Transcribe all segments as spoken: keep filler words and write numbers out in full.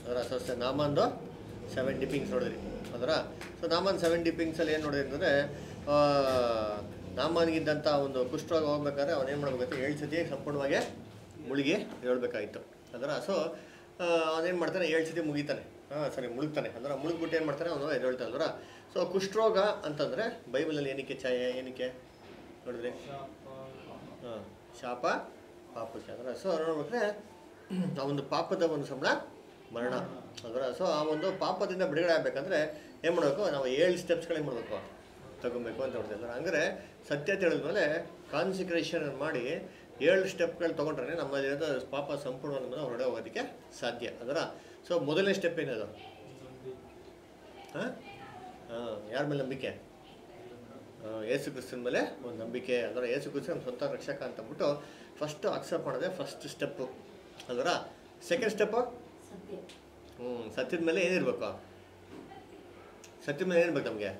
ಅದರ so ನಾಮಂದು seven ಡಿಪ್ಪಿಂಗ್ಸ್ ನೋಡಿದ್ರಿ ಅದರ. ಸೊ ನಾಮನ್ ಸೆವೆನ್ ಡಿಪ್ಪಿಂಗ್ಸಲ್ಲಿ ಏನು ನೋಡಿದ್ರಿ ಅಂದರೆ ನಾಮನ್ಗಿದ್ದಂಥ ಒಂದು ಕುಷ್ಠರೋಗ ಹೋಗ್ಬೇಕಾದ್ರೆ ಅವನೇನು ಮಾಡ್ಬೇಕಂತ ಏಳು ಸತಿ ಸಂಪೂರ್ಣವಾಗಿ ಮುಳುಗಿ ಹೇಳ್ಬೇಕಾಗಿತ್ತು ಅದರ. ಸೊ ಅವನೇನು ಮಾಡ್ತಾನೆ ಏಳು ಸತಿ ಮುಗಿತಾನೆ, ಹಾಂ ಸರಿ ಮುಳುಗ್ತಾನೆ ಅಂದ್ರೆ ಮುಳುಗ್ಬಿಟ್ಟು ಏನು ಮಾಡ್ತಾನೆ ಅವನು ಎದ್ದೇಳ್ತಾನೆ ಅಲ್ವರ. ಸೊ ಕುಷ್ಠರೋಗ ಅಂತಂದರೆ ಬೈಬಲಲ್ಲಿ ಏನಕ್ಕೆ ಛಾಯೆ ಏನಕ್ಕೆ ನೋಡಿದ್ರಿ? ಹಾಂ ಶಾಪ ಪಾಪಕ್ಕೆ ಅದರ. ಸೊ ನೋಡ್ಬೇಕಾದ್ರೆ ಆ ಒಂದು ಪಾಪದ ಒಂದು ಸಂಬಳ ಮರಣ ಅದರ. ಸೊ ಆ ಒಂದು ಪಾಪದಿಂದ ಬಿಡುಗಡೆ ಆಗಬೇಕಂದ್ರೆ ಏನು ಮಾಡಬೇಕು? ನಾವು ಏಳು ಸ್ಟೆಪ್ಸ್ಗಳೇನು ಮಾಡಬೇಕು ತಗೊಬೇಕು ಅಂತ ನೋಡ್ತಿದ್ದಾರೆ. ಹಂಗಾರೆ ಸತ್ಯ ತಿಳಿದ್ಮೇಲೆ ಕಾನ್ಸಿಕ್ರೇಷನ್ ಮಾಡಿ ಏಳು ಸ್ಟೆಪ್ಗಳು ತೊಗೊಂಡ್ರೆ ನಮ್ಮಲ್ಲಿರೋದು ಪಾಪ ಸಂಪೂರ್ಣವಾಗಿ ನಮ್ಮನ್ನು ಹೊರಡೆ ಹೋಗೋದಕ್ಕೆ ಸಾಧ್ಯ ಅದರ. ಸೊ ಮೊದಲನೇ ಸ್ಟೆಪ್ ಏನದು? ಹಾಂ ಹಾಂ ಯಾರ ಮೇಲೆ ನಂಬಿಕೆ? ಯೇಸು ಕ್ರಿಸ್ತನ ಮೇಲೆ ಒಂದು ನಂಬಿಕೆ ಅದರ. ಯೇಸು ಕ್ರಿಸ್ತ ನಮ್ಮ ಸ್ವಂತ ರಕ್ಷಕ ಅಂತಂದ್ಬಿಟ್ಟು ಫಸ್ಟು ಅಕ್ಸೆಪ್ಟ್ ಮಾಡೋದೇ ಫಸ್ಟ್ ಸ್ಟೆಪ್ಪು ಅದರ. ಸೆಕೆಂಡ್ ಸ್ಟೆಪ್ಪು ಹ್ಞೂ ಸತ್ಯದ ಮೇಲೆ ಏನಿರ್ಬೇಕು? ಸತ್ಯದ ಮೇಲೆ ಏನಿರ್ಬೇಕು ನಮಗೆ?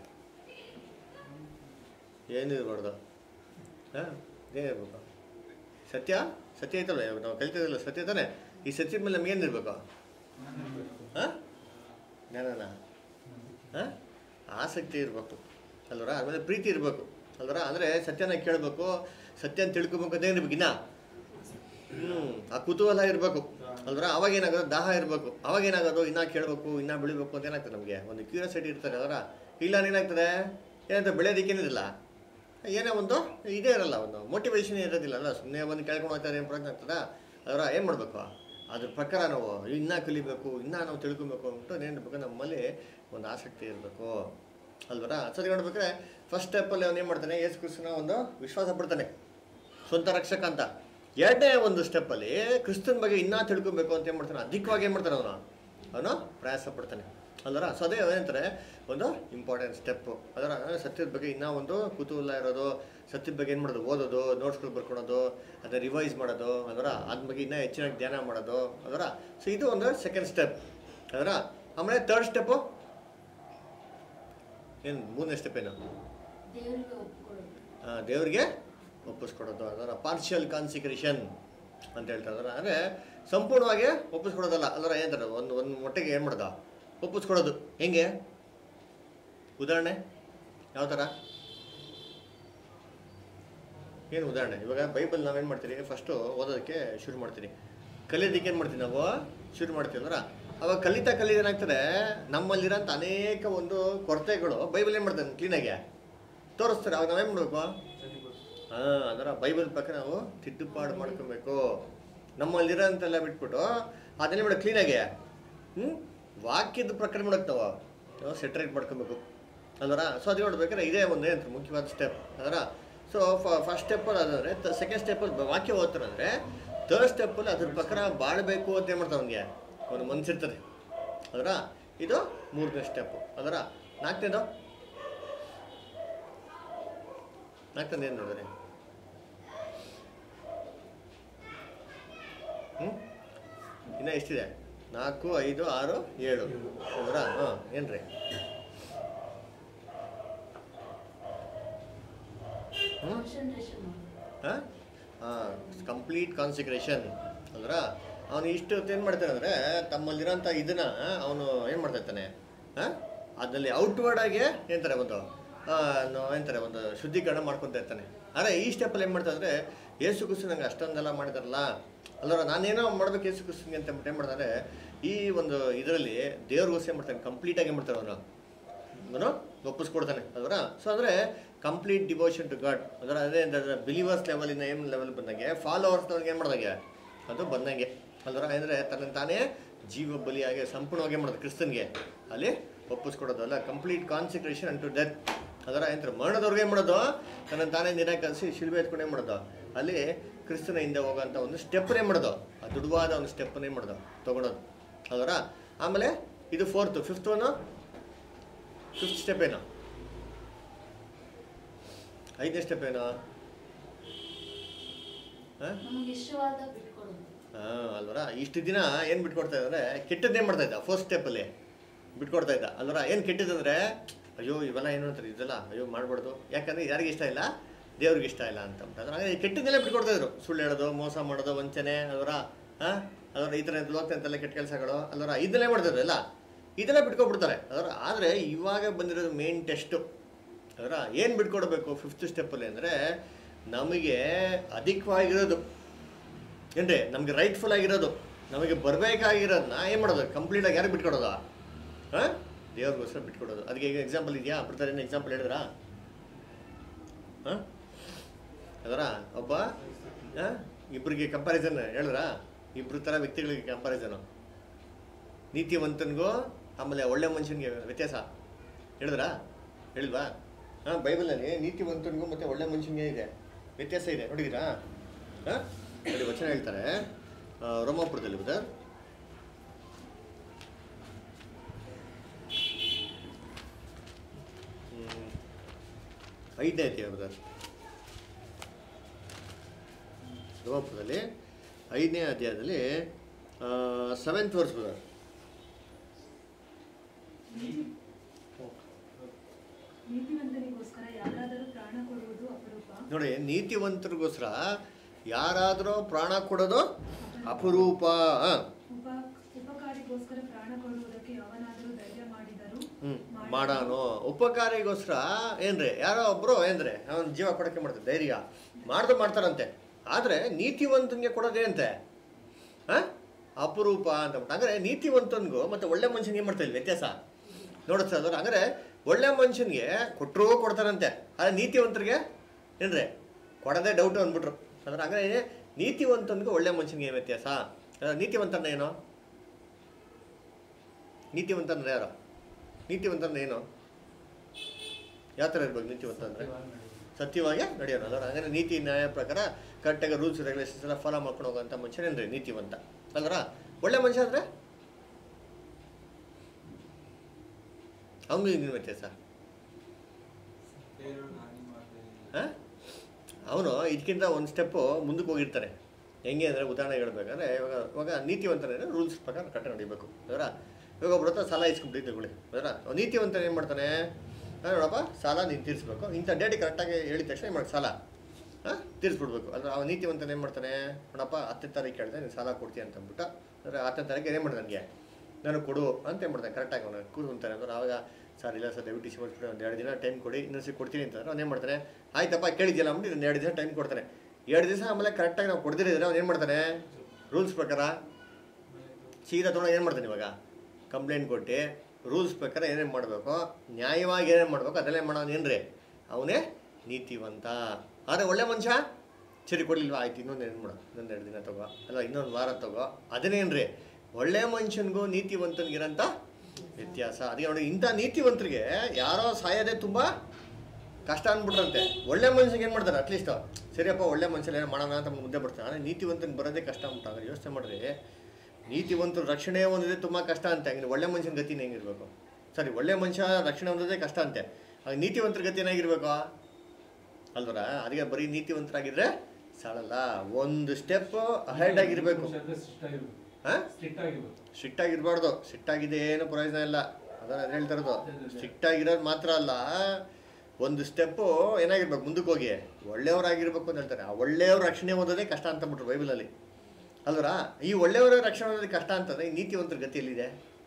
ಏನಿರ್ಬಾರ್ದು ಹಾಂ ಏನಿರ್ಬೇಕು? ಸತ್ಯ ಸತ್ಯ ಐತಲ್ಲ ನಾವು ಕಲಿತಿದ್ದಿಲ್ಲ ಸತ್ಯ ತಾನೆ. ಈ ಸತ್ಯದ ಮೇಲೆ ನಮ್ಗೆ ಏನಿರ್ಬೇಕು? ಹಾಂ ಜ್ಞಾನನ ಹಾಂ ಆಸಕ್ತಿ ಇರಬೇಕು ಅಲ್ವರ. ಆಮೇಲೆ ಪ್ರೀತಿ ಇರಬೇಕು ಅಲ್ವರ. ಅಂದರೆ ಸತ್ಯನ ಕೇಳಬೇಕು, ಸತ್ಯನ ತಿಳ್ಕೊಬೇಕು ಅಂತ ಏನಿರ್ಬೇಕು ಇನ್ನ ಹ್ಞೂ ಆ ಕುತೂಹಲ ಇರಬೇಕು ಅಲ್ವರ. ಅವಾಗ ಏನಾಗೋದು? ದಾಹ ಇರಬೇಕು. ಅವಾಗ ಏನಾಗೋದು? ಇನ್ನೂ ಕೇಳಬೇಕು, ಇನ್ನೂ ಬೆಳಿಬೇಕು ಅಂತ ಏನಾಗ್ತದೆ ನಮಗೆ ಒಂದು ಕ್ಯೂರಿಯಾಸಿಟಿ ಇರ್ತಾರೆ ಅದರ. ಇಲ್ಲ ಏನಾಗ್ತದೆ ಏನಂತ ಬೆಳೆಯೋದಕ್ಕೇನಿದಿಲ್ಲ, ಏನೇ ಒಂದು ಇದೇ ಇರಲ್ಲ, ಒಂದು ಮೋಟಿವೇಶನ್ ಇರೋದಿಲ್ಲ ಅಲ್ಲ. ಸುಮ್ಮನೆ ಬಂದು ಕೇಳ್ಕೊಂಡು ಹೋಗ್ತಾರೆ ಏನು ಪ್ರಯತ್ನ ಆಗ್ತದ ಅದರ. ಏನು ಮಾಡಬೇಕು? ಅದ್ರ ಪ್ರಕಾರ ನಾವು ಇನ್ನೂ ಕಲಿಬೇಕು, ಇನ್ನೂ ನಾವು ತಿಳ್ಕೊಬೇಕು ಅಂದ್ಬಿಟ್ಟು ಏನಿರ್ಬೇಕು ನಮ್ಮಲ್ಲಿ ಒಂದು ಆಸಕ್ತಿ ಇರಬೇಕು ಅಲ್ವರ. ಸರಿ ನೋಡ್ಬೇಕಾದ್ರೆ ಫಸ್ಟ್ ಸ್ಟೆಪ್ಪಲ್ಲಿ ಅವನು ಏನು ಮಾಡ್ತಾನೆ? ಯೇಸು ಕ್ರಿಸ್ತನ ಒಂದು ವಿಶ್ವಾಸ ಪಡ್ತಾನೆ ಸ್ವಂತ ರಕ್ಷಕ ಅಂತ. ಎರಡನೇ ಒಂದು ಸ್ಟೆಪ್ಪಲ್ಲಿ ಕ್ರಿಸ್ತನ ಬಗ್ಗೆ ಇನ್ನೂ ತಿಳ್ಕೊಬೇಕು ಅಂತ ಏನು ಮಾಡ್ತಾನೆ? ಅಧಿಕವಾಗಿ ಏನು ಮಾಡ್ತಾನೆ ಅವನು ಅವನು ಪ್ರಯಾಸ ಪಡ್ತಾನೆ ಅಲ್ವರ. ಸೊ ಅದೇ ಏನಂತಾರೆ ಒಂದು ಇಂಪಾರ್ಟೆಂಟ್ ಸ್ಟೆಪ್ಪು ಅದರ. ಸತ್ಯದ ಬಗ್ಗೆ ಇನ್ನೂ ಒಂದು ಕುತೂಹಲ ಇರೋದು, ಸತ್ಯದ ಬಗ್ಗೆ ಏನು ಮಾಡೋದು? ಓದೋದು, ನೋಟ್ಸ್ಗಳು ಬರ್ಕೊಳೋದು, ಅದನ್ನ ರಿವೈಸ್ ಮಾಡೋದು ಅದರ. ಅದ್ರ ಬಗ್ಗೆ ಇನ್ನೂ ಹೆಚ್ಚಿನಾಗಿ ಧ್ಯಾನ ಮಾಡೋದು ಅದರ. ಸೊ ಇದು ಒಂದು ಸೆಕೆಂಡ್ ಸ್ಟೆಪ್ ಅದರ. ಆಮೇಲೆ ತರ್ಡ್ ಸ್ಟೆಪ್ಪು ಏನು? ಮೂರನೇ ಸ್ಟೆಪ್ ಏನು? ಹಾಂ ದೇವರಿಗೆ ಒಪ್ಪಿಸ್ಕೊಡೋದು ಅದರ. ಪಾರ್ಷಿಯಲ್ ಕಾನ್ಸಿಕ್ರೇಷನ್ ಅಂತ ಹೇಳ್ತಾರೆ ಅದರ. ಅಂದರೆ ಸಂಪೂರ್ಣವಾಗಿ ಒಪ್ಪಿಸ್ಕೊಡೋದಲ್ಲ ಅದರ. ಏನಂತಾರೆ? ಒಂದು ಒಂದು ಮೊಟ್ಟೆಗೆ ಏನು ಮಾಡೋದು? ಒಪ್ಪಿಸ್ಕೊಡೋದು. ಹೆಂಗೆ? ಉದಾಹರಣೆ ಯಾವ ಥರ? ಏನು ಉದಾಹರಣೆ? ಇವಾಗ ಬೈಬಲ್ ನಾವೇನು ಮಾಡ್ತೀರಿ? ಫಸ್ಟು ಓದೋದಕ್ಕೆ ಶುರು ಮಾಡ್ತೀರಿ, ಕಲಿಯೋದಕ್ಕೆ ಏನು ಮಾಡ್ತೀವಿ ನಾವು ಶುರು ಮಾಡ್ತೀವಿ ಅಂದ್ರೆ ಅವಾಗ ಕಲಿತಾ ಕಲಿಯೋದು ಏನಾಗ್ತದೆ? ನಮ್ಮಲ್ಲಿರೋಂಥ ಅನೇಕ ಒಂದು ಕೊರತೆಗಳು ಬೈಬಲ್ ಏನು ಮಾಡ್ತಾರೆ ಕ್ಲೀನಾಗಿ ತೋರಿಸ್ತಾರೆ. ಅವಾಗ ನಾವೇನು ಮಾಡಬೇಕು? ಹಾಂ ಅದರ ಬೈಬಲ್ ಪ್ರಕಾರ ನಾವು ತಿದ್ದುಪಾಡು ಮಾಡ್ಕೊಬೇಕು. ನಮ್ಮಲ್ಲಿರೋಂತೆಲ್ಲ ಬಿಟ್ಬಿಟ್ಟು ಅದನ್ನೇ ಮಾಡೋದು ಕ್ಲೀನಾಗಿ ಹ್ಞೂ ವಾಕ್ಯದ ಪ್ರಕಾರ ಮಾಡೋಕೆ ನಾವು ಸೆಟ್ರೇಟ್ ಮಾಡ್ಕೊಬೇಕು ಅಲ್ವರ. ಸೊ ಅದು ನೋಡ್ಬೇಕಾದ್ರೆ ಇದೇ ಒಂದು ಏನು ಮುಖ್ಯವಾದ ಸ್ಟೆಪ್ ಅದರ. ಸೊ ಫಸ್ಟ್ ಸ್ಟೆಪ್ಪಲ್ಲಿ ಅದಂದರೆ ಸೆಕೆಂಡ್ ಸ್ಟೆಪ್ಪಲ್ಲಿ ವಾಕ್ಯ ಓದ್ತಾರೆ ಅಂದರೆ ಥರ್ಡ್ ಸ್ಟೆಪ್ಪಲ್ಲಿ ಅದ್ರ ಪ್ರಕಾರ ಬಾಳಬೇಕು ಅಂತ ಏನು ಮಾಡ್ತಾರೆ ಅವನಿಗೆ ಒಂದು ಮನಸ್ಸಿರ್ತದೆ ಅದರ. ಇದು ಮೂರನೇ ಸ್ಟೆಪ್ಪು ಅದರ. ನಾಲ್ಕನೇದು ನಾಲ್ಕನೇದು ಏನು ನೋಡಿದ್ರಿ? ಹ್ಞೂ ಇನ್ನೂ ಎಷ್ಟಿದೆ? ನಾಲ್ಕು ಐದು ಆರು ಏಳು ಅದರ. ಹಾಂ ಏನು ರೀ? ಹ್ಞೂ ಹಾಂ ಹಾಂ ಕಂಪ್ಲೀಟ್ ಕಾನ್ಸಿಕ್ರೇಷನ್ ಅಂದ್ರೆ ಅವನು ಇಷ್ಟು ಏನು ಮಾಡ್ತಾನೆ ಅಂದರೆ ತಮ್ಮಲ್ಲಿರೋಂಥ ಇದನ್ನು ಅವನು ಏನು ಮಾಡ್ತಾಯಿರ್ತಾನೆ ಹಾಂ ಅದರಲ್ಲಿ ಔಟ್ವರ್ಡಾಗಿ ಏನಂತಾರೆ ಒಂದು ಏನಂತಾರೆ ಒಂದು ಶುದ್ಧೀಕರಣ ಮಾಡ್ಕೊತಾ ಇರ್ತಾನೆ. ಆದರೆ ಈ ಸ್ಟೆಪ್ಪಲ್ಲಿ ಏನು ಮಾಡ್ತಾ ಅಂದರೆ ಯೇಸು ಕ್ರಿಸ್ತ ನಂಗೆ ಅಷ್ಟೊಂದೆಲ್ಲ ಮಾಡಿದಾರಲ್ಲ ಅಲ್ಲರ, ನಾನೇನೋ ಮಾಡ್ಬೇಕು ಯೇಸು ಕ್ರಿಸ್ತನಿಗೆ ಅಂತ ಏನು ಮಾಡ್ತಾರೆ ಈ ಒಂದು ಇದರಲ್ಲಿ ದೇವ್ರಿಗೋಸ್ಕರ ಏನು ಮಾಡ್ತಾನೆ ಕಂಪ್ಲೀಟಾಗಿ ಏನು ಮಾಡ್ತಾನೆ ಅವನು ಅವನು ಒಪ್ಪಿಸ್ಕೊಡ್ತಾನೆ ಅದರ. ಸೊ ಅಂದರೆ ಕಂಪ್ಲೀಟ್ ಡಿವೋಷನ್ ಟು ಗಾಡ್ ಅದರ. ಅದೇ ಬಿಲೀವರ್ಸ್ ಲೆವೆಲಿಂದ ಏನು ಲೆವೆಲ್ ಬಂದಂಗೆ ಫಾಲೋವರ್ಸ್ನವ್ರಿಗೆ ಏನು ಮಾಡ್ದಂಗೆ ಅದು ಬಂದಂಗೆ ಅಲ್ವರ. ಅಂದರೆ ತನ್ನ ತಾನೇ ಜೀವ ಬಲಿಯಾಗಿ ಸಂಪೂರ್ಣವಾಗಿ ಏನು ಮಾಡೋದು ಕ್ರಿಸ್ತನ್ಗೆ ಅಲ್ಲಿ ಒಪ್ಪಿಸ್ಕೊಡೋದು ಅಲ್ಲ. ಕಂಪ್ಲೀಟ್ ಕಾನ್ಸಿಕ್ರೇಷನ್ ಅಂಟು ಡೆತ್ ಅದರ. ಏನಂತಾರೆ ಮರಣದವ್ರಿಗೆ ಏನು ಮಾಡೋದು ತನ್ನ ತಾನೇ ನಿರಾಕರಿಸಿ ಶಿಲ್ಬೆ ಎತ್ಕೊಂಡು ಏನು ಮಾಡೋದು ಅಲ್ಲಿ ಕ್ರಿಸ್ತನ ಹಿಂದೆ ಹೋಗೋಂಥ ಒಂದು ಸ್ಟೆಪ್ಪನ್ನೇ ಮಾಡೋದು, ಆ ದುಡುವಾದ ಒಂದು ಸ್ಟೆಪ್ಪನ್ನೇ ಮಾಡೋದು ತೊಗೊಳೋದು ಅದರ. ಆಮೇಲೆ ಇದು fourth. Fifth one fifth step ಏನು? ಐದನೇ ಸ್ಟೆಪ್ ಏನು? ಹಾಂ ಹಾಂ ಅಲ್ವರ. ಇಷ್ಟು ದಿನ ಏನು ಬಿಟ್ಕೊಡ್ತಾ ಇದ್ದಾರೆ? ಕೆಟ್ಟದ್ದೇನು ಮಾಡ್ತಾ ಇದ್ದ ಫಸ್ಟ್ ಸ್ಟೆಪ್ಪಲ್ಲಿ ಬಿಟ್ಕೊಡ್ತಾ ಇದ್ದ ಅಲ್ವರ. ಏನು ಕೆಟ್ಟದಂದರೆ ಅಯ್ಯೋ ಇವೆಲ್ಲ ಏನು ಅಂತಾರೆ ಇದೆಲ್ಲ ಅಯ್ಯೋ ಮಾಡ್ಬಾರ್ದು, ಯಾಕಂದರೆ ಯಾರಿಗೆ ಇಷ್ಟ ಇಲ್ಲ? ದೇವ್ರಿಗೆ ಇಷ್ಟ ಇಲ್ಲ ಅಂತ. ಅಂದರೆ ಕೆಟ್ಟದ್ದೆಲ್ಲ ಬಿಟ್ಕೊಡ್ತಾ ಇದ್ರು. ಸುಳ್ಳು ಹೇಳೋದು, ಮೋಸ ಮಾಡೋದು, ವಂಚನೆ ಅಲ್ವರ. ಹಾಂ ಅದರ ಈ ಥರ ಲೋಕ ಅಂತೆಲ್ಲ ಕೆಟ್ಟ ಕೆಲಸಗಳು ಅಲ್ಲರ ಇದನ್ನೇ ಮಾಡ್ತಾರೆ ಎಲ್ಲ ಇದನ್ನೇ ಬಿಟ್ಕೊಬಿಡ್ತಾರೆ ಅದರ. ಆದರೆ ಇವಾಗ ಬಂದಿರೋದು ಮೇನ್ ಟೆಸ್ಟು ಅದರ ಏನು ಬಿಟ್ಕೊಡ್ಬೇಕು ಫಿಫ್ತ್ ಸ್ಟೆಪ್ಪಲ್ಲಿ ಅಂದರೆ ನಮಗೆ ಅಧಿಕವಾಗಿರೋದು ಏನ್ರಿ, ನಮಗೆ ರೈಟ್ಫುಲ್ ಆಗಿರೋದು, ನಮಗೆ ಬರಬೇಕಾಗಿರೋದನ್ನ ಏನು ಮಾಡೋದು ಕಂಪ್ಲೀಟಾಗಿ ಯಾರಿಗೆ ಬಿಟ್ಕೊಡೋದು? ಹಾಂ, ದೇವ್ರಿಗೋಸ್ಕರ ಬಿಟ್ಕೊಡೋದು. ಅದಕ್ಕೆ ಈಗ ಎಕ್ಸಾಂಪಲ್ ಇದೆಯಾ? ಬಿಡ್ತಾರೆ ಎಕ್ಸಾಂಪಲ್ ಹೇಳಿದ್ರಾ? ಹಾಂ ಅದರ ಒಬ್ಬ ಹಾಂ ಇಬ್ಬರಿಗೆ ಕಂಪ್ಯಾರಿಸನ್ ಹೇಳಿದ್ರಾ? ಇಬ್ಬರು ಥರ ವ್ಯಕ್ತಿಗಳಿಗೆ ಕಂಪ್ಯಾರಿಸನು, ನೀತಿವಂತನಿಗೂ ಆಮೇಲೆ ಒಳ್ಳೆ ಮನುಷ್ಯನಿಗೆ ವ್ಯತ್ಯಾಸ ಹೇಳಿದ್ರಾ? ಹೇಳಿಲ್ವಾ? ಹಾಂ, ಬೈಬಲಲ್ಲಿ ನೀತಿವಂತನಿಗೂ ಮತ್ತು ಒಳ್ಳೆ ಮನುಷ್ಯನಿಗೆ ಇದೆ ವ್ಯತ್ಯಾಸ ಇದೆ, ನೋಡಿದ್ದೀರಾ? ಹಾಂ ನೋಡಿ ವಚನ ಹೇಳ್ತಾರೆ ರೋಮಾಪುರದಲ್ಲಿ ಬ್ರದರ್ ಐದನೇ ಅಧ್ಯಾಯ ಬ್ರದರ್, ರೋಮಾಪುರದಲ್ಲಿ ಐದನೇ ಅಧ್ಯಾಯದಲ್ಲಿ ಸೆವೆಂತ್ ವರ್ಸ್ ಬ್ರದರ್. ನೋಡಿ, ನೀತಿವಂತರಿಗೋಸ್ಕರ ಯಾರಾದರೂ ಪ್ರಾಣ ಕೊಡೋದು ಅಪರೂಪ. ಹ್ಮ್ ಮಾಡಾನು ಉಪಕಾರಿಗೋಸ್ಕರ ಏನ್ರಿ ಯಾರೋ ಒಬ್ರು ಏನ್ರಿ ಅವನ ಜೀವ ಕೊಡಕ್ಕೆ ಮಾಡ್ತಾರೆ, ಧೈರ್ಯ ಮಾಡ್ದು ಮಾಡ್ತಾರಂತೆ. ಆದರೆ ನೀತಿವಂತನಿಗೆ ಕೊಡೋದೇಂತೆ ಹಾಂ ಅಪರೂಪ ಅಂತ ಬಿಟ್ಟು. ಅಂದರೆ ನೀತಿವಂತನಿಗೂ ಮತ್ತು ಒಳ್ಳೆ ಮನುಷ್ಯನಿಗೆ ಮಾಡ್ತಾ ಇಲ್ಲ ವ್ಯತ್ಯಾಸ ನೋಡುತ್ತೆ ಅದರ. ಅಂದರೆ ಒಳ್ಳೆ ಮನುಷ್ಯನಿಗೆ ಕೊಟ್ಟರೂ ಕೊಡ್ತಾರಂತೆ, ಆದರೆ ನೀತಿವಂತರಿಗೆ ಏನ್ರಿ ಕೊಡೋದೇ ಡೌಟು ಅಂದ್ಬಿಟ್ರು ಅಂದ್ರೆ. ಅಂದರೆ ನೀತಿವಂತನಿಗೂ ಒಳ್ಳೆ ಮನುಷ್ಯನಿಗೆ ವ್ಯತ್ಯಾಸ. ನೀತಿವಂತನ ಏನು? ನೀತಿವಂತಂದ್ರೆ ಯಾರು? ನೀತಿವಂತಂದ್ರೆ ಏನು? ಯಾವ ಥರ ಇರ್ಬೇಕು ನೀತಿವಂತ ಅಂದರೆ? ಸತ್ಯವಾಗಿ ನಡೆಯೋಣ ಅದರ. ಅಂದರೆ ನೀತಿ ನ್ಯಾಯ ಪ್ರಕಾರ ಕರೆಕ್ಟಾಗಿ ರೂಲ್ಸ್ ರೆಗ್ಯುಲೇಷನ್ಸ್ ಎಲ್ಲ ಫಾಲೋ ಮಾಡ್ಕೊಂಡು ಹೋಗೋಂಥ ಮನುಷ್ಯನೇನ್ರಿ ನೀತಿವಂತ ಅಲ್ವರ. ಒಳ್ಳೆ ಮನುಷ್ಯ ಅಂದರೆ ಅವನಿಗೂ ಹಿಂಗಿನ ವ್ಯತ್ಯಾಸ. ಹಾಂ, ಅವನು ಇದಕ್ಕಿಂತ ಒಂದು ಸ್ಟೆಪ್ಪು ಮುಂದಕ್ಕೆ ಹೋಗಿರ್ತಾನೆ. ಹೆಂಗೆ ಅಂದರೆ ಉದಾಹರಣೆ ಹೇಳ್ಬೇಕಂದ್ರೆ ಇವಾಗ ಇವಾಗ ನೀತಿವಂತನೇ ರೂಲ್ಸ್ ಪ್ರಕಾರ ಕರೆಕ್ಟಾಗಿ ನಡಿಬೇಕು ಅದರ. ಇವಾಗ ಒಬ್ಬರ ಹತ್ರ ಸಾಲ ಇಸ್ಕೊಂಡ್ಬಿಟ್ಟು ತಗೊಳ್ಳಿ ಅದರ. ನೀತಿವಂತನ ಏನು ಮಾಡ್ತಾನೆ? ನೋಡಪ್ಪ ಸಾಲ ನೀನು ತೀರಿಸ್ಬೇಕು, ಇಂಥ ಡೇಟಿ ಕರೆಕ್ಟಾಗಿ ಹೇಳಿದ ತಕ್ಷಣ ಏನು ಮಾಡಿ ಸಾಲ ಹಾಂ ತೀರಿಸ್ಬಿಡ್ಬೇಕು. ಅಂದರೆ ಅವ್ನು ನೀತಿವಂತನ ಏನು ಮಾಡ್ತಾನೆ? ನೋಡಪ್ಪ ಹತ್ತನೇ ತಾರೀಕು ಕೇಳಿದೆ ನೀನು ಸಾಲ ಕೊಡ್ತೀಯ ಅಂತ ಅಂದ್ಬಿಟ್ಟು ಅಂದರೆ ಹತ್ತನೇ ತಾರೀಕು ಏನು ಮಾಡಿದೆ ನನಗೆ ನಾನು ಕೊಡು ಅಂತ ಏನು ಮಾಡ್ತಾನೆ ಕರೆಕ್ಟಾಗಿ ಅವನು ಕೂತ್ಕೊಂತಾನೆ. ಅಂದ್ರೆ ಆವಾಗ ಸರ್ ಇಲ್ಲ ಸರ್ ದಯವಿಟ್ಟು ಇಸ್ಕೊಂಡು ಒಂದು ಎರಡು ದಿನ ಟೈಮ್ ಕೊಡಿ, ಇನ್ನೊಂದು ಕೊಡ್ತೀನಿ ಅಂತಂದ್ರೆ ಅವ್ನು ಏನು ಮಾಡ್ತಾನೆ? ಆಯ್ತಪ್ಪ ಕೇಳಿದ್ಯಲ್ಲ ಅಂದ್ಬಿಟ್ಟು ಇನ್ನೊಂದು ಎರಡು ದಿವಸ ಟೈಮ್ ಕೊಡ್ತಾನೆ. ಎರಡು ದಿವಸ ಆಮೇಲೆ ಕರೆಕ್ಟಾಗಿ ನಾವು ಕೊಡ್ದಿರಿದ್ರೆ ಅವ್ನು ಏನು ಮಾಡ್ತಾನೆ? ರೂಲ್ಸ್ ಪ್ರಕಾರ ಸೀದಾ ತೊಗೊಂಡು ಏನು ಮಾಡ್ತಾನೆ ಇವಾಗ ಕಂಪ್ಲೇಂಟ್ ಕೊಟ್ಟು ರೂಲ್ಸ್ ಪ್ರಕಾರ ಏನೇನು ಮಾಡಬೇಕು, ನ್ಯಾಯವಾಗಿ ಏನೇನು ಮಾಡಬೇಕು ಅದೆಲ್ಲ ಮಾಡೋನು ಏನ್ರಿ ಅವನೇ ನೀತಿವಂತ. ಆದರೆ ಒಳ್ಳೆ ಮನುಷ್ಯ ಸರಿ ಕೊಡಲಿಲ್ವ, ಆಯ್ತು ಇನ್ನೊಂದು ಏನು ಮಾಡೋ ಇನ್ನೊಂದು ಎರಡು ದಿನ ತಗೋ ಅಲ್ಲ ಇನ್ನೊಂದು ವಾರ ತಗೋ, ಅದನ್ನೇನ್ರಿ ಒಳ್ಳೆ ಮನುಷ್ಯನಿಗೂ ನೀತಿವಂತನಿಗಿರೋಂಥ ವ್ಯತ್ಯಾಸ. ಅದಕ್ಕೆ ನೋಡಿ, ಇಂಥ ನೀತಿವಂತರಿಗೆ ಯಾರೋ ಸಾಯೋದೇ ತುಂಬ ಕಷ್ಟ ಅಂದ್ಬಿಟ್ರಂತೆ. ಒಳ್ಳೆ ಮನುಷ್ಯನಿಗೆ ಏನು ಮಾಡ್ತಾರೆ ಅಟ್ಲೀಸ್ಟ್ ಸರಿಯಪ್ಪ ಒಳ್ಳೆ ಮನುಷ್ಯನ ಏನೋ ಮಾಡೋಣ ಅಂತ ಮುಂದೆ ಬರ್ತಾರೆ. ಆದರೆ ನೀತಿವಂತನಿಗೆ ಬರೋದೇ ಕಷ್ಟ ಅಂದ್ಬಿಟ್ಟಾಗ ಯೋಚನೆ ಮಾಡಿರಿ. ನೀತಿವಂತರು ರಕ್ಷಣೆ ಹೊಂದಿದ್ರೆ ತುಂಬ ಕಷ್ಟ ಅಂತೆ, ಹಂಗೆ ಒಳ್ಳೆ ಮನುಷ್ಯನ ಗತಿನ ಹೆಂಗಿರ್ಬೇಕು? ಸರಿ, ಒಳ್ಳೆ ಮನುಷ್ಯ ರಕ್ಷಣೆ ಹೊಂದೋದೇ ಕಷ್ಟ ಅಂತೆ, ಹಾಗೆ ನೀತಿವಂತರ ಗತಿ ಏನಾಗಿರ್ಬೇಕು ಅಲ್ವರ? ಅದಕ್ಕೆ ಬರೀ ನೀತಿವಂತರಾಗಿದ್ರೆ ಸಾಲಲ್ಲ, ಒಂದು ಸ್ಟೆಪ್ ಅಹೆಡ್ ಆಗಿರ್ಬೇಕು. ಹಾಂ, ಸ್ಟ್ರಿಕ್ಟ್ ಆಗಿರ್ಬಾರ್ದು. ಸ್ಟ್ರಿಕ್ಟ್ ಆಗಿದೆ ಏನು ಪ್ರಯೋಜನ ಇಲ್ಲ, ಅದನ್ನ ಹೇಳ್ತಾ ಇರೋದು. ಸ್ಟ್ರಿಕ್ಟ್ ಆಗಿರೋದು ಮಾತ್ರ ಅಲ್ಲ, ಒಂದು ಸ್ಟೆಪ್ಪು ಏನಾಗಿರ್ಬೇಕು ಮುಂದಕ್ಕೆ ಹೋಗಿ ಒಳ್ಳೆಯವರಾಗಿರ್ಬೇಕು ಅಂತ ಹೇಳ್ತಾರೆ. ಆ ಒಳ್ಳೆಯವ್ರ ರಕ್ಷಣೆ ಹೊಂದೋದೇ ಕಷ್ಟ ಅಂತ ಬಿಟ್ರು ಬೈಬಲಲ್ಲಿ ಅಲ್ವರ. ಈ ಒಳ್ಳೆಯವರ ರಕ್ಷಣೆ ಹೊಂದೋದೇ ಕಷ್ಟ ಅಂತಂದರೆ ಈ ನೀತಿವಂತರ ಗತಿಯಲ್ಲಿದೆ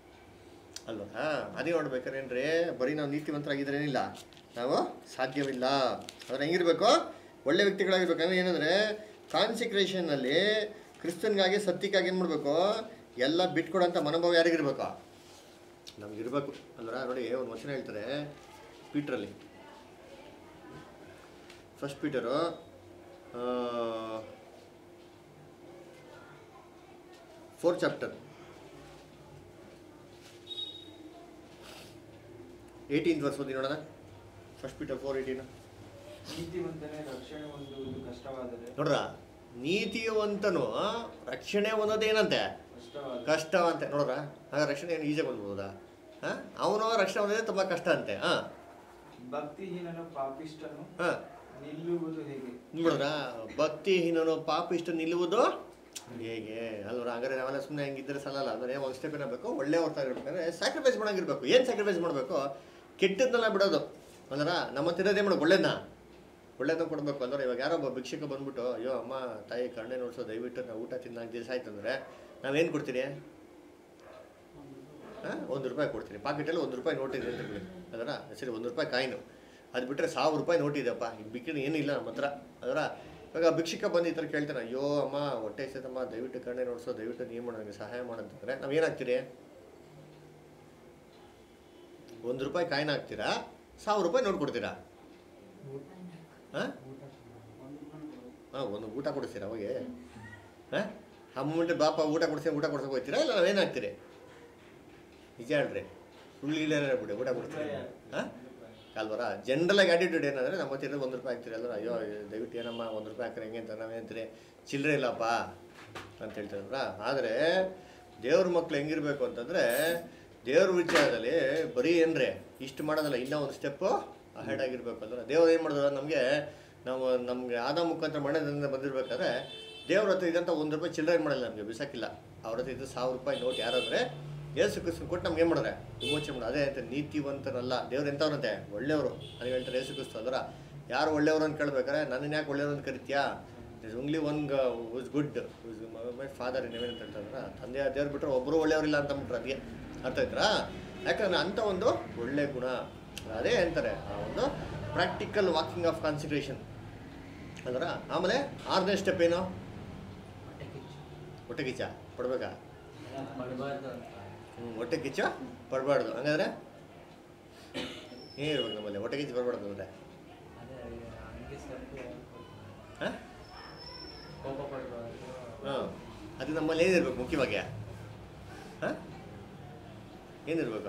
ಅಲ್ವರ. ಅದೇ ನೋಡ್ಬೇಕಾರೇನ್ರಿ ಬರೀ ನಾವು ನೀತಿವಂತರಾಗಿದ್ರೇನಿಲ್ಲ, ನಾವು ಸಾಧ್ಯವಿಲ್ಲ. ಅದ್ರ ಹೆಂಗಿರ್ಬೇಕು? ಒಳ್ಳೆ ವ್ಯಕ್ತಿಗಳಾಗಿರ್ಬೇಕಂದ್ರೆ ಏನಂದರೆ ಕಾನ್ಸಿಕ್ರೇಷನ್ನಲ್ಲಿ ಕ್ರಿಸ್ತನ್ಗಾಗಿ ಸತ್ಯಕ್ಕಾಗಿ ಏನು ಮಾಡಬೇಕು? ಎಲ್ಲ ಬಿಟ್ಕೊಡೋಂಥ ಮನೋಭಾವ ಯಾರಿಗಿರ್ಬೇಕು? ನಮಗಿರ್ಬೇಕು ಅಲ್ವರ. ನೋಡಿ ಒಂದು ವಚನ ಹೇಳ್ತಾರೆ ಪೀಟ್ರಲ್ಲಿ, first Peter fourth chapter eighteenth verse ಓದಿ ನೋಡೋಣ. First Peter four eighteen. ನೀತಿವಂತನೇ ರಕ್ಷಣೆ ಹೊಂದುವುದು ಕಷ್ಟವಾದರೆ ನೋಡ್ರ, ನೀತಿವಂತನು ರಕ್ಷಣೆ ಹೊಂದೋದೇನಂತೆ ಕಷ್ಟವಂತೆ ನೋಡ್ರ. ಆಗ ರಕ್ಷಣೆ ಏನು ಈಸಿಯಾಗಿ ಬಂದ್ಬೋದಾ? ಹಾಂ, ಅವನು ರಕ್ಷಣೆ ಹೊಂದೋದೇ ತುಂಬ ಕಷ್ಟ ಅಂತೆ. ಹಾಂ, ಭಕ್ತಿಹೀನನು ಪಾಪಿಷ್ಟನು ಹಾಂ ನಿಲ್ಲುವುದು ಹೇಗೆ? ನೋಡ್ರ, ಭಕ್ತಿಹೀನನು ಪಾಪಿಷ್ಟ ನಿಲ್ಲುವುದು ಹೇಗೆ ಅಲ್ವರ. ಹಾಗಾದ್ರೆ ನಾವೆಲ್ಲ ಸುಮ್ಮನೆ ಹೆಂಗಿದ್ರೆ ಸಲಲ್ಲ. ಅಂದರೆ ಒಂದು ಸ್ಟೆಪ್ ಏನಾಗಬೇಕು? ಒಳ್ಳೆ ಹೊರ್ತಾ ಇರ್ಬೇಕಂದ್ರೆ ಸ್ಯಾಕ್ರಿಫೈಸ್ ಮಾಡೋಂಗಿರ್ಬೇಕು. ಏನು ಸ್ಯಾಕ್ರಿಫೈಸ್ ಮಾಡಬೇಕು? ಕೆಟ್ಟದ್ದನ್ನೆಲ್ಲ ಬಿಡೋದು ಅಲ್ವರ. ನಮ್ಮ ತಿರೋದೇ ಮಾಡೋದು ಒಳ್ಳೇದನ್ನ ಒಳ್ಳೇದನ್ನ ಕೊಡಬೇಕು ಅಂದ್ರೆ. ಇವಾಗ ಯಾರೋ ಒಬ್ಬ ಭಿಕ್ಷಕ ಬಂದ್ಬಿಟ್ಟು ಅಯ್ಯೋ ಅಮ್ಮ ತಾಯಿ ಕಣ್ಣೆ ನೋಡ್ಸೋ ದಯವಿಟ್ಟು ನಾವು ಊಟ ತಿನ್ನಾಕ ದಿವಸ ಆಯ್ತು ಅಂದರೆ ನಾವೇನು ಕೊಡ್ತೀರಿ? ಹಾಂ, ಒಂದು ರೂಪಾಯಿ ಕೊಡ್ತೀನಿ. ಪಾಕೆಟಲ್ಲಿ ಒಂದು ರೂಪಾಯಿ ನೋಟ್ ಇದೆ ಅಂತ ಹೇಳಿ ಅದರ ಸರಿ, ಒಂದು ರೂಪಾಯಿ ಕಾಯಿನು. ಅದು ಬಿಟ್ಟರೆ ಸಾವಿರ ರೂಪಾಯಿ ನೋಟ್ ಇದೆಯಪ್ಪ, ಈಗ ಬಿಕ್ಕಿನ ಏನಿಲ್ಲ ನಮ್ಮ ಹತ್ರ ಅದರ. ಇವಾಗ ಭಿಕ್ಷಿಕ ಬಂದು ಈ ಥರ ಕೇಳ್ತಾನೆ, ಅಯ್ಯೋ ಅಮ್ಮ ಹೊಟ್ಟೆ ಸೈತಮ್ಮ, ದಯವಿಟ್ಟು ಕಣ್ಣೆ ನೋಡಿಸೋ, ದಯವಿಟ್ಟು ನೀವು ಮಾಡೋ ನನಗೆ ಸಹಾಯ ಮಾಡಂತಂದರೆ ನಾವು ಏನಾಗ್ತೀರಿ? ಒಂದು ರೂಪಾಯಿ ಕಾಯಿನ ಹಾಕ್ತೀರಾ, ಸಾವಿರ ರೂಪಾಯಿ ನೋಟ್ ಕೊಡ್ತೀರಾ? ಹಾಂ ಹಾಂ ಒಂದು ಊಟ ಕೊಡಿಸ್ತೀರಾ ಹೋಗಿ? ಹಾಂ ಆ ಮೂಮೆಂಟ್ ಬಾಪ ಊಟ ಕೊಡಿಸ್ತೀನಿ, ಊಟ ಕೊಡ್ಸೋಕೆ ಹೋಗ್ತೀರಾ? ಇಲ್ಲ ನಾವೇನಾಗ್ತೀರಿ? ನಿಜ ಹೇಳ್ರಿ, ಸುಳ್ಳು ಇಲ್ಲ ಬಿಡಿ, ಊಟ ಕೊಡ್ತೀರಿ. ಹಾಂ ಅಲ್ವರ? ಜನರಲಾಗಿ ಆ್ಯಟಿಟ್ಯೂಡ್ ಏನಂದರೆ ನಮ್ಮ ಹತ್ತಿರ ಒಂದು ರೂಪಾಯಿ ಹಾಕ್ತೀರಿ ಅಲ್ವರ, ಅಯ್ಯೋ ದಯವಿಟ್ಟು ಏನಮ್ಮ ಒಂದು ರೂಪಾಯಿ ಹಾಕ್ರಿ ಹೆಂಗೆ ಅಂತ ನಾವೇಂತೀರಿ? ಚಿಲ್ಲರೆ ಇಲ್ಲಪ್ಪ ಅಂತ ಹೇಳ್ತಾರಲ್ವ. ಆದರೆ ದೇವ್ರ ಮಕ್ಳು ಹೆಂಗಿರ್ಬೇಕು ಅಂತಂದರೆ, ದೇವ್ರ ವಿಚಾರದಲ್ಲಿ ಬರೀ ಏನ್ರಿ ಇಷ್ಟು ಮಾಡೋದಲ್ಲ, ಇನ್ನೂ ಒಂದು ಸ್ಟೆಪ್ಪು ಅಹೆಡ್ ಆಗಿರ್ಬೇಕು ಅಲ್ವ. ದೇವ್ರು ಏನು ಮಾಡಿದ್ರು ನಮಗೆ, ನಾವು ನಮಗೆ ಆದ ಮುಖಾಂತರ ಮನೆಯಿಂದ ಬಂದಿರ್ಬೇಕಾದ್ರೆ ದೇವ್ರ ಹತ್ರ ಇದಂತ ಒಂದು ರೂಪಾಯಿ ಚಿಲ್ಲರೆ ಏನು ಮಾಡಲ್ಲ, ನಮಗೆ ಬಿಸಾಕಿಲ್ಲ. ಅವ್ರ ಹತ್ರ ಇದು ಸಾವಿರ ರೂಪಾಯಿ ನೋಟ್ ಯಾರಾದರೆ ಏಸು ಕ್ರಿಸ್ತನ್ ಕೊಟ್ಟು ನಮ್ಗೆ ಏನು ಮಾಡಿದ್ರೆ ವಿಮೋಚನೆ ಮಾಡೋದು. ಅದೇ ಅಂತ ನೀತಿವಂತನಲ್ಲ, ದೇವ್ರು ಎಂಥವ್ರಂತೆ? ಒಳ್ಳೆಯವರು. ಅದು ಹೇಳ್ತಾರೆ ಏಸು ಕ್ರಿಸ್ತ ಅಲ್ವರ. ಯಾರು ಒಳ್ಳೆಯವರು ಅಂತ ಕೇಳ್ಬೇಕಾರೆ ನನ್ನನ್ನು ಯಾಕೆ ಒಳ್ಳೆಯವರು ಅಂತ ಕರಿತೀಯಾ? Is only one who's good my father in heaven ಅಂತ ಹೇಳ್ತಾರ. ತಂದೆ ದೇವ್ರು ಬಿಟ್ಟರೆ ಒಬ್ಬರು ಒಳ್ಳೆಯವರಿಲ್ಲ ಅಂತ ಅಂದ್ಬಿಟ್ರೆ ಅದಕ್ಕೆ ಅರ್ಥ ಆಯ್ತಾ? ಯಾಕಂದ್ರೆ ಅಂಥ ಒಂದು ಒಳ್ಳೆ ಗುಣ ಅದೇ ಅಂತಾರೆ, ಆ ಒಂದು ಪ್ರಾಕ್ಟಿಕಲ್ ವಾಕಿಂಗ್ ಆಫ್ ಕಾನ್ಸಂಟ್ರೇಷನ್ ಅದರ. ಆಮೇಲೆ ಆರನೇ ಸ್ಟೆಪ್ ಏನು? ಹೊಟ್ಟೆ ಕಿಚ್ಚ ಪಡ್ಬೇಕಾ? ಹ್ಞೂ ಹೊಟ್ಟೆ ಕಿಚ್ಚ ಪಡಬಾರ್ದು. ಹಂಗಾದ್ರೆ ಏನಿರ್ಬೇಕು ನಮ್ಮಲ್ಲಿ? ಹೊಟ್ಟೆ ಕಿಚ್ಚು ಬರಬಾರ್ದು ಅಂದರೆ ಹಾಂ ಹಾಂ ಅದು ನಮ್ಮಲ್ಲಿ ಏನಿರ್ಬೇಕು ಮುಖ್ಯವಾಗಿ? ಹಾಂ ಏನಿರ್ಬೇಕು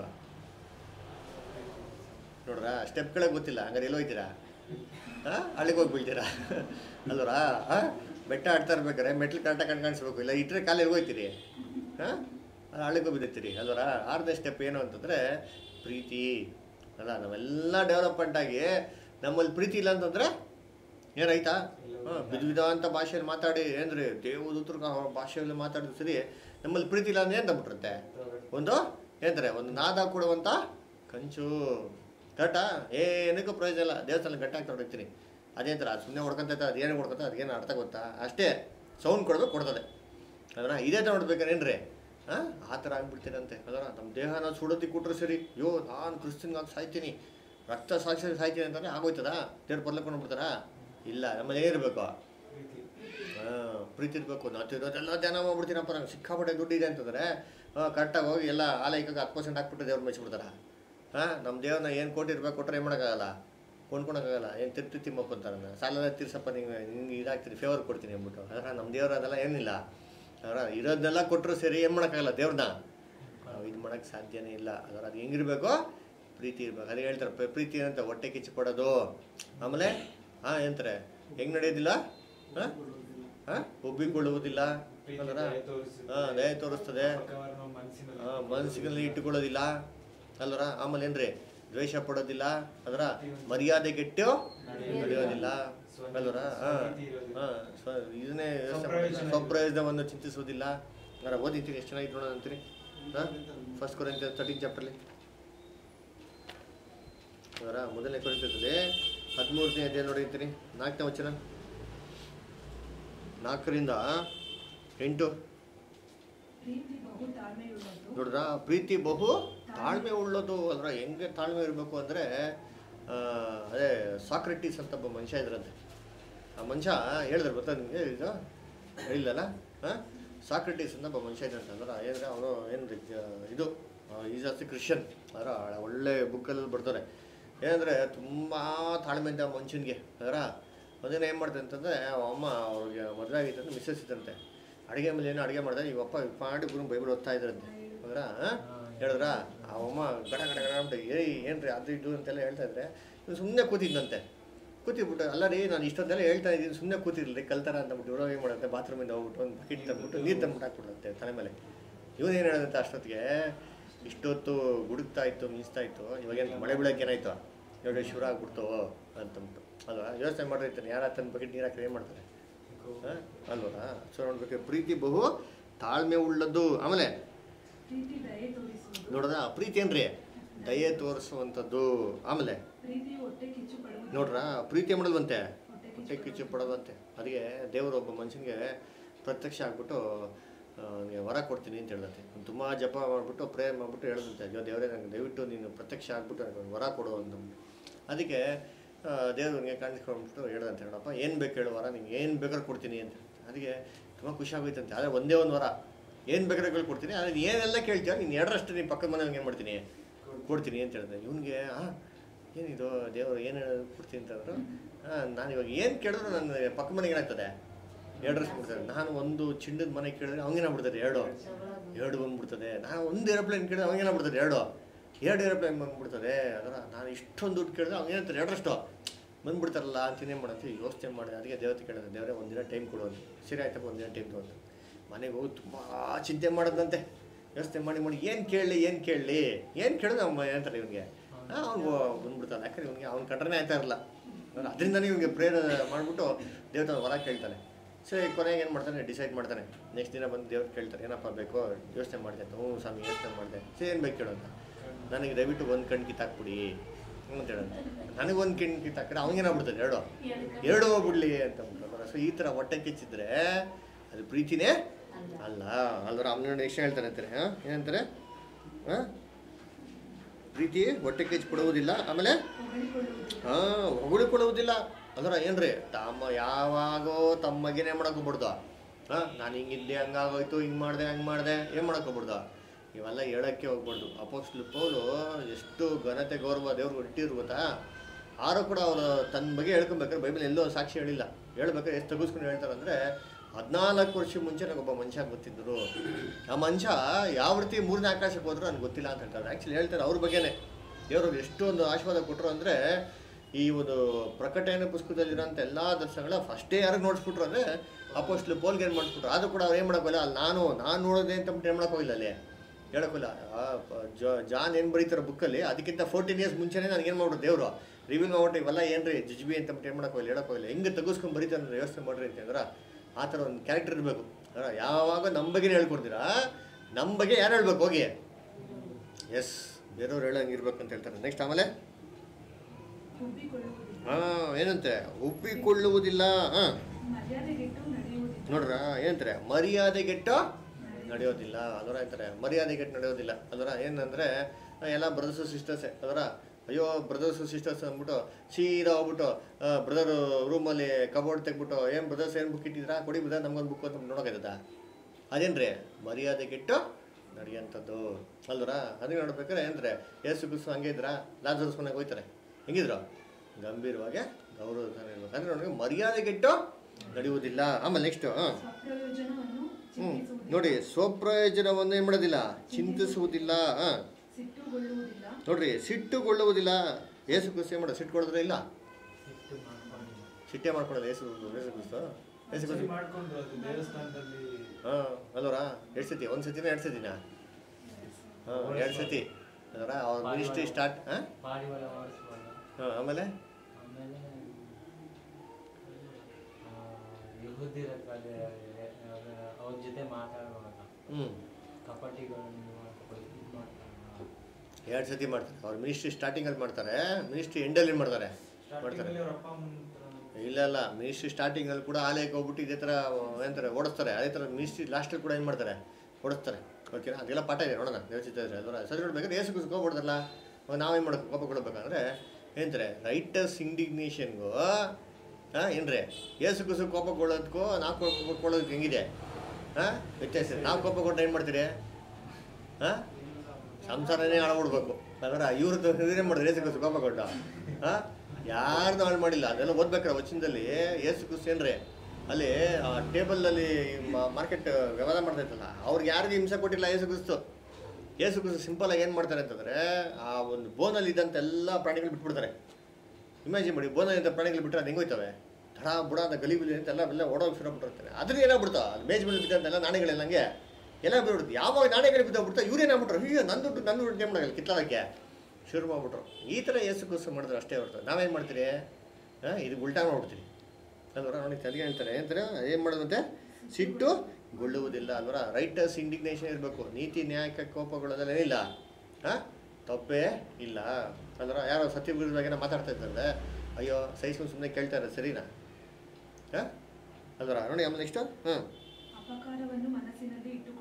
ನೋಡ್ರಾ? ಸ್ಟೆಪ್ಗಳೇ ಗೊತ್ತಿಲ್ಲ, ಹಂಗಾರೆ ಎಲ್ಲೋ ಹೋಗ್ತೀರಾ? ಹಾಂ ಹಳ್ಳಿಗೆ ಹೋಗಿ ಬೀಳ್ತೀರಾ ಅಲ್ವರಾ? ಹಾಂ ಬೆಟ್ಟ ಆಡ್ತಾ ಇರ್ಬೇಕಾರೆ ಮೆಟ್ಲು ಕರೆಕ್ಟಾಗಿ ಕಣ್ ಕಾಣಿಸ್ಬೇಕು, ಇಲ್ಲ ಇಟ್ಟರೆ ಕಾಲಿಗೆ ಹೋಗ್ತೀರಿ. ಹಾಂ ಅದು ಹಳ್ಳಿಗೆ ಬಿದ್ದಿರ್ತೀರಿ ಅಲ್ವರ. ಆರನೇ ಸ್ಟೆಪ್ ಏನು ಅಂತಂದರೆ ಪ್ರೀತಿ ಅಲ್ಲ. ನಾವೆಲ್ಲ ಡೆವಲಪ್ಮೆಂಟ್ ಆಗಿ ನಮ್ಮಲ್ಲಿ ಪ್ರೀತಿ ಇಲ್ಲ ಅಂತಂದರೆ ಏನಾಯ್ತಾ? ಹಾಂ ವಿಧ ವಿಧ ಅಂತ ಭಾಷೆಯಲ್ಲಿ ಮಾತಾಡಿ ಏನ್ರಿ ದೇವದೂತ್ರ ಭಾಷೆಯಲ್ಲಿ ಮಾತಾಡಿದ್ರು ಸರಿ, ನಮ್ಮಲ್ಲಿ ಪ್ರೀತಿ ಇಲ್ಲ ಅಂದ್ರೆ ಏನು ತಂದ್ಬಿಟ್ರಂತೆ? ಒಂದು ಏನಂತಾರೆ, ಒಂದು ನಾದ ಕೊಡುವಂಥ ಕಂಚು. ಕರೆಕ್ಟಾ? ಏನಕ್ಕೂ ಪ್ರಯೋಜನ ಇಲ್ಲ. ದೇವಸ್ಥಾನ ಗಟ್ಟಾಗಿ ತೊಡಗಿರ್ತೀನಿ ಅದೇ ಥರ ಸುಮ್ಮನೆ ಹೊಡ್ಕೊಂತ ಅದು ಏನು ಹೊಡ್ಕೊತ ಅದಕ್ಕೇನು ಅರ್ಥ ಗೊತ್ತಾ? ಅಷ್ಟೇ ಸೌಂಡ್ ಕೊಡಬೇಕು, ಕೊಡ್ತದೆ ಅದರ. ಇದೇ ಥರ ನೋಡ್ಬೇಕೇನೇನ್ರಿ? ಹಾಂ ಆ ಥರ ಆಗ್ಬಿಡ್ತೀರಂತೆ ಅದರ. ನಮ್ಮ ದೇಹನ ಸುಡೋದಕ್ಕೆ ಕೊಟ್ಟರು ಸರಿ, ಅಯ್ಯೋ ನಾನು ಕ್ರಿಸ್ತನ್ಗಾಗಿ ಸಾಯ್ತೀನಿ, ರಕ್ತ ಸಾಕ್ಷಿ ಸಾಯ್ತೀನಿ ಅಂತಂದರೆ ಆಗೋಯ್ತದ? ದೇವ್ರು ಬರ್ಲಕೊಂಡು ಬಿಡ್ತಾರಾ? ಇಲ್ಲ, ನಮ್ಮಲ್ಲಿ ಏನಿರಬೇಕು? ಹಾಂ ಪ್ರೀತಿ ಇರಬೇಕು. ನಾವು ತಿರೋದೆಲ್ಲ ಧ್ಯಾನ ಮಾಡ್ಬಿಡ್ತೀನಪ್ಪ, ನಂಗೆ ಸಿಕ್ಕಾಪಟ್ಟೆ ದುಡ್ಡು ಇದೆ ಅಂತಂದರೆ ಹಾಂ ಕರೆಕ್ಟಾಗಿ ಹೋಗಿ ಎಲ್ಲ ಆಲಯಕ್ಕೆ ಹತ್ತು ಪರ್ಸೆಂಟ್ ಹಾಕ್ಬಿಟ್ಟು ದೇವ್ರು ಮೆಚ್ಚಿಬಿಡ್ತಾರ. ಹಾಂ ನಮ್ಮ ದೇವ್ರನ್ನ ಏನು ಕೋಟಿ ಇರ್ಬೇಕು ಕೊಟ್ಟರೆ ಏನು ಮಾಡೋಕ್ಕಾಗಲ್ಲ, ಕೊಂಡ್ಕೊಳಕ್ಕಾಗಲ್ಲ. ಏನು ತಿರ್ತಿ ತಿಮ್ಮಪ್ಪ ಅಂತಾರೆ, ಸಾಲ ತೀರ್ಸಪ್ಪ ನಿಂಗೆ ನಿಂಗೆ ಇದಾಗ್ತೀನಿ, ಫೇವರ್ ಕೊಡ್ತೀನಿ ಅಂದ್ಬಿಟ್ಟು. ಅದರ ನಮ್ಮ ದೇವ್ರ ಅದೆಲ್ಲ ಏನಿಲ್ಲ. ಅದರ ಇರೋದನ್ನೆಲ್ಲ ಕೊಟ್ಟರು ಸರಿ ಏನು ಮಾಡೋಕ್ಕಾಗಲ್ಲ ದೇವ್ರನ್ನ, ನಾವು ಇದು ಮಾಡೋಕ್ಕೆ ಸಾಧ್ಯನೇ ಇಲ್ಲ. ಅದರ ಅದು ಹೆಂಗಿರ್ಬೇಕು? ಪ್ರೀತಿ ಇರ್ಬೇಕು. ಅದೇ ಹೇಳ್ತಾರೆ ಪ್ರೀತಿ ಏನಂತ ಹೊಟ್ಟೆ ಕಿಚ್ಚು ಪಡೋದು. ಆಮೇಲೆ ಹಾಂ ಏನಂತಾರೆ ಹೆಂಗೆ ನಡೆಯೋದಿಲ್ಲ? ಹಾಂ ಹಾಂ ಒಬ್ಬಿಕೊಳ್ಳುವುದಿಲ್ಲ ಅದರ. ಹಾಂ ದಯ ತೋರಿಸ್ತದೆ. ಹಾಂ ಮನಸ್ಸಿನಲ್ಲಿ ಇಟ್ಟುಕೊಳ್ಳೋದಿಲ್ಲ ಅಲ್ವರ. ಆಮೇಲೆ ಏನ್ರಿ ದ್ವೇಷ ಪಡೋದಿಲ್ಲ ಅದರ. ಮರ್ಯಾದೆ ಕೆಟ್ಟು ನಡೆಯೋದಿಲ್ಲ ಅಲ್ವರ. ಹಾಂ ಹಾಂ ಸ್ವ ಇದನ್ನೇ ಸ್ವಪ್ರಯೋಜನವನ್ನು ಚಿಂತಿಸುವುದಿಲ್ಲ ಅದರ. ಓದಿರ್ತೀನಿ ಎಷ್ಟು ಚೆನ್ನಾಗಿ ನೋಡೋಣ ಅಂತೀರಿ. ಹಾಂ ಫಸ್ಟ್ ಕೊರಿಂಥಿಯನ್ಸ್ ತರ್ಟೀನ್ ಚಾಪ್ಟರ್ಲಿ ಅದರ ಮೊದಲನೇ ಕೊರಿಂಥಿಯನ್ಸಲ್ಲಿ ಹದಿಮೂರನೇ ಅಧ್ಯಾಯ ನೋಡಿರ್ತೀನಿ, ನಾಲ್ಕನೇ ವಚನ, ನಾಲ್ಕರಿಂದ ಎಂಟು ನೋಡ್ರ. ಪ್ರೀತಿ ಬಹು ತಾಳ್ಮೆ ಉಳ್ಳೋದು ಅಲ್ರ. ಹೆಂಗೆ ತಾಳ್ಮೆ ಇರಬೇಕು ಅಂದರೆ ಅದೇ ಸಾಕ್ರೆಟಿಸ್ ಅಂತ ಒಬ್ಬ ಮನುಷ್ಯ ಇದ್ರಂತೆ. ಆ ಮನುಷ್ಯ ಹೇಳಿದ್ರೆ ಗೊತ್ತಾ ನಿಮಗೆ? ಇದು ಹೇಳಿಲ್ಲಲ್ಲ. ಹಾಂ ಸಾಕ್ರೆಟಿಸ್ ಅಂತ ಒಬ್ಬ ಮನುಷ್ಯ ಇದ್ರಂತೆ ಅಂದ್ರೆ ಏನಂದರೆ ಅವನು ಏನು ಇದು ಈಸ್ ಆಸ್ ಎ ಕ್ರಿಶ್ಚಿಯನ್ ಅದರ. ಒಳ್ಳೆ ಬುಕ್ಕಲ್ಲಿ ಬರ್ತಾರೆ ಏನಂದರೆ ತುಂಬ ತಾಳ್ಮೆಯಿಂದ ಮನುಷ್ಯನಿಗೆ ಅದರ. ಒಂದಿನ ಏನು ಮಾಡ್ತಾರೆ ಅಂತಂದರೆ ಅಮ್ಮ ಅವ್ರಿಗೆ ಮದುವೆ ಆಗಿತ್ತು ಅಂತ ಮಿಸ್ಸಸ್ ಇದ್ದಂತೆ. ಅಡುಗೆ ಮೇಲೆ ಏನೋ ಅಡುಗೆ ಮಾಡಿದ್ರೆ ಇವಪ್ಪ ಮಾಡಿ ಗುರು ಬೈಬಲ್ ಓದ್ತಾ ಇದ್ರಂತೆ ಅದರ. ಹೇಳಿದ್ರ ಅವಮ್ಮ ಗಡ ಗಡ ಗಡ ಅಂತ ಏಯ್ ಏನು ರೀ ಅದು ಇದು ಅಂತೆಲ್ಲ ಹೇಳ್ತಾ ಇದ್ರೆ ಇವ್ನು ಸುಮ್ಮನೆ ಕೂತಿದ್ದಂತೆ. ಕೂತಿಬಿಟ್ಟು ಅಲ್ಲ ರೀ ನಾನು ಇಷ್ಟೊಂದೆಲ್ಲ ಹೇಳ್ತಾ ಇದ್ದೀನಿ ಸುಮ್ಮನೆ ಕೂತಿರ್ಲಿ ಕಲ್ತಾರ ಅಂತಬಿಟ್ಟು ಇವ್ರು ಏನು ಮಾಡುತ್ತೆ ಬಾತ್ರೂಮಿಂದ ಹೋಗ್ಬಿಟ್ಟು ಒಂದು ಬಕೆಟ್ ತಂದ್ಬಿಟ್ಟು ನೀರು ತಂದ್ಬಿಟ್ಟು ಹಾಕ್ಬಿಡುತ್ತೆ ತಲೆ ಮೇಲೆ. ಇವನೇನು ಹೇಳೋದಂತೆ ಅಷ್ಟೊತ್ತಿಗೆ ಇಷ್ಟೊತ್ತು ಗುಡುಕ್ತಾ ಇತ್ತು ಮೀಸ್ತಾ ಇತ್ತು, ಇವಾಗೇನು ಮಳೆ ಬೀಳೋಕೆ ಏನಾಯ್ತು ಇವಾಗ ಶುರು ಆಗ್ಬಿಡ್ತು ಅಂತಂದ್ಬಿಟ್ಟು ಅಲ್ವಾ. ಯೋಚನೆ ಮಾಡಿರ್ತಾನೆ ಯಾರು ತಂದು ಬಕೆಟ್ ನೀರು ಹಾಕಿ ಏನು ಮಾಡ್ತಾರೆ ಹಾಂ ಅಲ್ವಲ್ಲ. ಸೊ ನೋಡ್ಬೇಕು ಪ್ರೀತಿ ಬಹು ತಾಳ್ಮೆ ಉಳ್ಳದ್ದು. ಆಮೇಲೆ ನೋಡ್ರ ಪ್ರೀತಿ ಏನ್ರಿ ದಯೆ ತೋರಿಸುವಂಥದ್ದು. ಆಮೇಲೆ ನೋಡ್ರ ಪ್ರೀತಿ ಮಾಡಲ್ವಂತೆ ಹೊಟ್ಟೆ ಕಿಚ್ಚು ಪಡೋದಂತೆ. ಅದಕ್ಕೆ ದೇವರು ಒಬ್ಬ ಮನುಷ್ಯನಿಗೆ ಪ್ರತ್ಯಕ್ಷ ಆಗ್ಬಿಟ್ಟು ನನಗೆ ವರ ಕೊಡ್ತೀನಿ ಅಂತ ಹೇಳತ್ತೆ. ತುಂಬ ಜಪ ಮಾಡಿಬಿಟ್ಟು ಪ್ರೇಯರ್ ಮಾಡಿಬಿಟ್ಟು ಹೇಳಿದಂತೆ, ಅಯ್ಯೋ ದೇವರೇ ನನಗೆ ದಯವಿಟ್ಟು ನೀನು ಪ್ರತ್ಯಕ್ಷ ಆಗಿಬಿಟ್ಟು ನನಗೆ ಒಂದು ವರ ಕೊಡು ಅಂತಂದ್ಬಿಟ್ಟು. ಅದಕ್ಕೆ ದೇವ್ರು ನನಗೆ ಕಾಣಿಸ್ಕೊಂಡ್ಬಿಟ್ಟು ಹೇಳ್ದಂತೆ, ಹೇಳಪ್ಪ ಏನು ಬೇಕು ಹೇಳು ವರ, ನಿಂಗೆ ಏನು ಬೇಕಾದ್ರೆ ಕೊಡ್ತೀನಿ ಅಂತ. ಅದಕ್ಕೆ ತುಂಬ ಖುಷಿ ಆಗೋಯ್ತಂತೆ. ಆದರೆ ಒಂದೇ ಒಂದು ವರ, ಏನು ಬೇಕಾದ್ರೆ ಕೊಡ್ತೀನಿ, ಆದರೆ ಏನೆಲ್ಲ ಕೇಳ್ತೀಯ ನೀನು ಎರಡರಷ್ಟು ನೀನು ಪಕ್ಕದ ಮನೆಯವ್ನಿಗೆ ಏನು ಮಾಡ್ತೀನಿ ಕೊಡ್ತೀನಿ ಅಂತ ಹೇಳಿದೆ. ಇವನಿಗೆ ಹಾಂ ಏನಿದು ದೇವರು ಏನು ಕೊಡ್ತೀನಿ ಅಂತಂದ್ರು. ಹಾಂ ನಾನು ಇವಾಗ ಏನು ಕೇಳಿದ್ರು ನನ್ನ ಪಕ್ಕ ಮನೆಗೆ ಏನಾಗ್ತದೆ ಎರಡರಷ್ಟು ಬಿಡ್ತಾರೆ. ನಾನು ಒಂದು ಚಿಂಡದ ಮನೆ ಕೇಳಿದ್ರೆ ಅವಂಗೇನಾಗ್ಬಿಡ್ತಾರೆ ಎರಡು ಎರಡು ಬಂದ್ಬಿಡ್ತದೆ. ನಾನು ಒಂದು ಏರೋಪ್ಲೇನ್ ಕೇಳಿದ್ರೆ ಅವಂಗೇನಾಗ್ಬಿಡ್ತಾರೆ ಎರಡು ಎರಡು ಏರೋಪ್ಲೇನ್ ಬಂದ್ಬಿಡ್ತದೆ. ಅದರ ನಾನು ಇಷ್ಟೊಂದು ದುಡ್ಡು ಕೇಳಿದ್ರೆ ಅವ್ನಿಗೇನಂತಾರೆ ಎರಡರಷ್ಟು ಬಂದ್ಬಿಡ್ತಾರಲ್ಲ ಅಂತಿನೇ ಮಾಡಂತ ಯೋಚನೆ ಮಾಡಿದೆ. ಅದಕ್ಕೆ ದೇವತೆ ಕೇಳಿದೆ, ದೇವರೇ ಒಂದಿನ ಟೈಮ್ ಕೊಡೋದು. ಸರಿ ಆಯ್ತಪ್ಪ ಒಂದಿನ ಟೈಮ್ ತೊಗೊಂಡು ಮನೆಗೆ ಹೋಗಿ ತುಂಬ ಚಿಂತೆ ಮಾಡೋದಂತೆ, ಯೋಚನೆ ಮಾಡಿ ಮಾಡಿ ಏನು ಕೇಳಲಿ ಏನು ಕೇಳಲಿ ಏನು ಕೇಳಿದ್ರೆ ಅವ್ನು ಏನಂತಾರೆ ಇವನಿಗೆ ಅವ್ನಿಗೆ ಬಂದ್ಬಿಡ್ತಾನೆ. ಯಾಕಂದ್ರೆ ಇವನಿಗೆ ಅವ್ನ ಕಂಡ್ರೆ ಆಯ್ತಾ ಇರಲ್ಲ. ಅದರಿಂದನೇ ಇವನಿಗೆ ಪ್ರೇರ ಮಾಡಿಬಿಟ್ಟು ದೇವತೆ ಹೊರ ಕೇಳ್ತಾನೆ. ಸರಿ ಕೊನೆಗೆ ಏನು ಮಾಡ್ತಾನೆ ಡಿಸೈಡ್ ಮಾಡ್ತಾನೆ. ನೆಕ್ಸ್ಟ್ ದಿನ ಬಂದು ದೇವ್ರು ಕೇಳ್ತಾರೆ ಏನಪ್ಪ ಬೇಕೋ ಯೋಚನೆ ಮಾಡಿದೆ ಅಂತ. ಹ್ಞೂ ಸ್ವಾಮಿ ಯೋಚನೆ ಮಾಡಿದೆ. ಸರಿ ಏನು ಬೇಕು ಕೇಳು ಅಂತ. ನನಗೆ ದಯವಿಟ್ಟು ಒಂದು ಕಣ್ಣು ಕಿತ್ತಾಕ್ಬಿಡಿ ಅಂತ ಹೇಳೋದು. ನನಗೆ ಒಂದು ಕಣ್ಣು ಕಿತ್ತಾಕ್ರೆ ಅವ್ನಿಗೇನಾಗ್ಬಿಡ್ತದೆ ಎರಡು ಎರಡು ಹೋಗ್ಬಿಡ್ಲಿ ಅಂತ ಅಂದ್ಬಿಟ್ಟು. ಸೊ ಈ ಥರ ಹೊಟ್ಟೆ ಕಿಚ್ಚಿದ್ರೆ ಅದು ಪ್ರೀತಿನೇ ಅಲ್ಲ ಅಲ್ವರ. ಅವನ ನೆಕ್ಸ್ಟ್ ಹೇಳ್ತಾರೆ ಅಂತಾರೆ, ಹಾಂ ಏನಂತಾರೆ, ಹಾಂ ಪ್ರೀತಿ ಹೊಟ್ಟೆ ಕಿಚ್ಚು ಕೊಡುವುದಿಲ್ಲ, ಆಮೇಲೆ ಹಾಂ ಹೊಗಳಿಕೊಳ್ಳುವುದಿಲ್ಲ ಅಂದ್ರೆ ಏನ್ರಿ ತಮ್ಮ ಯಾವಾಗೋ ತಮ್ಮಗೇನೆ ಮಾಡಕ್ಕೆ ಹೋಗ್ಬಿಡ್ದು. ಹಾಂ ನಾನು ಹಿಂಗಿದ್ದೆ ಹಂಗಾಗೋಯ್ತು ಹಿಂಗೆ ಮಾಡಿದೆ ಹಂಗೆ ಮಾಡಿದೆ ಏನು ಮಾಡಕ್ಕೆ ಹೋಗ್ಬಿಡ್ದು. ಇವೆಲ್ಲ ಹೇಳೋಕ್ಕೆ ಹೋಗ್ಬಾರ್ದು. ಅಪೊಸ್ತಲ ಪೌಲು ಎಷ್ಟು ಘನತೆ ಗೌರವ ದೇವ್ರಿಗೆ ಇಟ್ಟಿರು ಗೊತ್ತಾ. ಆರು ಕೂಡ ಅವರು ತನ್ನ ಬಗ್ಗೆ ಹೇಳ್ಕೊಬೇಕಾದ್ರೆ ಬೈಬಲ್ ಎಲ್ಲೋ ಸಾಕ್ಷಿ ಹೇಳಿಲ್ಲ. ಹೇಳ್ಬೇಕಾದ್ರೆ ಎಷ್ಟು ತೆಗೆಸ್ಕೊಂಡು ಹೇಳ್ತಾರೆ ಅಂದರೆ, ಹದಿನಾಲ್ಕು ವರ್ಷ ಮುಂಚೆ ನನಗೊಬ್ಬ ಮನುಷ್ಯ ಗೊತ್ತಿದ್ದರು. ಆ ಮನುಷ್ಯ ಯಾವ ರೀತಿ ಮೂರನೇ ಆಕಾಶಕ್ಕೆ ಹೋದ್ರು ನನಗೆ ಗೊತ್ತಿಲ್ಲ ಅಂತ ಹೇಳ್ತಾರೆ. ಆ್ಯಕ್ಚುಲಿ ಹೇಳ್ತಾರೆ ಅವ್ರ ಬಗ್ಗೆನೇ. ದೇವ್ರಿಗೆ ಎಷ್ಟೊಂದು ಆಶೀರ್ವಾದ ಕೊಟ್ಟರು ಅಂದರೆ, ಈ ಒಂದು ಪ್ರಕಟಣೆ ಪುಸ್ತಕದಲ್ಲಿರೋಂಥ ಎಲ್ಲ ದರ್ಶನಗಳ ಫಸ್ಟೇ ಯಾರಿಗೆ ನೋಡಿಸ್ಬಿಟ್ರು ಅಂದರೆ ಅಪೊಸ್ತಲ ಪೌಲ್ಗೆ ಏನು ಮಾಡಿಸ್ಬಿಟ್ರು. ಅದು ಕೂಡ ಅವ್ರು ಏನು ಮಾಡೋಕ್ಕೋಲ್ಲ, ಅಲ್ಲಿ ನಾನು ನಾನು ನೋಡೋದೆ ಅಂತ ಬಿಟ್ಟು ಏನು ಮಾಡೋಕ್ಕೋಗಿಲ್ಲ, ಅಲ್ಲಿ ಹೇಳೋಕ್ಕಿಲ್ಲ. ಜಾನ್ ಏನು ಬರೀತಾರೆ ಬುಕ್ಕಲ್ಲಿ, ಅದಕ್ಕಿಂತ ಫೋರ್ಟೀನ್ ಇಯರ್ಸ್ ಮುಂಚೆನೇ ನನಗೇನು ಮಾಡ್ಬಿಟ್ಟು ದೇವರು ರಿವ್ಯೂ ಮಾಡ್ಬಿಟ್ಟು ಇವೆಲ್ಲ ಏನು ರೀ ಜಜ್ಬಿ ಅಂತ ಬಿಟ್ಟು ಏನು ಮಾಡೋಕ್ಕೋಗಿಲ್ಲ, ಹೇಳೋಕ್ಕೋಗಿಲ್ಲ. ಹೆಂಗೆ ತೆಗೆಸ್ಕೊಂಡು ಬರೀತಾರೆ ಅಂದರೆ ಯೋಚನೆ ಮಾಡಿರಿ ಅಂತಂದ್ರೆ ಆ ಥರ ಒಂದು ಕ್ಯಾರೆಕ್ಟರ್ ಇರಬೇಕು. ಯಾವಾಗ ನಮ್ಮ ಬಗ್ಗೆ ಹೇಳ್ಕೊಡ್ತೀರಾ, ನಮ್ಮ ಬಗ್ಗೆ ಯಾರು ಹೇಳ್ಬೇಕು ಹೋಗಿ, ಎಸ್ ಬೇರೆಯವ್ರು ಹೇಳೋಂಗೆ ಇರ್ಬೇಕು ಅಂತ ಹೇಳ್ತಾರೆ. ನೆಕ್ಸ್ಟ್ ಆಮೇಲೆ ಹಾಂ ಏನಂತೆ ಒಪ್ಪಿಕೊಳ್ಳುವುದಿಲ್ಲ. ಹಾಂ ನೋಡ್ರ ಏನಂತಾರೆ ಮರ್ಯಾದೆಗೆಟ್ಟು ನಡೆಯೋದಿಲ್ಲ ಅದರ ಅಂತಾರೆ. ಮರ್ಯಾದೆಗೆಟ್ಟು ನಡೆಯೋದಿಲ್ಲ ಅದರ ಏನಂದರೆ ಎಲ್ಲ ಬ್ರದರ್ಸು ಸಿಸ್ಟರ್ಸೇ ಅದರ. ಅಯ್ಯೋ ಬ್ರದರ್ಸು ಸಿಸ್ಟರ್ಸ್ ಅಂದ್ಬಿಟ್ಟು ಸೀದಾ ಹೋಗ್ಬಿಟ್ಟು ಬ್ರದರ್ ರೂಮಲ್ಲಿ ಕಬೋರ್ಡ್ ತೆಗ್ಬಿಟ್ಟು ಏನು ಬ್ರದರ್ಸ್ ಏನು ಬುಕ್ ಇಟ್ಟಿದ್ರಾ ಕೊಡಿ ಬ್ರದರ್ ನಮ್ಗೊಂದು ಬುಕ್ ಅಂತ ನೋಡೋಕಾಯ್ತದ. ಅದೇನು ರೀ ಮರ್ಯಾದೆಗೆಟ್ಟು ನಡೆಯೋಂಥದ್ದು ಅಲ್ವರ. ಅದಕ್ಕೆ ನೋಡ್ಬೇಕಾರೆ ಏನಂದ್ರೆ ಏಸು ಕ್ರಿಸ್ತು ಹಂಗೆ ಇದ್ರ ಲಾಜರಸ್ ಮನೆಗೆ ಹೋಗ್ತಾರೆ ಹೆಂಗಿದ್ರು ಗಂಭೀರವಾಗಿ ಗೌರವ ಇರ್ಬೇಕು. ಅಂದರೆ ನೋಡಿ ಮರ್ಯಾದೆಗೆಟ್ಟು ನಡೆಯುವುದಿಲ್ಲ. ಆಮೇಲೆ ನೆಕ್ಸ್ಟು ಹಾಂ ಹ್ಞೂ ನೋಡಿ ಸ್ವಪ್ರಯೋಜನವನ್ನು ಏನು ಮಾಡೋದಿಲ್ಲ ಚಿಂತಿಸುವುದಿಲ್ಲ. ಹಾಂ ನೋಡ್ರಿ ಸಿಟ್ಟುಗೊಳ್ಳುವುದಿಲ್ಲ. ಏಸು ಕ್ರಿಸ್ತು ಏನು ಮಾಡೋದು ಸಿಟ್ಟುಗೊಳ್ಳೋದ್ರೆ ಇಲ್ಲ, ಸಿಟ್ಟೆ ಮಾಡ್ಕೊಳ್ಳೋದು ಏಸು ಏಸು ಕ್ರಿಸ್ತು ಏಸು ಕ್ರಿಸ್ತು ಹಾಂ ಅಲ್ವರ. ಎರಡು ಸತಿ ಒಂದು ಸತಿನ ಎರಡು ಸತಿನ ಹಾಂ ಎರಡು ಸತಿ ಅದರ ಅವ್ರ ಮಿನಿಸ್ಟ್ರಿ ಸ್ಟಾರ್ಟ್. ಹಾಂ ಹಾಂ ಆಮೇಲೆ ಹ್ಞೂ ಎರಡು ಸತಿ ಮಾಡ್ತಾರೆ. ಅವ್ರ ಮಿನಿಸ್ಟ್ರಿ ಸ್ಟಾರ್ಟಿಂಗಲ್ಲಿ ಮಾಡ್ತಾರೆ, ಮಿನಿಸ್ಟ್ರಿ ಎಂಡಲ್ಲಿ ಮಾಡ್ತಾರೆ ಮಾಡ್ತಾರೆ ಇಲ್ಲ ಇಲ್ಲ ಮಿನಿಸ್ಟ್ರಿ ಸ್ಟಾರ್ಟಿಂಗಲ್ಲಿ ಕೂಡ ಆಲಯಕ್ಕೆ ಹೋಗ್ಬಿಟ್ಟು ಇದೇ ಥರ ಏನಂತಾರೆ ಓಡಿಸ್ತಾರೆ. ಅದೇ ಥರ ಮಿನಿಸ್ಟ್ರಿ ಲಾಸ್ಟಲ್ಲಿ ಕೂಡ ಏನು ಮಾಡ್ತಾರೆ ಓಡಿಸ್ತಾರೆ. ಓಕೆನಾ ಅದೆಲ್ಲ ಪಾಠ ಇದೆ ನೋಡೋಣ ಯೋಚಿಸ್ತಾ ಇದ್ರೆ ಅಲ್ವರ. ಸರಿ ನೋಡ್ಬೇಕಾದ್ರೆ ಏಸು ಕ್ರಿಸ್ತು ಹೋಗ್ಬಿಡ್ದಲ್ಲ ನಾವೇನು ಮಾಡೋದು ಕೋಪ ಕೊಡ್ಬೇಕಂದ್ರೆ ಏನಂತಾರೆ ರೈಟರ್ಸ್ ಇಂಡಿಗ್ನೇಷನ್ಗೂ ಹಾಂ ಏನ್ರಿ ಏಸು ಕ್ರಿಸ್ತು ಕೋಪ ಕೊಡೋದಕ್ಕೂ ನಾವು ಕೋಪ ಕೊಡೋದಕ್ಕೆ ಹೆಂಗಿದೆ ಹಾಂ ವ್ಯತ್ಯಾಸ. ನಾವು ಕೋಪ ಕೊಟ್ಟು ಏನು ಮಾಡ್ತೀರಿ ಹಾಂ ಸಂಸಾರನೇ ಹಾಳ್ಬಿಡ್ಬೇಕು ಅದರ. ಇವ್ರದ್ದು ಏನೇನು ಮಾಡಿದ್ರೆ ಏಸು ಕ್ರಿಸ್ತು ಕೋಪ ಕೊಟ್ಟ ಹಾಂ ಯಾರ್ದು ಹಾಳು ಮಾಡಿಲ್ಲ. ಅದೆಲ್ಲ ಓದ್ಬೇಕಾರೆ ವಚನದಲ್ಲಿ ಏಸು ಕ್ರಿಸ್ತು ಏನ್ರಿ ಅಲ್ಲಿ ಟೇಬಲಲ್ಲಿ ಮಾರ್ಕೆಟ್ ವ್ಯವಹಾರ ಮಾಡ್ತಾಯಿತ್ತಲ್ಲ ಅವ್ರಿಗೆ ಯಾರಿಗೂ ಹಿಂಸೆ ಕೊಟ್ಟಿಲ್ಲ ಏಸು ಕ್ರಿಸ್ತು. ಏಸು ಕ್ರಿಸ್ತು ಸಿಂಪಲಾಗಿ ಏನು ಮಾಡ್ತಾರೆ ಅಂತಂದರೆ ಆ ಒಂದು ಬೋನಲ್ಲಿ ಇದ್ದಂಥ ಎಲ್ಲ ಪ್ರಾಣಿಗಳು ಬಿಟ್ಬಿಡ್ತಾರೆ. ಇಮ್ಯಾಜಿನ್ ಮಾಡಿ ಬೋನಲ್ಲಿ ಇದ್ದ ಪ್ರಾಣಿಗಳು ಬಿಟ್ಟರೆ ಅದು ಹೆಂಗೋಯ್ತವೆ ತಡ ಬುಡ ಅಂತ ಗಲಿ ಬಿಲಿ ಅಂತ ಎಲ್ಲ ಎಲ್ಲ ಓಡೋಗಿ ಶುರು ಬಿಟ್ಟಿರ್ತಾರೆ. ಅದ್ರಲ್ಲಿ ಏನಾಗ್ಬಿಡ್ತಾ ಅದು ಮೇಜ್ ಮೇಲೆ ಬಿದ್ದಂತೆಲ್ಲ ನಾಣ್ಯಗಳೆಲ್ಲ ಹಂಗೆ ಎಲ್ಲ ಬಿಡ್ಬಿಡ್ತು. ಯಾವಾಗ ನಾಣ್ಯಗಳು ಬಿದ್ದೋಗ್ಬಿಡ್ತಾ ಇವ್ರು ಏನಾಗ್ಬಿಟ್ರು ಹೀಗೆ ನನ್ನ ದುಡ್ಡು ನನ್ನ ದುಡ್ಡು ಏನು ಮಾಡಲ್ಲ ಕಿತ್ತಲಕ್ಕೆ ಶುರು ಮಾಡ್ಬಿಟ್ರು. ಈ ಥರ ಏಸು ಕ್ರಿಸ್ತು ಮಾಡಿದ್ರೆ ಅಷ್ಟೇ ಹೊರತು ನಾವೇನು ಮಾಡ್ತೀರಿ ಹಾಂ ಇದು ಉಲ್ಟಾ ಮಾಡ್ಬಿಡ್ತೀರಿ ಅಲ್ವರ. ನೋಡಿ ತಲೆಗೆ ಹೇಳ್ತಾರೆ ಏನಂತಾರೆ ಏನು ಮಾಡೋದಂತೆ ಸಿಟ್ಟು ಗೊಳ್ಳುವುದಿಲ್ಲ ಅಲ್ವರ. ರೈಟರ್ಸ್ ಇಂಡಿಗ್ನೇಷನ್ ಇರಬೇಕು. ನೀತಿ ನ್ಯಾಯಕ್ಕೆ ಕೋಪಗೊಳ್ಳೋದಲ್ಲ ಏನಿಲ್ಲ ಹಾಂ ತಪ್ಪೇ ಇಲ್ಲ ಅಲ್ವರ. ಯಾರೋ ಸತ್ಯ ವಿರುದ್ಧವಾಗಿ ಮಾತಾಡ್ತಾ ಇದ್ದಾರೆ ಅಯ್ಯೋ ಸಹಿಸ್ಕೊಂಡು ಸುಮ್ಮನೆ ಕೇಳ್ತಾರೆ ಸರಿನಾ ಹಾಂ ಅಲ್ವರ. ನೋಡಿ ಆಮೇಲೆ ನೆಕ್ಸ್ಟು ಹಾಂ ಅಪಕಾರವನ್ನು ಮನಸ್ಸಿನಲ್ಲಿ ಇಟ್ಟು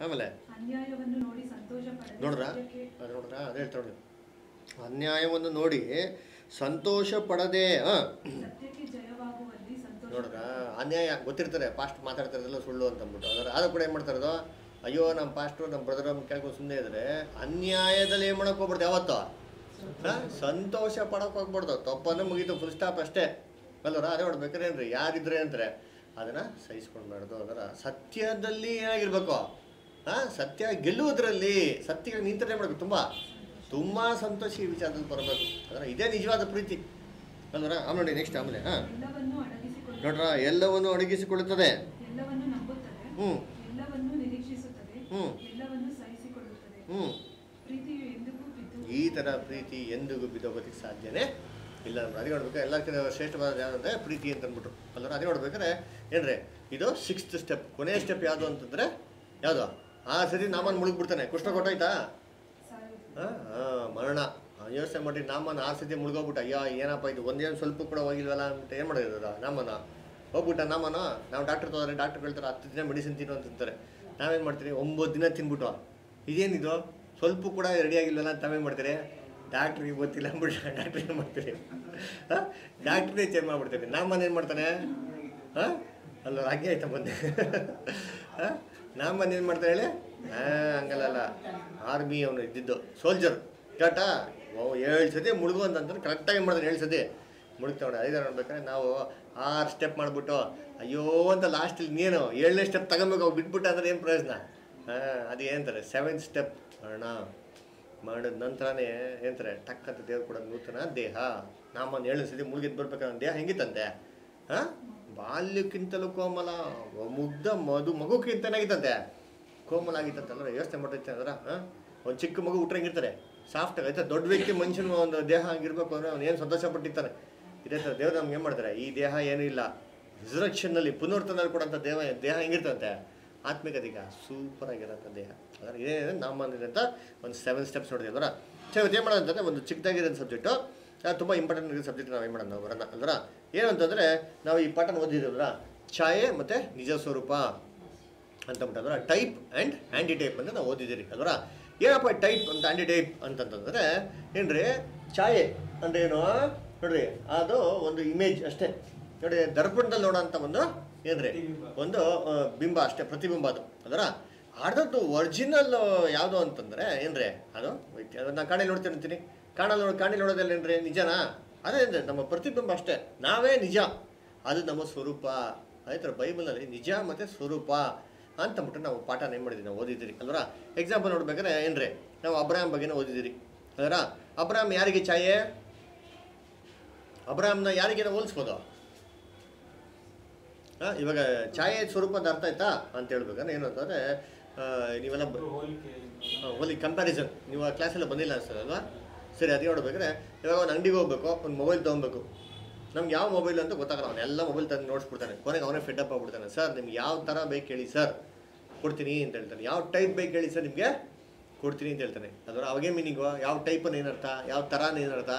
ಆಮೇಲೆ ಅನ್ಯಾಯವನ್ನು ನೋಡಿ ಸಂತೋಷ ಪಡದೆ ನೋಡ್ರ ಸತ್ಯಕ್ಕೆ ಅದು ನೋಡ್ರ ಅದೇ ಹೇಳ್ತಾ ನೋಡಿ, ಅನ್ಯಾಯವನ್ನು ನೋಡಿ ಸಂತೋಷ ಪಡದೆ. ಹಾಂ ಸತ್ಯಕ್ಕೆ ಜಯವಾಗುವಲ್ಲಿ ಸಂತೋಷ ನೋಡ್ರ ಪಡದೆ. ಅನ್ಯಾಯ ಗೊತ್ತಿರ್ತಾರೆ, ಪಾಸ್ಟ್ ಮಾತಾಡ್ತಾರದೆಲ್ಲ ಸುಳ್ಳು ಅಂತ ಅಂದ್ಬಿಟ್ಟು ಅದರ ಆದ ಕೂಡ ಏನು ಮಾಡ್ತಾರದು, ಅಯ್ಯೋ ನಮ್ಮ ಪಾಸ್ಟು ನಮ್ಮ ಬ್ರದರ್ ನಮ್ಮ ಕೇಳ್ಕೊಂಡು ಸುಮ್ಮನೆ ಇದ್ರೆ ಅನ್ಯಾಯದಲ್ಲಿ ಏನು ಮಾಡೋಕೆ ಹೋಗ್ಬಿಡ್ದು ಯಾವತ್ತು, ಹಾಂ ಸಂತೋಷ ಪಡೋಕೆ ಹೋಗ್ಬಿಡ್ದು, ತಪ್ಪನ್ನು ಮುಗೀತು, ಫುಲ್ ಸ್ಟಾಪ್ ಅಷ್ಟೇ ಅಲ್ಲರ. ಅದೇ ನೋಡ್ಬೇಕಾರೇನ್ರಿ ಯಾರಿದ್ರೆ ಅಂದರೆ ಅದನ್ನು ಸಹಿಸ್ಕೊಂಡ್ಬಾರ್ದು. ಅದರ ಸತ್ಯದಲ್ಲಿ ಏನಾಗಿರ್ಬೇಕು, ಹಾಂ ಸತ್ಯ ಗೆಲ್ಲುವುದರಲ್ಲಿ ಸತ್ಯ ನಿಂತರೆ ಮಾಡಬೇಕು, ತುಂಬ ತುಂಬ ಸಂತೋಷ ಈ ವಿಚಾರದಲ್ಲಿ ಬರಬೇಕು. ಅದರ ಇದೇ ನಿಜವಾದ ಪ್ರೀತಿ ಅಲ್ವರ. ಆಮೇಲೆ ನೋಡಿ ನೆಕ್ಸ್ಟ್ ಆಮೇಲೆ ಹಾಂ ಎಲ್ಲವನ್ನೂ ಅಡಗಿಸಿಕೊಳ್ಳುತ್ತದೆ, ನೋಡ್ರ ಎಲ್ಲವನ್ನು ಅಡಗಿಸಿಕೊಳ್ಳುತ್ತದೆ, ಎಲ್ಲವನ್ನೂ ನಂಬುತ್ತದೆ, ಹ್ಞೂ ಎಲ್ಲವನ್ನೂ ನಿರೀಕ್ಷಿಸುತ್ತದೆ, ಹ್ಞೂ ಎಲ್ಲವನ್ನೂ ಸಹಿಸಿಕೊಳ್ಳುತ್ತದೆ. ಹ್ಞೂ ಪ್ರೀತಿಯು ಎಂದಿಗೂ ಬಿದ್ದು ಈ ಥರ ಪ್ರೀತಿ ಎಂದಿಗೂ ಬಿದ್ದೋಗೋದಕ್ಕೆ ಸಾಧ್ಯನೇ ಇಲ್ಲ. ಅದೇ ನೋಡ್ಬೇಕು ಎಲ್ಲಕ್ಕಿಂತ ಶ್ರೇಷ್ಠವಾದ ಯಾವುದಂದ್ರೆ ಪ್ರೀತಿ ಅಂತ ಅಂದ್ಬಿಟ್ರು ಅಲ್ಲರ. ಅದೇ ನೋಡ್ಬೇಕಾದ್ರೆ ಏನ್ರಿ ಇದು ಸಿಕ್ಸ್ತ್ ಸ್ಟೆಪ್, ಕೊನೆಯ ಸ್ಟೆಪ್ ಯಾವುದು ಅಂತಂದರೆ ಯಾವುದು, ಆ ಸರಿ ನಾಮನ್ ಮುಳುಗ್ಬಿಡ್ತಾನೆ, ಕೃಷ್ಣ ಕೊಟ್ಟೋಯ್ತಾ ಸಾಯುವುದು. ಹಾಂ ಹಾಂ ಮರಣ ಯೋಚನೆ ಮಾಡಿ ನಾಮನ್ ಆರು ಸತಿ ಮುಳುಗೋಗ್ಬಿಟ್ಟ, ಅಯ್ಯೋ ಏನಪ್ಪ ಇದು ಒಂದೇನು ಸ್ವಲ್ಪ ಕೂಡ ಹೋಗಿಲ್ವಲ್ಲ ಅಂತ ಏನು ಮಾಡೋದು, ನಾಮನ ಹೋಗ್ಬಿಟ್ಟ ನಾಮನ. ನಾವು ಡಾಕ್ಟರ್ ತಗೋದ್ರೆ ಡಾಕ್ಟರ್ ಹೇಳ್ತಾರೆ ಹತ್ತು ದಿನ ಮೆಡಿಸಿನ್ ತಿನ್ನು ಅಂತಾರೆ, ನಾವೇನು ಮಾಡ್ತೀರಿ ಒಂಬತ್ತು ದಿನ ತಿನ್ಬಿಟ್ಟು ಇದೇನಿದು ಸ್ವಲ್ಪ ಕೂಡ ರೆಡಿ ಆಗಿಲ್ವಲ್ಲ ಅಂತ ನಾವೇನು ಮಾಡ್ತೀರಿ, ಡಾಕ್ಟ್ರಿಗೆ ಗೊತ್ತಿಲ್ಲ ಅಂದ್ಬಿಟ್ಟು ಡಾಕ್ಟ್ರ್ ಏನು ಮಾಡ್ತೀರಿ, ಹಾಂ ಡಾಕ್ಟ್ರೇ ಚೇಂಜ್ ಮಾಡ್ಬಿಡ್ತೀರಿ. ನಾಮನ್ ಏನು ಮಾಡ್ತಾನೆ, ಹಾಂ ಅಲ್ಲ ಹಾಗೆ ಆಯ್ತಾ ಬಂದೆ, ಹಾಂ ನಾಮನ್ ಏನು ಮಾಡ್ತಾರೆ ಹೇಳಿ, ಹಾಂ ಹಂಗಲ್ಲ, ಆರ್ಮಿ ಅವನು ಇದ್ದಿದ್ದು ಸೋಲ್ಜರ್ ಕರೆಕ್ಟಾ, ಏಳು ಸತಿ ಮುಳುಗು ಅಂತಂದ್ರೆ ಕರೆಕ್ಟಾಗಿ ಏನು ಮಾಡ್ತಾರೆ, ಏಳು ಸತಿ ಮುಳುಗ್ತಾವೆ. ಐದು ನೋಡ್ಬೇಕಾದ್ರೆ ನಾವು ಆರು ಸ್ಟೆಪ್ ಮಾಡಿಬಿಟ್ಟು ಅಯ್ಯೋ ಅಂತ ಲಾಸ್ಟಲ್ಲಿ ನೀನು ಏಳನೇ ಸ್ಟೆಪ್ ತಗೊಬೇಕು ಅವು ಬಿಟ್ಬಿಟ್ಟು ಅಂದ್ರೆ ಏನು ಪ್ರಯೋಜನ. ಹಾಂ ಅದು ಏನಂತಾರೆ ಸೆವೆಂತ್ ಸ್ಟೆಪ್ ಮರಣ ಮಾಡಿದ ನಂತರನೇ ಏನಂತಾರೆ ಟಕ್ ಅಂತ ದೇವ್ರು ಕೂಡ ನೂತನ ದೇಹ. ನಾಮೊಂದು ಏಳನೇ ಸತಿ ಮುಳುಗಿದ್ದು ಬರ್ಬೇಕಾದ್ರೆ ದೇಹ ಹೆಂಗಿತ್ತಂತೆ, ಹಾಂ ಬಾಲ್ಯಕ್ಕಿಂತಲೂ ಕೋಮಲ, ಮುಗ್ಧ ಮಧು ಮಗುಕ್ಕಿಂತನಾಗಿತ್ತಂತೆ ಕೋಮಲ ಆಗಿತ್ತಂತಲ್ಲ. ಯೋಚನೆ ಮಾಡ್ತೈತೆ ಅಂದ್ರೆ ಹಾಂ ಒಂದು ಚಿಕ್ಕ ಮಗು ಊಟ ಹೆಂಗಿರ್ತಾರೆ ಸಾಫ್ಟ್ ಆಗೈತೆ, ದೊಡ್ಡ ವ್ಯಕ್ತಿ ಮನುಷ್ಯನ ಒಂದು ದೇಹ ಹಂಗಿರ್ಬೇಕು ಅಂದರೆ ಅವ್ನು ಏನು ಸಂತೋಷ ಪಟ್ಟಿರ್ತಾನೆ. ಇದೇ ಥರ ದೇವ್ರು ನಮ್ಗೆ ಏನು ಮಾಡ್ತಾರೆ, ಈ ದೇಹ ಏನೂ ಇಲ್ಲ ರಿಸರಕ್ಷನ್ನಲ್ಲಿ ಪುನರ್ತನಲ್ಲಿ ಕೊಡೋಂಥ ದೇಹ ದೇಹ ಹೆಂಗಿರ್ತಂತೆ ಆತ್ಮಿಕದೀಗ ಸೂಪರ್ ಆಗಿರೋಂಥ ದೇಹ. ಅದರ ಇದೇ ನಾಮಂದಿರಂಥ ಒಂದು ಸೆವೆನ್ ಸ್ಟೆಪ್ಸ್ ನೋಡಿದೆ ಅದರ. ಸೊ ಇವತ್ತು ಏನು ಮಾಡೋದಂತಂದರೆ ಒಂದು ಚಿಕ್ಕದಾಗಿರೋ ಸಬ್ಜೆಕ್ಟು, ತುಂಬ ಇಂಪಾರ್ಟೆಂಟ್ ಆಗಿರೋ ಸಬ್ಜೆಕ್ಟ್ ನಾವು ಏನು ಮಾಡೋಣ ನಾವು ಬರೋಣ ಅಲ್ವರ. ಏನು ಅಂತಂದರೆ ನಾವು ಈ ಪಾಠನ ಓದಿದ್ದೀವಲ್ಲ, ಛಾಯೆ ಮತ್ತು ನಿಜ ಸ್ವರೂಪ ಅಂತಂದ್ಬಿಟ್ಟಂದ್ರೆ ಟೈಪ್ ಆ್ಯಂಡ್ ಆ್ಯಂಟಿ ಟೈಪ್ ಅಂತ ನಾವು ಓದಿದ್ದೀರಿ ಅಲ್ವರ. ಏನಪ್ಪ ಟೈಪ್ ಅಂತ ಆ್ಯಂಟಿ ಟೈಪ್ ಅಂತಂತಂದರೆ ಏನ್ರಿ, ಛಾಯೆ ಅಂದರೆ ಏನು ನೋಡ್ರಿ, ಅದು ಒಂದು ಇಮೇಜ್ ಅಷ್ಟೇ ನೋಡಿ, ದರ್ಪಣದಲ್ಲಿ ನೋಡೋಂಥ ಒಂದು ಏನ್ರಿ ಒಂದು ಬಿಂಬ ಅಷ್ಟೇ, ಪ್ರತಿಬಿಂಬ ಅದು ಅದರ. ಅರ್ಧದ್ದು ಒರಿಜಿನಲ್ ಯಾವುದು ಅಂತಂದರೆ ಏನ್ರಿ ಅದು ಅದು ನಾನು ಕಾಣೆ ನೋಡ್ತೀನಿ ಅಂತೀನಿ, ಕಾಣಲ್ಲಿ ನೋಡಿ ಕಾಣೆ ನೋಡೋದಲ್ಲ ಏನ್ರಿ ನಿಜನಾ, ಅದೇ ಅಂದರೆ ನಮ್ಮ ಪ್ರತಿಬಿಂಬ ಅಷ್ಟೇ, ನಾವೇ ನಿಜ, ಅದು ನಮ್ಮ ಸ್ವರೂಪ. ಅದೇ ಥರ ಬೈಬಲಲ್ಲಿ ನಿಜ ಮತ್ತು ಸ್ವರೂಪ ಅಂತಂದ್ಬಿಟ್ಟು ನಾವು ಪಾಠ ಏನು ಮಾಡಿದ್ದೀವಿ ನಾವು ಓದಿದ್ದೀರಿ ಅಲ್ವರ. ಎಕ್ಸಾಂಪಲ್ ನೋಡ್ಬೇಕಾದ್ರೆ ಏನ್ರಿ ನಾವು ಅಬ್ರಾಹಂ ಬಗ್ಗೆನೇ ಓದಿದ್ದೀರಿ ಅದರ. ಅಬ್ರಾಹಂ ಯಾರಿಗೆ ಛಾಯೆ, ಅಬ್ರಾಹ್ಮನ ಯಾರಿಗೆ ನಾವು ಹೋಲಿಸ್ಬೋದು, ಹಾಂ ಇವಾಗ ಛಾಯೆ ಸ್ವರೂಪದ ಅರ್ಥ ಆಯ್ತಾ ಅಂತ ಹೇಳ್ಬೇಕಂದ್ರೆ ಏನು ಅಂತಂದರೆ ನೀವೆಲ್ಲ ಹೋಲಿ ಕಂಪ್ಯಾರಿಸನ್ ನೀವು ಆ ಕ್ಲಾಸೆಲ್ಲ ಬಂದಿಲ್ಲ ಅನ್ಸಲ್ಲ ಅಲ್ವಾ. ಸರಿ ಅದೇ ನೋಡ್ಬೇಕಾದ್ರೆ ಇವಾಗ ಒಂದು ಅಂಗಡಿಗೆ ಹೋಗ್ಬೇಕು, ಒಂದು ಮೊಬೈಲ್ ತೊಗೊಬೇಕು, ನಮ್ಗೆ ಯಾವ ಮೊಬೈಲ್ ಅಂತ ಗೊತ್ತಾಗಲ್ಲ, ಅವನ್ನೆಲ್ಲ ಮೊಬೈಲ್ ತಂದು ನೋಡಿಸ್ಬಿಡ್ತಾನೆ, ಕೊನೆಗೆ ಅವನೇ ಫಿಟಪ್ ಆಗ್ಬಿಡ್ತಾನೆ. ಸರ್ ನಿಮ್ಗೆ ಯಾವ ಥರ ಬೇಕು ಹೇಳಿ ಸರ್ ಕೊಡ್ತೀನಿ ಅಂತ ಹೇಳ್ತಾನೆ, ಯಾವ ಟೈಪ್ ಬೇಕು ಹೇಳಿ ಸರ್ ನಿಮಗೆ ಕೊಡ್ತೀನಿ ಅಂತ ಹೇಳ್ತಾನೆ. ಅದರ ಅವಾಗೇ ಮೀನಿಂಗು ಯಾವ ಟೈಪನ್ನು ಏನರ್ಥ, ಯಾವ ಥರನ ಏನರ್ಥ,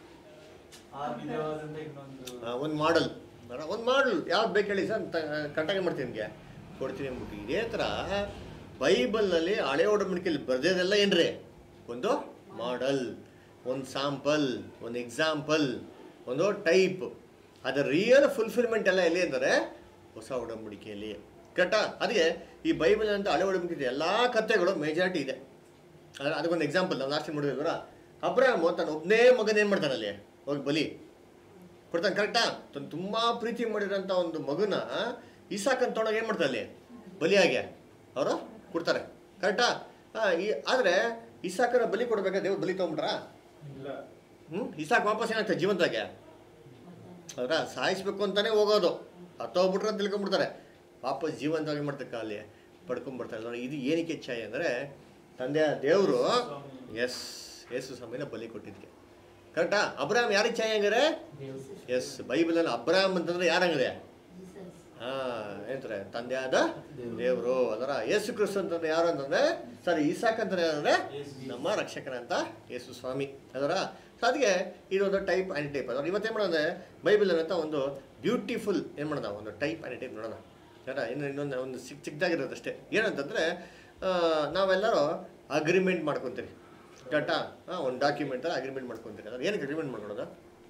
ಒಂದು ಮಾಡಲ್ ಒಂದು ಮಾಡಲ್ ಯಾವ್ದು ಬೇಕು ಹೇಳಿ ಸರ್ ಕರೆಕ್ಟಾಗಿ ಮಾಡ್ತೀನಿ ನಿಮಗೆ ಕೊಡ್ತೀನಿ ಅಂದ್ಬಿಟ್ಟು. ಇದೇ ಥರ ಬೈಬಲ್ನಲ್ಲಿ ಹಳೆ ಒಡಂಬಡಿಕೆಯಲ್ಲಿ ಬರೆದಿದ್ದೆಲ್ಲ ಏನ್ರಿ ಒಂದು ಮಾಡಲ್, ಒಂದು ಸ್ಯಾಂಪಲ್, ಒಂದು ಎಕ್ಸಾಂಪಲ್, ಒಂದು ಟೈಪ್. ಅದರ ರಿಯಲ್ ಫುಲ್ಫಿಲ್ಮೆಂಟ್ ಎಲ್ಲ ಎಲ್ಲಿ ಅಂದರೆ ಹೊಸ ಒಡಂಬಡಿಕೆಯಲ್ಲಿ ಕರೆಕ್ಟಾ. ಅದಕ್ಕೆ ಈ ಬೈಬಲ್ ಅಂತ ಹಳೆ ಒಡಂಬಡಿಕೆ ಎಲ್ಲ ಕಥೆಗಳು ಮೆಜಾರಿಟಿ ಇದೆ. ಅದರ ಅದಕ್ಕೊಂದು ಎಕ್ಸಾಂಪಲ್ ನಾವು ಲಾಸ್ಟ್ ನೋಡಿದ್ವರ, ಅಬ್ರಾಹಮ್ ತನ್ನ ಒಬ್ಬನೇ ಮಗನ ಏನು ಮಾಡ್ತಾನೆ ಅಲ್ಲಿ ಹೋಗಿ ಬಲಿ ಕೊಡ್ತಾನೆ ಕರೆಕ್ಟಾ. ತನ್ನ ತುಂಬ ಪ್ರೀತಿ ಮಾಡಿರೋಂಥ ಒಂದು ಮಗುನ ಇಸಾಕನ್ ತೊಗೊಂಡೋಗಿ ಏನು ಮಾಡ್ತಾರೆ ಅಲ್ಲಿ ಬಲಿಯಾಗಿ ಅವರು ಕೊಡ್ತಾರೆ ಕರೆಕ್ಟಾ. ಈ ಆದರೆ ಇಸಾಕನ ಬಲಿ ಕೊಡ್ಬೇಕಾದ್ರೆ ದೇವ್ರು ಬಲಿ ತೊಗೊಂಬಿಟ್ರ, ಹ್ಞೂ ಇಸಾಕ್ ವಾಪಸ್ ಏನಾಗ್ತದೆ ಜೀವಂತಾಗೆ ಅವರ ಸಾಯಿಸ್ಬೇಕು ಅಂತಲೇ ಹೋಗೋದು, ಹತ್ತೋಗ್ಬಿಟ್ರೆ ಅಂತ ತಿಳ್ಕೊಂಬಿಡ್ತಾರೆ, ವಾಪಸ್ ಜೀವಂತವಾಗಿ ಮಾಡ್ತಕ್ಕ ಅಲ್ಲಿ ಪಡ್ಕೊಂಡ್ಬಿಡ್ತಾರೆ. ನೋಡಿ ಇದು ಏನಕ್ಕೆ ಛಾಯೆ ಅಂದರೆ ತಂದೆಯ ದೇವರು ಎಸ್ ಯೇಸು ಸಮಯನ ಬಲಿ ಕೊಟ್ಟಿದ್ದಕ್ಕೆ ಕರೆಕ್ಟಾ. ಅಬ್ರಾಹಂ ಯಾರಿಗೆ ಛಾಯೆ ಹಂಗಾರೆ, ಎಸ್ ಬೈಬಲಲ್ಲಿ ಅಬ್ರಾಹಂ ಅಂತಂದ್ರೆ ಯಾರಂಗಿದೆ, ಹಾಂ ಏನಂತಾರೆ ತಂದೆಯಾದ ದೇವರು. ಅದರ ಯೇಸು ಕ್ರಿಸ್ತ ಅಂತಂದ್ರೆ ಯಾರು ಅಂತಂದರೆ ಸರಿ ಇಸಾಕ್ ಅಂತಂದ್ರೆ ಯಾರಂದರೆ ನಮ್ಮ ರಕ್ಷಕನಂತ ಯೇಸು ಸ್ವಾಮಿ ಅದರ. ಸೊ ಅದಕ್ಕೆ ಇದೊಂದು ಟೈಪ್ ಆ್ಯಂಡ್ ಟೈಪ್. ಅದರ ಇವತ್ತೇನು ಮಾಡೋದಂದರೆ ಬೈಬಲ್ ಅಂತ ಒಂದು ಬ್ಯೂಟಿಫುಲ್ ಏನು ಮಾಡೋಣ ಒಂದು ಟೈಪ್ ಆ್ಯಂಡ್ ಟೈಪ್ ನೋಡೋಣ. ಯಾರ ಇನ್ನು ಇನ್ನೊಂದು ಒಂದು ಚಿಕ್ಕ ಚಿಕ್ಕದಾಗಿರೋದು ಅಷ್ಟೇ. ಏನಂತಂದರೆ ನಾವೆಲ್ಲರೂ ಅಗ್ರಿಮೆಂಟ್ ಮಾಡ್ಕೊತೀರಿ ಕರೆಕ್ಟಾ? ಹಾಂ, ಒಂದು ಡಾಕ್ಯುಮೆಂಟ್ ಥರ ಅಗ್ರಿಮೆಂಟ್ ಮಾಡ್ಕೊತೀರಿ. ಅದ್ರ ಏನಕ್ಕೆ ಅಗ್ರಿಮೆಂಟ್ ಮಾಡ್ಕೊಳೋದು?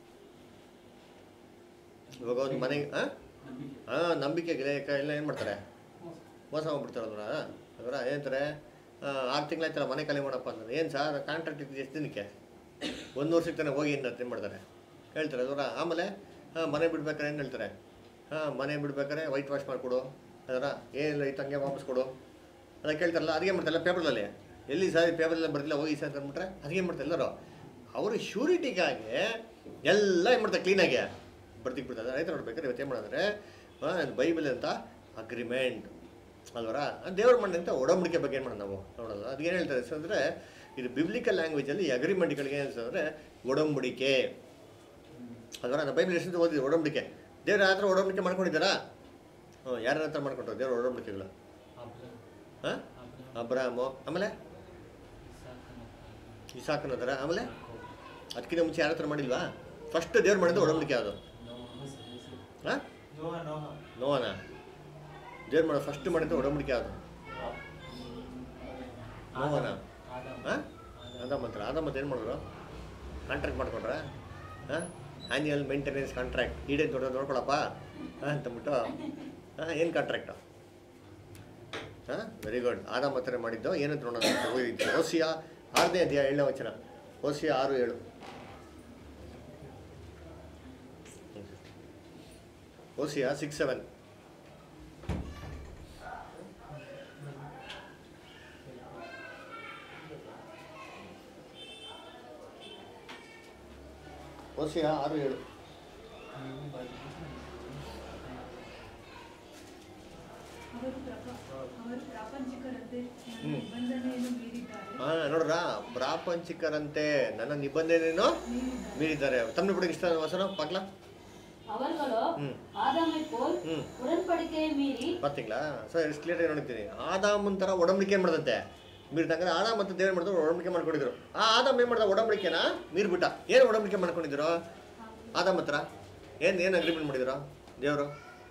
ಇವಾಗ ಒಂದು ಮನೆಗೆ ಹಾಂ ಹಾಂ ನಂಬಿಕೆಗೆ ಎಲ್ಲ ಏನು ಮಾಡ್ತಾರೆ? ಮೋಸ ಹೋಗ್ಬಿಡ್ತಾರಲ್ವ. ಅದರ ಏನಂತಾರೆ, ಆರು ತಿಂಗಳಾಯ್ತಲ್ಲ ಮನೆ ಖಾಲಿ ಮಾಡಪ್ಪ ಅಂದ್ರೆ, ಏನು ಸರ್ ಕಾಂಟ್ರಾಕ್ಟ್ ಇದ್ದು ಎಷ್ಟು ದಿನಕ್ಕೆ? ಒಂದು ವರ್ಷಕ್ಕೆ ತಾನೆ ಹೋಗಿ ಅಂತ ಏನು ಮಾಡ್ತಾರೆ ಹೇಳ್ತಾರೆ ಅದರ. ಆಮೇಲೆ ಹಾಂ ಮನೆ ಬಿಡ್ಬೇಕಾರೆ ಏನು ಹೇಳ್ತಾರೆ? ಹಾಂ ಮನೆ ಬಿಡ್ಬೇಕಾರೆ ವೈಟ್ ವಾಶ್ ಮಾಡಿಕೊಡು, ಅದರ ಏನಿಲ್ಲ ಇತ್ತು ಹಂಗೆ ವಾಪಸ್ ಕೊಡು ಅದಕ್ಕೆ ಕೇಳ್ತಾರಲ್ಲ. ಅದೇನು ಮಾಡ್ತಾರಲ್ಲ ಪೇಪರ್ದಲ್ಲಿ, ಎಲ್ಲಿ ಸರ್ ಪೇಪರೆಲ್ಲ ಬರ್ತಿಲ್ಲ ಹೋಗಿ ಸರ್ ಅಂದ್ಬಿಟ್ರೆ ಅದೇನು ಮಾಡ್ತಾರೆ ಎಲ್ಲರೂ ಅವರು ಶ್ಯೂರಿಟಿಗಾಗಿ ಎಲ್ಲ ಏನು ಮಾಡ್ತಾರೆ ಕ್ಲೀನಾಗಿ ಬರ್ತಿಕ್ ಬಿಡ್ತಾರೆ. ರೈತ ನೋಡ್ಬೇಕಾದ್ರೆ ಇವತ್ತು ಏನು ಮಾಡಿದ್ರೆ ಬೈಬಲ್ ಅಂತ ಅಗ್ರಿಮೆಂಟ್ ಅಲ್ವರ, ದೇವ್ರ ಮಣ್ಣಂತ ಒಡಂಬಡಿಕೆ ಬಗ್ಗೆ ಏನು ಮಾಡೋದು ನಾವು ನೋಡೋದು. ಅದಕ್ಕೇನು ಹೇಳ್ತಾರೆ ಸರ್ ಅಂದರೆ, ಇದು ಬಿಬ್ಲಿಕಲ್ ಲ್ಯಾಂಗ್ವೇಜಲ್ಲಿ ಈ ಅಗ್ರಿಮೆಂಟ್ಗಳಿಗೆ ಏನು ಅಂದರೆ ಒಡಂಬಡಿಕೆ ಅಲ್ವರ. ನಾವು ಬೈಬಲ್ ಎಷ್ಟು ಓದಿದ್ವಿ ಒಡಂಬಡಿಕೆ. ದೇವ್ರ ಹತ್ರ ಒಡಂಬಡಿಕೆ ಮಾಡ್ಕೊಂಡಿದ್ದಾರಾ? ಹ್ಞೂ, ಯಾರ ಹತ್ರ ಮಾಡ್ಕೊಂಡ್ರು ದೇವ್ರ ಒಡಂಬಡಿಕೆಗಳು? ಹಾಂ, ಅಬ್ರಾಮು, ಆಮೇಲೆ ಇಸಾಕನ ಹತ್ರ, ಆಮೇಲೆ ಅದಕ್ಕಿಂತ ಮುಂಚೆ ಯಾರ ಹತ್ರ ಮಾಡಿಲ್ವಾ? ಫಸ್ಟ್ ದೇವ್ರು ಮಾಡಿದ್ದು ಒಡಂಬಡಿಕೆ ಯಾವುದು? ಹಾಂ, ನೋವನ ದೇವ್ರು ಮಾಡೋ ಫಸ್ಟ್ ಮಾಡಿದ್ದು ಒಡಂಬಡಿಕೆ ಯಾವುದು? ನೋವನ. ಹಾಂ, ಅದ ಮಾತ್ರ ಅದ ಮತ್ತೆ ಏನು ಮಾಡಿದ್ರು? ಕಾಂಟ್ರಾಕ್ಟ್ ಮಾಡ್ಕೊಂಡ್ರ? ಹಾಂ, ಆ್ಯನ್ಯಲ್ ಮೇಂಟೆನೆನ್ಸ್ ಕಾಂಟ್ರಾಕ್ಟ್, ಈಡೇನು ದೊಡ್ಡ ನೋಡ್ಕೊಳಪ್ಪ ಹಾಂ ಅಂತಂದ್ಬಿಟ್ಟು. ಹಾಂ, ಏನು ಕಾಂಟ್ರಾಕ್ಟು? ಹಾಂ, ವೆರಿ ಗುಡ್. ಆದ ಮಾತ್ರ ಮಾಡಿದ್ದು ಏನಂತ ನೋಡೋಣ. ಓಸಿಯಾ ಆರನೇ ಅಧ್ಯಾಯ ಏಳನೇ ವಚನ. ಓಸಿಯಾ ಆರು ಏಳು. ಓಸಿಯಾ ಸಿಕ್ಸ್ ಸೆವೆನ್. ಓಸಿಯಾ ಆರು ಏಳು. ಅವರು ಪ್ರಪ- ಅವರು ಪ್ರಾಪಂಚಿಕರಂತೆ ನನ್ನ ನಿಬಂಧನೆಯನ್ನು ಮೀರಿದ್ದಾರೆ ಹಾಂ ನೋಡ್ರ, ಪ್ರಾಪಂಚಿಕರಂತೆ ನನ್ನ ನಿಬಂಧನೆಯನ್ನು ಮೀರಿದ್ದಾರೆ. ಮೀರಿದ್ದಾರೆ. ತಮ್ಮ ಬಿಡಿಗೆ ಇಷ್ಟ ವಸನ ಪಾಕ್ಲ அவர்களோ ம். ஆதாமை போல் ம். உடன்படிக்கையை மீறி ಬರ್ತಿங்களಾ? ಸೊ ಎಷ್ಟು ಕ್ಲಿಯರ್ ನೋಡ್ತೀನಿ. ಆದಾಮನ್ ಥರ ಒಡಂಬಡಿಕೆ ಏನು ಮಾಡ್ದಂತೆ ಮೀರಿದಂಗೆ. ಆದಾಮ್ ಮತ್ತು ದೇವ್ರು ಮಾಡಿದ್ರು ಒಡಂಬಡಿಕೆ ಮಾಡ್ಕೊಂಡಿದ್ರು. ಆ ಆದಾಮ್ ಏನು ಮಾಡ್ದ ಒಡಂಬಡಿಕೆನ ಮೀರ್ಬಿಟ್ಟ. ಏನು ಒಡಂಬಡಿಕೆ ಮಾಡ್ಕೊಂಡಿದ್ರು ಆದಾಮ್ ಹತ್ರ? ಏನು ಏನು ಅಗ್ರಿಮೆಂಟ್ ಮಾಡಿದ್ರು ದೇವರು?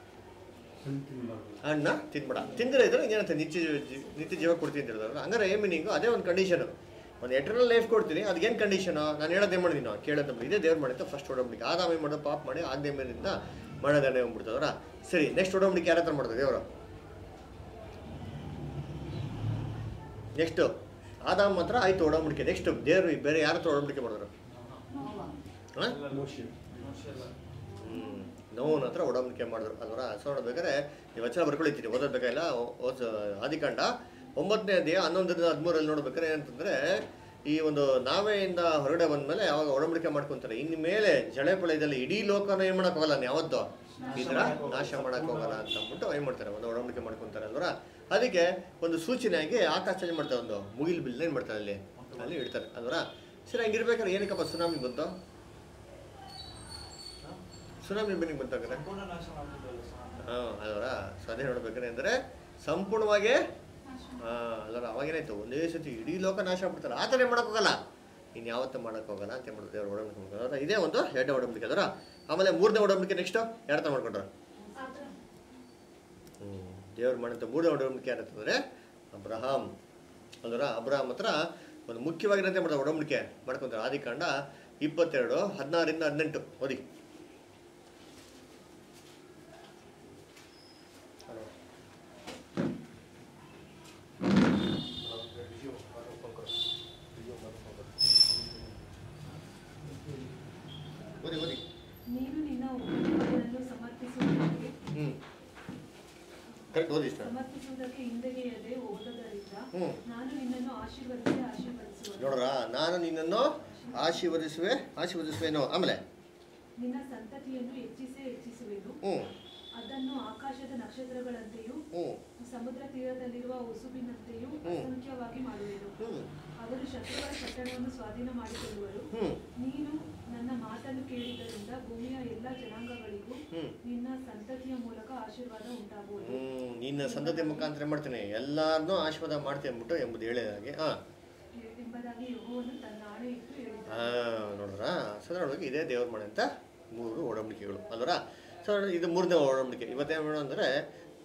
ಹಣ್ಣ ತಿನ್ಬೇಡ, ತಿಂದರೆ ಇದ್ರೆ ಏನಂತ ನಿತ್ಯ ಜೀವ- ನಿತ್ಯ ಜೀವ ಕೊಡ್ತೀನಿ ಅಂತ ಹೇಳಿದ್ರು. ಹಂಗಾರೆ ಏನು ಮೀನಿಂಗು? ಅದೇ ಒಂದು ಕಂಡೀಷನು, ಒಂದು ಎಟರ್ನಲ್ ಲೈಫ್ ಕೊಡ್ತೀನಿ. ಅದಕ್ಕೇನು ಕಂಡೀಷನು? ನಾನು ಹೇಳೋದು ಏನು ಮಾಡಿದ್ದೀನಿ ನಾವು ಕೇಳೋದು ಇದೇ ದೇವ್ರು ಮಾಡಿತ್ತು ಫಸ್ಟ್ ಒಡಂಬಡಿಕೆ. ಆದಾಮ ಏನು ಮಾಡೋದು? ಪಾಪ ಮಾಡಿ ಆಜ್ಞೆ ಮೇಲಿಂದ ಮಾಡೋದನ್ನೇ ಹೋಗ್ಬಿಡ್ತವ್ರ. ಸರಿ, ನೆಕ್ಸ್ಟ್ ಒಡಂಬಡಿಕೆ ಯಾರ ಹತ್ರ ಮಾಡೋದು ದೇವರು? ನೆಕ್ಸ್ಟು ಆದಾಮ್ ಹತ್ರ ಆಯಿತು ಒಡಂಬಡಿಕೆ. ನೆಕ್ಸ್ಟ್ ದೇವರು ಬೇರೆ ಯಾರ ಹತ್ರ ಒಡಂಬಡಿಕೆ ಮಾಡಿದ್ರು? ಹಾಂ, ಹ್ಞೂ ನೋವನ ಹತ್ರ ಒಡಂಬಡಿಕೆ ಮಾಡಿದ್ರು ಅಲ್ವರ. ಸೊ ನೋಡ್ಬೇಕಾದ್ರೆ ಈ ವಚನ ಬರ್ಕೊಳಿತೀನಿ, ಓದೋದ್ಬೇಕಾಗಿಲ್ಲ. ಓದ್ ಆದಿಕಾಂಡ ಒಂಬತ್ತನೇ ಅಧ್ಯಾಯ ಹನ್ನೊಂದರಿಂದ ಹದಿಮೂರಲ್ಲಿ ನೋಡ್ಬೇಕಾದ್ರೆ ಏನಂತಂದರೆ, ಈ ಒಂದು ನಾವೆಯಿಂದ ಹೊರಗಡೆ ಬಂದಮೇಲೆ ಅವಾಗ ಒಡಂಬಡಿಕೆ ಮಾಡ್ಕೊತಾರೆ. ಇನ್ನು ಮೇಲೆ ಜಳೆಪಳಯದಲ್ಲಿ ಇಡೀ ಲೋಕನ ಏನು ಮಾಡೋಕ್ಕೋಗಲ್ಲ, ಯಾವತ್ತೋ ಈ ಥರ ನಾಶ ಮಾಡೋಕ್ಕೋಗಲ್ಲ ಅಂತ ಅಂದ್ಬಿಟ್ಟು ಏನು ಮಾಡ್ತಾರೆ, ಒಂದು ಒಡಂಬಡಿಕೆ ಮಾಡ್ಕೊತಾರೆ ಅಲ್ವರ. ಅದಕ್ಕೆ ಒಂದು ಸೂಚನೆಯಾಗಿ ಆಕಾಶದಲ್ಲಿ ಮಾಡ್ತಾರೆ, ಒಂದು ಮುಗಿಲು ಬಿಲ್ ಏನು ಮಾಡ್ತಾರೆ ಅಲ್ಲಿ ಅಲ್ಲಿ ಇಡ್ತಾರೆ ಅಲ್ವರ. ಸರಿ, ಹಂಗಿರ್ಬೇಕಾದ್ರೆ ಏನಕ್ಕಪ್ಪ ಸುನಾಮಿ ಬಂತು? ಸುನಾಮಿ ಬೆನ್ನಿಗೆ ಬಂತಾಗ್ರೆ ಸಂಪೂರ್ಣ ನಾಶ ಮಾಡ್ಬಿಟ್ಟಲ್ಲ ಸ್ವಾಮಿ. ಹಾಂ ಅಲ್ವರ. ಸೊ ಅದೇ ನೋಡ್ಬೇಕಾದ್ರೆ ಅಂದರೆ ಸಂಪೂರ್ಣವಾಗಿ ಹಾಂ ಅಲ್ಲರ. ಅವಾಗೇನಾಯ್ತು, ಒಂದೇ ಸತಿ ಇಡೀ ಲೋಕ ನಾಶ ಆಗ್ಬಿಡ್ತಾರೆ. ಆ ಥರ ಏನು ಮಾಡೋಕ್ಕೋಗಲ್ಲ, ಇನ್ನು ಯಾವತ್ತೂ ಮಾಡೋಕ್ಕೋಗಲ್ಲ ಅಂತ ಮಾಡೋದು ದೇವ್ರ ಒಡಂಬಡಿಕೆ ಮಾಡ್ತಾರೆ. ಇದೇ ಒಂದು ಎರಡನೇ ಒಡಂಬಡಿಕೆ ಅದರ. ಆಮೇಲೆ ಮೂರನೇ ಒಡಂಬಡಿಕೆ ನೆಕ್ಸ್ಟು ಯಾರ ಥರ ಮಾಡ್ಕೊಂಡ್ರು? ಹ್ಞೂ ದೇವ್ರು ಮಾಡಿದ ಮೂರನೇ ಒಡಂಬಡಿಕೆ ಯಾರಂತಂದರೆ ಅಬ್ರಹಾಮ್ ಅಲ್ವರ. ಅಬ್ರಹಾಮ್ ಹತ್ರ ಒಂದು ಮುಖ್ಯವಾಗಿರೋಂತೆ ಮಾಡ್ತಾರೆ ಒಡಂಬಡಿಕೆ ಮಾಡ್ಕೊತಾರೆ. ಆದಿಕಾಂಡ ಇಪ್ಪತ್ತೆರಡು ಹದಿನಾರರಿಂದ ಹದಿನೆಂಟು ಓದಿ. ಓದಿ ಓದಿ. ನೀನು ನಿನ್ನ ಉಪಕರಣಗಳನ್ನು ಸಮರ್ಪಿಸುವುದಕ್ಕೆ ಹ್ಞೂ ಕರೆಕ್ಟ್ ಓದಿ ಸರ್. ಸಮರ್ಪಿಸುವುದಕ್ಕೆ ಹಿಂದೆಗೆಯದೆ ಹೋಗದರಿಂದ ಹ್ಞೂ ನಾನು ನಿನ್ನನ್ನು ಆಶೀರ್ವದಿಸಿ ಆಶೀರ್ವದಿಸುವೆನು. ನೋಡ್ರ, ನಾನು ನಿನ್ನನ್ನು ಆಶೀರ್ವದಿಸುವೆ ಆಶೀರ್ವದಿಸುವೇನೋ. ಆಮೇಲೆ ನಿನ್ನ ಸಂತತಿಯನ್ನು ಹೆಚ್ಚಿಸೇ ಹೆಚ್ಚಿಸುವೆನು. ಹ್ಞೂ ಅದನ್ನು ಆಕಾಶದ ನಕ್ಷತ್ರಗಳಂತೆಯೂ ಹ್ಞೂ ಸಮುದ್ರ ತೀರದಲ್ಲಿರುವ ಉಸುಬಿನಂತೆಯೂ ಹ್ಮ್. ಅಸಂಖ್ಯವಾಗಿ ಮಾಡುವೆನು. ಹ್ಞೂ ಅವರು ಶತ್ರುಗಳ ಪಟ್ಟಣವನ್ನು ಸ್ವಾಧೀನ ಮಾಡಿಕೊಳ್ಳುವರು. ಹ್ಞೂ ನೀನು ನನ್ನ ಮಾತನ್ನು ಕೇಳಿದ್ದರಿಂದ ಭೂಮಿಯ ಎಲ್ಲ ಜನಾಂಗಗಳಿಗೂ ಹ್ಞೂ ನಿನ್ನ ಸಂತತಿಯ ಮೂಲಕ ಆಶೀರ್ವಾದ ಉಂಟಾಗುವುದು. ಹ್ಞೂ ನಿನ್ನ ಸಂತತಿ ಮುಖಾಂತರ ಮಾಡ್ತೇನೆ, ಎಲ್ಲರನ್ನೂ ಆಶೀರ್ವಾದ ಮಾಡ್ತೀನಿ ಅಂದ್ಬಿಟ್ಟು ಎಂಬುದು ಹೇಳಿದಾಗೆ. ಹಾಂ ಎಂಬುದಾಗಿ ಯೆಹೋವನು ತನ್ನ ಆಣೆ ಇಟ್ಟು ಹೇಳಿದ್ದಾನೆ. ಹಾಂ ನೋಡ್ರ. ಸಾಧಾರಣವಾಗಿ ಇದೇ ದೇವ್ರ ಮನೆ ಅಂತ ಮೂರು ಒಡಂಬಡಿಕೆಗಳು ಅಲ್ವರ. ಸೊ ಇದು ಮೂರನೇ ಒಡಂಬಡಿಕೆ. ಇವತ್ತೇನು ಮಾಡೋಣ ಅಂದರೆ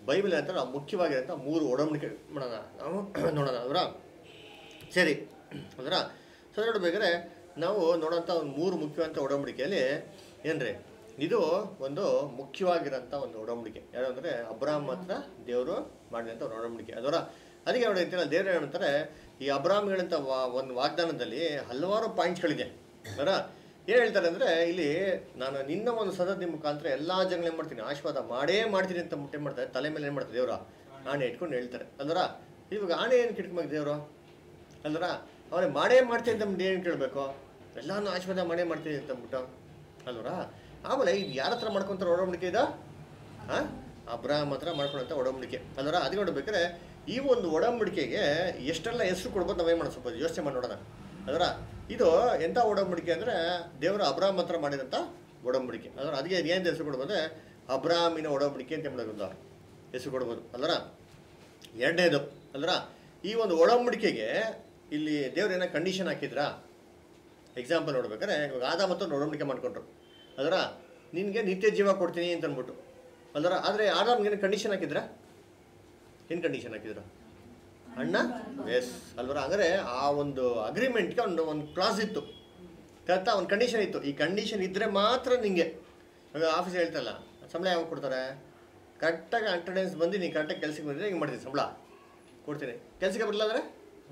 ಬೈಬಲ್ ಅಂತ ನಾವು ಮುಖ್ಯವಾಗಿರೋಂಥ ಮೂರು ಒಡಂಬಡಿಕೆ ಮಾಡೋಣ ನಾವು ನೋಡೋಣ ಅವರ ಸರಿ ಅದರ ಸೊ ನೋಡ್ಬೇಕಾದ್ರೆ ನಾವು ನೋಡೋಂಥ ಒಂದು ಮೂರು ಮುಖ್ಯವಾದಂಥ ಒಡಂಬಡಿಕೆಯಲ್ಲಿ ಏನ್ರಿ ಇದು ಒಂದು ಮುಖ್ಯವಾಗಿರೋಂಥ ಒಂದು ಒಡಂಬಡಿಕೆ ಯಾರು ಅಂದರೆ ಅಬ್ರಾಮ್ ಹತ್ರ ದೇವರು ಮಾಡಿದಂಥ ಒಂದು ಒಡಂಬಡಿಕೆ ಅದರ ಅದಕ್ಕೆ ನೋಡಿ ಅಂತೀರ ದೇವರು ಏನಂತಾರೆ ಈ ಅಬ್ರಾಮ್ಗಳಂಥ ವಾ ಒಂದು ವಾಗ್ದಾನದಲ್ಲಿ ಹಲವಾರು ಪಾಯಿಂಟ್ಸ್ಗಳಿದೆ ಅದರ ಏನು ಹೇಳ್ತಾರೆ ಅಂದರೆ ಇಲ್ಲಿ ನಾನು ನಿನ್ನ ಒಂದು ಸದತಿ ಮುಖಾಂತರ ಎಲ್ಲ ಜನಗಳು ಏನು ಮಾಡ್ತೀನಿ ಆಶೀರ್ವಾದ ಮಾಡೇ ಮಾಡ್ತೀನಿ ಅಂತ ಮುಟ್ಟೆ ಮಾಡ್ತಾರೆ ತಲೆ ಮೇಲೆ ಏನು ಮಾಡ್ತಾರೆ ದೇವರು ಆಣೆ ಇಟ್ಕೊಂಡು ಹೇಳ್ತಾರೆ ಅಲ್ವರ ಇವಾಗ ಆಣೆ ಏನು ಕಿಟ್ಕೊಬೇಕು ದೇವರು ಅಲ್ವರ ಅವನೇ ಮಾಡೇ ಮಾಡ್ತೀನಿ ಅಂತ ಏನು ಕೇಳಬೇಕು ಎಲ್ಲಾನು ಆಶೀರ್ವಾದ ಮಾಡೇ ಮಾಡ್ತೀನಿ ಅಂತ ಅಂದ್ಬಿಟ್ಟು ಅಲ್ವರ ಆಮೇಲೆ ಇದು ಯಾರ ಹತ್ರ ಮಾಡ್ಕೊತಾರೆ ಒಡಂಬಡಿಕೆ ಇದು ಹಾಂ ಅಬ್ರಾಮ್ ಹತ್ರ ಮಾಡ್ಕೊಳ್ಳೋಂಥ ಒಡಂಬಡಿಕೆ ಅಲ್ವರ ಅದಕ್ಕೆ ನೋಡ್ಬೇಕಾದ್ರೆ ಈ ಒಂದು ಒಡಂಬಡಿಕೆಗೆ ಎಷ್ಟೆಲ್ಲ ಹೆಸರು ಕೊಡ್ಬೋದು ನಾವೇನು ಮಾಡೋಣ ಸ್ವಲ್ಪ ಯೋಚನೆ ಮಾಡಿ ನೋಡೋಣ ಅದರ ಇದು ಎಂಥ ಒಡಂಬಡಿಕೆ ಅಂದರೆ ದೇವರು ಅಬ್ರಾಮ್ ಹತ್ರ ಮಾಡಿದಂಥ ಒಡಂಬಡಿಕೆ ಅದರ ಅದಕ್ಕೆ ಏನು ಹೆಸರು ಕೊಡ್ಬೋದು ಅಂದರೆ ಅಬ್ರಾಮಿನ ಒಡಂಬಡಿಕೆ ಅಂತ ಮಾಡೋದು ಹೆಸರು ಕೊಡ್ಬೋದು ಅಲ್ವರ ಎರಡನೇದು ಅಲ್ವರ ಈ ಒಂದು ಒಡಂಬಡಿಕೆಗೆ ಇಲ್ಲಿ ದೇವ್ರು ಏನೋ ಕಂಡೀಷನ್ ಹಾಕಿದ್ರಾ ಎಕ್ಸಾಂಪಲ್ ನೋಡ್ಬೇಕಾದ್ರೆ ಇವಾಗ ಆದಾಮ ಮತ್ತು ಒಡಂಬಡಿಕೆ ಮಾಡ್ಕೊಂಡ್ರು ಅದರ ನಿನಗೆ ನಿತ್ಯ ಜೀವ ಕೊಡ್ತೀನಿ ಅಂತ ಅಂದ್ಬಿಟ್ಟು ಅಲ್ವರ ಆದರೆ ಆದಾಮ್ಗೇನು ಕಂಡೀಷನ್ ಹಾಕಿದ್ರಾ ಏನು ಕಂಡೀಷನ್ ಹಾಕಿದ್ರು ಅಣ್ಣ ಎಸ್ ಅಲ್ವರ ಅಂದರೆ ಆ ಒಂದು ಅಗ್ರಿಮೆಂಟ್ಗೆ ಒಂದು ಒಂದು ಕ್ಲಾಸ್ ಇತ್ತು ಕರೆಕ್ಟಾ ಒಂದು ಕಂಡೀಷನ್ ಇತ್ತು ಈ ಕಂಡೀಷನ್ ಇದ್ದರೆ ಮಾತ್ರ ನಿಮಗೆ ಇವಾಗ ಆಫೀಸ್ ಹೇಳ್ತಲ್ಲ ಸಂಬಳ ಯಾವಾಗ ಕೊಡ್ತಾರೆ ಕರೆಕ್ಟಾಗಿ ಅಟೆಂಡೆನ್ಸ್ ಬಂದು ನೀವು ಕರೆಕ್ಟಾಗಿ ಕೆಲಸಕ್ಕೆ ಬಂದರೆ ಹಿಂಗೆ ಮಾಡ್ತೀನಿ ಸಂಬಳ ಕೊಡ್ತೀನಿ ಕೆಲಸಕ್ಕೆ ಬರಲ್ಲ ಅಂದರೆ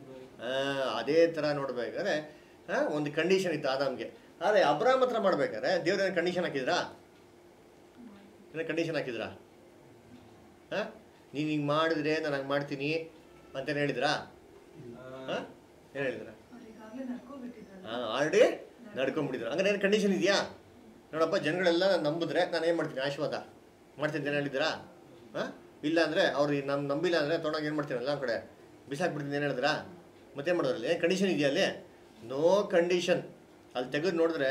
ಅದೇ ಥರ ನೋಡ್ಬೇಕಾದ್ರೆ ಹಾಂ ಒಂದು ಕಂಡೀಷನ್ ಇತ್ತು ಆದಾಮ್ಗೆ ಆದರೆ ಅಬ್ರಾಮ್ ಹತ್ರ ಮಾಡ್ಬೇಕಾದ್ರೆ ದೇವ್ರೇನು ಕಂಡೀಷನ್ ಹಾಕಿದ್ರಾ ಏನೋ ಕಂಡೀಷನ್ ಹಾಕಿದ್ರಾ ಹಾಂ ನೀನು ಹಿಂಗೆ ಮಾಡಿದ್ರೆ ನಾನು ಹಂಗೆ ಮಾಡ್ತೀನಿ ಅಂತೇನು ಹೇಳಿದ್ರಾ ಹಾಂ ಏನು ಹೇಳಿದ್ರ ಹಾಂ ಆಲ್ರೆಡಿ ನಡ್ಕೊಂಡ್ಬಿಟ್ಟಿದ್ರು ಹಂಗಾರೆ ಏನು ಕಂಡೀಷನ್ ಇದೆಯಾ ನೋಡಪ್ಪ ಜನಗಳೆಲ್ಲ ನಂಬಿದ್ರೆ ನಾನು ಏನು ಮಾಡ್ತೀನಿ ಆಶೀರ್ವಾದ ಮಾಡ್ತೀನಿ ಅಂತ ಹೇಳಿದ್ರಾ ಹಾಂ ಇಲ್ಲ ಅಂದರೆ ಅವ್ರು ನಮ್ಮ ನಂಬಿಲ್ಲ ಅಂದರೆ ತೊಗೊಂಡೋಗಿ ಏನು ಮಾಡ್ತೀನಿ ಎಲ್ಲ ಕಡೆ ಬಿಸಾಕ್ಬಿಡ್ತೀನಿ ಏನು ಹೇಳಿದ್ರಾ ಮತ್ತೇನು ಮಾಡಿದ್ರಲ್ಲಿ ಏನು ಕಂಡೀಷನ್ ಇದೆಯಾ ಅಲ್ಲಿ ನೋ ಕಂಡೀಷನ್ ಅಲ್ಲಿ ತೆಗೆದು ನೋಡಿದ್ರೆ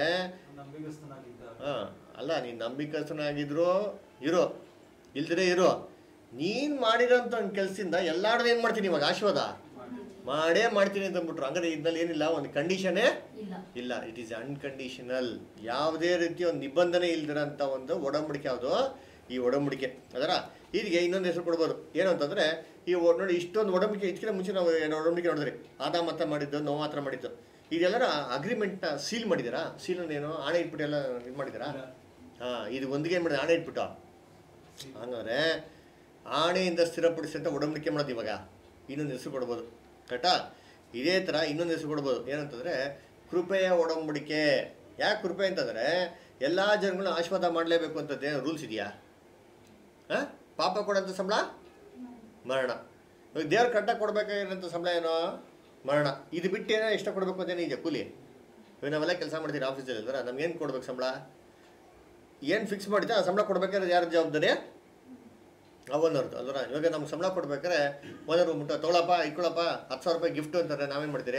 ಹಾಂ ಅಲ್ಲ ನೀನು ನಂಬಿಕಸ್ಥನಾಗಿದ್ರು ಇರೋ ಇಲ್ದಿರೇ ಇರೋ ನೀನು ಮಾಡಿರೋಂಥ ಒಂದು ಕೆಲಸದಿಂದ ಎಲ್ಲಾರ್ದು ಏನು ಮಾಡ್ತೀನಿ ಇವಾಗ ಆಶೀರ್ವಾದ ಮಾಡೇ ಮಾಡ್ತೀನಿ ಅಂತ ಅಂದ್ಬಿಟ್ರು ಹಂಗಾರೆ ಇದ್ರಲ್ಲಿ ಏನಿಲ್ಲ ಒಂದು ಕಂಡೀಷನೇ ಇಲ್ಲ ಇಟ್ ಈಸ್ ಅನ್ಕಂಡೀಷನಲ್ ಯಾವುದೇ ರೀತಿಯ ಒಂದು ನಿಬಂಧನೆ ಇಲ್ದಿರೋಂಥ ಒಂದು ಒಡಂಬಡಿಕೆ ಯಾವುದು ಈ ಒಡಂಬಡಿಕೆ ಅದರ ಇದಕ್ಕೆ ಇನ್ನೊಂದು ಹೆಸರು ಕೊಡ್ಬೋದು ಏನು ಅಂತಂದರೆ ಈ ನೋಡಿ ಇಷ್ಟೊಂದು ಒಡಂಬಡಿಕೆ ಇದಕ್ಕಿಂತ ಮುಂಚೆ ನಾವು ಎರಡು ಒಡಂಬಡಿಕೆ ನೋಡಿದ್ರಿ ಆದಾಮ ಹತ್ರ ಮಾಡಿದ್ದು ನೋವು ಮಾತ್ರ ಮಾಡಿದ್ದು ಇದೆಲ್ಲರ ಅಗ್ರಿಮೆಂಟ್ನ ಸೀಲ್ ಮಾಡಿದ್ದೀರಾ ಸೀಲನ್ನೇನು ಆಣೆ ಇಟ್ಬಿಟ್ಟು ಎಲ್ಲ ಇದು ಮಾಡಿದ್ದೀರಾ ಹಾಂ ಇದು ಒಂದಿಗೆ ಏನು ಮಾಡಿದ್ರೆ ಆಣೆ ಇಟ್ಬಿಟ್ಟು ಹಂಗಾದ್ರೆ ಆಣೆಯಿಂದ ಸ್ಥಿರಪಡಿಸಿದಂಥ ಒಡಂಬಡಿಕೆ ಮಾಡೋದು ಇವಾಗ ಇನ್ನೊಂದು ಹೆಸರು ಕೊಡ್ಬೋದು ಕರೆಕ್ಟಾ ಇದೇ ಥರ ಇನ್ನೊಂದು ಹೆಸರು ಕೊಡ್ಬೋದು ಏನಂತಂದರೆ ಕೃಪೆಯ ಒಡಂಬಡಿಕೆ ಯಾಕೆ ಕೃಪೆ ಅಂತಂದರೆ ಎಲ್ಲ ಜನಗಳನ್ನ ಆಶೀರ್ವಾದ ಮಾಡಲೇಬೇಕು ಅಂತದ್ದು ಏನು ರೂಲ್ಸ್ ಇದೆಯಾ ಹಾಂ ಪಾಪ ಕೊಡೋಂಥ ಸಂಬಳ ಮರಣ ಇವಾಗ ದೇವ್ರು ಕರೆಕ್ಟಾಗಿ ಕೊಡಬೇಕಾಗಿರೋಂಥ ಸಂಬಳ ಏನೋ ಮರಣ ಇದು ಬಿಟ್ಟು ಏನೋ ಎಷ್ಟು ಕೊಡಬೇಕು ಅಂತೇನು ಇದೆ ಕೂಲಿ ಇವಾಗ ನಾವೆಲ್ಲ ಕೆಲಸ ಮಾಡ್ತೀವಿ ಆಫೀಸಲ್ಲಿ ಅಲ್ವರ ನಮ್ಗೇನು ಕೊಡ್ಬೇಕು ಸಂಬಳ ಏನು ಫಿಕ್ಸ್ ಮಾಡಿದ್ದೆ ಆ ಸಂಬಳ ಕೊಡ್ಬೇಕಾದ್ರೆ ಯಾರ ಜವಾಬ್ದಾರಿ ಅವನವ್ರದ್ದು ಅಲ್ವರ ಇವಾಗ ನಮ್ಗೆ ಸಂಬಳ ಕೊಡ್ಬೇಕಾದ್ರೆ ಓನರು ಮುಟ್ಟ ತೊಗೊಳಪ್ಪ ಇಟ್ಕೊಳಪ್ಪ ಹತ್ತು ಸಾವಿರ ರೂಪಾಯಿ ಗಿಫ್ಟು ಅಂತಾರೆ ನಾವೇನು ಮಾಡ್ತೀರಿ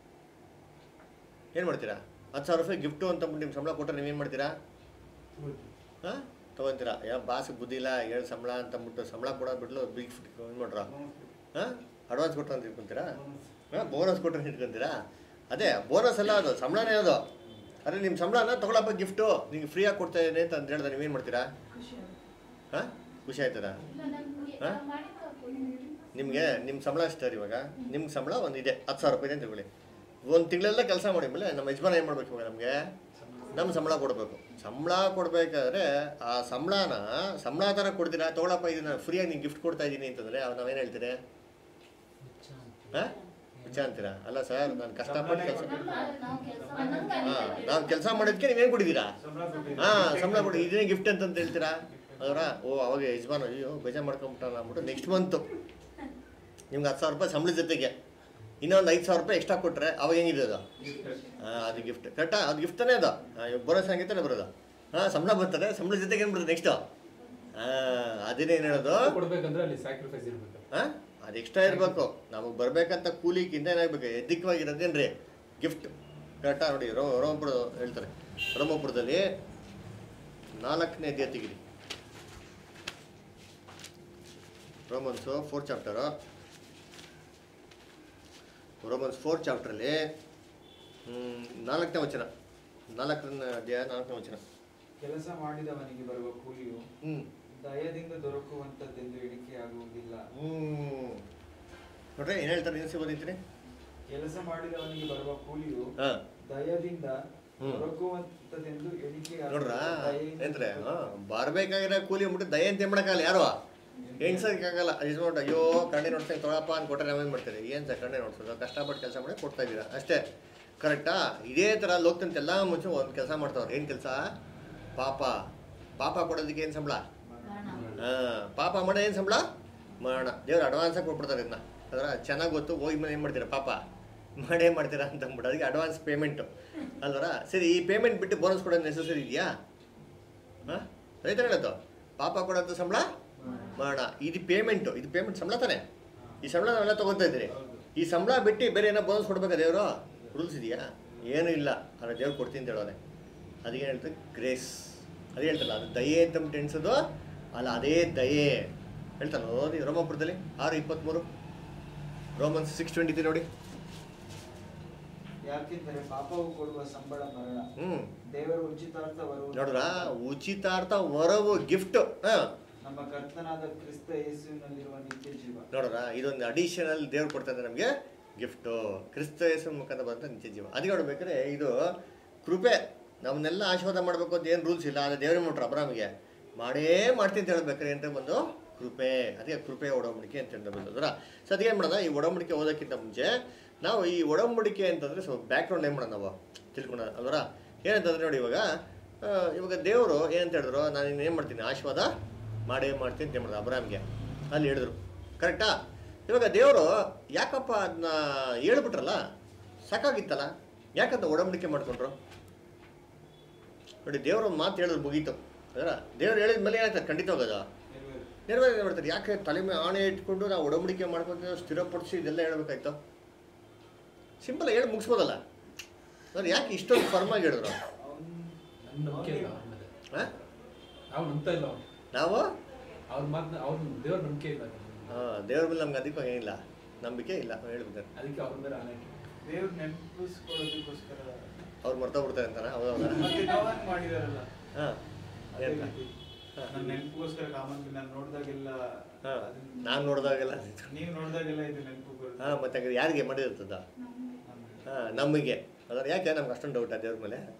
ಏನು ಮಾಡ್ತೀರಾ ಹತ್ತು ಸಾವಿರ ರೂಪಾಯಿ ಗಿಫ್ಟು ಅಂತಂದ್ಬಿಟ್ಟು ನಿಮ್ಮ ಸಂಬಳ ಕೊಟ್ಟರೆ ನೀವೇನು ಮಾಡ್ತೀರಾ ಹಾಂ ತೊಗೊತೀರಾ ಯಾ ಬಾಸಿಗೆ ಬುದ್ಧಿ ಇಲ್ಲ ಏಳು ಸಂಬಳ ಅಂತಂದ್ಬಿಟ್ಟು ಸಂಬಳ ಕೊಡೋದು ಬಿಡ್ಲು ಬಿಗ್ ಫಿಟ್ ಏನು ಮಾಡ್ರ ಹಾಂ ಅಡ್ವಾನ್ಸ್ ಕೊಟ್ಟರೆ ಅಂತ ಇಟ್ಕೊತೀರಾ ಹಾಂ ಬೋನಸ್ ಕೊಟ್ಟರೆ ಇಟ್ಕೊತೀರಾ ಅದೇ ಬೋನಸ್ ಅಲ್ಲ ಅದು ಸಂಬಳನೇ ಅದು ಅದೇ ನಿಮ್ಮ ಸಂಬಳನ ತೊಗೊಳಪ್ಪ ಗಿಫ್ಟು ನಿಮ್ಗೆ ಫ್ರೀಯಾಗಿ ಕೊಡ್ತಾ ಇದ್ದೀನಿ ಅಂತ ಹೇಳಿದ್ರೆ ನೀವೇನು ಮಾಡ್ತೀರಾ ಹಾಂ ಖುಷಿ ಆಯ್ತದ ಹಾಂ ನಿಮಗೆ ನಿಮ್ಮ ಸಂಬಳ ಅಷ್ಟೇ ಇವಾಗ ನಿಮ್ಮ ಸಂಬಳ ಒಂದು ಇದೆ ಹತ್ತು ಸಾವಿರ ರೂಪಾಯಿ ಅಂತ ತಿಳ್ಕೊಳ್ಳಿ ಒಂದು ತಿಂಗಳೆಲ್ಲ ಕೆಲಸ ಮಾಡಿ ಮೇಲೆ ನಮ್ಮ ಯಜಮಾನ ಏನು ಮಾಡ್ಬೇಕು ಇವಾಗ ನಮಗೆ ನಮ್ಮ ಸಂಬಳ ಕೊಡಬೇಕು ಸಂಬಳ ಕೊಡಬೇಕಾದ್ರೆ ಆ ಸಂಬಳನ ಸಂಬಳ ಥರ ಕೊಡ್ತೀರಾ ತೊಗೊಳಪ್ಪ ಇದನ್ನ ಫ್ರೀಯಾಗಿ ನೀವು ಗಿಫ್ಟ್ ಕೊಡ್ತಾ ಇದ್ದೀನಿ ಅಂತಂದರೆ ಅವು ನಾವೇನು ಹೇಳ್ತೀರಿ ಹಾಂ ವಿಚಾರ ಅಂತೀರಾ ಅಲ್ಲ ಸರ್ ನಾನು ಕಷ್ಟಪಟ್ಟು ಕೆಲಸ ಹಾಂ ನಾವು ಕೆಲಸ ಮಾಡೋದಕ್ಕೆ ನೀವೇನು ಕೊಟ್ಟಿದ್ದೀರಾ ಹಾಂ ಸಂಬಳ ಕೊಡಿ ಇದನ್ನೇ ಗಿಫ್ಟ್ ಅಂತಂತ ಹೇಳ್ತೀರಾ ಅದರ ಓ ಅವಾಗ ಯಜಮಾನ ಅಯ್ಯೋ ಬೇಜಾರು ಮಾಡ್ಕೊಂಬಿಟ್ಟಾನ ಅಂದ್ಬಿಟ್ಟು ನೆಕ್ಸ್ಟ್ ಮಂತು ನಿಮ್ಗೆ ಹತ್ತು ಸಾವಿರ ರೂಪಾಯಿ ಸಂಬಳದ ಜೊತೆಗೆ ಇನ್ನೊಂದು ಐದು ಸಾವಿರ ರೂಪಾಯಿ ಎಕ್ಸ್ಟ್ರಾ ಕೊಟ್ಟರೆ ಅವಾಗ ಹೆಂಗಿದೆ ಅದು ಹಾಂ ಅದು ಗಿಫ್ಟ್ ಕರೆಕ್ಟಾ ಅದು ಗಿಫ್ಟ್ ತಾನೇ ಅದು ಹಾಂ ಬೋನಸ್ ಹಂಗಿತಾನೆ ಬರೋದು ಹಾಂ ಸಂಬಳ ಬರ್ತಾರೆ ಸಂಬಳದ ಜೊತೆಗೆ ಏನು ಬರ್ತದೆ ನೆಕ್ಸ್ಟು ಹಾಂ ಅದನ್ನೇ ಏನು ಹೇಳೋದು ಕೊಡ್ಬೇಕಂದ್ರೆ ಅಲ್ಲಿ ಸ್ಯಾಕ್ರಿಫೈಸ್ ಇರಬೇಕು ಹಾಂ ಅದು ಎಕ್ಸ್ಟ್ರಾ ಇರಬೇಕು ನಮಗೆ ಬರಬೇಕಂತ ಕೂಲಿಗಿಂತ ಏನಾಗಬೇಕು ಎದ್ದಿಕವಾಗಿರೋದೇನು ರೀ ಗಿಫ್ಟ್ ಕರೆಕ್ಟಾ ನೋಡಿ ರೋ ರೋಮಪುರ ಹೇಳ್ತಾರೆ ರೋಮಪುರದಲ್ಲಿ ನಾಲ್ಕನೇ ಅಧ್ಯಾಯ ತೆಗಿರಿ Romans four chapter Romans four ಚಾಪ್ಟ್ರಲ್ಲಿ ನಾಲ್ಕನೇ ವಚನ ನಾಲ್ಕನೇ ಅಧ್ಯಾಯ ನಾಲ್ಕನೇ ವಚನ ಕೆಲಸ ಮಾಡಿದವನಿಗೆ ಬರುವ ಕೂಲಿಯು ಹ್ಞೂ ದಯದಿಂದ ದೊರಕುವಂತದ್ದೆಂದು ಎಣಿಕೆಯಾಗುವುದಿಲ್ಲ. ಹ್ಮ್ ನೋಡ್ರಿ ಏನ್ ಹೇಳ್ತಾರೆ, ನಿಲ್ಸಿ ಓದಿದ್ದೀನಿ. ಕೆಲಸ ಮಾಡಿದವನಿಗೆ ಬರುವ ಕೂಲಿಯು ಹಾ ದಯದಿಂದ ಹ್ಮ್. ದೊರಕುವಂತದ್ದೆಂದು ನೋಡ್ರ ಎಣಿಕೆಯಾಗುವುದಿಲ್ಲ. ಏನ್ರೆ ಬರ್ಬೇಕಾಗಿರೋ ಕೂಲಿ ಅಂದ್ಬಿಟ್ಟು ದಯ ಅಂತ ಮಾಡಕ್ಕಾಗಲ್ಲ ಯಾರು ಎಣ್ಸೋಕ್ಕಾಗಲ್ಲ. ಯಜಮಾನ್ರು ಅಯ್ಯೋ ಕಣ್ಣೆ ನೋಡ್ಸಂಗೆ ತೊಳಪ್ಪ ಅಂತ ಕೊಟ್ಟರೆ ನಾವೇನು ಮಾಡ್ತೀರಿ, ಏನು ಸರ್ ಕಣ್ಣೆ ನೋಡ್ಸೋದು, ಕಷ್ಟಪಟ್ಟು ಕೆಲಸ ಮಾಡಿ ಕೊಡ್ತಾ ಇದ್ದೀರಾ ಅಷ್ಟೇ, ಕರೆಕ್ಟಾ? ಇದೇ ಥರ ಲೋಕದಂತ ಎಲ್ಲ ಮುಂಚೆ ಒಂದು ಕೆಲಸ ಮಾಡ್ತಾವ್ರು. ಏನು ಕೆಲಸ? ಪಾಪ ಪಾಪ ಕೊಡೋದಕ್ಕೆ ಏನು ಸಂಬಳ? ಹಾಂ, ಪಾಪ ಮಾಡೋ ಏನು ಸಂಬಳ? ಮಾಡೋಣ. ದೇವ್ರು ಅಡ್ವಾನ್ಸಾಗಿ ಕೊಟ್ಬಿಡ್ತಾರೆ ಇದನ್ನ. ಅದರ ಚೆನ್ನಾಗಿ ಗೊತ್ತು, ಹೋಗಿ ಮೇಲೆ ಏನು ಮಾಡ್ತೀರಾ, ಪಾಪ ಮಾಡೇ ಮಾಡ್ತೀರಾ ಅಂತ ಅಂದ್ಬಿಟ್ಟು ಅದಕ್ಕೆ ಅಡ್ವಾನ್ಸ್ ಪೇಮೆಂಟು ಅಲ್ವರ. ಸರಿ, ಈ ಪೇಮೆಂಟ್ ಬಿಟ್ಟು ಬೋನಸ್ ಕೊಡೋದು ನೆಸಸರಿ ಇದೆಯಾ? ಹಾಂ, ರೈತರ ಹೇಳೋದು ಪಾಪ ಕೊಡೋದು ಸಂಬಳ ಮಾಡೋಣ. ಇದು ಪೇಮೆಂಟು, ಇದು ಪೇಮೆಂಟ್ ಸಂಬಳ ತಾನೆ. ಈ ಸಂಬಳ ನಾವೆಲ್ಲ ತೊಗೊತಾ ಇದ್ದೀರಿ. ಈ ಸಂಬಳ ಬಿಟ್ಟು ಬೇರೆ ಏನೋ ಬೋನಸ್ ಕೊಡ್ಬೇಕಾ ದೇವರು? ರೂಲ್ಸ್ ಇದೆಯಾ? ಏನೂ ಇಲ್ಲ. ಆದರೆ ದೇವ್ರು ಕೊಡ್ತೀನಿ ಅಂತ ಹೇಳೋದೆ. ಅದಕ್ಕೆ ಹೇಳ್ತಾರೆ ಗ್ರೇಸ್. ಅದೇ ಹೇಳ್ತಲ್ಲ, ಅದು ದಯೆ ಅಂತ ಎಣಿಸೋದು ಅಲ್ಲ, ಅದೇ ದಯೆ ಹೇಳ್ತಾನೆ. ನೋಡಿ ರೋಮಾಪುರದಲ್ಲಿ ಆರು ಇಪ್ಪತ್ತ್ಮೂರು, ರೋಮನ್ಸ್ ಸಿಕ್ಸ್ ಟ್ವೆಂಟಿ ನೋಡಿ. ಯಾಕೆಂದರೆ ಪಾಪವು ಕೊಡುವ ಸಂಬಳ ಮರಣ, ಹ್ಮ್ ದೇವರ ಉಚಿತಾರ್ಥ ವರವು ನೋಡ್ರ, ಉಚಿತಾರ್ಥ ವರವು ಗಿಫ್ಟ್. ಹಾ, ನಮ್ಮ ಕರ್ತನಾದ ಕ್ರಿಸ್ತ ಯೇಸುವಿನಲ್ಲಿರುವ ನಿತ್ಯ ಜೀವ. ನೋಡ್ರ, ಇದೊಂದು ಅಡಿಷನಲ್ ದೇವ್ರು ಕೊಡ್ತಾ ಇದ್ದಾರೆ ನಮಗೆ ಗಿಫ್ಟು. ಕ್ರಿಸ್ತ ಯೇಸು ಮುಖಾಂತರ ಬಂತ ನಿತ್ಯ ಜೀವ. ಅದಕ್ಕೆ ನೋಡ್ಬೇಕಾದ್ರೆ ಇದು ಕೃಪೆ. ನಮ್ಮನ್ನೆಲ್ಲ ಆಶೀರ್ವಾದ ಮಾಡಬೇಕು ಅಂತ ಏನು ರೂಲ್ಸ್ ಇಲ್ಲ. ಆದರೆ ದೇವ್ರೇ ಮಾಡ್ರು ಅಬ್ರಾಮಿಗೆ ಮಾಡೇ ಮಾಡ್ತೀನಿ ಅಂತ ಹೇಳ್ಬೇಕಾರೆ ಅಂತ ಬಂದು ಕೃಪೆ. ಅದಕ್ಕೆ ಕೃಪೆ ಒಡಂಬಡಿಕೆ ಅಂತ ಹೇಳ್ಬೋದು ಅದರ. ಸೊ ಅದಕ್ಕೆ ಏನು ಮಾಡೋಣ, ಈ ಒಡಂಬಡಿಕೆ ಓದೋಕ್ಕಿಂತ ಮುಂಚೆ ನಾವು ಈ ಒಡಂಬಡಿಕೆ ಅಂತಂದರೆ ಸ್ವಲ್ಪ ಬ್ಯಾಕ್ಗ್ರೌಂಡ್ ಏನು ಮಾಡೋಣ ನಾವು ತಿಳ್ಕೊಳ್ಳೋಣ ಅಲ್ವರ. ಏನಂತಂದರೆ ನೋಡಿ, ಇವಾಗ ಇವಾಗ ದೇವರು ಏನಂತ ಹೇಳಿದ್ರು, ನಾನು ಇನ್ನೇನು ಮಾಡ್ತೀನಿ, ಆಶೀರ್ವಾದ ಮಾಡೇ ಮಾಡ್ತೀನಿ ಅಂತ ಮಾಡೋದು ಅಬ್ರಾಮ್ಗೆ ಅಲ್ಲಿ ಹೇಳಿದ್ರು, ಕರೆಕ್ಟಾ? ಇವಾಗ ದೇವರು ಯಾಕಪ್ಪ ಅದನ್ನ ಹೇಳ್ಬಿಟ್ರಲ್ಲ, ಸಾಕಾಗಿತ್ತಲ್ಲ, ಯಾಕಂತ ಒಡಂಬಡಿಕೆ ಮಾಡ್ಕೊಂಡ್ರು ನೋಡಿ. ದೇವ್ರ ಒಂದು ಮಾತು ಹೇಳಿದ್ರು ಮುಗೀತು ಅದರ. ದೇವ್ರು ಹೇಳಿದ ಮೇಲೆ ಏನಾಗ್ತದೆ, ಖಂಡಿತ ಹೋಗೋದು ನೆರವೇರ ಮಾಡ್ತಾರೆ. ಯಾಕೆ ತಲೆ ಮೇಲೆ ಆಣೆ ಇಟ್ಕೊಂಡು ನಾವು ಒಡಂಬಡಿಕೆ ಮಾಡ್ಕೊಂಡು ಸ್ಥಿರಪಡಿಸಿ ಇದೆಲ್ಲ ಹೇಳ್ಬೇಕಾಯ್ತು? ಸಿಂಪಲ್ ಹೇಳಿ ಮುಗಿಸ್ಬೋದಲ್ಲ. ಅಂದ್ರೆ ಯಾಕೆ ಇಷ್ಟೊಂದು ಫರ್ಮಾಗಿ ಹೇಳಿದ್ರು? ನಂಬಿಕೆ ಇಲ್ಲ ಅವ್ರ ಮೇಲೆ. ಹಾಂ, ನಾವು ನಂಬ್ತಾ ಇಲ್ಲ ಅವ್ರು. ನಾವು ಅವ್ರ ಮಾತನ್ನ ಅವ್ರ ದೇವ್ರ ನಂಬಿಕೆ ಇಲ್ಲ. ಹಾಂ, ದೇವ್ರ ಮೇಲೆ ನಮ್ಗೆ ಅದಕ್ಕೆ ಏನಿಲ್ಲ, ನಂಬಿಕೆ ಇಲ್ಲ ಹೇಳ್ಬೇಕಾರೆ. ಅದಕ್ಕೆ ಅವ್ರ ಮೇಲೆ ಆನೆ ದೇವ್ರು ನೆನಪಿಸ್ಕೊಳ್ಳೋದಕ್ಕೋಸ್ಕರ ಅವ್ರು ಮರ್ತೋಗ್ಬಿಡ್ತಾರೆ ಅಂತಾನೆ. ಹೌದಾ? ಮತ್ತೆ ನಾವೇನ್ ಮಾಡಿದಾರಲ್ಲ, ಹಾಂ, ಅದೇ ಏನು? ರೀತಿ. ನನ್ನ ನೆನಪಿಗೋಸ್ಕರ ಕಾಮನ್ಗೆ ನಾನು ನೋಡಿದಾಗೆಲ್ಲ ಹಾಂ, ಅದನ್ನ- ನಾನು ನೋಡಿದಾಗೆಲ್ಲ ನೀವು ನೋಡಿದಾಗೆಲ್ಲ ಇದು ನೆನಪು ಬರುತ್ತೆ. ಹಾಂ, ಮತ್ತೆ ಹಂಗಾರೆ ಯಾರಿಗೆ ಮಾಡಿರ್ತದ? ಹಾಂ, ನಮಗೆ. ಅದ್ರ ಯಾಕೆ ನಮ್ಗೆ ಅಷ್ಟೊಂದು ಡೌಟ್ ಆ ದೇವ್ರ ಮೇಲೆ?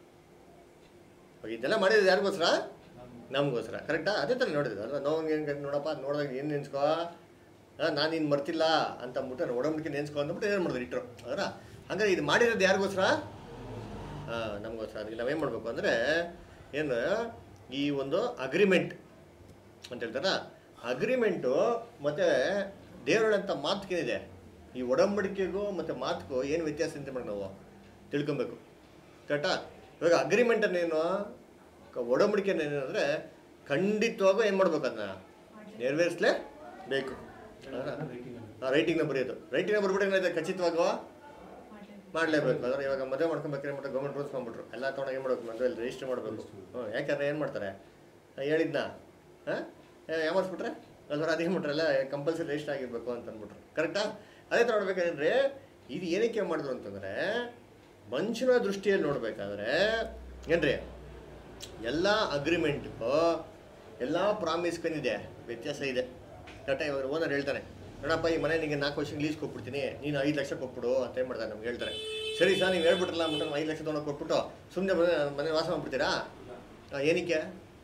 ಇದೆಲ್ಲ ಮಾಡಿರೋದು ಯಾರಿಗೋಸ್ಕರ? ನಮಗೋಸ್ಕರ, ಕರೆಕ್ಟಾ? ಅದೇ ಥರ ನೋಡಿದ್ರು ಅಲ್ವಾ. ನೋವಂಗೆ ಏನು ನೋಡಪ್ಪ, ನೋಡಿದಾಗ ಏನು ನೆನ್ಸ್ಕೋ, ಹಾಂ ನಾನು ಇನ್ನು ಮರ್ತಿಲ್ಲ ಅಂತ ಅಂದ್ಬಿಟ್ಟು ಒಡಂಬಡಿಕೆ ನೆನ್ಸ್ಕೊ ಅಂದ್ಬಿಟ್ಟು ಏನು ಮಾಡಿದ್ರು ಇಟ್ಟರು ಅದರ. ಹಂಗಾರೆ ಇದು ಮಾಡಿರೋದು ಯಾರಿಗೋಸ್ಕರ? ಹಾಂ, ನಮಗೋಸ್ಕರ. ಅದಕ್ಕೆ ನಾವೇನು ಮಾಡಬೇಕು ಅಂದರೆ ಏನು, ಈ ಒಂದು ಅಗ್ರಿಮೆಂಟ್ ಅಂತ ಹೇಳ್ತಾರ, ಅಗ್ರಿಮೆಂಟು ಮತ್ತು ದೇವರಂಥ ಮಾತುಗೇನಿದೆ, ಈ ಒಡಂಬಡಿಕೆಗೂ ಮತ್ತು ಮಾತುಗೂ ಏನು ವ್ಯತ್ಯಾಸ ಅಂತ ಮಾಡಿ ನಾವು ತಿಳ್ಕೊಬೇಕು, ಕರೆಕ್ಟಾ? ಇವಾಗ ಅಗ್ರಿಮೆಂಟ್ ಅನ್ನೇನು, ಒಡಂಬಡಿಕೆನೇನು ಅಂದರೆ ಖಂಡಿತವಾಗೂ ಏನು ಮಾಡ್ಬೇಕು, ಅದನ್ನ ನೆರವೇರಿಸಲೇಬೇಕು. ರೈಟಿಂಗ್ನ ಬರೆಯೋದು, ರೈಟಿಂಗ್ನ ಬರ್ಬಿಟ್ಟು ಏನಾಯ್ತು, ಖಚಿತವಾಗುವ ಮಾಡಲೇಬೇಕು. ಅಂದ್ರೆ ಇವಾಗ ಮದುವೆ ಮಾಡ್ಕೊಬೇಕಾದ್ರೆ ಮತ್ತೆ ಗೌರ್ಮೆಂಟ್ ರೂಲ್ಸ್ ಮಾಡ್ಬಿಟ್ರು, ಎಲ್ಲ ತೊಗೊಂಡು ಏನು ಮಾಡಬೇಕು, ಮದುವೆ ರಿಜಿಸ್ಟರ್ ಮಾಡಬೇಕು. ಹ್ಞೂ, ಯಾಕಂದ್ರೆ ಏನು ಮಾಡ್ತಾರೆ, ಹೇಳಿದ್ನ ಹಾಂ ಯಾಮರ್ಸ್ಬಿಟ್ರೆ ಅಲ್ವರ, ಅದೇನು ಬಿಟ್ರೆ ಎಲ್ಲ ಕಂಪಲ್ಸರಿ ರಿಜಿಸ್ಟರ್ ಆಗಿರ್ಬೇಕು ಅಂತ ಅಂದ್ಬಿಟ್ರು, ಕರೆಕ್ಟಾ? ಅದೇ ಥರ ನೋಡ್ಬೇಕಾದ್ರೆ ಇದು ಏನಕ್ಕೆ ಮಾಡಿದ್ರು ಅಂತಂದರೆ, ಮನುಷ್ಯನ ದೃಷ್ಟಿಯಲ್ಲಿ ನೋಡಬೇಕಾದ್ರೆ ಏನ್ರಿ, ಎಲ್ಲ ಅಗ್ರಿಮೆಂಟ್ಗೂ ಎಲ್ಲ ಪ್ರಾಮಿಸ್ಕೊಂಡಿದೆ ವ್ಯತ್ಯಾಸ ಇದೆ, ಕರೆಕ್ಟಾ? ಇವಾಗ ಓನರ್ ಹೇಳ್ತಾನೆ, ನೋಡಪ್ಪ ಈ ಮನೆ ನಿಮಗೆ ನಾಲ್ಕು ವರ್ಷಕ್ಕೆ ಲೀಸ್ ಕೊಟ್ಬಿಡ್ತೀನಿ, ನೀನು ಐದು ಲಕ್ಷ ಕೊಟ್ಬಿಡು ಅಂತ ಏನು ಮಾಡ್ತಾರೆ ನಮ್ಗೆ ಹೇಳ್ತಾರೆ. ಸರಿ ಸರ್, ನೀವು ಹೇಳ್ಬಿಟ್ರಲ್ಲ ಅಂದ್ಬಿಟ್ಟು ನಾವು ಐದು ಲಕ್ಷ ತೊಗೊಂಡು ಕೊಟ್ಬಿಟ್ಟು ಸುಮ್ಮನೆ ಮನೆ ಮನೆ ವಾಸ ಮಾಡ್ಬಿಡ್ತೀರಾ? ಏನಕ್ಕೆ?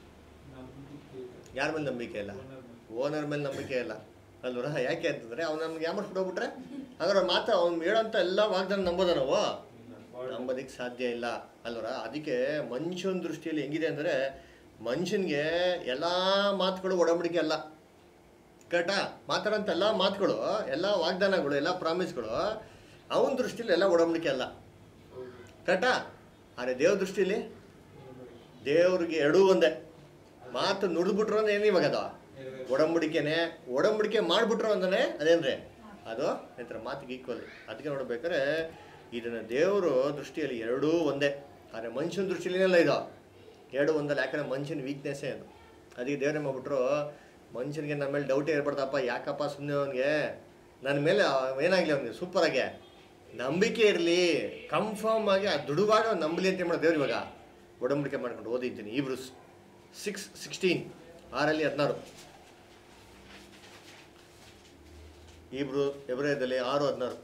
ಯಾರ ಮೇಲೆ ನಂಬಿಕೆ ಇಲ್ಲ? ಓನರ್ ಮೇಲೆ ನಂಬಿಕೆ ಇಲ್ಲ ಅಲ್ವರ. ಯಾಕೆ ಅಂತಂದರೆ ಅವ್ನು ನಮ್ಗೆ ಯಾಮರ್ಸ್ಬಿಟ್ಟು ಹೋಗ್ಬಿಟ್ರೆ ಹಾಗಾದ್ರೆ ಮಾತ್ರ ಅವ್ನು ಹೇಳೋಂಥ ಎಲ್ಲ ವಾಗ್ದಾನ ನಂಬೋದ ನಾವು? ನಂಬೋದಕ್ಕೆ ಸಾಧ್ಯ ಇಲ್ಲ ಅಲ್ವರ. ಅದಕ್ಕೆ ಮನುಷ್ಯನ ದೃಷ್ಟಿಯಲ್ಲಿ ಹೆಂಗಿದೆ ಅಂದರೆ, ಮನುಷ್ಯನಿಗೆ ಎಲ್ಲ ಮಾತುಗಳು ಒಡಂಬಡಿಕೆ ಅಲ್ಲ, ಕರೆಕ್ಟಾ? ಮಾತಾಡೋಂಥ ಎಲ್ಲ ಮಾತುಗಳು, ಎಲ್ಲ ವಾಗ್ದಾನಗಳು, ಎಲ್ಲ ಪ್ರಾಮಿಸ್ಗಳು ಅವನ ದೃಷ್ಟಿಯಲ್ಲಿ ಎಲ್ಲ ಒಡಂಬಡಿಕೆ ಅಲ್ಲ, ಕರೆಕ್ಟಾ? ಆದರೆ ದೇವ್ರ ದೃಷ್ಟಿಯಲ್ಲಿ ದೇವ್ರಿಗೆ ಎರಡೂ ಒಂದೇ. ಮಾತು ನುಡಿದ್ಬಿಟ್ರು ಅಂದ್ರೆ ಏನು ಇವಾಗ ಅದು ಒಡಂಬಡಿಕೆನೆ, ಒಡಂಬಡಿಕೆ ಮಾಡಿಬಿಟ್ರು ಅಂತಾನೆ ಅದೇನ್ರಿ ಅದು ನಂತರ ಮಾತಿಗೆ ಈಕ್ವಲ್. ಅದಕ್ಕೆ ನೋಡ್ಬೇಕಾದ್ರೆ ಇದನ್ನು ದೇವರು ದೃಷ್ಟಿಯಲ್ಲಿ ಎರಡೂ ಒಂದೇ, ಆದರೆ ಮನುಷ್ಯನ ದೃಷ್ಟಿಯಲ್ಲಿ ಏನೆಲ್ಲ ಇದು ಎರಡು ಒಂದಲ್ಲ. ಯಾಕಂದರೆ ಮನುಷ್ಯನ ವೀಕ್ನೆಸ್ಸೇ ಅದು. ಅದಕ್ಕೆ ದೇವ್ರೇ ಮಾಡ್ಬಿಟ್ರು, ಮನುಷ್ಯನಿಗೆ ನನ್ನ ಮೇಲೆ ಡೌಟೇ ಇರ್ಬಾರ್ದಪ್ಪ, ಯಾಕಪ್ಪ ಸುಮ್ಮನೆ ಅವನಿಗೆ ನನ್ನ ಮೇಲೆ ಏನಾಗಲಿ, ಅವನಿಗೆ ಸೂಪರಾಗೆ ನಂಬಿಕೆ ಇರಲಿ, ಕನ್ಫರ್ಮ್ ಆಗಿ ಆ ದುಡುವಾಗ ಅವ್ನು ನಂಬಲಿ ಅಂತ ಮಾಡೋದು ದೇವ್ರು ಇವಾಗ ಒಡಂಬಡಿಕೆ ಮಾಡ್ಕೊಂಡು ಓದಿದ್ದೀನಿ. ಇಬ್ರು ಸಿಕ್ಸ್ ಸಿಕ್ಸ್ಟೀನ್ ಆರಲ್ಲಿ ಹದಿನಾರು. ಇಬ್ರು ಎಬ್ರಾಯದಲ್ಲಿ ಆರು ಹದಿನಾರು.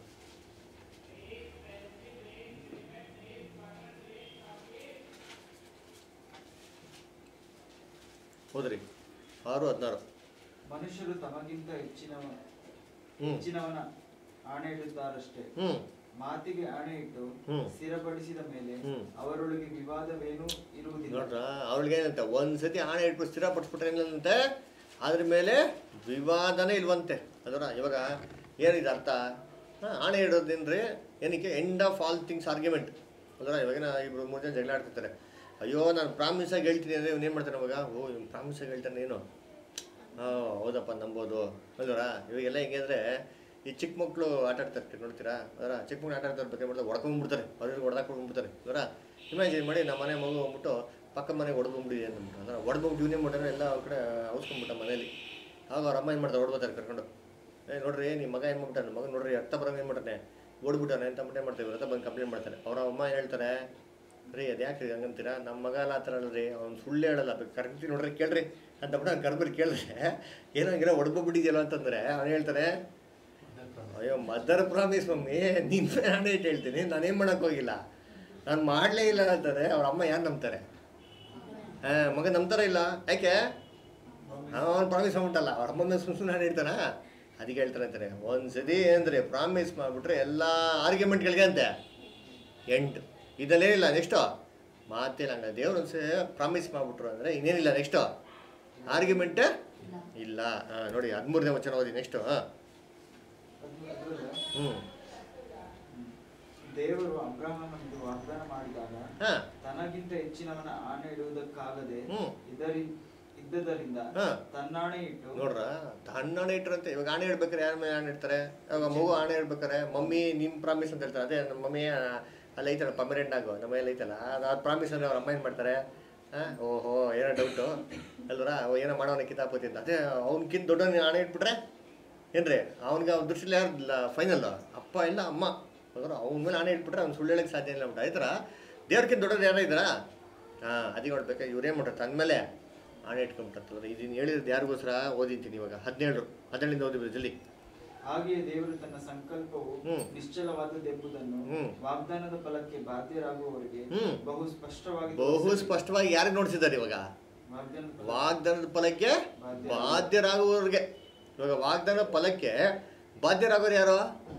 ಹೋದ್ರಿ ಆರು ಹದಿನಾರು. ಮನುಷ್ಯರು ತಮಗಿಂತ ಹೆಚ್ಚಿನವ ಹ್ಮ್ ಹೆಚ್ಚಿನವನ ಆಣೆ ಇಡುತ್ತಾರಷ್ಟೇ. ಹ್ಮ್ ಮಾತಿಗೆ ಆಣೆ ಇಟ್ಟು ಹ್ಮ್. ಸ್ಥಿರಪಡಿಸಿದ ಮೇಲೆ ಹ್ಮ್. ಅವರೊಳಗೆ ವಿವಾದವೇನೂ ಇರುವುದಿಲ್ಲ. ನೋಡ್ರ ಅವಳಿಗೆ ಏನಂತೆ ಒಂದ್ಸತಿ ಆಣೆ ಇಟ್ಬಿಟ್ಟು ಸ್ಥಿರಪಡಿಸ್ಬಿಟ್ರೆ ಏನಂತೆ ಅದ್ರ ಮೇಲೆ ವಿವಾದನೇ ಇಲ್ವಂತೆ. ಅದರ ಇವಾಗ ಏನಿದೆ ಅರ್ಥ? ಹಾಂ, ಆಣೆ ಇಡೋದೇನ್ರಿ ಏನಕ್ಕೆ? End of all things argument. ಅದರ ಇವಾಗಿನ ಇಬ್ರು ಮೂರು ಜನ ಜಗಳ ಆಡ್ತಿರ್ತಾರೆ. ಅಯ್ಯೋ ನಾನು ಪ್ರಾಮಿಸಾಗಿ ಹೇಳ್ತೀನಿ ಅಂದರೆ ಇವ್ನು ಏನು ಮಾಡ್ತಾನೆ ಅವಾಗ? ಓ ಇವ್ನು ಪ್ರಾಮಿಸಾಗಿ ಹೇಳ್ತಾನೆ ಏನು? ಹಾಂ ಹೌದಪ್ಪ ನಂಬೋದು ಅಲ್ವರ. ಇವಾಗೆಲ್ಲ ಹೆಂಗೆ ಅಂದರೆ ಈ ಚಿಕ್ಕ ಮಕ್ಕಳು ಆಟ ಆಡ್ತಾರೆ ನೋಡ್ತೀರಾ? ಅದರ ಚಿಕ್ಕ ಮಕ್ಕಳು ಆಟ ಆಡ್ತಾರೆ ಬಗ್ಗೆ ಮಾಡಿದ್ರೆ ಹೊಡ್ಕೊಂಡ್ಬಿಡ್ತಾರೆ, ಅವ್ರಿಗೆ ಹೊಡೆದಾಕೊಂಡ್ಬಿಡ್ತಾರೆ. ಅದರ ಇಮ್ಯಾಜಿನ್ ಮಾಡಿ ನಮ್ಮ ಮನೆ ಮಗು ಹೋಗ್ಬಿಟ್ಟು ಪಕ್ಕ ಮನೆಗೆ ಹೊಡೆದ್ಬಿಟ್ಟಿದೆ ಅಂದ್ಬಿಟ್ಟು ಅಂದ್ರೆ ಹೊಡೆದ್ಬಿಟ್ಟು ಇವನೇ ಮಾಡ್ತಾರೆ ಎಲ್ಲ ಅವ್ರ ಕಡೆ ಔಸ್ಕೊಂಡ್ಬಿಟ್ಟ ಮನೇಲಿ. ಆಗ ಅವ್ರ ಅಮ್ಮ ಏನು ಮಾಡ್ತಾರೆ? ಹೊಡ್ಬೋತಾರೆ ಕರ್ಕೊಂಡು. ಏ ನೋಡ್ರಿ ನಿಮ್ಮ ಮಗ ಏನು ಮಾಡ್ಬಿಟ್ಟಾನೆ, ಮಗ ನೋಡ್ರಿ ರಕ್ತ ಬರೋಂಗೆ ಏನು ಮಾಡ್ತಾನೆ, ಓಡ್ಬಿಟ್ಟಾನೆ ಅಂತ ಮಟ್ಟೆ ಮಾಡ್ತೀವಿ. ರಕ್ತ ಬಂದು ಕಂಪ್ಲೇಂಟ್ ಮಾಡ್ತಾರೆ. ಅವ್ರ ಅಮ್ಮ ಹೇಳ್ತಾರೆ, ರೀ ಅದು ಯಾಕೆ ಹಂಗಂತೀರಾ? ನಮ್ಮ ಮಗ ಎಲ್ಲ ಆ ಥರ ಅಲ್ಲರಿ, ಅವ್ನು ಸುಳ್ಳು ಹೇಳಲ್ಲ, ಕರ್ಕಿ ನೋಡ್ರಿ ಕೇಳ್ರಿ ಅಂತಬಿಟ್ಟು ಅವ್ನು ಕರ್ಕೊಂಡು ಕೇಳಿದ್ರೆ ಏನಂಗಿಲ್ಲ ಹೊಡ್ಬೋಗ್ಬಿಟ್ಟಿದ್ಯಲ್ಲ ಅಂತಂದರೆ ಅವ್ನು ಹೇಳ್ತಾರೆ, ಅಯ್ಯೋ ಮದರ್ ಪ್ರಾಮಿಸ್ ಮಮ್ಮಿ ನಿನ್ನ ನಾನೇ ಇಟ್ಟು ಹೇಳ್ತೀನಿ, ನಾನೇನು ಮಾಡೋಕ್ಕೆ ಹೋಗಿಲ್ಲ, ನಾನು ಮಾಡಲೇ ಇಲ್ಲ ಅಂತಾರೆ. ಅವ್ರ ಅಮ್ಮ ಯಾರು ನಂಬ್ತಾರೆ? ಹಾಂ ಮಗ ನಂಬ್ತಾರೆ ಇಲ್ಲ. ಯಾಕೆ? ಅವ್ನು ಪ್ರಾಮಿಸ್ ಮಾಡ್ಬಿಟ್ಟಲ್ಲ, ಅವ್ರ ಅಮ್ಮ ಮೇಲೆ ಸುಮ್ಮನೆ ನಾನು ಹೇಳ್ತಾನ. ಅದಕ್ಕೆ ಹೇಳ್ತಾರೆ ಅಂತಾರೆ ಒಂದು ಸತಿ ಅಂದರೆ ಪ್ರಾಮಿಸ್ ಮಾಡಿಬಿಟ್ರೆ ಎಲ್ಲ ಆರ್ಗ್ಯುಮೆಂಟ್ಗಳಿಗೆ ಅಂತೆ ಎಂಟು ಇದಲ್ಲೇ ಇಲ್ಲ. ನೆಕ್ಸ್ಟು ಮಾತೇಲ್ಲ. ಹಂಗ ದೇವ್ರು ಒಂದ್ಸರಿ ಪ್ರಾಮಿಸ್ ಮಾಡಿಬಿಟ್ರು ಅಂದರೆ ಇನ್ನೇನಿಲ್ಲ, ನೆಕ್ಸ್ಟು ಆರ್ಗ್ಯುಮೆಂಟೇ ಇಲ್ಲ. ಹಾಂ ನೋಡಿ ಹದಿಮೂರನೇ ವಚನ ಓದಿ ನೆಕ್ಸ್ಟು. ಹಾಂ ಹ್ಞೂ ದೇವರು ಅಬ್ರಹಾಮನಿಗೆ ವಾಗ್ದಾನ ಮಾಡಿದಾಗ ಹಾಂ ತನಗಿಂತ ಹೆಚ್ಚಿನವನ ಆಣೆ ಇಡುವುದಕ್ಕಾಗದೆ ಹ್ಞೂ ಇದರಿ ಇದ್ದದರಿಂದ ಹಾಂ ತನ್ನಾಣೆ ಇಟ್ಟು ನೋಡ್ರ ಆಣೆ ಇಟ್ರಂತೆ. ಇವಾಗ ಆಣೆ ಇಡ್ಬೇಕಾರೆ ಯಾರ ಮೇಲೆ ಆಣೆ ಇಡ್ತಾರೆ? ಇವಾಗ ಮಗು ಆಣೆ ಇಡ್ಬೇಕಾರೆ ಮಮ್ಮಿ ನಿಮ್ಮ ಪ್ರಾಮಿಸ್ ಅಂತ ಹೇಳ್ತಾರೆ. ಅದೇ ನಮ್ಮ ಮಮ್ಮಿ ಅಲ್ಲಿ ಐತಲ್ಲ ಪರ್ಮನೆಂಟ್ ಆಗೋ ನಮ್ಮ ಮನೇಲಿ ಐತಲ್ಲ ಅದು ಅದು ಪ್ರಾಮಿಸ್ ಅಂದರೆ ಅವ್ರ ಅಮ್ಮ ಏನು ಮಾಡ್ತಾರೆ? ಹಾಂ ಓಹೋ ಏನೋ ಡೌಟು ಅಲ್ವರ ಏನೋ ಮಾಡೋನ ಕಿತಾಪತಿ ಅಂತ. ಅದೇ ಅವ್ನಕ್ಕಿಂತ ದೊಡ್ಡವನ್ನ ಆಣೆ ಇಟ್ಬಿಟ್ರೆ ಏನ್ರಿ ಅವ್ನಿಗೆ ಅವ್ನ ದೃಷ್ಟಿಲಿ ಯಾರು ಫೈನಲ್? ಅಪ್ಪ ಇಲ್ಲ ಅಮ್ಮ. ಅಂದ್ರೆ ಅವ್ನ ಮೇಲೆ ಆಣೆ ಇಟ್ಬಿಟ್ರೆ ಅವ್ನು ಸುಳ್ಳು ಹೇಳಕ್ಕೆ ಸಾಧ್ಯ ಇಲ್ಲ ಬಿಟ್ಟು ಆಯ್ತರ. ದೇವ್ರಕ್ಕಿಂತ ದೊಡ್ಡವ್ರು ಯಾರೋ ಇದ್ದಾರಾ? ಹಾಂ ಅದಕ್ಕೆ ನೋಡ್ಬೇಕಾ ಇವ್ರೇನು ಮಾಡ್ತಾರೆ? ತನ್ಮೇಲೆ ಆಣೆ ಇಟ್ಕೊಂಡ್ಬಿಟ್ಟಲ್ಲ. ಇದನ್ನು ಹೇಳಿರೋದು ಯಾರಿಗೋಸ್ಕರ ಓದಿದ್ದೀನಿ ಇವಾಗ ಹದಿನೇಳು ಹದಿನೇಳಿಂದ ಓದಿದ್ರು ಜಲ್ಲಿ. ಹಾಗೆಯೇ ದೇವರು ತನ್ನ ಸಂಕಲ್ಪವು ಹ್ಮ್. ನಿಶ್ಚಲವಾದದ್ದೆಂಬುದನ್ನು ಹ್ಮ್. ವಾಗ್ದಾನದ ಫಲಕ್ಕೆ ಬಾಧ್ಯರಾಗುವವರಿಗೆ ಹ್ಮ್. ಬಹು ಸ್ಪಷ್ಟವಾಗಿ ಬಹು ತೋರಿಸಿದನು. ಸ್ಪಷ್ಟವಾಗಿ ಯಾರಿಗೆ ನೋಡ್ತಿದ್ದಾರೆ ಇವಾಗ? ವಾಗ್ದಾನದ ಫಲ- ವಾಗ್ದಾನದ ಫಲಕ್ಕೆ ಬಾಧ್ಯ- ಬಾಧ್ಯರಾಗುವವ್ರಿಗೆ. ಇವಾಗ ವಾಗ್ದಾನ ಫಲಕ್ಕೆ ಬಾಧ್ಯರಾಗೋರು ಯಾರು?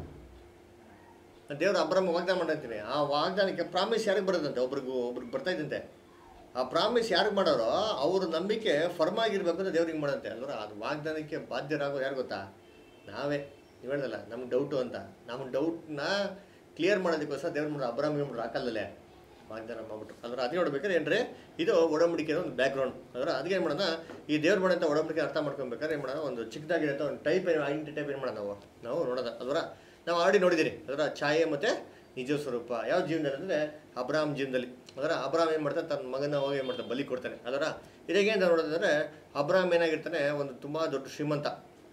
ದೇವ್ರು ಅಬ್ರಹ್ಮ ವಾಗ್ದಾನ ಮಾಡಿರ್ತೀನಿ. ಆ ವಾಗ್ದಾನಕ್ಕೆ ಪ್ರಾಮಿಸ್ ಯಾರಿಗೆ ಬರೋದಂತೆ? ಒಬ್ರಿಗೂ ಒಬ್ರಿಗೆ ಬರ್ತಾ ಇದ್ದಂತೆ. ಆ ಪ್ರಾಮಿಸ್ ಯಾರಿಗೆ ಮಾಡೋರೋ ಅವ್ರ ನಂಬಿಕೆ ಫರ್ಮ್ ಆಗಿರ್ಬೇಕು ಅಂತ ದೇವ್ರಿಗೆ ಮಾಡಂತೆ ಅಲ್ವರ. ಅದು ವಾಗ್ದಾನಕ್ಕೆ ಬಾಧ್ಯರಾಗೋ ಯಾರು ಗೊತ್ತಾ? ನಾವೇ. ನೀವು ಹೇಳ್ದಲ್ಲ ನಮ್ಗೆ ಡೌಟು ಅಂತ. ನಮ್ಮ ಡೌಟ್ನ ಕ್ಲಿಯರ್ ಮಾಡೋದಕ್ಕೋಸ್ಕರ ದೇವ್ರು ಮಾಡೋರು ಅಬ್ರಹ್ಮಿಗೆ ಮಾಡೋರು ಆ ಕಾಲದಲ್ಲೇ ವಾಗ್ದಾನ ಮಾಡ್ಬಿಟ್ರು ಅಲ್ವರ. ಅದಕ್ಕೆ ನೋಡ್ಬೇಕಾದ್ರೆ ಏನ್ರಿ ಇದು ಒಡಂಬಡಿಕೆ ಒಂದು ಬ್ಯಾಕ್ಗ್ರೌಂಡ್ ಅದರ. ಅದಕ್ಕೆ ಏನು ಮಾಡೋಣ, ಈ ದೇವ್ರು ಮಾಡೋಂಥ ಒಡಂಬಡಿಕೆ ಅರ್ಥ ಮಾಡ್ಕೊಬೇಕಾದ್ರೆ ಏನು ಮಾಡೋಣ, ಒಂದು ಚಿಕ್ಕದಾಗಿರೋಂಥ ಒಂದು ಟೈಪ್ ಐಡೆಂಟಿ ಟೈಪ್ ಏನು ಮಾಡೋಣ ನಾವು ನಾವು ನೋಡೋಣ ಅಲ್ವರ. ನಾವು ಆಲ್ರೆಡಿ ನೋಡಿದ್ದೀರಿ ಅದರ ಛಾಯೆ ಮತ್ತು ನಿಜ ಸ್ವರೂಪ ಯಾವ ಜೀವನದಲ್ಲಿ ಅಂದರೆ ಅಬ್ರಾಮ್ ಜೀವನದಲ್ಲಿ. ಅದರ ಅಬ್ರಾಮ್ ಏನು ಮಾಡ್ತಾರೆ? ತನ್ನ ಮಗನ ಹೋಗಿ ಏನು ಮಾಡ್ತಾರೆ? ಬಲಿ ಕೊಡ್ತಾನೆ. ಅದರ ಇದಾಗೇನು ನೋಡೋದಂದರೆ ಅಬ್ರಾಮ್ ಏನಾಗಿರ್ತಾನೆ? ಒಂದು ತುಂಬ ದೊಡ್ಡ ಶ್ರೀಮಂತ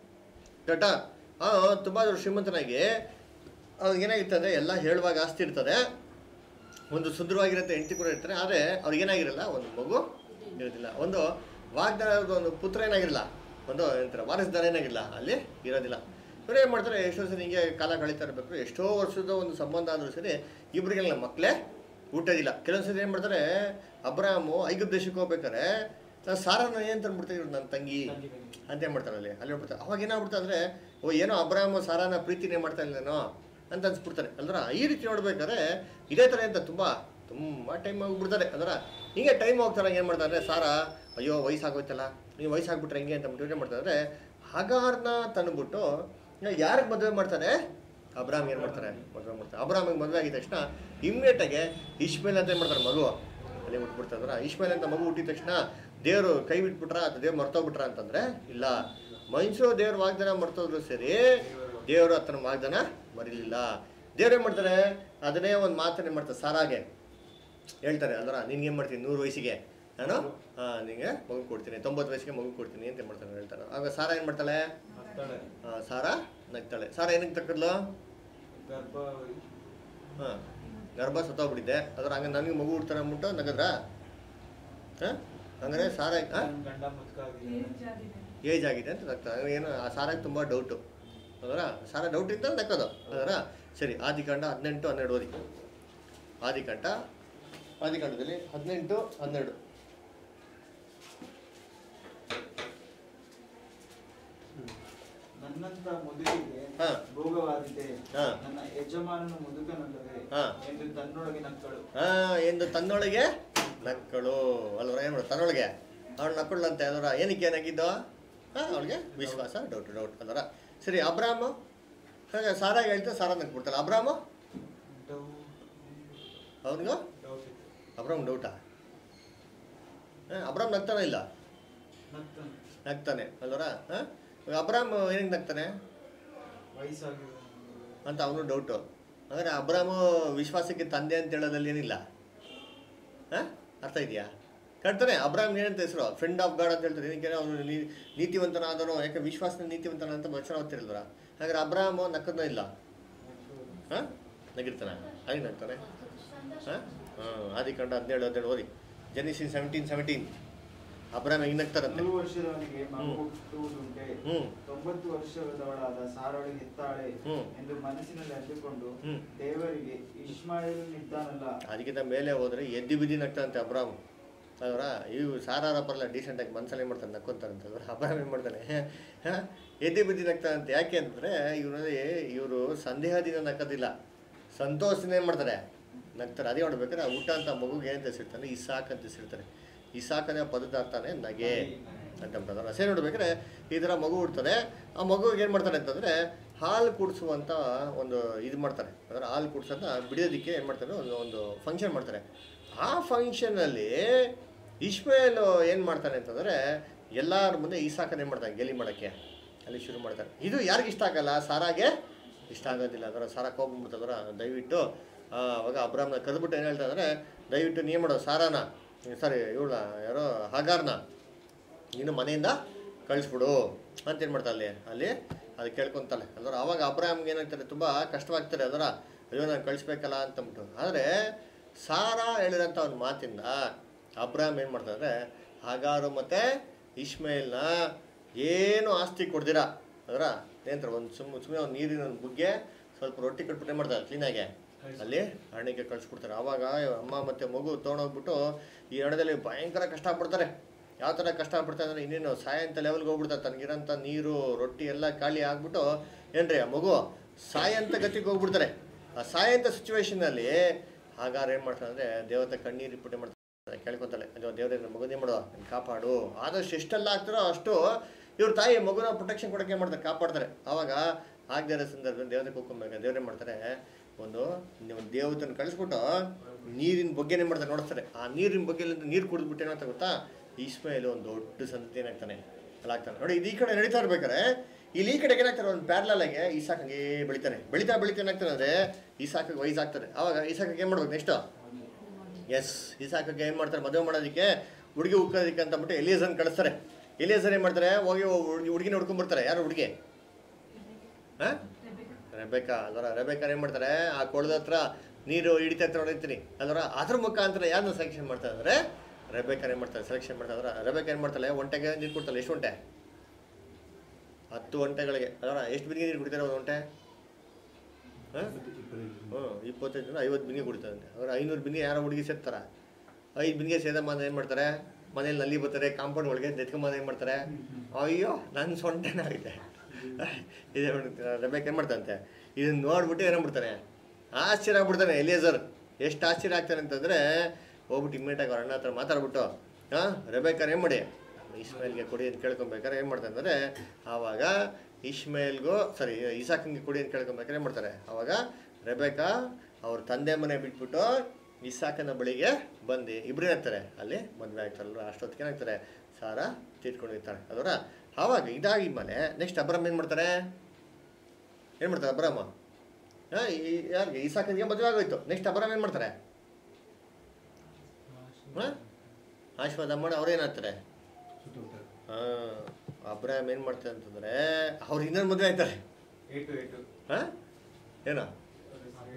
ಕಟ. ಹಾಂ ತುಂಬ ದೊಡ್ಡ ಶ್ರೀಮಂತನಾಗಿ ಅವ್ರಿಗೆ ಏನಾಗಿರ್ತದೆ? ಎಲ್ಲ ಹೇಳುವಾಗ ಆಸ್ತಿ ಇರ್ತದೆ, ಒಂದು ಸುಂದರವಾಗಿರುತ್ತೆ, ಹೆಂಡತಿ ಕೂಡ ಇರ್ತಾರೆ. ಆದರೆ ಅವ್ರಿಗೇನಾಗಿರಲ್ಲ, ಒಂದು ಮಗು ಇರೋದಿಲ್ಲ. ಒಂದು ವಾಗ್ದಾನದ ಒಂದು ಪುತ್ರ ಏನಾಗಿರಲ್ಲ, ಒಂದು ಏನಂತಾರೆ ವಾರಸ್ದಾರ ಏನಾಗಿರಲ್ಲ ಅಲ್ಲಿ ಇರೋದಿಲ್ಲ. ಇವ್ರು ಏನು ಮಾಡ್ತಾರೆ? ಎಷ್ಟೋ ಸರಿ ಹಿಂಗೆ ಕಾಲ ಕಳೀತಾ ಇರಬೇಕು. ಎಷ್ಟೋ ವರ್ಷದ ಒಂದು ಸಂಬಂಧ ಆದರೂ ಸರಿ ಇಬ್ಬರಿಗೆಲ್ಲ ಮಕ್ಕಳೇ ಹುಟ್ಟೋದಿಲ್ಲ. ಕೆಲವೊಂದು ಸರಿ ಏನು ಮಾಡ್ತಾರೆ? ಅಬ್ರಾಮು ಐಗುಪ್ತ ದೇಶಕ್ಕೆ ಹೋಗ್ಬೇಕಾರೆ ನಾನು ಸಾರನ ಏನು ತಂದ್ಬಿಡ್ತಾ ಇವ್ರು ನನ್ನ ತಂಗಿ ಅಂತ ಏನು ಮಾಡ್ತಾರೆ ಅಲ್ಲಿ ಅಲ್ಲಿ ಹೇಳ್ಬಿಡ್ತಾರೆ. ಅವಾಗ ಏನಾಗ್ಬಿಡ್ತಾ ಅಂದರೆ ಓ ಏನೋ ಅಬ್ರಾಮು ಸಾರಾನ ಪ್ರೀತಿನೇ ಮಾಡ್ತಾ ಇಲ್ಲನೋ ಅಂತ ಅನ್ಸ್ಬಿಡ್ತಾರೆ ಅಲ್ದ್ರ. ಈ ರೀತಿ ನೋಡ್ಬೇಕಾದ್ರೆ ಇದೇ ಥರ ಅಂತ ತುಂಬ ತುಂಬ ಟೈಮ್ ಹೋಗ್ಬಿಡ್ತಾರೆ ಅಂದ್ರೆ. ಹೀಗೆ ಟೈಮ್ ಹೋಗ್ತಾರೆ ಏನು ಮಾಡ್ತಾರೆ? ಸಾರಾ ಅಯ್ಯೋ ವಯಸ್ಸಾಗೋಯ್ತಲ್ಲ, ನೀವು ವಯಸ್ಸಾಗ್ಬಿಟ್ರೆ ಹೆಂಗೆ ಅಂತ ಬಿಟ್ಟು ಏನು ಮಾಡ್ತಾರೆ ಅಂದರೆ ಹಗಾರ್ನ ತಂದುಬಿಟ್ಟು ಯಾರಿಗೆ ಮದುವೆ ಮಾಡ್ತಾರೆ? ಅಬ್ರಾಮ್ ಏನು ಮಾಡ್ತಾರೆ? ಮದುವೆ ಮಾಡ್ತಾರೆ. ಅಬ್ರಾಮಿಗೆ ಮದುವೆ ಆಗಿದ ತಕ್ಷಣ ಇಮ್ಮಿಡಿಯೇಟಾಗೆ ಇಶ್ಮೇಲ್ ಅಂತ ಏನು ಮಾಡ್ತಾರೆ? ಮಗು ಅಲ್ಲಿ ಹುಟ್ಬಿಡ್ತಾರೆ. ಇಶ್ಮೇಲ್ ಅಂತ ಮಗು ಹುಟ್ಟಿದ ತಕ್ಷಣ ದೇವರು ಕೈ ಬಿಟ್ಬಿಟ್ರ ಅಥವಾ ದೇವ್ರು ಮರ್ತೋಗ್ಬಿಟ್ರ ಅಂತಂದರೆ ಇಲ್ಲ. ಮನುಷ್ಯರು ದೇವ್ರ ವಾಗ್ದಾನ ಮರ್ತೋದ್ರು ಸರಿ, ದೇವರು ಆತನ ವಾಗ್ದಾನ ಮರಿಲಿಲ್ಲ. ದೇವ್ರು ಏನು ಮಾಡ್ತಾರೆ? ಅದನ್ನೇ ಒಂದು ಮಾತನ್ನೇ ಮಾಡ್ತಾರೆ ಸಾರಾಗೆ ಹೇಳ್ತಾರೆ ಅಲ್ವರ. ನಿನ್ಗೇನು ಮಾಡ್ತೀನಿ? ನೂರು ವಯಸ್ಸಿಗೆ ನಾನು ಹಾಂ ನಿನಗೆ ಮಗು ಕೊಡ್ತೀನಿ, ತೊಂಬತ್ತು ವಯಸ್ಸಿಗೆ ಮಗು ಕೊಡ್ತೀನಿ ಅಂತ ಮಾಡ್ತಾನೆ ಹೇಳ್ತಾರೆ. ಆಗ ಸಾರಾ ಏನು ಮಾಡ್ತಾಳೆ? ಹಾಂ ಸಾರಾ ನಗ್ತಾಳೆ. ಸಾರಾ ಏನಕ್ಕೆ ತಕ್ಕದ್ಲು? ಗರ್ಭ ಹಾಂ ಗರ್ಭ ಸತ್ತೋಗ್ಬಿಟ್ಟಿದ್ದೆ ಅದ್ರ. ಹಂಗೆ ನನಗೆ ಮಗು ಹುಡ್ತಾರೆ ಅಂದ್ಬಿಟ್ಟು ನಗದ್ರ. ಹಾಂ ಹಂಗಾರೆ ಸಾರ ನನ್ನ ಗಂಡ ಮುದುಕಾಗಿದೆ. ಏಜ್ ಆಗಿದೆ. ಏಜ್ ಆಗಿದೆ ಅಂತ ನಗ್ತಾ ಏನು ಆ ಸಾರಾಗೆ ತುಂಬ ಡೌಟು ಅದರ ಸಾರ ಡೌಟ್ ಇದ್ದ ನಕ್ಕೋದು ಅದರ ಸರಿ. ಆದಿಕಾಂಡ ಹದಿನೆಂಟು ಹನ್ನೆರಡು ಓದಿ. ಆದಿಕಾಂಡ ಆದಿಕಾಂಡದಲ್ಲಿ ಹದಿನೆಂಟು ಹನ್ನೆರಡು. ನನ್ನಂತ ಮುದುಕಿಗೆ ಹಾ. ಭೋಗವಾದಿತೆ, ಹಾ. ನನ್ನ ಯಜಮಾನನು ಮುದುಕನಲ್ಲವೇ ಹಾ. ಎಂದು ತನ್ನೊಳಗೆ ನಕ್ಕಳು. ಹಾಂ ಎಂದು ತನ್ನೊಳಗೆ ನಕ್ಕಳು ಅಲ್ವರ ಏನು ಮಾಡೋದು ತನ್ನೊಳಗೆ ಅವಳು ನಕ್ಕಳಂತೆ ಅದರ ಏನಕ್ಕೆ ಏನಾಗಿದ್ದು ಹಾಂ ಅವಳಿಗೆ ವಿಶ್ವಾಸ ಡೌಟ್ ಡೌಟ್ ಅದರ ಸರಿ. ಅಬ್ರಾಮು ಹಾಗೆ ಸಾರಾಗಿ ಹೇಳ್ತಾ ಸಾರ ನಕ್ಬಿಡ್ತಾಳೆ. ಅಬ್ರಾಮು ಅವನಿಗೂ ಡೌಟ್ ಇತ್ತು. ಅಬ್ರಾಮ್ ಡೌಟಾ? ಹಾಂ ಅಬ್ರಾಮ್ ನಗ್ತಾನೆ ಇಲ್ಲ ನಗ್ತಾನೆ. ನಗ್ತಾನೆ ಅಲ್ವರ ಹಾಂ ಅಬ್ರಾಮ್ ಏನಕ್ಕೆ ನಗ್ತಾನೆ ವಯಸ್ಸಾಗಿದೆ ಅಂತ ಅವನು ಡೌಟು. ಅಂದರೆ ಅಬ್ರಾಮು ವಿಶ್ವಾಸಕ್ಕೆ ತಂದೆ ಅಂತ ಹೇಳೋದಲ್ಲಿ ಏನಿಲ್ಲ. ಹಾಂ ಅರ್ಥ ಇದೆಯಾ? ಕಟ್ತಾನೆ ಅಬ್ರಾಮ್ ಏನಂತ ಹೆಸರು ಫ್ರೆಂಡ್ ಆಫ್ ಗಾಡ್ ಅಂತ ಹೇಳ್ತಾರೆ. ಏನಕ್ಕೆ ಅವನು ನೀತಿವಂತನಾದನು, ಯಾಕೆ ವಿಶ್ವಾಸನ ನೀತಿವಂತನ ಅಂತ ವಚನ ಓದ್ತಿರಲ್ವರ. ಹಾಗಾದ್ರೆ ಅಬ್ರಾಮು ನಕ್ಕದೂ ಇಲ್ಲ. ಹಾಂ ನಗಿರ್ತಾನೆ ಹಾಗೆ ನಗ್ತಾನೆ. ಹಾಂ ಹಾಂ ಆದಿಕಾಂಡ ಹದಿನೇಳು ಹದಿನೇಳು ಓದಿ. Genesis seventeen seventeen. ಅಬ್ರಾಮ್ ಹೆಂಗೆ ನಗ್ತಾರಂತೆ? ನೂರು ವರ್ಷದವನಿಗೆ ಮಗು ಹುಟ್ಟುವುದುಂಟೆ, ಹ್ಞೂ ತೊಂಬತ್ತು ವರ್ಷದವಳಾದ ಸಾರೊಳಗೆ ಹೆತ್ತಾಳೆ ಹ್ಮ್. ಎಂದು ಮನಸ್ಸಿನಲ್ಲಿ ಅಂದುಕೊಂಡು ಹ್ಮ್. ದೇವರಿಗೆ ಇಷ್ಮಾಯೇಲನಿದ್ದಾನಲ್ಲ. ಅದಕ್ಕಿಂತ ಮೇಲೆ ಹೋದರೆ ಎದ್ದು ಬಿದ್ದು ನಗ್ತಾನಂತೆ ಅಬ್ರಾಮ್ ಅವರ. ಇವು ಸಾರಾರ ಪರಲ್ಲ ಡೀಸೆಂಟಾಗಿ ಮನಸ್ಸಲ್ಲಿ ಏನು ಮಾಡ್ತಾನೆ ನಕ್ಕೊಂತಾರಂತೆ ಅವ್ರು. ಅಬ್ರಾಮ್ ಏನು ಮಾಡ್ತಾನೆ ಹಾಂ ಎದ್ದು ಬಿದ್ದು ನಗ್ತಾನಂತೆ. ಯಾಕೆ ಅಂತಂದರೆ ಇವರಲ್ಲಿ ಇವರು ಸಂದೇಹದಿಂದ ನಕ್ಕೋದಿಲ್ಲ, ಸಂತೋಷದಿಂದ ಏನು ಮಾಡ್ತಾರೆ ನಗ್ತಾರೆ. ಅದೇ ನೋಡ್ಬೇಕಾದ್ರೆ ಊಟ ಅಂತ ಮಗುಗೆ ಏನಂತ ಹೆಸರಿರ್ತಾನೆ ಇಸಾಕ್ ಅಂತ ಹೆಸರಿರ್ತಾರೆ. ಇಸಾಕನೇ ಪದದ ಅರ್ಥನೇ ನಗೆ ಅಂತ ಬಿಡ್ತಾರೆ. ಹಸೆ ನೋಡ್ಬೇಕಾದ್ರೆ ಈ ಥರ ಮಗು ಹುಡ್ತಾರೆ. ಆ ಮಗುಗೆ ಏನು ಮಾಡ್ತಾರೆ ಅಂತಂದರೆ ಹಾಲು ಕುಡಿಸುವಂಥ ಒಂದು ಇದು ಮಾಡ್ತಾರೆ. ಅಂದರೆ ಹಾಲು ಕುಡಿಸೋದನ್ನ ಬಿಡೋದಕ್ಕೆ ಏನು ಮಾಡ್ತಾರೆ ಒಂದು ಒಂದು ಫಂಕ್ಷನ್ ಮಾಡ್ತಾರೆ. ಆ ಫಂಕ್ಷನಲ್ಲಿ ಇಷ್ಮೇಲು ಏನು ಮಾಡ್ತಾನೆ ಅಂತಂದರೆ ಎಲ್ಲರ ಮುಂದೆ ಇಸಾಕನೇ ಏನು ಮಾಡ್ತಾನೆ ಗೇಲಿ ಮಾಡೋಕ್ಕೆ ಅಲ್ಲಿ ಶುರು ಮಾಡ್ತಾರೆ. ಇದು ಯಾರಿಗೆ ಇಷ್ಟ ಆಗಲ್ಲ? ಸಾರಾಗೆ ಇಷ್ಟ ಆಗೋದಿಲ್ಲ. ಅದರ ಸಾರ ಹೋಗ್ಬಿಡ್ತದ್ರ ದಯವಿಟ್ಟು ಅವಾಗ ಅಬ್ರಾಮ್ನ ಕರೆದ್ಬಿಟ್ಟು ಏನು ಹೇಳ್ತಾ ಅಂದರೆ ದಯವಿಟ್ಟು ನೀನು ಮಾಡೋ ಸಾರಾನ ಸಾರಿ ಇವಳ ಯಾರೋ ಹಾಗಾರ್ನ ನೀನು ಮನೆಯಿಂದ ಕಳಿಸ್ಬಿಡು ಅಂತೇನು ಮಾಡ್ತಾ ಅಲ್ಲಿ ಅಲ್ಲಿ ಅದು ಕೇಳ್ಕೊತಾಳೆ. ಅಂದ್ರೆ ಆವಾಗ ಅಬ್ರಾಮ್ಗೆ ಏನಾಗ್ತಾರೆ ತುಂಬ ಕಷ್ಟವಾಗ್ತಾರೆ. ಅದರ ಅಯ್ಯೋ ನಾನು ಕಳಿಸ್ಬೇಕಲ್ಲ ಅಂತಂದ್ಬಿಟ್ಟು. ಆದರೆ ಸಾರಾ ಹೇಳಿರೋಂಥ ಒಂದು ಮಾತಿಂದ ಅಬ್ರಾಮ್ ಏನು ಮಾಡ್ತಾರೆ ಹಾಗಾರು ಮತ್ತು ಇಷ್ಮೇಲ್ನ ಏನು ಆಸ್ತಿ ಕೊಡ್ದಿರ ಅದರ ಏನಂತಾರೆ ಒಂದು ಸುಮ್ಮ ಸುಮ್ಮನೆ ಒಂದು ನೀರಿನ ಒಂದು ಬುಗ್ಗೆ ಸ್ವಲ್ಪ ರೊಟ್ಟಿ ಕಟ್ಬಿಟ್ಟು ಏನು ಮಾಡ್ತಾರೆ ಕ್ಲೀನಾಗೆ ಅಲ್ಲಿ ಹಣ್ಣಿಗೆ ಕಳಿಸ್ಬಿಡ್ತಾರೆ. ಆವಾಗ ಅಮ್ಮ ಮತ್ತು ಮಗು ತೊಗೊಂಡೋಗ್ಬಿಟ್ಟು ಈ ಹಣದಲ್ಲಿ ಭಯಂಕರ ಕಷ್ಟಪಡ್ತಾರೆ. ಯಾವ ಥರ ಕಷ್ಟಪಡ್ತಾರೆ ಅಂದರೆ ಇನ್ನೇನು ಸಾಯಂತ ಲೆವೆಲ್ಗೆ ಹೋಗ್ಬಿಡ್ತಾರೆ. ತನಗಿರೋಂಥ ನೀರು ರೊಟ್ಟಿ ಎಲ್ಲ ಖಾಲಿ ಆಗ್ಬಿಟ್ಟು ಏನ್ರಿ ಆ ಮಗು ಸಾಯಂತ ಗತಿಗೆ ಹೋಗ್ಬಿಡ್ತಾರೆ. ಆ ಸಾಯಂತ ಸಿಚುವೇಶನಲ್ಲಿ ಹಾಗಾರ ಏನು ಮಾಡ್ತಾರೆ ಅಂದರೆ ದೇವತೆ ಕಣ್ಣೀರು ಇಟ್ಬಿಟ್ಟು ಮಾಡ್ತಾರೆ ಕೇಳ್ಕೊತಾಳೆ ಅದು ದೇವ್ರೆ ನನ್ನ ಮಗುನೇ ಮಾಡುವ ಕಾಪಾಡು. ಆದಷ್ಟು ಎಷ್ಟೆಲ್ಲ ಆಗ್ತಾರೋ ಅಷ್ಟು ಇವ್ರ ತಾಯಿ ಮಗುನ ಪ್ರೊಟೆಕ್ಷನ್ ಕೊಡೋಕೆ ಏನು ಮಾಡ್ತಾರೆ ಕಾಪಾಡ್ತಾರೆ. ಆವಾಗ ಆಗದೇ ಇರೋ ಸಂದರ್ಭದಲ್ಲಿ ದೇವತೆ ಕೂತ್ಕೊಬೇಕು. ದೇವ್ರೇನು ಮಾಡ್ತಾರೆ ಒಂದು ನೀವು ದೇವತನ ಕಳಿಸ್ಬಿಟ್ಟು ನೀರಿನ ಬಗ್ಗೆನೇ ಮಾಡ್ತಾರೆ ನೋಡಿಸ್ತಾರೆ. ಆ ನೀರಿನ ಬಗ್ಗೆಲಿಂದ ನೀರು ಕುಡಿದ್ಬಿಟ್ಟು ಏನಾಗ್ತಾ ಗೊತ್ತಾ ಇಷ್ಮೇಲೆ ಒಂದು ದೊಡ್ಡ ಸಂತತಿ ಏನಾಗ್ತಾನೆ ಅಲ್ಲ ಆಗ್ತಾನೆ ನೋಡಿ. ಇದು ಈ ಕಡೆ ನಡೀತಾ ಇರ್ಬೇಕಾರೆ ಇಲ್ಲಿ ಈ ಕಡೆಗೆ ಏನಾಗ್ತಾರೆ ಒಂದು ಪ್ಯಾರ್ಲಾಗೆ ಈಸಾಕ್ ಹಂಗೆ ಬೆಳಿತಾನೆ. ಬೆಳಿತಾ ಬೆಳಿತಾ ಏನಾಗ್ತಾನೆ ಅಂದರೆ ಈಸಾಕಿಗೆ ವಯಸ್ಸಾಗ್ತಾರೆ. ಆವಾಗ ಈಸಾಕಿಗೆ ಏನು ಮಾಡ್ಬೇಕು ನೆಕ್ಸ್ಟು ಎಸ್ ಈಸಾಕಿಗೆ ಏನು ಮಾಡ್ತಾರೆ ಮದುವೆ ಮಾಡೋದಕ್ಕೆ ಹುಡುಗಿ ಉಕ್ಕೋದಕ್ಕೆ ಅಂತಂದ್ಬಿಟ್ಟು ಎಲಿಯೇಜರ್ನ ಕಳಿಸ್ತಾರೆ. ಎಲಿಯೇಜರ್ ಏನು ಮಾಡ್ತಾರೆ ಹೋಗಿ ಹುಡುಗಿನ ಹುಡ್ಕೊಂಡ್ಬರ್ತಾರೆ. ಯಾರು ಹುಡುಗಿ ಹಾಂ ರೆಬೇಕಾ ಅಲ್ವರ. ರೆಬೇಕಾ ಏನು ಮಾಡ್ತಾರೆ ಆ ಕೊಳದ ಹತ್ರ ನೀರು ಹಿಡಿತಾ ಹತ್ರ ಹೊಡಿತೀನಿ ಅಲ್ವರ. ಅದ್ರ ಮುಖಾಂತರ ಯಾರನ್ನ ಸೆಲೆಕ್ಷನ್ ಮಾಡ್ತಾರೆ ಅಂದರೆ ರೆಬೇಕಾ ಏನು ಮಾಡ್ತಾರೆ ಸೆಲೆಕ್ಷನ್ ಮಾಡ್ತಾರೆ. ಅದರ ರೆಬೇಕಾ ಏನು ಮಾಡ್ತಾಳೆ ಒಂಟೆಗೆ ನೀರು ಕೊಡ್ತಾಳೆ. ಎಷ್ಟು ಒಂಟೆ? ಹತ್ತು ಒಂಟೆಗಳಿಗೆ ಅಲ್ವರ. ಎಷ್ಟು ಬಿನಿಗೆ ನೀರು ಕುಡಿತಾರೆ ಒಂದು ಒಂಟೆ? ಹಾಂ ಹ್ಞೂ ಇಪ್ಪತ್ತೈದು ಐವತ್ತು ಬಿನಿಗೆ ಕುಡಿತಾರೆ. ಅವ್ರು ಐನೂರು ಬಿನಿಗೆ ಯಾರೋ ಹುಡುಗಿ ಸೇರ್ತಾರ. ಐದು ಬಿನಿಗೆ ಸೇದಮ್ಮ ಏನು ಮಾಡ್ತಾರೆ ಮನೇಲಿ ನಲ್ಲಿ ಬರ್ತಾರೆ ಕಾಂಪೌಂಡ್ ಒಳಗೆ ನೆತ್ಕೊಂಬಂದು ಏನು ಮಾಡ್ತಾರೆ ಅಯ್ಯೋ ನನ್ನ ಸೊಂಟನೇ ಆಗಿದೆ ಇದೇ ರೆಬೇಕಾ ಏನು ಮಾಡ್ತಾರಂತೆ ಇದನ್ನ ನೋಡ್ಬಿಟ್ಟು ಏನೋ ಬಿಡ್ತಾನೆ ಆಶ್ಚರ್ಯ ಆಗ್ಬಿಡ್ತಾನೆ ಎಲಿಯೇಜರ್. ಎಷ್ಟು ಆಶ್ಚರ್ಯ ಆಗ್ತಾನೆ ಅಂತಂದರೆ ಹೋಗ್ಬಿಟ್ಟು ಇಮ್ಮಿಡಿಯೇಟಾಗಿ ಅವ್ರ ಅಣ್ಣ ಹತ್ರ ಮಾತಾಡ್ಬಿಟ್ಟು ಹಾಂ ರೆಬೇಕಾರ್ ಏನು ಮಾಡಿ ಇಷ್ಮೇಲ್ಗೆ ಕೊಡಿ ಅಂತ ಕೇಳ್ಕೊಬೇಕಾರೆ ಏನು ಮಾಡ್ತಾರೆ ಅಂದರೆ ಆವಾಗ ಇಷ್ಮೇಲ್ಗೂ ಸಾರಿ ಇಸಾಕಂಗೆ ಕೊಡಿ ಅಂತ ಕೇಳ್ಕೊಬೇಕಾರೆ ಏನು ಮಾಡ್ತಾರೆ ಆವಾಗ ರೆಬೇಕಾ ಅವ್ರ ತಂದೆ ಮನೆ ಬಿಟ್ಬಿಟ್ಟು ಇಸಾಕನ ಬಳಿಗೆ ಬಂದು ಇಬ್ಬರೇ ಇರ್ತಾರೆ ಅಲ್ಲಿ ಮದುವೆ ಆಗ್ತಾರಲ್ವ. ಅಷ್ಟೊತ್ತಿಗೆ ಏನಾಗ್ತಾರೆ ಸಾರಾ ತೀರ್ಕೊಂಡಿರ್ತಾಳೆ ಅದರ. ಆವಾಗ ಇದಾಗಿದ್ಮೇಲೆ ನೆಕ್ಸ್ಟ್ ಅಬ್ರಾಮ್ ಏನು ಮಾಡ್ತಾರೆ ಏನು ಮಾಡ್ತಾರೆ ಅಬ್ರಾಮ ಹಾಂ ಈ ಯಾರಿಗೆ ಇಸಾಕನಿಗೆ ಮದುವೆ ಆಗೋಯ್ತು. ನೆಕ್ಸ್ಟ್ ಅಬ್ರಾಮ್ ಏನು ಮಾಡ್ತಾರೆ ಹಾಂ ಆಶೀರ್ವಾದ ಮಾಡಿ ಅವ್ರೇನಾಗ್ತಾರೆ ಹಾಂ ಅಬ್ರಾಮ್ ಏನು ಮಾಡ್ತಾರೆ ಅಂತಂದರೆ ಅವ್ರು ಇನ್ನೊಂದು ಮದುವೆ ಆಯ್ತಾರೆ. ಹಾಂ ಏನೋ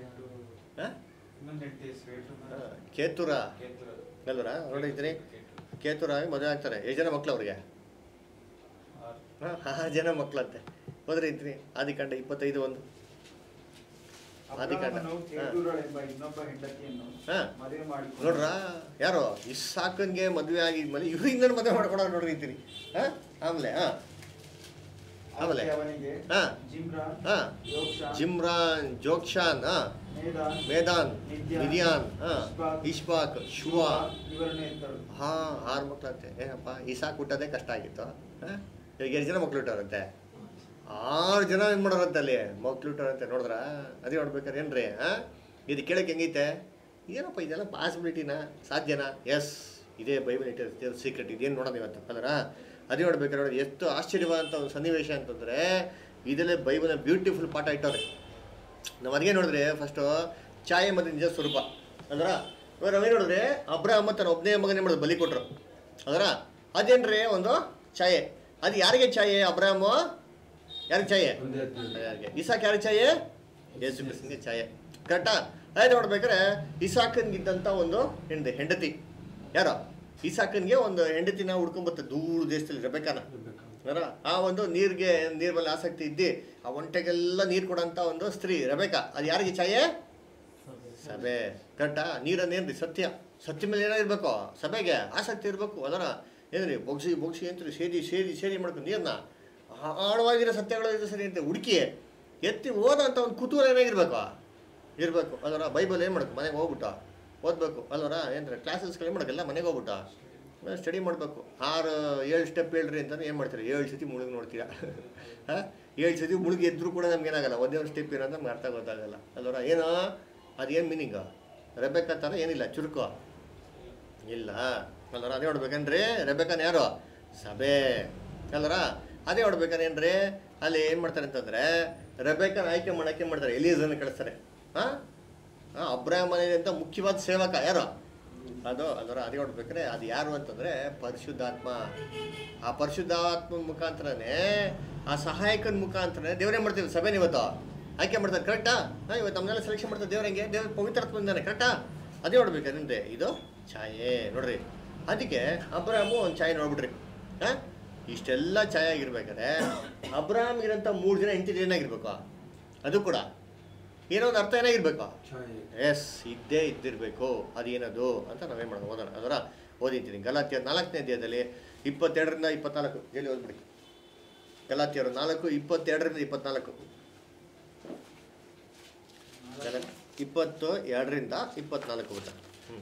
ಹಾಂ ಕೇತುರ ಅಲ್ವರ ನೋಡಿದ್ರಿ ಕೇತುರಾಗಿ ಮದುವೆ ಆಗ್ತಾರೆ. ಎಷ್ಟು ಜನ ಮಕ್ಳು ಅವ್ರಿಗೆ? ಹಾಂ ಆರು ಜನ ಮಕ್ಳಂತೆ. ಹೋದ್ರೆ ಇದ್ರಿ ಆದಿಕಾಂಡ ಇಪ್ಪತ್ತೈದು ಒಂದು. ಆದಿಕಾಂಡ ಅಬ್ರಹಾಮನು ಕೇತೂರಳೆಂಬ ಇನ್ನೊಬ್ಬ ಹೆಂಡತಿಯನ್ನು ಹಾಂ ಮದುವೆ ಮಾಡಿಕೊಂಡನು. ನೋಡ್ರ ಯಾರು ಇಸ್ಸಾಕನ್ಗೆ ಮದುವೆ ಆಗಿದ್ಮೇಲೆ ಇವ್ರಿಂದ ಮದುವೆ ಮಾಡ್ಕೊಡೋ ನೋಡ್ರಿ ಇರ್ತೀನಿ. ಹಾಂ ಆಮೇಲೆ ಹಾಂ ಆಮೇಲೆ ಆಕೆ ಅವನಿಗೆ ಹಾಂ ಜಿಮ್ರಾನ್, ಹಾಂ ಯೋಕ್ಷಾನ್, ಜಿಮ್ರಾನ್, ಜೋಕ್ಷಾನ್, ಹಾಂ ಮೇದಾನ್, ಮೇದಾನ್, ಮಿದ್ಯಾನ್, ಮಿದಿಯಾನ್, ಹಾಂ ಇಷ್ಬಾಕ್, ಇಷ್ಬಾಕ್, ಶುವ. ಇವರನ್ನೇ ಹೆತ್ತಳು. ಹಾಂ ಆರು ಮಕ್ಳಂತೆ. ಏನಪ್ಪ ಇಸಾಕ್ ಹುಟ್ಟೋದೇ ಕಷ್ಟ ಆಗಿತ್ತು. ಹಾಂ ಇವಾಗ ಎಷ್ಟು ಜನ ಮಕ್ಳು ಹುಟ್ಟೋರಂತೆ? ಆರು ಜನ ಏನು ಮಾಡೋರಂತೆ ಅಲ್ಲಿ ಮಕ್ಳು ಹುಟ್ಟೋರಂತೆ. ನೋಡಿದ್ರ ಅದೇ ನೋಡ್ಬೇಕಾರೆ ಏನ್ರಿ? ಹಾಂ ಇದು ಕೇಳಕ್ಕೆ ಹೆಂಗೈತೆ? ಏನಪ್ಪ ಇದೆಲ್ಲ ಪಾಸಿಬಿಲಿಟಿನಾ? ಸಾಧ್ಯನಾ? ಎಸ್, ಇದೇ ಬೈಬಲ್ ಇಟ್ಟಿರೋ ಸೀಕ್ರೆಟ್. ಇದೇನು ನೋಡೋದು ಇವತ್ತು ಅದರ ಅದೇ ನೋಡ್ಬೇಕಾದ್ರೆ ನೋಡಿ ಎಷ್ಟು ಆಶ್ಚರ್ಯವಾದಂಥ ಒಂದು ಸನ್ನಿವೇಶ ಅಂತಂದರೆ ಇದಲ್ಲೇ ಬೈಬಲ್ನ ಬ್ಯೂಟಿಫುಲ್ ಪಾಠ ಇಟ್ಟವ್ರೆ. ನಾವು ಅದೇ ನೋಡಿದ್ರೆ ಫಸ್ಟು ಛಾಯೆ ಮತ್ತು ನಿಜ ಸ್ವರೂಪ ಅದರ ಇವಾಗ ನಾವೇ ನೋಡಿದ್ರೆ ಅಬ್ರಹಾಮ ತನ್ನ ಒಬ್ಬನೇ ಮಗನೇ ಮಾಡೋದು ಬಲಿ ಕೊಟ್ಟರು ಅದರ ಅದೇನ್ರಿ ಒಂದು ಛಾಯೆ. ಅದು ಯಾರಿಗೆ ಛಾಯೆ? ಅಬ್ರಹಾಮ ಯಾರಿಗೆ ಛಾಯೆ? ಯಾರಿಗೆ? ಇಸಾಕ್ ಯಾರಿಗೆ ಛಾಯೆ? ಯೇಸು ಕ್ರಿಸ್ತನಿಗೆ ಛಾಯೆ. ಕರೆಕ್ಟಾ? ಅದೇ ನೋಡ್ಬೇಕಾದ್ರೆ ಇಸಾಕನ್ಗಿದ್ದಂಥ ಒಂದು ಹೆಂಡತಿ ಹೆಂಡತಿ ಯಾರೋ ಇಸಾಕನ್ಗೆ ಒಂದು ಹೆಂಡತಿನ ಹುಡ್ಕೊಂಬತ್ತೆ ದೂರ ದೇಶದಲ್ಲಿ ರೆಬೆಕಾನ ಅದರ ಆ ಒಂದು ನೀರಿಗೆ ನೀರ್ ಮೇಲೆ ಆಸಕ್ತಿ ಇದ್ದು ಆ ಒಂಟೆಗೆಲ್ಲ ನೀರು ಕೊಡೋಂಥ ಒಂದು ಸ್ತ್ರೀ ರೆಬೆಕಾ. ಅದು ಯಾರಿಗೆ ಛಾಯೆ? ಸಭೆ. ಕರೆಕ್ಟಾ? ನೀರನ್ನೇನ್ರಿ ಸತ್ಯ. ಸತ್ಯ ಮೇಲೆ ಏನಾಗಿರ್ಬೇಕು? ಸಭೆಗೆ ಆಸಕ್ತಿ ಇರಬೇಕು. ಅದರ ಏನ್ರಿ ಬೊಗ್ಸಿ ಬೊಗ್ಸಿ ಅಂತ್ರಿ ಸೇದಿ ಸೇದಿ ಸೇದಿ ಮಾಡ್ಕೊಂಡು ನೀರನ್ನ ಆಳವಾಗಿರೋ ಸತ್ಯಗಳು ಸರಿ ಅಂತ ಹುಡುಕಿ ಎತ್ತಿ ಓದಂಥ ಒಂದು ಕುತೂಹಲ ಏನಾಗಿರ್ಬೇಕು ಇರಬೇಕು. ಅದರ ಬೈಬಲ್ ಏನು ಮಾಡಬೇಕು? ಮನೆಗೆ ಹೋಗ್ಬಿಟ್ಟು ಓದಬೇಕು. ಅಲ್ವರ ಏನ್ರಿ ಕ್ಲಾಸಸ್ಗಳು ಏನು ಮಾಡೋಕ್ಕೆಲ್ಲ ಮನೆಗೆ ಹೋಗ್ಬಿಟ್ಟು ಸ್ಟಡಿ ಮಾಡಬೇಕು. ಆರು ಏಳು ಸ್ಟೆಪ್ ಹೇಳ್ರಿ ಅಂತಂದ್ರೆ ಏನು ಮಾಡ್ತೀರಿ? ಏಳು ಸತಿ ಮುಳುಗಿ ನೋಡ್ತೀರಾ. ಹಾಂ ಏಳು ಸತಿ ಮುಳುಗಿ ಎದ್ದರೂ ಕೂಡ ನಮ್ಗೆ ಏನಾಗಲ್ಲ. ಒಂದೇ ಒಂದು ಸ್ಟೆಪ್ ಏನಂತ ನಮ್ಗೆ ಅರ್ಥ ಗೊತ್ತಾಗಲ್ಲ. ಅಲ್ವರ ಏನೋ ಅದೇನು ಮೀನಿಂಗು? ರೆಬೆಕಾ ಥರ ಏನಿಲ್ಲ ಚುರುಕು ಇಲ್ಲ. ಅಲ್ವರ ಅದೇ ನೋಡ್ಬೇಕಂದ್ರೆ ರೆಬೆಕಾನ ಯಾರು? ಸಭೆ. ಅಲ್ವರ ಅದೇ ನೋಡ್ಬೇಕಂದ್ರೆ ಅಲ್ಲಿ ಏನು ಮಾಡ್ತಾರೆ ಅಂತಂದರೆ ರೆಬೆಕಾನ ಆಯ್ಕೆ ಮಾಡೋಕ್ಕೆ ಮಾಡ್ತಾರೆ. ಎಲಿಯೇಜರನ್ನ ಕಳಿಸ್ತಾರೆ. ಹಾಂ ಹಾಂ ಅಬ್ರಹಾಮನೇ ಅಂತ ಮುಖ್ಯವಾದ ಸೇವಕ ಯಾರು? ಅದು ಅದರ ಅದೇ ನೋಡ್ಬೇಕಾದ್ರೆ ಅದು ಯಾರು ಅಂತಂದರೆ ಪರಿಶುದ್ಧಾತ್ಮ. ಆ ಪರಿಶುದ್ಧಾತ್ಮ ಮುಖಾಂತರನೇ ಆ ಸಹಾಯಕನ ಮುಖಾಂತರನೇ ದೇವರೇ ಮಾಡ್ತೀವಿ ಸಭೆನ ಇವತ್ತು ಆಯ್ಕೆ ಮಾಡ್ತಾರೆ. ಕರೆಕ್ಟಾ? ಹಾಂ ಇವತ್ತು ನಮ್ಮನ್ನೆಲ್ಲ ಸೆಲೆಕ್ಷನ್ ಮಾಡ್ತಾರೆ ದೇವರಂಗೆ. ದೇವ್ರ ಪವಿತ್ರಾತ್ಮ ಬಂದಾನೆ. ಕರೆಕ್ಟಾ? ಅದೇ ನೋಡ್ಬೇಕಾದ್ರೆ ಇದು ಛಾಯೆ ನೋಡ್ರಿ. ಅದಕ್ಕೆ ಅಬ್ರಹಾಮು ಒಂದು ಛಾಯೆ ನೋಡ್ಬಿಡ್ರಿ. ಹಾಂ ಇಷ್ಟೆಲ್ಲ ಛಾಯೆ ಆಗಿರ್ಬೇಕಾದ್ರೆ ಅಬ್ರಹಾಮ್ಗಿರೋಂಥ ಮೂರು ಜನ ಹೆಂಡತಿ ಏನಾಗಿರ್ಬೇಕು? ಅದು ಕೂಡ ಏನೋ ಒಂದು ಅರ್ಥ ಏನಾಗಿರ್ಬೇಕು? ಎಸ್ ಇದ್ದೇ ಇದ್ದಿರಬೇಕು. ಅದೇನದು ಅಂತ ನಾವೇನು ಮಾಡೋದು ಓದೋಣ. ಅದರ ಓದಿದ್ದೀನಿ ಗಲಾತ್ಯರ ನಾಲ್ಕನೇ ಅಧ್ಯಾಯದಲ್ಲಿ ಇಪ್ಪತ್ತೆರಡರಿಂದ ಇಪ್ಪತ್ನಾಲ್ಕು ಹೇಳಿ ಓದ್ಬಿಡಿ. ಗಲಾತ್ಯರು ನಾಲ್ಕು ಇಪ್ಪತ್ತೆರಡರಿಂದ ಇಪ್ಪತ್ನಾಲ್ಕು ಇಪ್ಪತ್ತು ಎರಡರಿಂದ ಇಪ್ಪತ್ನಾಲ್ಕು ಊಟ. ಹ್ಞೂ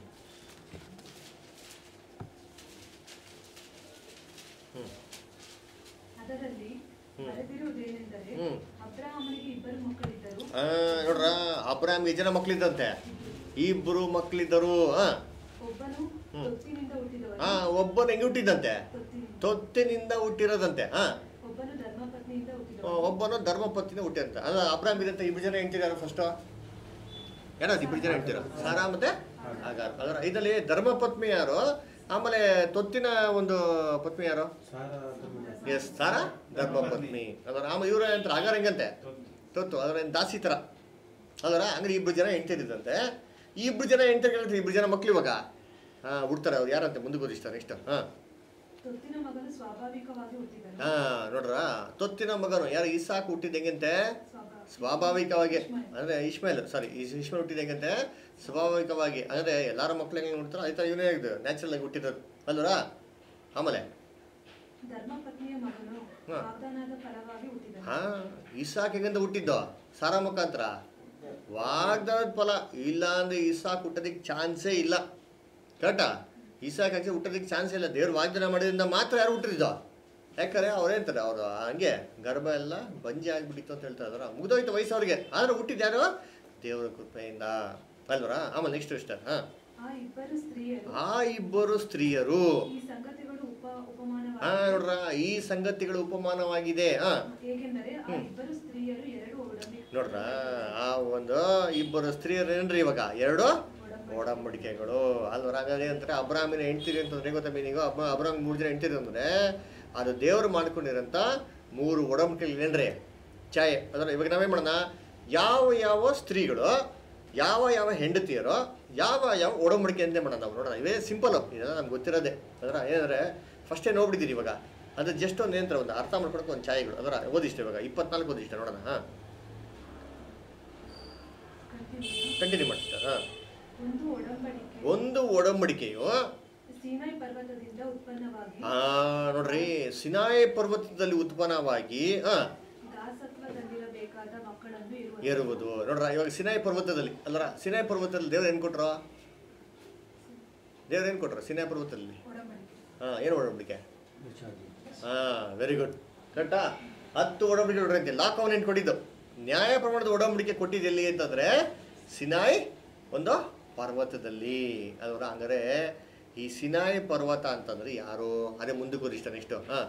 ಹ್ಞೂ ಅದರಲ್ಲಿ ಬರೆದಿರುವುದೇನೆಂದರೆ ಹ್ಞೂ ಅಬ್ರಹಾಮನಿಗೆ ಇಬ್ಬರು ಮಕ್ಕಳಿದ್ದರು. ನೋಡ್ರ ಅಬ್ರಾಮ್ ಎಷ್ಟು ಜನ ಮಕ್ಕಳಿದ್ದಂತೆ? ಇಬ್ಬರು ಮಕ್ಕಳಿದ್ದರು. ಹಾಂ ಒಬ್ಬನು ತೊತ್ತಿನಿಂದ ಹುಟ್ಟಿದವನು. ಹಾಂ ಒಬ್ಬನು ಹೆಂಗೆ ಹುಟ್ಟಿದ್ದಂತೆ? ತೊತ್ತಿನಿಂದ. ತೊತ್ತಿನಿಂದ ಹುಟ್ಟಿರೋದಂತೆ. ಹಾಂ ಒಬ್ಬನು ಧರ್ಮಪತ್ನಿಯಿಂದ ಹುಟ್ಟಿದವನು. ಒಬ್ಬನು ಧರ್ಮಪತ್ನಿಯಿಂದ ಹುಟ್ಟಿದಂತೆ. ಅಲ್ಲ ಅಬ್ರಾಮ್ ಇದಂತ ಇಬ್ಬರು ಜನ ಹೆಂಡ್ತಿದಾರ ಫಸ್ಟು ಏನೋ ಇಬ್ಬರು ಜನ ಹೇಳ್ತೀರ ಸಾರಾ ಮತ್ತೆ ಆಗಾರ್. ಅದರ ಇದರಲ್ಲಿ ಧರ್ಮಪತ್ನಿ ಯಾರು? ಆಮೇಲೆ ತೊತ್ತಿನ ಒಂದು ಪತ್ನಿ ಯಾರು? ಎಸ್ ಸಾರಾ ಧರ್ಮಪತ್ನಿ. ಅದರ ಆಮೇಲೆ ಇವರು ಅಂತ ಆಗಾರ ಹೆಂಗಂತೆ ತೊತ್ತು ಅದರ ದಾಸಿ ಥರ. ಅದರ ಹಂಗ್ರೆ ಇಬ್ಬರು ಜನ ಹೆಂಡ್ತಿದ್ದಂತೆ. ಈ ಇಬ್ಬರು ಜನ ಹೆಂಡ್ತಿ ಇಬ್ಬರು ಜನ ಮಕ್ಳು ಇವಾಗ ಹಾಂ ಹುಡ್ತಾರೆ. ಅವ್ರು ಯಾರಂತೆ ಮುಂದಕ್ಕೆ ಓದಿಸ್ತಾರೆ ನೆಕ್ಸ್ಟ್. ಹಾಂ ತೊತ್ತಿನ ಮಗನು ಸ್ವಾಭಾವಿಕವಾಗಿ ಹುಟ್ಟಿದನು. ಹಾಂ ನೋಡ್ರ ತೊತ್ತಿನ ಮಗನು ಯಾರು? ಇಸಾಕ್ ಹುಟ್ಟಿದ ಹೆಂಗಂತೆ? ಸ್ವಾಭಾವಿಕ. ಸ್ವಾಭಾವಿಕವಾಗಿ ಅಂದರೆ ಇಶ್ಮೇಲ್ ಸಾರಿ ಇಶ್ಮೇಲ್ ಹುಟ್ಟಿದ ಹೆಂಗಂತೆ? ಸ್ವಾಭಾವಿಕವಾಗಿ. ಅಂದರೆ ಎಲ್ಲರ ಮಕ್ಳು ಹೆಂಗೆ ಹುಡ್ತಾರೋ ಅದೇ ಥರ ಇವನೇ ಆಗಿದೆ ನ್ಯಾಚುರಲ್ ಆಗಿ ಹುಟ್ಟಿರೋದು ಅಲ್ವರ. ಆಮೇಲೆ ಧರ್ಮಪತ್ನಿಯ ಮಗನು ಹಾಂ ವಾಗ್ದಾನದ ಫಲವಾಗಿ ಹುಟ್ಟಿದನು. ಹಾಂ ಇಸಾಕ್ ಹೆಂಗಂತ ಹುಟ್ಟಿದ್ದೋ? ಸಾರಾ ಮುಖಾಂತರ ವಾಗ್ದಾನದ ಫಲ. ಇಲ್ಲ ಅಂದರೆ ಇಸಾಕ್ ಹುಟ್ಟೋದಕ್ಕೆ ಚಾನ್ಸೇ ಇಲ್ಲ. ಕರೆಕ್ಟಾ? ಇಸಾಕ್ ಹಾಕಿ ಹುಟ್ಟೋದಕ್ಕೆ ಚಾನ್ಸೇ ಇಲ್ಲ. ದೇವ್ರು ವಾಗ್ದಾನ ಮಾಡೋದ್ರಿಂದ ಮಾತ್ರ ಯಾರು ಹುಟ್ಟಿದ್ದೋ? ಯಾಕಂದರೆ ಅವ್ರೇಂತಾರೆ ಅವರು ಹಂಗೆ ಗರ್ಭ ಎಲ್ಲ ಬಂಜಿ ಆಗಿಬಿಟ್ಟಿತ್ತು ಅಂತ ಹೇಳ್ತಾ ಇದಾರೆ. ಮುಗಿದೋಯ್ತು ವಯಸ್ಸು ಅವ್ರಿಗೆ. ಆದರೆ ಹುಟ್ಟಿದ್ಯಾರು? ದೇವರ ಕೃಪೆಯಿಂದ ಅಲ್ವರ. ಆಮೇಲೆ ನೆಕ್ಸ್ಟ್ ಇಷ್ಟ. ಹಾಂ ಆ ಇಬ್ಬರು ಸ್ತ್ರೀಯರು ಆ ಇಬ್ಬರು ಸ್ತ್ರೀಯರು ಈ ಸಂಗತಿಗಳು ಉಪ ಉಪಮಾನವಾಗಿ. ಹಾಂ ನೋಡ್ರ ಈ ಸಂಗತಿಗಳು ಉಪಮಾನವಾಗಿದೆ. ಹಾಂ ಹೇಗೆಂದರೆ ಆ ಇಬ್ಬರು ಸ್ತ್ರೀಯರು ಎರಡು ಒಡಂಬಡಿಕೆ. ನೋಡ್ರ ಆ ಒಂದು ಇಬ್ಬರು ಸ್ತ್ರೀಯರು ಏನ್ರಿ ಇವಾಗ ಎರಡು ಒಡಂಬಡಿಕೆಗಳು ಅಲ್ವರ. ಹಾಗಾದ್ರೆ ಅಂತಾರೆ ಅಬ್ರಾಮಿನ ಹೆಂಡ್ತಿರಿ ಅಂತಂದ್ರೆ ಗೊತ್ತಾ ಮೀನಿಂಗು? ಅಬ್ಬ ಅಬ್ರಾಮ್ ಮೂರು ಜನ ಹೆಂಡ್ತಿರಿ ಅಂದರೆ ಅದು ದೇವರು ಮಾಡ್ಕೊಂಡಿರೋಂಥ ಮೂರು ಒಡಂಬಡಿಕೆಗಳು ಏನ್ರಿ ಛಾಯೆ. ಅದರ ಇವಾಗ ನಾವೇನು ಮಾಡೋಣ? ಯಾವ ಯಾವ ಸ್ತ್ರೀಗಳು ಯಾವ ಯಾವ ಹೆಂಡತಿಯರೋ ಯಾವ ಯಾವ ಒಡಂಬಡಿಕೆ ಅಂತೆ ಮಾಡೋಣ ನಾವು ನೋಡೋಣ. ಇವೇ ಸಿಂಪಲ್, ಇದೆಲ್ಲ ನಮ್ಗೆ ಗೊತ್ತಿರೋದೆ. ಅದರ ಏನಂದರೆ ಫಸ್ಟೇ ನೋಡ್ಬಿಟ್ಟಿದ್ದೀರಿ ಇವಾಗ. ಅದು ಜಸ್ಟ್ ಒಂದು ಏನಂತಾರೆ ಒಂದು ಅರ್ಥ ಮಾಡ್ಕೊಳಕ್ಕೆ ಒಂದು ಛಾಯೆಗಳು. ಅದರ ಓದಿಷ್ಟು ಇವಾಗ ಇಪ್ಪತ್ನಾಲ್ಕು ಓದಿಷ್ಟ ನೋಡೋಣ. ಹಾಂ, ಕಂಟಿನ್ಯೂ ಮಾಡಿಷ್ಟ. ಹಾಂ, ಒಂದು ಒಡಂಬಡಿಕೆ ಒಂದು ಒಡಂಬಡಿಕೆಯು ಸೀನಾಯಿ ಪರ್ವತದಿಂದ ಉತ್ಪನ್ನವಾಗಿ ಹಾಂ ನೋಡ್ರಿ, ಸಿನಾಯಿ ಪರ್ವತದಲ್ಲಿ ಉತ್ಪನ್ನವಾಗಿ ಹಾಂ ದಾಸತ್ವದಲ್ಲಿರಬೇಕಾದ ಮಕ್ಕಳನ್ನು ಇರುವುದು ಏರುವುದು. ನೋಡ್ರ ಇವಾಗ ಸಿನಾಯಿ ಪರ್ವತದಲ್ಲಿ ಅಲ್ಲರ, ಸಿನಾಯಿ ಪರ್ವತದಲ್ಲಿ ದೇವ್ರು ಏನು ಕೊಟ್ರು? ದೇವ್ರು ಏನು ಕೊಟ್ರು ಸಿನಾಯಿ ಪರ್ವತದಲ್ಲಿ? ಒಡಂಬಡಿಕೆ. ಹಾಂ, ಏನು ಒಡಂಬಡಿಕೆ? ಹಾಂ, ವೆರಿ ಗುಡ್, ಕರೆಕ್ಟಾ? ಹತ್ತು ಒಡಂಬಡಿಕೆ ನೋಡ್ರಿ ಅಂತೆ. ಲಾ ಕವನೆಂಟ್ ಕೊಟ್ಟಿದ್ದು, ನ್ಯಾಯ ಪ್ರಮಾಣದ ಒಡಂಬಡಿಕೆ ಕೊಟ್ಟಿದ್ದು ಎಲ್ಲಿ ಅಂತಂದರೆ ಸಿನಾಯಿ ಒಂದು ಪರ್ವತದಲ್ಲಿ. ಅದರ ಹಂಗಾರೆ ಈ ಸಿನಾಯಿ ಪರ್ವತ ಅಂತಂದ್ರೆ ಯಾರು? ಅದೇ ಮುಂದಕ್ಕೆ ಓದಿ ಇಷ್ಟ ನೆಕ್ಸ್ಟು. ಹಾಂ,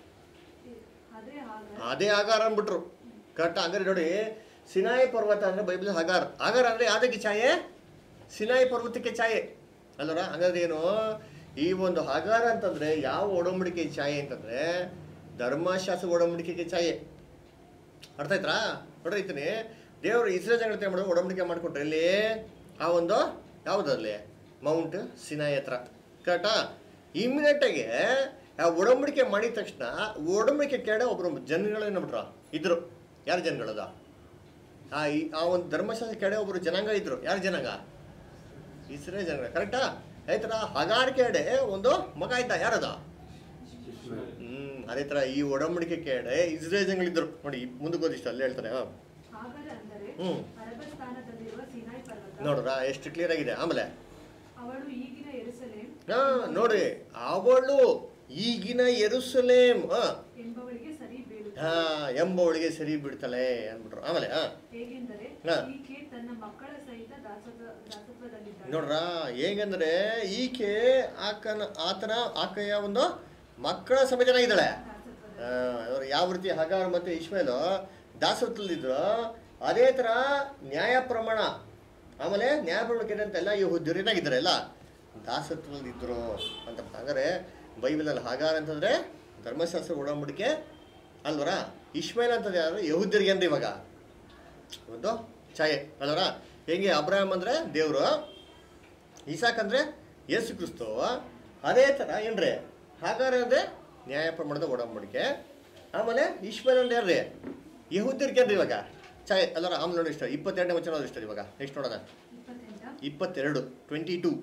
ಅದೇ ಹಾಗೆ ಅದೇ ಆಗಾರ ಅಂದ್ಬಿಟ್ರು. ಕರೆಕ್ಟಾ? ಹಂಗಾರೆ ನೋಡಿ, ಸಿನಾಯಿ ಪರ್ವತ ಅಂದರೆ ಬೈಬಲ್ ಹಗಾರ್. ಹಗಾರ್ ಅಂದರೆ ಯಾವುದಕ್ಕೆ ಛಾಯೆ? ಸಿನಾಯಿ ಪರ್ವತಕ್ಕೆ ಛಾಯೆ ಅಲ್ಲರ. ಹಂಗಾದ್ರೆ ಏನು ಈ ಒಂದು ಹಗಾರ ಅಂತಂದರೆ ಯಾವ ಒಡಂಬಡಿಕೆ ಛಾಯೆ ಅಂತಂದರೆ ಧರ್ಮಶಾಸ್ತ್ರ ಒಡಂಬಡಿಕೆಗೆ ಛಾಯೆ. ಅರ್ಥ ಆಯ್ತಾ? ನೋಡ್ರಿ ಐತೀನಿ, ದೇವರು ಇಸ್ರೇಲ್ ಜನಗಳ ಮಾಡೋದು ಒಡಂಬಡಿಕೆ ಮಾಡಿಕೊಟ್ರೆ ಇಲ್ಲಿ ಆ ಒಂದು ಯಾವುದಲ್ಲಿ ಮೌಂಟ್ ಸಿನಾಯಿ ಹತ್ರ. ಕರೆಕ್ಟಾ? ಇಮಿಡಿಯೇಟಾಗಿ ಆ ಒಡಂಬಡಿಕೆ ಮಾಡಿದ ತಕ್ಷಣ ಒಡಂಬಡಿಕೆ ಕೆಳಗಡೆ ಒಬ್ಬರು ಜನಗಳು ಏನ್ಬಿಟ್ರು ಇದ್ರು. ಯಾರು ಜನಗಳದ? ಆ ಈ ಆ ಒಂದು ಧರ್ಮಶಾಸ್ತ್ರ ಕೆಳಗಡೆ ಒಬ್ಬರು ಜನಾಂಗ ಇದ್ರು. ಯಾರು ಜನಾಂಗ? ಇಸ್ರೇಲ್ ಜನಾಂಗ. ಕರೆಕ್ಟಾ? ಆಯ್ತರ ಹಗಾರ್ ಕೆಳಗಡೆ ಒಂದು ಮಗ ಆಯ್ತಾ? ಯಾರದ? ಹ್ಮ್ ಅದೇ ಥರ ಈ ಒಡಂಬಡಿಕೆ ಕೆಳಗಡೆ ಇಸ್ರೇಲ್ ಜನಗಳಿದ್ರು. ನೋಡಿ ಮುಂದಕ್ಕೆ ಓದಿಷ್ಟು ಅಲ್ಲೇ ಹೇಳ್ತಾರೆ. ಹಾಂ, ಹಾಗಾದರೆ ಅಂದರೆ ಹ್ಮ್ ಅರಬಸ್ಥಾನದಲ್ಲಿರುವ ಸೀನಾಯಿ ಪರ್ವತ ನೋಡ್ರ ಎಷ್ಟು ಕ್ಲಿಯರ್ ಆಗಿದೆ. ಆಮೇಲೆ ಅವಳು ಈಗಿನ ಯೆರೂಸಲೇಮ್ ಹಾ ನೋಡಿ, ಅವಳು ಈಗಿನ ಯೆರೂಸಲೇಮ್ ಎಂಬವಳಿಗೆ ಸರಿ ಬೀಳುತ್ತದೆ. ಹಾ ಎಂಬವಳಿಗೆ ಸರಿ ಬಿಡ್ತಾಳೆ ಅಂದ್ಬಿಟ್ರು. ಆಮೇಲೆ ಹಾ ಹೇಗೆಂದರೆ ಹಾ. ಈಕೆ ತನ್ನ ಮಕ್ಕಳ ಸಹಿತ ದಾಸತ್ವ ದಾಸತ್ವದಲ್ಲಿದ್ದಾಳೆ. ನೋಡ್ರ ಹೇಗಂದ್ರೆ ಈಕೆ ಆಕನ ಆತನ ಆಕೆಯ ಒಂದು ಮಕ್ಕಳ ಸಮೇತನಾಗಿದ್ದಾಳೆ. ದಾಸತ್ವದಲ್ಲಿ ಯಾವ ರೀತಿ ಹಗಾರ್ ಮತ್ತೆ ಇಶ್ಮೇಲು ದಾಸತ್ವದಲ್ಲಿದ್ರು ಅದೇ ಥರ ನ್ಯಾಯ ಪ್ರಮಾಣ ಆಮೇಲೆ ನ್ಯಾಯ ಪ್ರಮಾಣಕ್ಕೆ ಏನಂತೆಲ್ಲ ಯಹೂದ್ಯರೇನಾಗಿದ್ದಾರೆ ಎಲ್ಲ ದಾಸತ್ವದಲ್ಲಿದ್ದರು ಅಂತ. ಹಂಗಾರೆ ಬೈಬಲಲ್ಲಿ ಹಗಾರ್ ಅಂತಂದರೆ ಧರ್ಮಶಾಸ್ತ್ರ ಒಡಂಬಡಿಕೆ ಅಲ್ವರ. ಇಶ್ಮೇಲ್ ಅಂತಂದ್ರೆ ಯಾರು? ಯಹೂದ್ಯರಿಗೆ ಅಂದ್ರೆ ಇವಾಗ ಒಂದು ಛಾಯೆ ಅಲ್ವರ. ಹೆಂಗೆ ಅಬ್ರಾಹಂ ಅಂದರೆ ದೇವರು, ಇಸಾಕ್ ಅಂದರೆ ಯೇಸು ಕ್ರಿಸ್ತು, ಅದೇ ಥರ ಏನ್ರಿ ಹಗಾರ್ ಅಂದರೆ ನ್ಯಾಯ ಪ್ರಮಾಣದ ಒಡಂಬಡಿಕೆ. ಆಮೇಲೆ ಇಶ್ಮೇಲ್ ಅಂದ್ರೆ ಯಾರ್ರಿ? ಯಹೂದ್ಯರಿಗೆ ಅಂದ್ರೆ ಇವಾಗ ಛಾಯೆ ಅಲ್ಲರ. ಆಮೇಲೆ ನೋಡಿ ಇಷ್ಟ ಇಪ್ಪತ್ತೆರಡನೇ ವಚನ ನೋಡಿ ಇಷ್ಟ ಇವಾಗ ನೆಕ್ಸ್ಟ್ ನೋಡೋಣ. ಇಪ್ಪತ್ತೆಂಟ ಇಪ್ಪತ್ತೆರಡು ಟ್ವೆಂಟಿ ಟೂ.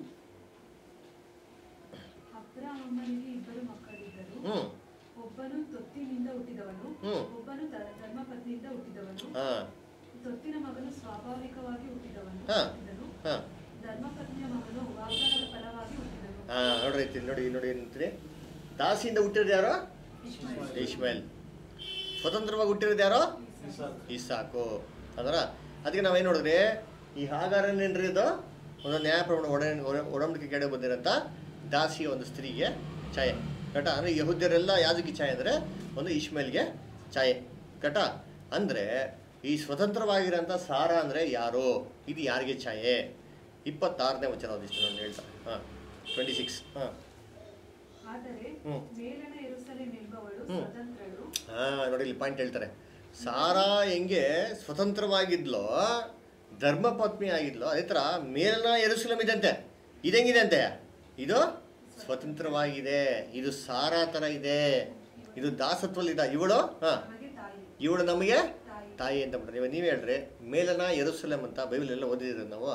ಅಬ್ರಹಾಮನಿಗೆ ಇಬ್ಬರು ಮಕ್ಕಳಿದ್ದರು. ಹ್ಞೂ ಒಬ್ಬನು ತೊತ್ತಿನಿಂದ ಹುಟ್ಟಿದವನು, ಹ್ಮ್. ಒಬ್ಬನು ಧ- ಧರ್ಮಪತ್ನಿಯಿಂದ ಹುಟ್ಟಿದವನು. ಹಾಂ ತೊತ್ತಿನ ಮಗನು ಸ್ವಾಭಾವಿಕವಾಗಿ ಹುಟ್ಟಿದವನು ಹಾ. ಹುಟ್ಟಿದನು. ಹಾಂ ಧರ್ಮಪತ್ನಿಯ ಮಗನು ವಾಗ್ದಾನದ ಫಲವಾಗಿ ಹುಟ್ಟಿದನು. ಹಾಂ ನೋಡ್ರಿ ಐತಿ ನೋಡಿ ನೋಡಿ ಏನಂತೀರಿ? ದಾಸಿಯಿಂದ ಹುಟ್ಟಿರೋದು ಯಾರೋ? ಇಷ್ಮಾಯೇಲ್. ಇಶ್ಮೇಲ್. ಸ್ವತಂತ್ರವಾಗಿ ಹುಟ್ಟಿರೋದು ಯಾರೋ? ಇಸಾಕು ಅದರ. ಅದಕ್ಕೆ ನಾವೇನು ನೋಡಿದ್ರಿ, ಈ ಹಾಗಾರನೇನ್ರಿ ಇದು ಒಂದು ನ್ಯಾಯ ಪ್ರಮಾಣ ಒಡ ಒಡಂಬಡಿಕೆ ಕೆಡೆ ಬಂದಿರೋಂಥ ದಾಸಿಯ ಒಂದು ಸ್ತ್ರೀಗೆ ಛಾಯೆ. ಕಟ ಅಂದರೆ ಯಹೂದ್ಯರೆಲ್ಲ ಯಾವುದಕ್ಕೆ ಛಾಯೆ ಅಂದರೆ ಒಂದು ಇಶ್ಮೇಲ್ಗೆ ಛಾಯೆ. ಕಟ ಅಂದರೆ ಈ ಸ್ವತಂತ್ರವಾಗಿರೋಂಥ ಸಾರ ಅಂದರೆ ಯಾರು? ಇದು ಯಾರಿಗೆ ಛಾಯೆ? ಇಪ್ಪತ್ತಾರನೇ ವಚನ ಒಂದಿಷ್ಟು ನಾನು ಹೇಳ್ತಾರೆ. ಹಾಂ ಟ್ವೆಂಟಿ ಸಿಕ್ಸ್. ಹಾಂ ಆದರೆ ಹ್ಮ್. ಮೇಲಣ ಯೆರೂಸಲೇಮ್ ಎಂಬವಳು ಹ್ಮ್. ಸ್ವತಂತ್ರಳು. ಹಾಂ ನೋಡಿ ಇಲ್ಲಿ ಪಾಯಿಂಟ್ ಹೇಳ್ತಾರೆ. ಸಾರಾ ಹೆಂಗೆ ಸ್ವತಂತ್ರವಾಗಿದ್ಲೋ ಧರ್ಮಪತ್ನಿ ಆಗಿದ್ಲೋ ಅದೇ ಥರ ಮೇಲನ ಯೆರೂಸಲೇಮ್ ಇದಂತೆ. ಇದು ಹೆಂಗಿದೆ ಅಂತೆ? ಇದು ಸ್ವತಂತ್ರವಾಗಿದೆ. ಇದು ಸಾರಾ ಥರ ಇದೆ. ಇದು ದಾಸತ್ವಲ್ಲಿದೆ. ಇವಳು ಹಾಂ ನಮಗೆ ತಾಯಿ ಇವಳು ನಮಗೆ ತಾಯಿ ತಾಯಿ ಅಂತ ಬಿಟ್ರೆ ನೀವು ನೀವೇ ಹೇಳ್ರಿ. ಮೇಲನ ಯೆರೂಸಲೇಮ್ ಅಂತ ಬೈಬಲ್ ಎಲ್ಲ ಓದಿದ್ದೀರ ನಾವು?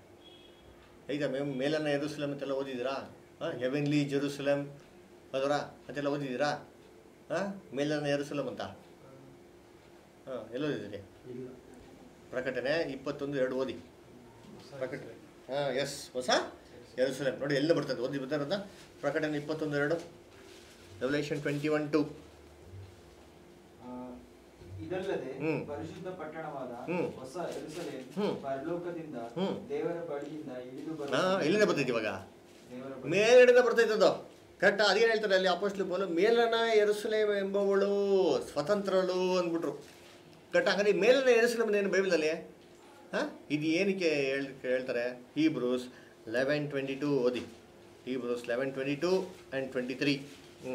ಈಗ ಮೇ ಮೇಲನ ಯೆರೂಸಲೇಮ್ ಅಂತೆಲ್ಲ ಓದಿದ್ದೀರಾ? ಹಾಂ ಹೆವೆನ್ಲಿ ಜೆರೂಸಲೇಮ್ ಅದರ ಅಂತೆಲ್ಲ ಓದಿದ್ದೀರಾ? ಹಾಂ ಮೇಲನ ಯೆರೂಸಲೇಮ್ ಅಂತ ಹಾಂ ಎಲ್ಲ ಓದಿದ್ದೀರಿ? ಪ್ರಕಟಣೆ ಇಪ್ಪತ್ತೊಂದು ಎರಡು ಓದಿ. ಪ್ರಕಟಣೆ ಹಾಂ ಎಸ್ ಹೊಸ ಯೆರೂಸಲೇಮ್ ನೋಡಿ ಎಲ್ಲ ಬರ್ತದೆ. ಓದಿ ಬರ್ತಾರದ ಪ್ರಕಟಣೆ ಇಪ್ಪತ್ತೊಂದು ಎರಡು. Revolution twenty one two. ಆ, ಇದಲ್ಲದೆ ಹ್ಮ್. ಪರಿಶುದ್ಧ ಪಟ್ಟಣವಾದ ಹ್ಮ್. ಹೊಸ ಯೆರೂಸಲೇಮ್ ಹ್ಮ್. ಪರಲೋಕದಿಂದ ಹ್ಮ್. ದೇವರ ಬಳಿಯಿಂದ ಇಳಿದು ಹಾಂ ಬರುತ್ತದೆ. ಎಲ್ಲಿಂದ ಬರ್ತೈತಿ ಇವಾಗ? ದೇವರ ಬಳಿ- ಮೇಲ್ಗಡೆಯಿಂದ ಬರ್ತೈತದು. ಕರೆಕ್ಟ್ ಅದೇನು ಹೇಳ್ತಾರೆ ಅಲ್ಲಿ ಅಪೊಸ್ತಲ ಪೌಲ ಮೇಲನ ಯೆರೂಸಲೇಮ್ ಎಂಬವಳು ಸ್ವತಂತ್ರಳು ಅಂದ್ಬಿಟ್ರು. ಕರೆಕ್ಟ್ ಹಂಗಾರೆ ಮೇಲನ ಯೆರೂಸಲೇಮ್ ಏನು ಬೈಬಲಲ್ಲಿ ಹಾಂ ಇದು ಏನಕ್ಕೆ ಹೇಳ್ ಹೇಳ್ತಾರೆ? ಹೀಬ್ರೂಸ್ ಲೆವೆನ್ ಟ್ವೆಂಟಿ ಟೂ ಓದಿ. Hebrews eleven twenty two and twenty three. ಹ್ಞೂ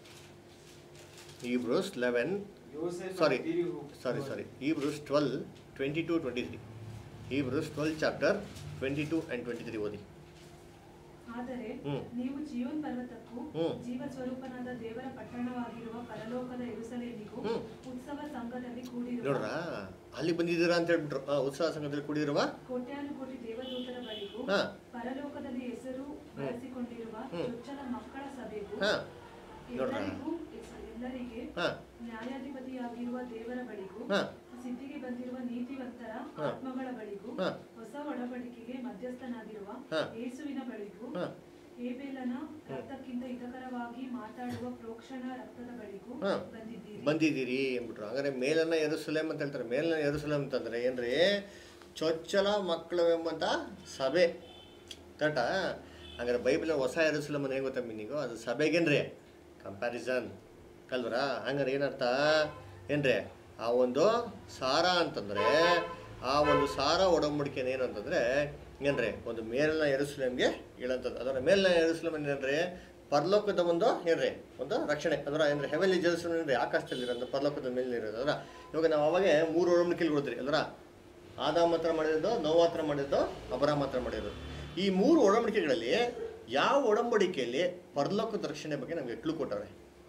ಹೀಬ್ರೂಸ್ ಲೆವೆನ್ ಯೋಸೇಫನ ಸಾರಿ ತಿರುಗು- sorry sorry Hebrews twelve twenty two twenty three Hebrews twelve chapter twenty two and twenty three ಓದಿ. ಆದರೆ ಹ್ಮ್. ನೀವು ಜೀವನ್ ಪರ್ವತಕ್ಕೂ ಹ್ಮ್. ಜೀವ ಸ್ವರೂಪನಾದ ದೇವರ ಪಟ್ಟಣವಾಗಿರುವ ಪರಲೋಕದ ಯೆರೂಸಲೇಮಿಗೂ ಹ್ಮ್. ಉತ್ಸವ ಸಂಘದಲ್ಲಿ ಕೂಡಿರುವ ನೋಡ್ರ ಅಲ್ಲಿ ಬಂದಿದ್ದೀರಾ ಅಂತ ಹೇಳ್ಬಿಟ್ರು. ಆ, ಉತ್ಸಾಹ ಸಂಘದಲ್ಲಿ ಕೂಡಿರುವ ಕೋಟ್ಯಾನುಕೋಟಿ ದೇವದೂತರ ಬಳಿಗೂ ಹಾ. ಪರಲೋಕದಲ್ಲಿ ಹೆಸರು ಬಳಸಿಕೊಂಡಿರುವ ಹ್ಮ್. ಚೊಚ್ಚಲ ಮಕ್ಕಳ ಸಭೆಗೂ ಹಾ ನೋಡ್ರ ಎಲ್ಲರಿಗೂ ಎಲ್ಲರಿಗೆ ಹಾ ನ್ಯಾಯಾಧಿಪತಿಯಾಗಿರುವ ದೇವರ ಬಳಿಗೂ ಹಾ ಸಿದ್ಧಿಗೆ ಬಂದಿರುವ ನೀತಿವಂತರ ಹಾ. ಆತ್ಮಗಳ ಬಳಿಗೂ ಹಾ. ಹೊಸ ಒಡಂಬಡಿಕೆಗೆ ಮಧ್ಯಸ್ಥನಾಗಿರುವ ಹಾ. ಯೇಸುವಿನ ಬಳಿಗೂ ಹಾ ಹೇಬೇಲನ ರಕ್ತಕ್ಕಿಂತ ಹಿತಕರವಾಗಿ ಮಾತಾಡುವ ಪ್ರೋಕ್ಷಣ ರಕ್ತದ ಬಳಿಗೂ ಹಾ. ಬಂದಿದ್ದೀರಿ ಬಂದಿದ್ದೀರಿ ಅಂದ್ಬಿಟ್ರು. ಹಂಗಾರೆ ಮೇಲನ್ನ ಯೆರೂಸಲೇಮ್ ಅಂತ ಹೇಳ್ತಾರೆ. ಮೇಲನ್ನ ಯೆರೂಸಲೇಮ್ ಅಂತಂದ್ರೆ ಏನ್ರಿ? ಚೊಚ್ಚಲ ಮಕ್ಕಳವೆಂಬಂತ ಸಭೆ. ಕರೆಕ್ಟಾ? ಹಂಗಾರೆ ಬೈಬಲ್ ಹೊಸ ಯೆರೂಸಲೇಮ್ ಏನು ಗೊತ್ತಾ ಮೀನಿಂಗು? ಅದು ಸಭೆಗೇನ್ರಿ ಕಂಪ್ಯಾರಿಸನ್ ಅಲ್ವರ? ಹಂಗಾರೆ ಏನರ್ಥ ಏನ್ರಿ? ಆ ಒಂದು ಸಾರ ಅಂತಂದರೆ ಆ ಒಂದು ಸಾರ ಒಡಂಬಡಿಕೆ ಏನು ಅಂತಂದರೆ ಏನ್ರಿ? ಒಂದು ಮೇಲಿನ ಯೆರೂಸಲೇಮ್ಗೆ ಹೇಳಂಥದ್ದು. ಅದರ ಮೇಲಿನ ಯೆರೂಸಲೇಮ್ ಏನ್ರಿ? ಪರಲೋಕದ ಒಂದು ಏನ್ರಿ? ಒಂದು ರಕ್ಷಣೆ ಅದರ ಏನ್ರಿ? ಹೆವೆನ್ಲಿ ಜೆರೂಸಲೇಮ್ ಏನ್ರಿ? ಆಕಾಶದಲ್ಲಿರೋದು ಪರಲೋಕದ ಮೇಲೆ ಇರೋದು. ಅದರ ಇವಾಗ ನಾವು ಅವಾಗೆ ಮೂರು ಒಡಂಬಡಿಕೆಗಳು ಕೊಡ್ತೀರಿ ಅಲ್ವರ? ಆದಾಮ್ ಹತ್ರ ಮಾಡಿರೋದು, ನೋವಾ ಹತ್ರ ಮಾಡಿರೋದು, ಅಬ್ರಾಮ್ ಹತ್ರ ಮಾಡಿರೋದು. ಈ ಮೂರು ಒಡಂಬಡಿಕೆಗಳಲ್ಲಿ ಯಾವ ಒಡಂಬಡಿಕೆಯಲ್ಲಿ ಪರಲೋಕದ ರಕ್ಷಣೆ ಬಗ್ಗೆ ನಮಗೆ ಕ್ಲೂ ಕೊಟ್ಟವ್ರೆ?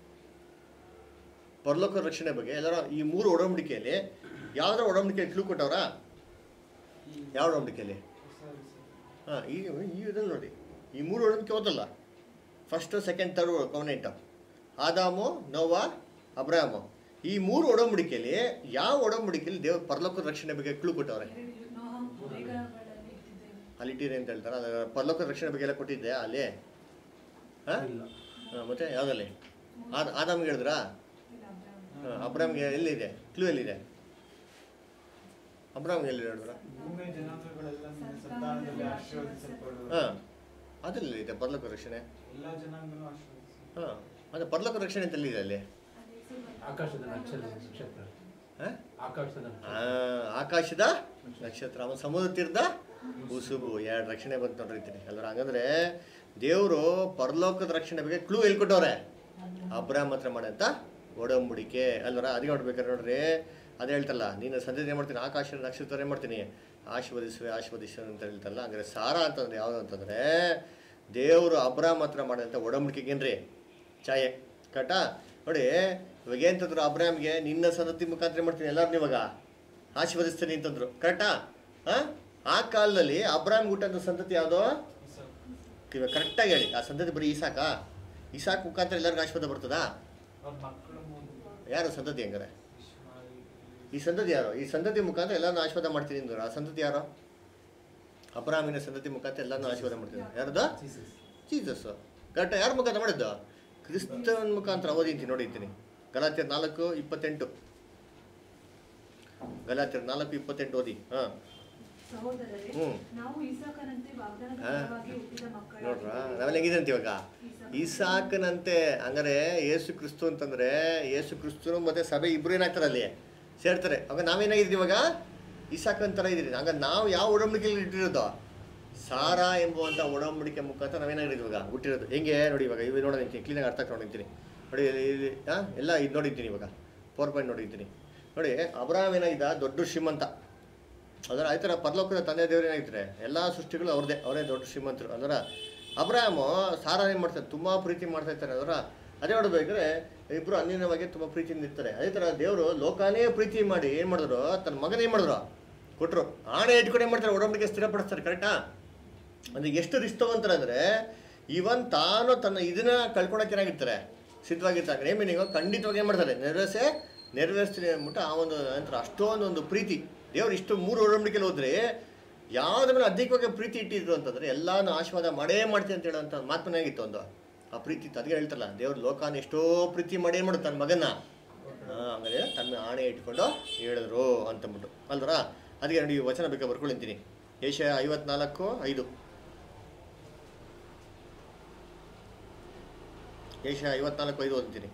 ಪರಲೋಕದ ರಕ್ಷಣೆ ಬಗ್ಗೆ ಎಲ್ಲರ ಈ ಮೂರು ಒಡಂಬಡಿಕೆಯಲ್ಲಿ ಯಾವ್ದಾರ ಒಡಂಬಡಿಕೆಯಲ್ಲಿ ಕ್ಲೂ ಕೊಟ್ಟವ್ರಾ? ಯಾವ ಒಡಂಬಡಿಕೆಯಲ್ಲಿ? ಹಾಂ ಈ ಈ ಇದ್ರಲ್ಲಿ ನೋಡಿ, ಈ ಮೂರು ಒಡಂಬಡಿಕೆ ಓದಲ್ಲ. First second third covenant, Adam, Noah, Abram. ಈ ಮೂರು ಒಡಂಬಡಿಕೆಯಲ್ಲಿ ಯಾವ ಒಡಂಬಡಿಕೆಯಲ್ಲಿ ದೇವ್ರ ಪರಲೋಕದ ರಕ್ಷಣೆ ಬಗ್ಗೆ ಕ್ಲೂ ಕೊಟ್ಟವ್ರೆ? ಅಲ್ಲಿ ಇಟ್ಟಿರಿ ಅಂತ ಹೇಳ್ತಾರೆ. ಅದರ ಪರಲೋಕದ ರಕ್ಷಣೆ ಬಗ್ಗೆ ಎಲ್ಲ ಕೊಟ್ಟಿದ್ದೆ ಅಲ್ಲಿ? ಹಾಂ ಹಾಂ ಮತ್ತೆ ಯಾವುದಲ್ಲಿ? ಆದ ಆದಾಮ್ಗೆ ಹೇಳಿದ್ರಾ? ಹಾಂ ಅಬ್ರಾಮ್ಗೆ ಎಲ್ಲಿದೆ ಕ್ಲೂ? ಎಲ್ಲಿದೆ ಅಬ್ರಾಮ್ಗೆ ಎಲ್ಲಿ ಹೇಳಿದ್ರ? ಭೂಮಿಯ ಜನಾಂಗಗಳೆಲ್ಲ ನಿನ್ನ ಸಂತಾನದಲ್ಲಿ ಆಶೀರ್ವದಿಸಲ್ಪಡುವರು. ಹಾಂ ಅದರಲ್ಲಿ ಇದೆ ಪರಲೋಕ ರಕ್ಷಣೆ. ಎಲ್ಲ ಜನಾಂಗನೂ ಆಶೀರ್ವದಿಸಲ್ಪಡುವರು. ಹಾಂ ಅದೇ ಪರಲೋಕ ರಕ್ಷಣೆ ಅಂತ ಎಲ್ಲಿದೆ ಅಲ್ಲಿ? ಆಕಾಶದ ನಕ್ಷತ್ರ ನಕ್ಷತ್ರ ಹಾಂ ಆಕಾಶದ ನಕ್ಷತ್ರ. ಹಾಂ ಆಕಾಶದ ನಕ್ಷತ್ರ, ಅವನ ಸಮುದ್ರ ತೀರ್ದ ಉಸುಬು. ಎರಡು ರಕ್ಷಣೆ ಬಂತು ನೋಡಿರ್ತೀನಿ ಅಲ್ವ? ಹಂಗಂದ್ರೆ ದೇವರು ಪರಲೋಕದ ರಕ್ಷಣೆ ಬಗ್ಗೆ ಕ್ಲೂ ಹೇಳ್ಕೊಟ್ಟವ್ರೆ ಅಬ್ರಾಮ್ ಹತ್ರ ಮಾಡಂತ ಒಡಂಬಡಿಕೆ ಅಲ್ವರ? ಅದಕ್ಕೆ ನೋಡ್ಬೇಕಾದ್ರೆ ನೋಡ್ರಿ, ಅದೇ ಹೇಳ್ತಲ್ಲ, ನೀನು ಸಂತತಿ ಏನು ಮಾಡ್ತೀನಿ? ಆಕಾಶದ ನಕ್ಷತ್ರ ಏನು ಮಾಡ್ತೀನಿ? ಆಶೀರ್ವದಿಸುವೆ ಆಶೀರ್ವದಿಸುವೆ ಅಂತ ಹೇಳ್ತಲ್ಲ. ಹಂಗಾರೆ ಸಾರ ಅಂತಂದ್ರೆ ಯಾವುದು ಅಂತಂದರೆ ದೇವರು ಅಬ್ರಾಮ್ ಹತ್ರ ಮಾಡೋಂಥ ಒಡಂಬಡಿಕೆಗೇನ್ರಿ ಛಾಯೆ. ಕರೆಕ್ಟಾ? ನೋಡಿ ಇವಾಗ ಏನಂತಂದ್ರು ಅಬ್ರಾಮ್ಗೆ, ನಿನ್ನ ಸಂತತಿ ಮುಖಾಂತರ ಮಾಡ್ತೀನಿ ಎಲ್ಲರೂ ಇವಾಗ ಆಶೀರ್ವದಿಸ್ತೀನಿ ಅಂತಂದ್ರು. ಕರೆಕ್ಟಾ? ಹಾಂ ಆ ಕಾಲದಲ್ಲಿ ಅಬ್ರಾಮ್ ಹುಟ್ಟಂಥ ಸಂತತಿ ಯಾವುದೋ? ಇವಾಗ ಕರೆಕ್ಟಾಗಿ ಹೇಳಿ, ಆ ಸಂತತಿ ಬರೀ ಇಸಾಕ? ಇಸಾಕ್ ಮುಖಾಂತರ ಎಲ್ಲರಿಗೂ ಆಶೀರ್ವಾದ ಬರ್ತದಾ? ಅವ್ರ ಮಕ್ಕಳು ಮೂರು ಯಾರು ಸಂತತಿ? ಹಂಗಾರೆ ಇಷ್ಮಾಯಿಲ್, ಈ ಸಂತತಿ ಯಾರು? ಈ ಸಂತತಿ ಮುಖಾಂತರ ಎಲ್ಲರನ್ನೂ ಆಶೀರ್ವಾದ ಮಾಡ್ತೀನಿ ಅಂದ್ರು. ಆ ಸಂತತಿ ಯಾರು? ಅಬ್ರಾಮಿನ ಸಂತತಿ ಮುಖಾಂತರ ಎಲ್ಲರನ್ನೂ ಆಶೀರ್ವಾದ ಮಾಡ್ತೀನಿ. ಯಾರ್ದು? ಜೀಸಸ್. ಕರೆಕ್ಟ್? ಯಾರ ಮುಖಾಂತರ ಮಾಡಿದ್ದು? ಕ್ರಿಸ್ತನ ಮುಖಾಂತರ. ಓದಿಂತೀನಿ ನೋಡಿದ್ದೀನಿ ಗಲಾತ್ಯರ ನಾಲ್ಕು ಇಪ್ಪತ್ತೆಂಟು. ಗಲಾತ್ಯರ ನಾಲ್ಕು ಇಪ್ಪತ್ತೆಂಟು ಓದಿ. ಹಾಂ ಸಹೋದರರೇ, ಹ್ಞೂ ನಾವು ಇಸಾಕನಂತೆ ವಾಗ್ದಾನದ ಹಾ. ಫಲವಾಗಿ ಹುಟ್ಟಿದ ಮಕ್ಕಳು. ನೋಡ್ರ ನಾವೆಲ್ಲ ಹೆಂಗಿದೆ ಅಂತ ಇವಾಗ? ಇಸಾಕನಂತೆ. ಹಂಗಾರೆ ಯೇಸು ಕ್ರಿಸ್ತು ಅಂತಂದರೆ ಯೇಸು ಕ್ರಿಸ್ತನು ಮತ್ತು ಸಭೆ ಇಬ್ಬರು ಏನಾಗ್ತಾರೆ ಅಲ್ಲಿ ಸೇರ್ತಾರೆ. ಅವಾಗ ನಾವೇನಾಗಿದ್ದೀವಿ ಇವಾಗ? ಇಸಾಕನ ಥರ ಇದ್ದೀರಿ. ಹಂಗಾರೆ ನಾವು ಯಾವ ಒಡಂಬಡಿಕೆಯಲ್ಲಿ ಇಟ್ಟಿರೋದು? ಸಾರ ಎಂಬುವಂಥ ಒಡಂಬಡಿಕೆ ಮುಖಾಂತರ ನಾವೇನಾಗಿದ್ದೀವಿ ಇವಾಗ ಹುಟ್ಟಿರೋದು. ಹೆಂಗೆ ನೋಡಿ ಇವಾಗ ಇವು ನೋಡೋದಿರ್ತೀನಿ, ಕ್ಲೀನಾಗಿ ಅರ್ಥ ನೋಡಿರ್ತೀನಿ ನೋಡಿ. ಇಲ್ಲಿ ಹಾಂ ಎಲ್ಲ ಇದು ನೋಡಿರ್ತೀನಿ ಇವಾಗ ಫೋರ್ ಪಾಯಿಂಟ್ ನೋಡಿರ್ತೀನಿ ನೋಡಿ. ಅಬ್ರಾಮ್ ಏನಾಗಿದ್ದ? ದೊಡ್ಡ ಶ್ರೀಮಂತ. ಅದರ ಆಯ್ತರ ಪರಲೋಕದ ತಂದೆ ದೇವರು ಏನಾಗಿರ್ತಾರೆ? ಎಲ್ಲ ಸೃಷ್ಟಿಗಳು ಅವ್ರದ್ದೇ, ಅವರೇ ದೊಡ್ಡ ಶ್ರೀಮಂತರು. ಅದರ ಅಬ್ರಾಮು ಸಾರ ಏನು ಮಾಡ್ತಾರೆ? ತುಂಬ ಪ್ರೀತಿ ಮಾಡ್ತಾ ಇರ್ತಾರೆ. ಅದರ ಅದೇ ನೋಡ್ಬೇಕಾದ್ರೆ ಇಬ್ಬರು ಅನ್ಯವಾಗಿ ತುಂಬ ಪ್ರೀತಿಯಿಂದ ಇರ್ತಾರೆ. ಅದೇ ಥರ ದೇವರು ಲೋಕಾನೇ ಪ್ರೀತಿ ಮಾಡಿ ಏನು ಮಾಡಿದ್ರು? ತನ್ನ ಮಗನ ಏನು ಮಾಡಿದ್ರು? ಕೊಟ್ಟರು. ಆಣೆ ಇಟ್ಕೊಂಡು ಏನು ಮಾಡ್ತಾರೆ? ಒಡಂಬಡಿಕೆ ಸ್ಥಿರಪಡಿಸ್ತಾರೆ. ಕರೆಕ್ಟಾ? ಅಂದರೆ ಎಷ್ಟು ರಿಸ್ಕ್ ತಗೊಂತಾರೆ ಅಂದರೆ ಇವನ್ ತಾನು ತನ್ನ ಇದನ್ನ ಕಳ್ಕೊಳಕ್ಕೆ ಏನಾಗಿರ್ತಾರೆ? ಸಿದ್ಧವಾಗಿರ್ತಾರೆ. ಏನು ಮೀನಿಂಗು? ಖಂಡಿತವಾಗಿ ಏನು ಮಾಡ್ತಾರೆ? ನೆರವೇರಿಸೇ ನೆರವೇರಿಸ್ತೀನಿ ಅಂದ್ಬಿಟ್ಟು ಆ ಒಂದು ನಂತರ ಅಷ್ಟೊಂದು ಒಂದು ಪ್ರೀತಿ ದೇವ್ರು ಇಷ್ಟು ಮೂರು ಒಡಂಬಡಿಕೆಯಲ್ಲಿ ಹೋದ್ರೆ ಯಾವುದ್ರ ಮೇಲೆ ಅಧಿಕವಾಗಿ ಪ್ರೀತಿ ಇಟ್ಟಿದ್ರು ಅಂತಂದರೆ ಎಲ್ಲಾನು ಆಶೀರ್ವಾದ ಮಾಡೇ ಮಾಡ್ತೀನಿ ಅಂತ ಹೇಳೋಂಥ ಮಾತನಾಗಿತ್ತು ಒಂದು ಆ ಪ್ರೀತಿ ಇತ್ತು. ಅದಕ್ಕೆ ಹೇಳ್ತಾರಲ್ಲ, ದೇವ್ರ ಲೋಕಾನ ಎಷ್ಟೋ ಪ್ರೀತಿ ಮಾಡಿ ಏನು ಮಾಡೋದು? ತನ್ನ ಮಗನ ಆಮೇಲೆ ತನ್ನ ಆಣೆ ಇಟ್ಕೊಂಡು ಹೇಳಿದ್ರು ಅಂತಂದ್ಬಿಟ್ಟು ಅಲ್ವರ? ಅದಕ್ಕೆ ನೋಡಿ ವಚನ ಬೇಕಾ ಬರ್ಕೊಳ್ತೀನಿ. ಏಷ್ಯಾ ಐವತ್ನಾಲ್ಕು ಐದು. ಏಷ್ಯಾ ಐವತ್ನಾಲ್ಕು ಐದು ಓದ್ತೀನಿ.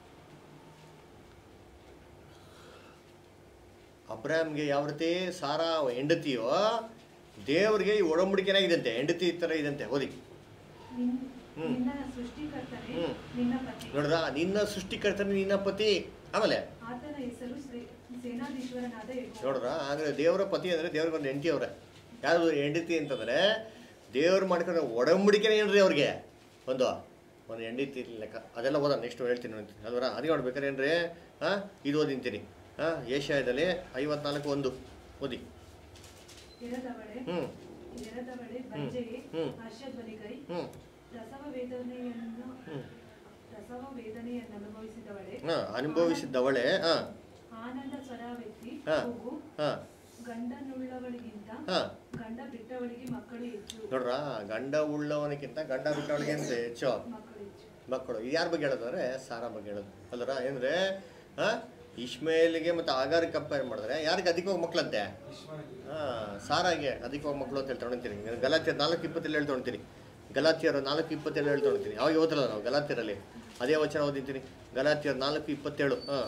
ಅಬ್ರಾಮ್ಗೆ ಯಾವ ರೀತಿ ಸಾರಾ ಹೆಂಡತಿಯೋ ದೇವ್ರಿಗೆ ಈ ಒಡಂಬಡಿಕೆ ಏನಾಗಿದಂತೆ? ಹೆಂಡತಿ ಥರ ಇದಂತೆ. ಓದಿ. ನಿನ್- ಹ್ಮ್. ನಿನ್ನ ಸೃಷ್ಟಿಕರ್ತನೇ ಹ್ಮ್. ನಿನ್ನ ಪತಿ. ನೋಡ್ರ, ನಿನ್ನ ಸೃಷ್ಟಿಕರ್ತನೇ ನಿನ್ನ ಪತಿ. ಆಮೇಲೆ ಆತನ ಹೆಸರು ಶ್ರೇ- ಸೇನಾಧೀಶ್ವರನಾದ ಯೆಹೋವ. ನೋಡ್ರ ಅಂದರೆ ದೇವರ ಪತಿ ಅಂದರೆ ದೇವ್ರಿಗೆ ಒಂದು ಹೆಂಡತಿ ಅವ್ರೆ. ಯಾವುದು ಹೆಂಡತಿ ಅಂತಂದರೆ ದೇವ್ರು ಮಾಡ್ಕೊಂಡ್ರೆ ಒಡಂಬಡಿಕೆನೇ ಏನ್ರಿ ಅವ್ರಿಗೆ ಒಂದು ಒಂದು ಹೆಂಡತಿ ಲೆಕ್ಕ. ಅದೆಲ್ಲ ಓದ ನೆಕ್ಸ್ಟ್ ಹೇಳ್ತೀನಿ ಅಂತೀನಿ ಅಲ್ವರ. ಅದಕ್ಕೆ ನೋಡ್ಬೇಕಾರೆ ಏನ್ರಿ ಹಾಂ ಇದು ಓದಿಂತೀನಿ ಹಾಂ ಏಷ್ಯಾದಲ್ಲಿ ಐವತ್ನಾಲ್ಕು ಒಂದು ಓದಿ. ಎರದವಳೆ ಹ್ಞೂ ಎರದವಳೆ ಬಂಜೆಯೇ ಹ್ಮ್. ಹರ್ಷಧ್ವನಿಗೈ ಹ್ಞೂ ಪ್ರಸವ ವೇದನೆಯನ್ನು ಹ್ಞೂ ಪ್ರಸವ ವೇದನೆಯನ್ನು ಅನುಭವಿಸಿದವಳೆ ಹಾಂ ಅನುಭವಿಸಿದವಳೆ ಹಾಂ ಆನಂದ ಸ್ವರವೆತ್ತಿ ಹಾ. ಕೂಗು. ಹಾಂ ಗಂಡನುಳ್ಳವಳಿಗಿಂತ ಹಾಂ ಗಂಡ ಬಿಟ್ಟವಳಿಗೆ ಮಕ್ಕಳು ಹೆಚ್ಚು. ನೋಡ್ರ ಗಂಡ ಉಳ್ಳವನಿಗಿಂತ ಗಂಡ ಬಿಟ್ಟವಳಿಗೆ ಅಂತ ಹೆಚ್ಚು ಮಕ್ಕಳು ಹೆಚ್ಚು. ಮಕ್ಕಳು. ಇದು ಯಾರ ಬಗ್ಗೆ ಹೇಳೋದು ಅಂದರೆ ಸಾರಾ ಬಗ್ಗೆ ಹೇಳೋದು ಅಲ್ವರ. ಏನಂದರೆ ಹಾಂ ಇಷ್ಮೇಲಿಗೆ ಮತ್ತು ಆಗಾರಿಗೆ ಕಂಪೇರ್ ಮಾಡಿದ್ರೆ ಯಾರಿಗೆ ಅಧಿಕವಾಗಿ ಮಕ್ಕಳಂತೆ ಹಾಂ ಸಾರಾಗೆ ಅಧಿಕವಾಗಿ ಮಕ್ಕಳು ಅಂತ ಹೇಳಿ ತೊಗೊಳ್ತೀನಿ. ಗಲಾತಿಯರ್ ನಾಲ್ಕು ಇಪ್ಪತ್ತೇಳು ಹೇಳಿ ತೊಗೊಳ್ತೀನಿ. ಗಲಾತಿಯರು ನಾಲ್ಕು ಇಪ್ಪತ್ತೇಳು ಹೇಳಿ ತೊಗೊಳ್ತೀನಿ. ಅವಾಗ ಓದಲ್ಲ ನಾವು ಗಲಾತಿಯರಲ್ಲಿ ಅದೇ ವಚನ ಓದಿದ್ದೀನಿ. ಗಲಾತಿಯರ್ ನಾಲ್ಕು ಇಪ್ಪತ್ತೇಳು ಹಾಂ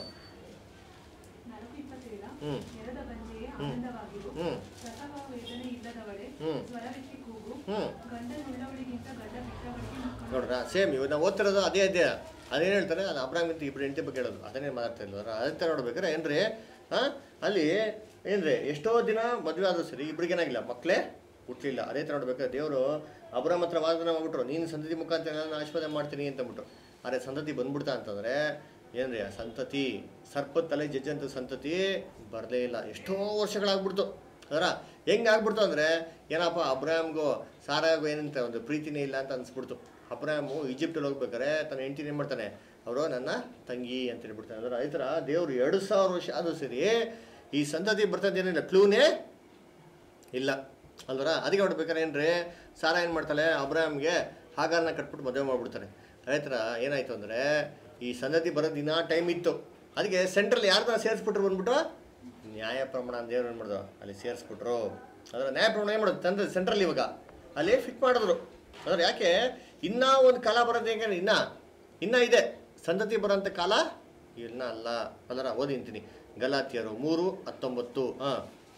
ನಾಲ್ಕು ಇಪ್ಪತ್ತೇಳ ಹ್ಞೂ ನೆರದ ಬಂಜೆಯೇ ಆನಂದವಾಗಿರು. ಹ್ಞೂ ಪ್ರಸವ ವೇದನೆ ಇಲ್ಲದವಳೆ ಹ್ಞೂ ಸ್ವರವೆತ್ತಿ ಕೂಗು. ಹ್ಞೂ ಗಂಡನುಳ್ಳವಳಿಗಿಂತ ಗಂಡ ಬಿಟ್ಟವಳಿಗೆ ಮಕ್ಕಳು. ನೋಡ್ರ ಸೇಮ್ ಇವಾಗ ನಾವು ಓದ್ತಿರೋದು ಅದೇ ಅದೇ ಅದೇನು ಹೇಳ್ತಾರೆ ಅದು ಅಬ್ರಾಮಿಂತ ಇಬ್ಬರು ಹೆಂಡತಿ ಬಗ್ಗೆ ಹೇಳೋದು ಅದನ್ನೇ ಮಾತಾಡ್ತಾ ಇಲ್ವರ. ಅದೇ ಥರ ನೋಡ್ಬೇಕಾರೆ ಏನ್ರಿ ಹಾಂ ಅಲ್ಲಿ ಏನ್ರಿ ಎಷ್ಟೋ ದಿನ ಮದುವೆ ಆದರೂ ಸರಿ ಇಬ್ರಿಗೇನಾಗಿಲ್ಲ ಮಕ್ಕಳೇ ಹುಟ್ಟಲಿಲ್ಲ. ಅದೇ ಥರ ನೋಡ್ಬೇಕಾದ್ರೆ ದೇವರು ಅಬ್ರಾಮ್ ಹತ್ರ ವಾದನ ಮಾಡ್ಬಿಟ್ರು ನೀನು ಸಂತತಿ ಮುಖಾಂತರ ನಾನು ಆಶೀರ್ವಾದ ಮಾಡ್ತೀನಿ ಅಂತಂದ್ಬಿಟ್ರು. ಆದರೆ ಸಂತತಿ ಬಂದ್ಬಿಡ್ತಾ ಅಂತಂದರೆ ಏನ್ರಿ ಆ ಸಂತತಿ ಸರ್ಪದ ತಲೆ ಜಜ್ಜಂತ ಸಂತತಿ ಬರಲೇ ಇಲ್ಲ. ಎಷ್ಟೋ ವರ್ಷಗಳಾಗ್ಬಿಡ್ತು ಅದರ. ಹೆಂಗೆ ಆಗ್ಬಿಡ್ತು ಅಂದರೆ ಏನಪ್ಪ ಅಬ್ರಾಮ್ಗೂ ಸಾರಾಗೂ ಏನಂತ ಒಂದು ಪ್ರೀತಿನೇ ಇಲ್ಲ ಅಂತ ಅನಿಸ್ಬಿಡ್ತು. ಅಬ್ರಾಮು ಈಜಿಪ್ಟಲ್ಲಿ ಹೋಗ್ಬೇಕಾರೆ ತನ್ನ ಹೆಂಡತಿನ ಏನು ಮಾಡ್ತಾನೆ ಅವರು ನನ್ನ ತಂಗಿ ಅಂತ ಹೇಳ್ಬಿಡ್ತಾನೆ. ಅದರ ಈ ಥರ ದೇವರು ಎರಡು ಸಾವಿರ ವರ್ಷ ಆದರೂ ಸರಿ ಈ ಸಂತತಿ ಬರ್ತದೇನಿಲ್ಲ ಕ್ಲೂನೇ ಇಲ್ಲ ಅಲ್ವರ. ಅದಕ್ಕೆ ನೋಡ್ಬೇಕಾರೆ ಏನ್ರಿ ಸಾರಾ ಏನು ಮಾಡ್ತಾಳೆ ಅಬ್ರಾಮ್ಗೆ ಹಾಗಾರನ್ನ ಕಟ್ಬಿಟ್ಟು ಮದುವೆ ಮಾಡಿಬಿಡ್ತಾರೆ. ಅದೇ ಥರ ಏನಾಯಿತು ಅಂದರೆ ಈ ಸಂತತಿ ಬರೋ ದಿನ ಟೈಮ್ ಇತ್ತು. ಅದಕ್ಕೆ ಸೆಂಟ್ರಲ್ಲಿ ಯಾರ್ದಾರ ಸೇರಿಸ್ಬಿಟ್ರು ಬಂದ್ಬಿಟ್ಟು ನ್ಯಾಯ ಪ್ರಮಾಣ ದೇವ್ರು ಏನು ಮಾಡಿದ್ರು ಅಲ್ಲಿ ಸೇರಿಸ್ಬಿಟ್ರು. ಅದರ ನ್ಯಾಯ ಪ್ರಮಾಣ ಏನು ಮಾಡೋದು ತಂದ್ರೆ ಸೆಂಟ್ರಲ್ಲಿ ಇವಾಗ ಅಲ್ಲಿ ಫಿಟ್ ಮಾಡಿದ್ರು. ಅಂದ್ರೆ ಯಾಕೆ ಇನ್ನೂ ಒಂದು ಕಾಲ ಬರೋದು ಹೆಂಗೆ ಇನ್ನೂ ಇನ್ನೂ ಇದೆ ಸಂತತಿ ಬರೋಂಥ ಕಾಲ ಇನ್ನೂ ಅಲ್ಲ ಅದರ. ಓದಿಂತೀನಿ ಗಲಾತಿಯರು ಮೂರು ಹತ್ತೊಂಬತ್ತು ಹಾಂ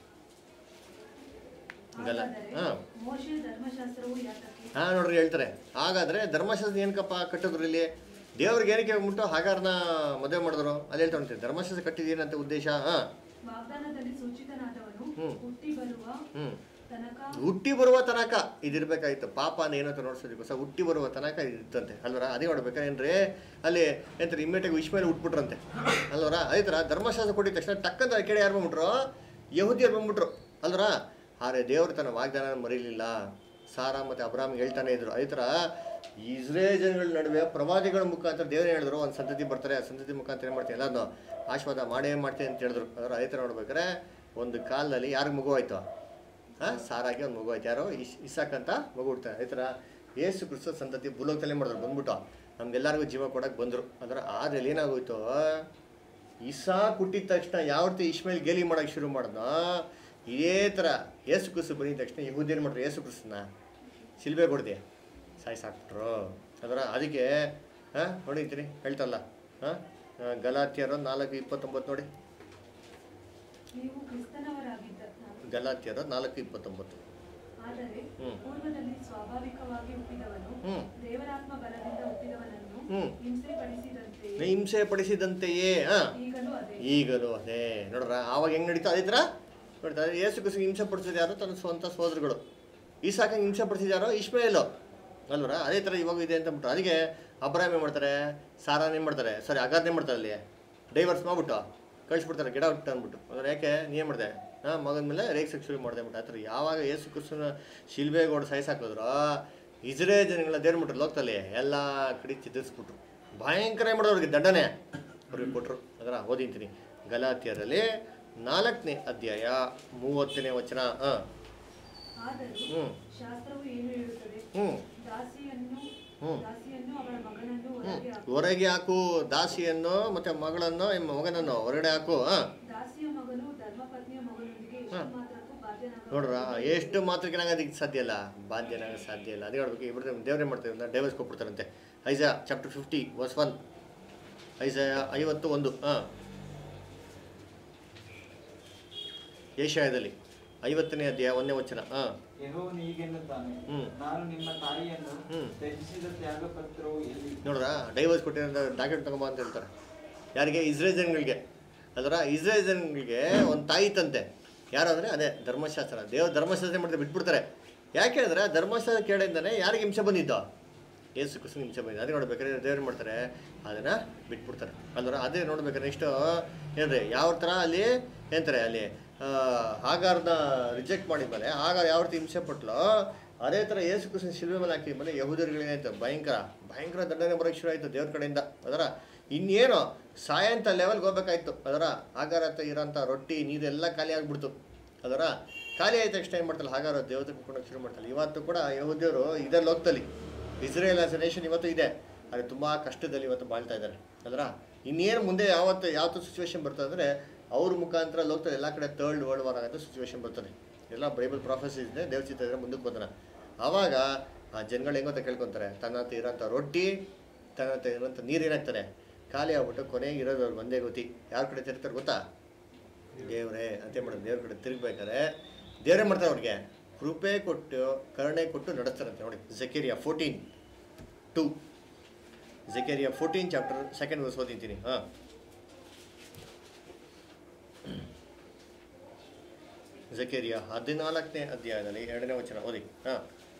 ಗಲ ಹಾಂ ಮೋಶೆ ಧರ್ಮಶಾಸ್ತ್ರವು ಯಾತಕ್ಕೆ? ಹಾಂ ನೋಡ್ರಿ ಹೇಳ್ತಾರೆ. ಹಾಗಾದರೆ ಧರ್ಮಶಾಸ್ತ್ರ ಏನಕ್ಕಪ್ಪ ಕಟ್ಟಿದ್ರು ಇಲ್ಲಿ ದೇವ್ರಿಗೆ ಏನಕ್ಕೆ ಹೋಗ್ಬಿಟ್ಟು ಹಾಗಾರನ್ನ ಮದುವೆ ಮಾಡಿದ್ರು ಅಲ್ಲಿ ಹೇಳ್ತಾ ಹೊಂತೀವಿ. ಧರ್ಮಶಾಸ್ತ್ರ ಕಟ್ಟಿದೇನಂತ ಉದ್ದೇಶ ಹಾಂ ವಾಗ್ದಾನದಲ್ಲಿ ಸೂಚಿತನಾದವನು ಹ್ಮ್. ಹುಟ್ಟಿ ಬರುವ ಹ್ಞೂ ತನಕ ಹುಟ್ಟಿ ಬರುವ ತನಕ ಇದಿರ್ಬೇಕಾಗಿತ್ತು. ಪಾಪನ ಏನಂತ ನೋಡ್ಸೋದಕ್ಕೋಸ್ಕರ ಹುಟ್ಟಿ ಬರುವ ತನಕ ಇತ್ತಂತೆ ಅಲ್ವರ. ಅದೇ ನೋಡ್ಬೇಕಾರೇನ್ರಿ ಅಲ್ಲಿ ಎಂತಾರೆ ಇಮ್ಮಿಡಿಯೇಟಾಗಿ ವಿಶ್ಮೇಲೆ ಹುಟ್ಬಿಟ್ರಂತೆ ಅಲ್ವರ. ಅದೇ ಥರ ಧರ್ಮಶಾಸ್ತ್ರ ಕೊಟ್ಟಿದ ತಕ್ಷಣ ಟಕ್ಕಂತ ಕೆಡೆ ಯಾರು ಬಂದ್ಬಿಟ್ರು ಯಹೂದಿಯರು ಬಂದ್ಬಿಟ್ರು ಅಲ್ವರ. ಆದರೆ ದೇವರು ತನ್ನ ವಾಗ್ದಾನ ಮರೀಲಿಲ್ಲ. ಸಾರಾ ಮತ್ತು ಅಬ್ರಾಮ್ಗೆ ಹೇಳ್ತಾನೆ ಇದ್ರು. ಅದೇ ಥರ ಇಸ್ರೇಲ್ ಜನಗಳ ನಡುವೆ ಪ್ರವಾದಿಗಳ ಮುಖಾಂತರ ದೇವರು ಹೇಳಿದ್ರು ಒಂದು ಸಂತತಿ ಬರ್ತಾರೆ ಆ ಸಂತತಿ ಮುಖಾಂತರ ಏನು ಮಾಡ್ತೀನಿ ಎಲ್ಲದನ್ನು ಆಶೀರ್ವಾದ ಮಾಡೇ ಮಾಡ್ತೀನಿ ಅಂತ ಹೇಳಿದ್ರು. ಅದರ ಅದೇ ಥರ ನೋಡ್ಬೇಕಾರೆ ಒಂದು ಕಾಲದಲ್ಲಿ ಯಾರಿಗೆ ಮಗು ಆಯಿತು ಹಾಂ ಸಾರಾಗಿ ಒಂದು ಮಗು ಆಯ್ತು. ಯಾರೋ ಇಸ್ ಇಸಾಕಂತ ಮಗು ಹುಡ್ತಾರೆ. ಅದೇ ಥರ ಏಸು ಕ್ರಿಸ್ತ ಸಂತತಿ ಭೂಲೋಕದಲ್ಲೇ ಮಾಡಿದ್ರು ಬಂದ್ಬಿಟ್ಟು ನಮ್ಗೆಲ್ಲರಿಗೂ ಜೀವ ಕೊಡೋಕೆ ಬಂದರು. ಅದರ ಆದ್ರಲ್ಲಿ ಏನಾಗೋಯ್ತು ಇಸಾಕ್ ಹುಟ್ಟಿದ ತಕ್ಷಣ ಯಾವ ರೀತಿ ಇಶ್ಮೇಲ್ ಗೇಲಿ ಮಾಡೋಕ್ಕೆ ಶುರು ಮಾಡಿದ್ನೋ ಇದೇ ಥರ ಏಸು ಕ್ರಿಸ್ತು ಬಂದಿದ ತಕ್ಷಣ ಯಹೂದಿ ಏನು ಮಾಡ್ರು ಏಸು ಕ್ರಿಸ್ತನ ಶಿಲ್ಬೆ ಕೊಡ್ದೆ ಸಾಯಿಸಾಕ್ಬಿಟ್ರು ಅದರ. ಅದಕ್ಕೆ ಹಾಂ ನೋಡಿರ್ತೀನಿ ಹೇಳ್ತಲ್ಲ ಹಾಂ ಗಲಾತಿಯರು ನಾಲ್ಕು ಇಪ್ಪತ್ತೊಂಬತ್ತು ನೋಡಿ. ನೀವು ಕ್ರಿಸ್ತನವರಾಗಿದ್ದ ಗಲಾತಿಯರು ನಾಲ್ಕು ಇಪ್ಪತ್ತೊಂಬತ್ತು. ಆದರೆ ಹ್ಮ್. ಪೂರ್ವದಲ್ಲಿ ಸ್ವಾಭಾವಿಕವಾಗಿ ಹುಟ್ಟಿದವನು ಹ್ಞೂ ದೇವರಾತ್ಮ ಬಲದಿಂದ ಹುಟ್ಟಿದವನನ್ನು ಹ್ಮ್. ಹಿಂಸೆ ಪಡಿಸಿದಂತೆಯೇ ಹಿಂಸೆ ಪಡಿಸಿದಂತೆಯೇ ಹಾಂ ಈಗಲೂ ಅದೇ. ಈಗಲೂ ಅದೇ ನೋಡ್ರ. ಆವಾಗ ಹೆಂಗೆ ನಡೀತಾ ಅದೇ ಥರ ನೋಡ್ತಾ ಏಸು ಕ್ರಿಸ್ತಿಗೆ ಹಿಂಸೆ ಪಡಿಸಿದ ಯಾರು ತನ್ನ ಸ್ವಂತ ಸೋದರಗಳು. ಈಸಾಕಂಗೆ ಹಿಂಸೆ ಪಡಿಸಿದ ಯಾರೋ ಇಷ್ಮೇಲು ಅಲ್ವರ. ಅದೇ ಥರ ಇವಾಗ ಇದೆ ಅಂತ ಬಿಟ್ಟು ಅದಕ್ಕೆ ಅಬ್ರಾಮ್ ಏನು ಮಾಡ್ತಾರೆ ಸಾರಾನ ಏನು ಮಾಡ್ತಾರೆ ಸರಿ ಅಗಾರನೇ ಮಾಡ್ತಾರೆ ಅಲ್ಲಿ ಡೈವರ್ಸ್ ಮಾಡ್ಬಿಟ್ಟು ಕಳಿಸ್ಬಿಡ್ತಾರೆ ಗಿಡ ಬಿಟ್ಟು ಅಂದ್ಬಿಟ್ಟು. ಅಂದ್ರೆ ಯಾಕೆ ನೀ ಏನು ಮಾಡಿದೆ ಹಾಂ ಮಗನ ಮೇಲೆ ರೇಗ್ಸಕ್ಕೆ ಶುರು ಮಾಡಿದೆ ಬಿಟ್ಟು. ಆ ಥರ ಯಾವಾಗ ಏಸು ಕ್ರಿಸ್ತನ ಶಿಲ್ಬೆಗೋಡು ಸಾಯಿಸಾಕಿದ್ರು ಇಸ್ರೇಲ್ ಜನಗಳ ದೇವ್ರು ಬಿಟ್ರು ಲೋಕದಲ್ಲಿ ಎಲ್ಲ ಕಡೆ ಚಿದ್ರಿಸ್ಬಿಟ್ರು. ಭಯಂಕರ ಮಾಡೋರಿಗೆ ದಂಡನೆ ಅವ್ರಿಗೆ ಕೊಟ್ಟರು. ಅದರ ಓದಿಂತೀನಿ ಗಲಾತಿಯರಲ್ಲಿ ನಾಲ್ಕನೇ ಅಧ್ಯಾಯ ಮೂವತ್ತನೇ ವಚನ. ಹಾಂ ಆದರೂ ಹ್ಞೂ ಶಾಸ್ತ್ರವು ಏನು ಹೇಳುತ್ತದೆ? ಹ್ಞೂ ದಾಸಿಯನ್ನು ಹ್ಞೂ ದಾಸಿಯನ್ನು ಅವಳ ಮಗನನ್ನು ಹ್ಞೂ ಹೊರಗೆ ಹಾಕು. ಹೊರಗೆ ಹಾಕು ದಾಸಿಯನ್ನು ಮತ್ತು ಮಗಳನ್ನು ಮಗನನ್ನು ಹೊರಗಡೆ ಹಾಕು. ಹಾಂ ದಾಸಿಯ ಮಗನು ಧರ್ಮಪತ್ನಿಯ ಮಗನೊಂದಿಗೆ ಎಷ್ಟು ಹಾಂ. ಮಾತ್ರಕ್ಕೂ ಬಾಧ್ಯನಾಗ ನೋಡ್ರ ಎಷ್ಟು ಮಾತ್ರಕ್ಕೆ ಅದಕ್ಕೆ ಸಾಧ್ಯ ಇಲ್ಲ ಬಾಧ್ಯನಾಗ ಸಾಧ್ಯ ಇಲ್ಲ. ಅದೇ ಹೇಳ್ಬೇಕು ಇಬ್ಬರು ದೇವ್ರೇನು ಮಾಡ್ತಾರೆ ಅಂತ ಡೈವರ್ಸ್ ಕೊಟ್ಬಿಡ್ತಾರಂತೆ. Isaiah chapter fifty verse one Isaiah ಐವತ್ತು ಒಂದು ಹಾಂ ಏಷ್ಯಾದಲ್ಲಿ ಐವತ್ತನೇ ಅಧ್ಯಾಯ ಒಂದನೇ ವಚನ. ಹಾಂ ಯೆಹೋವನು ಹೀಗೆನ್ನುತ್ತಾನೆ, ಹ್ಮ್. ನಾನು ನಿಮ್ಮ ತಾಯಿಯನ್ನು ಹ್ಮ್. ತ್ಯಜಿಸಿದ ತ್ಯಾಗಪತ್ರವು ಎಲ್ಲಿ? ನೋಡ್ರ ಡೈವರ್ಸ್ ಕೊಟ್ಟಿರೋ ಡಾಕ್ಯುಮೆಂಟ್ ತಗೊಂಬ ಅಂತ ಹೇಳ್ತಾರೆ. ಯಾರಿಗೆ ಇಸ್ರೇಲ್ ಜನಗಳಿಗೆ ಅದರ ಇಸ್ರೇಲ್ ಜನಗಳಿಗೆ ಒಂದು ತಾಯಿ ತಂತೆ ಯಾರು ಅಂದರೆ ಅದೇ ಧರ್ಮಶಾಸ್ತ್ರ. ದೇವ್ರ ಧರ್ಮಶಾಸ್ತ್ರ ಮಾಡಿದ್ರೆ ಬಿಟ್ಬಿಡ್ತಾರೆ. ಯಾಕೆ ಹೇಳಿದ್ರೆ ಧರ್ಮಶಾಸ್ತ್ರ ಕೇಳಿಂದಾನೆ ಯಾರಿಗೆ ಹಿಂಸೆ ಬಂದಿತ್ತು? ಯೇಸು ಕ್ರಿಸ್ತನ ಹಿಂಸೆ ಬಂದಿದ್ದು. ಅದೇ ನೋಡ್ಬೇಕಾದ್ರೆ ದೇವ್ರು ಮಾಡ್ತಾರೆ ಅದನ್ನು ಬಿಟ್ಬಿಡ್ತಾರೆ. ಅಂದ್ರೆ ಅದೇ ನೋಡ್ಬೇಕಾದ್ರೆ ನೆಕ್ಸ್ಟು ಏನ್ರಿ ಯಾವ ಥರ ಅಲ್ಲಿ ಏನಂತಾರೆ ಅಲ್ಲಿ ಹಾಗಾರ್ನ ರಿಜೆಕ್ಟ್ ಮಾಡಿದ್ಮೇಲೆ ಆಗ ಯಾವ ರೀತಿ ಹಿಂಸೆ ಪಟ್ಲು ಅದೇ ಥರ ಯೇಸು ಕ್ರಿಸ್ತನ ಶಿಲ್ವೆ ಮೇಲೆ ಹಾಕಿ ಮೇಲೆ ಯಹೂದರಿಗಳೇನಾಯ್ತು ಭಯಂಕರ ಭಯಂಕರ ದಂಡನೆ ಬರೋಕ್ಕೆ ಶುರು ಆಯಿತು ದೇವ್ರ ಕಡೆಯಿಂದ. ಅದರ ಇನ್ನೇನು ಸಾಯಂತ ಲೆವೆಲ್ಗೆ ಹೋಗ್ಬೇಕಾಯ್ತು. ಅದರ ಹಾಗಾರ ಇರೋಂಥ ರೊಟ್ಟಿ ನೀರೆಲ್ಲ ಖಾಲಿ ಆಗಿಬಿಡ್ತು. ಅದರ ಖಾಲಿ ಆಯ್ತು ತಕ್ಷಣ ಏನು ಮಾಡ್ತಾರೆ ಹಾಗಾರ ದೇವತೆ ಕುತ್ಕೊಂಡೋಗಿ ಶುರು ಮಾಡ್ತಾರೆ. ಇವತ್ತು ಕೂಡ ಯಹೂದ್ಯರು ಇದರಲ್ಲಿ ಹೋಗ್ತಲ್ಲಿ ಇಸ್ರೇಲ್ ಆಸ್ ಎ ನೇಷನ್ ಇವತ್ತು ಇದೆ, ಆದರೆ ತುಂಬ ಕಷ್ಟದಲ್ಲಿ ಇವತ್ತು ಬಾಳ್ತಾ ಇದ್ದಾರೆ. ಅದರ ಇನ್ನೇನು ಮುಂದೆ ಯಾವತ್ತು ಯಾವತ್ತು ಸಿಚುವೇಶನ್ ಬರ್ತದೆ ಅಂದರೆ ಅವ್ರ ಮುಖಾಂತರ ಹೋಗ್ತಾರೆ ಎಲ್ಲ ಕಡೆ ಥರ್ಡ್ ವರ್ಲ್ಡ್ ವಾರ್ ಆಗೋದು ಸಿಚುವೇಶನ್ ಬರ್ತದೆ. ಎಲ್ಲ ಬೈಬಲ್ ಪ್ರಾಫೆಸಿ ಇದೆ, ದೇವ್ರ ಚಿತ್ತ ಇದ್ರೆ ಮುಂದಕ್ಕೆ ಬಂದ್ರೆ ಆವಾಗ ಆ ಜನಗಳು ಹೆಂಗಂತ ಕೇಳ್ಕೊತಾರೆ ತನ್ನ ಹತ್ರ ಇರೋಂಥ ರೊಟ್ಟಿ ತನ್ನ ಹತ್ರ ಇರೋಂಥ ನೀರು ಏನಾಗ್ತಾರೆ ಖಾಲಿ ಆಗ್ಬಿಟ್ಟು ಕೊನೆಗೆ ಇರೋದು ಅವ್ರು ಒಂದೇ ಗೊತ್ತಿ ಯಾರ ಕಡೆ ತಿರ್ತಾರೆ ಗೊತ್ತಾ? ದೇವರೇ ಅಂತ ಮಾಡೋದು. ದೇವ್ರ ಕಡೆ ತಿರುಗ್ಬೇಕಾದ್ರೆ ದೇವರೇ ಮಾಡ್ತಾರೆ ಅವ್ರಿಗೆ ಕೃಪೆ ಕೊಟ್ಟು ಕರುಣೆ ಕೊಟ್ಟು ನಡೆಸ್ತಾರಂತೆ. ನೋಡಿ Zechariah fourteen two Zechariah fourteen chapter second verse ಓದಿದ್ದೀನಿ. ಹಾಂ ಝೆಕರಿಯಾ ಹದಿನಾಲ್ಕನೇ ಅಧ್ಯಾಯದಲ್ಲಿ ಎರಡನೇ ವಚನ ಓದಿ. ಹಾಂ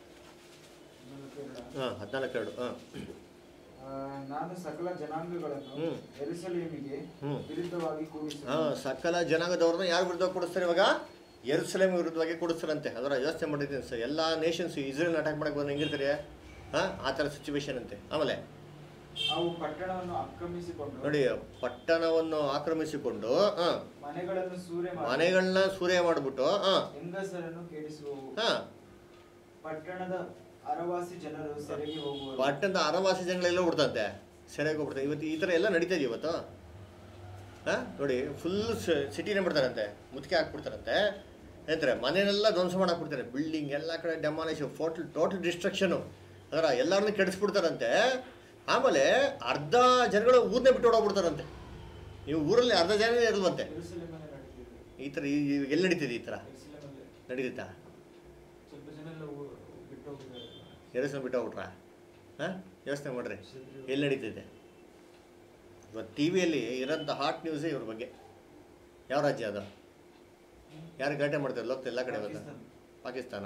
ಹಾಂ ಹದಿನಾಲ್ಕು ಎರಡು. ಹಾಂ ನಾನು ಸಕಲ ಜನಾಂಗಗಳನ್ನು ಹ್ಮ್. ಯೆರೂಸಲೇಮಿಗೆ ಹ್ಮ್. ವಿರುದ್ಧವಾಗಿ ಕೂಡಿಸುವೆನು. ಹಾಂ ಸಕಲ ಜನಾಂಗದವ್ರನ್ನ ಯಾರು ವಿರುದ್ಧವಾಗಿ ಕೊಡಿಸ್ತಾರೆ ಇವಾಗ? ಯೆರೂಸಲೇಮ್ ವಿರುದ್ಧವಾಗಿ ಕೊಡಿಸ್ತಾರಂತೆ. ಅದರ ಯೋಚನೆ ಮಾಡಿದ್ದೀನಿ ಸರ್, ಎಲ್ಲ ನೇಷನ್ಸ್ ಇಸ್ರೇಲ್ ಅಟ್ಯಾಕ್ ಮಾಡಕ್ಕೆ ಬಂದು ಹೆಂಗಿರ್ತಾರೆ ಹಾಂ ಆ ಥರ ಸಿಚುವೇಶನ್ ಅಂತೆ. ಆಮೇಲೆ ಅವು ಪಟ್ಟಣವನ್ನು ಆಕ್ರಮಿಸಿಕೊಂಡು ನೋಡಿ ಪಟ್ಟಣವನ್ನು ಆಕ್ರಮಿಸಿಕೊಂಡು ಹಾಂ ಮನೆಗಳನ್ನು ಸೂರೆ ಮಾಡಿ ಮನೆಗಳನ್ನ ಸೂರ್ಯ ಮಾಡಿಬಿಟ್ಟು ಹಾಂ ಹೆಂಗಸರನ್ನು ಕೇಳಿಸುವವು. ಹಾಂ ಪಟ್ಟಣದ ಅರವಾಸಿ ಜನರು ಸೆರೆಗೆ ಹೋಗುವರು. ಪಟ್ಟಣದ ಅರವಾಸಿ ಜನಗಳೆಲ್ಲ ಬಿಡ್ತಂತೆ, ಸೆರೆಗೆ ಹೋಗ್ಬಿಡ್ತಾರೆ. ಇವತ್ತು ಈ ಥರ ಎಲ್ಲ ನಡೀತಾ ಇದೆ ಇವತ್ತು. ಹಾಂ ನೋಡಿ ಫುಲ್ ಸಿಟಿನೇ ಬಿಡ್ತಾರಂತೆ, ಮುತ್ತಿಗೆ ಹಾಕ್ಬಿಡ್ತಾರಂತೆ. ಹೇಳ್ತಾರೆ ಮನೆಯೆಲ್ಲ ಧ್ವಂಸ ಮಾಡಾಕ್ಬಿಡ್ತಾರೆ, ಬಿಲ್ಡಿಂಗ್ ಎಲ್ಲ ಕಡೆ ಡೆಮಾಲಿಷನ್ ಟೋಟಲ್ ಟೋಟಲ್ ಡಿಸ್ಟ್ರಕ್ಷನು. ಅದರ ಎಲ್ಲರನ್ನೂ ಕೆಡಿಸ್ಬಿಡ್ತಾರಂತೆ. ಆಮೇಲೆ ಅರ್ಧ ಜನಗಳು ಊರನ್ನೇ ಬಿಟ್ಟು ಹೊಡೋಗ್ಬಿಡ್ತಾರಂತೆ. ನೀವು ಊರಲ್ಲಿ ಅರ್ಧ ಜನ ಇರಲ್ವಂತೆ. ಯೆರೂಸಲೇಮಲ್ಲಿ ನಡೆದಿದೆ. ಈ ಥರ ಈ- ಎಲ್ಲಿ ನಡೀತಿದೆ ಈ ಥರ ಯೆರೂಸಲೇಮಲ್ಲಿ ನಡೀತಾ? ಸ್ವಲ್ಪ ಜನ ಎಲ್ಲ ಊ- ಬಿಟ್ಟು ಹೋಗಿದ್ದಾರೆ. ಎರಸನ ಬಿಟ್ಟು ಹೋಗ್ಬಿಟ್ರಾ? ಹಾಂ ಯೋಚನೆ ಮಾಡಿರಿ ಎಲ್ಲಿ ನಡೀತಿದೆ ಇವತ್ತು. ಟಿ ವಿಯಲ್ಲಿ ಇರೋಂಥ ಹಾಟ್ ನ್ಯೂಸೇ ಇವ್ರ ಬಗ್ಗೆ. ಯಾವ ರಾಜ್ಯ ಅದು? ಯಾರು ಗಲಾಟೆ ಮಾಡ್ತಾರೆ ಲೋಕದ ಎಲ್ಲ ಕಡೆ ಬಂದ? ಪಾಕಿಸ್ತಾನ.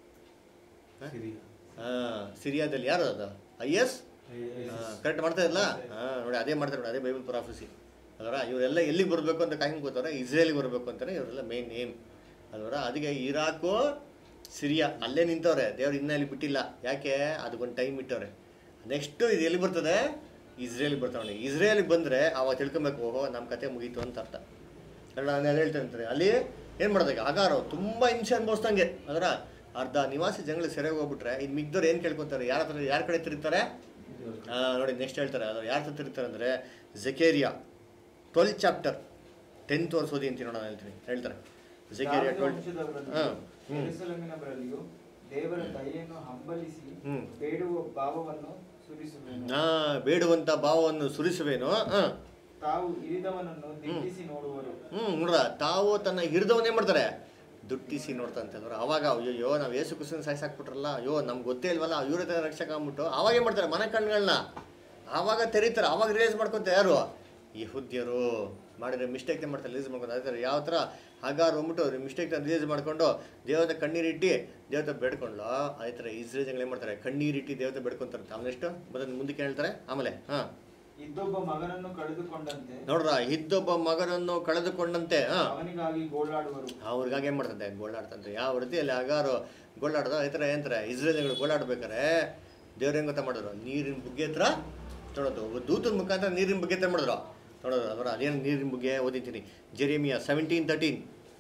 ಹಾಂ ಸಿರಿಯಾದಲ್ಲಿ ಯಾರು ಅದು? ಐ ಎಸ್ ಕರೆಕ್ಟ್ ಮಾಡ್ತಾ ಇಲ್ಲ? ಹಾಂ ನೋಡಿ ಅದೇ ಮಾಡ್ತಾರೆ ನೋಡಿ, ಅದೇ ಬೈಬಲ್ ಪ್ರಾಫೆಸಿ. ಅದರ ಇವರೆಲ್ಲ ಎಲ್ಲಿಗೆ ಬರಬೇಕು ಅಂತ ಕಾಯ್ಕೊಂಡು ಕೂತಾರೆ, ಇಸ್ರೇಲಿಗೆ ಬರಬೇಕು ಅಂತಾನೆ ಇವರೆಲ್ಲ ಮೇನ್ ಏಮ್. ಅದರ ಅದಕ್ಕೆ ಇರಾಕು ಸಿರಿಯಾ ಅಲ್ಲೇ ನಿಂತವ್ರೆ, ದೇವ್ರು ಇನ್ನೂ ಅಲ್ಲಿ ಬಿಟ್ಟಿಲ್ಲ. ಯಾಕೆ? ಅದಕ್ಕೊಂದು ಟೈಮ್ ಇಟ್ಟವ್ರೆ. ನೆಕ್ಸ್ಟು ಇದು ಎಲ್ಲಿ ಬರ್ತದೆ? ಇಸ್ರೇಲಿಗೆ ಬರ್ತಾವೆ. ಇಸ್ರೇಲಿಗೆ ಬಂದರೆ ಅವಾಗ ತಿಳ್ಕೊಬೇಕು, ಓಹೋ ನಮ್ಮ ಕತೆ ಮುಗೀತು ಅಂತ ಅರ್ಥ. ಅಲ್ಲ ನಾನು ಹೇಳ್ತೇನೆ ಅಲ್ಲಿ ಏನು ಮಾಡೋದಾಗ ಆಗಾರೋ ತುಂಬ ಹಿಂಸೆ ಅನುಭವಿಸ್ದಂಗೆ. ಅದರ ಅರ್ಧ ನಿವಾಸಿ ಜನಗಳು ಸೆರೆಗೆ ಹೋಗ್ಬಿಟ್ರೆ ಇದು ಮಿಗ್ದವ್ರು ಏನು ಕೇಳ್ಕೊತಾರೆ? ಯಾರ ಹತ್ರ ಯಾರ ಕಡೆ ತಿರುಗ್ತಾರೆ? ನೋಡಿ ನೆಕ್ಸ್ಟ್ ಹೇಳ್ತಾರೆ ಅದ್ರ ಯಾರ ಹತ್ರ ತಿರುಗ್ತಾರೆ ಅಂದರೆ ಝೆಕರಿಯಾ ಟ್ವೆಲ್ ಚಾಪ್ಟರ್ ಟೆಂತ್ ವರ್ಷ ಓದಿ ಅಂತೀನಿ ನೋಡೋಣ ಹೇಳ್ತೀನಿ. ಹೇಳ್ತಾರೆ ಝೆಕರಿಯಾ ಟ್ವೆಲ್. ಹಾಂ ಹ್ಞೂ ಯೆರೂಸಲೇಮಿನವರಲ್ಲಿಯೂ ದೇವರ ದಯೆಯನ್ನು ಹಂಬಲಿಸಿ ಹ್ಞೂ ಬೇಡುವ ಭಾವವನ್ನು ಸುರಿಸುವೆನು. ಹಾಂ ಬೇಡುವಂಥ ಭಾವವನ್ನು ಸುರಿಸುವೇನು. ಹಾಂ ತಾವು ಇರಿದವನನ್ನು ದಿಟ್ಟಿಸಿ ನೋಡುವರು. ಹ್ಞೂ ನೋಡ್ರ ತಾವು ತನ್ನ ಹಿರಿದವನ್ನೇ ಮಾಡ್ತಾರೆ ದುಟ್ಟಿಸಿ ನೋಡ್ತಂತೆ. ಅಂದ್ರೆ ಅವಾಗ ಅಯ್ಯೋ ನಾವು ಏಸು ಕುಸಿನ ಸಾಯಿಸಾಕ್ಬಿಟ್ರಲ್ಲ, ಅಯ್ಯೋ ನಮ್ಗೆ ಗೊತ್ತೇ ಇಲ್ವಲ್ಲ ಇವ್ರ ತರ ರಕ್ಷಕ ಅಂದ್ಬಿಟ್ಟು ಅವಾಗ ಏನು ಮಾಡ್ತಾರೆ ಮನೆ ಕಣ್ಗಳನ್ನ ಆವಾಗ ತೆರೀತಾರೆ. ಆವಾಗ ರಿಲೀಸ್ ಮಾಡ್ಕೊತ ಯಾರು? ಯಹೂದ್ಯರು ಮಾಡಿದ್ರೆ ಮಿಸ್ಟೇಕ್ ಮಾಡ್ತಾರೆ, ರಿಲೀಸ್ ಮಾಡ್ಕೊಂಡು. ಅದೇ ಥರ ಯಾವ ಥರ ಹಾಗಾರು ಹೋಗ್ಬಿಟ್ಟು ಮಿಸ್ಟೇಕ್ ರಿಲೀಸ್ ಮಾಡ್ಕೊಂಡು ದೇವತೆ ಕಣ್ಣೀರಿಟ್ಟು ದೇವತೆ ಬೇಡ್ಕೊಂಡ್ಲು, ಅದೇ ಥರ ಇಸ್ರೇಲ್ ಜನಗಳು ಏನು ಮಾಡ್ತಾರೆ ಕಣ್ಣೀರಿಟ್ಟು ದೇವತೆ ಬೇಡ್ಕೊಂತಾರೆ. ಆಮೇಲೆ ಎಷ್ಟು ಮತ್ತೆ ಮುಂದಕ್ಕೆ ಹೇಳ್ತಾರೆ. ಆಮೇಲೆ ಹಾಂ ಇದ್ದೊಬ್ಬ ಮಗನನ್ನು ಕಳೆದುಕೊಂಡಂತೆ ನೋಡ್ರ ಇದ್ದೊಬ್ಬ ಮಗನನ್ನು ಕಳೆದುಕೊಂಡಂತೆ ಹಾಂ ಅವನಿಗಾಗಿ ಗೋಳಾಡುವರು. ಅವ್ರಿಗಾಗಿ ಏನು ಮಾಡ್ತಂತೆ ಗೋಳಾಡ್ತಂತೆ. ಯಾವ ರೀತಿಯಲ್ಲಿ ಆಗಾರು ಗೋಳಾಡ್ದ ಈ ಥರ ಏನಂತಾರೆ ಇಸ್ರೇಲ್ಗಳು ಗೋಳಾಡ್ಬೇಕಾರೆ ದೇವ್ರು ಹೆಂಗೆ ಗೊತ್ತಾ ಮಾಡಿದ್ರು? ನೀರಿನ ಬುಗ್ಗೆ ಹತ್ರ ನೋಡೋದು ದೂತನ ಮುಖಾಂತರ ನೀರಿನ ಬುಗ್ಗೆ ಹತ್ರ ಮಾಡಿದ್ರು ನೋಡೋದು. ಅವರ ಅದೇನು ನೀರಿನ ಬುಗ್ಗೆ ಓದಿದ್ದೀನಿ ಜೆರೆಮಿಯಾ ಸೆವೆಂಟೀನ್ ತರ್ಟೀನ್.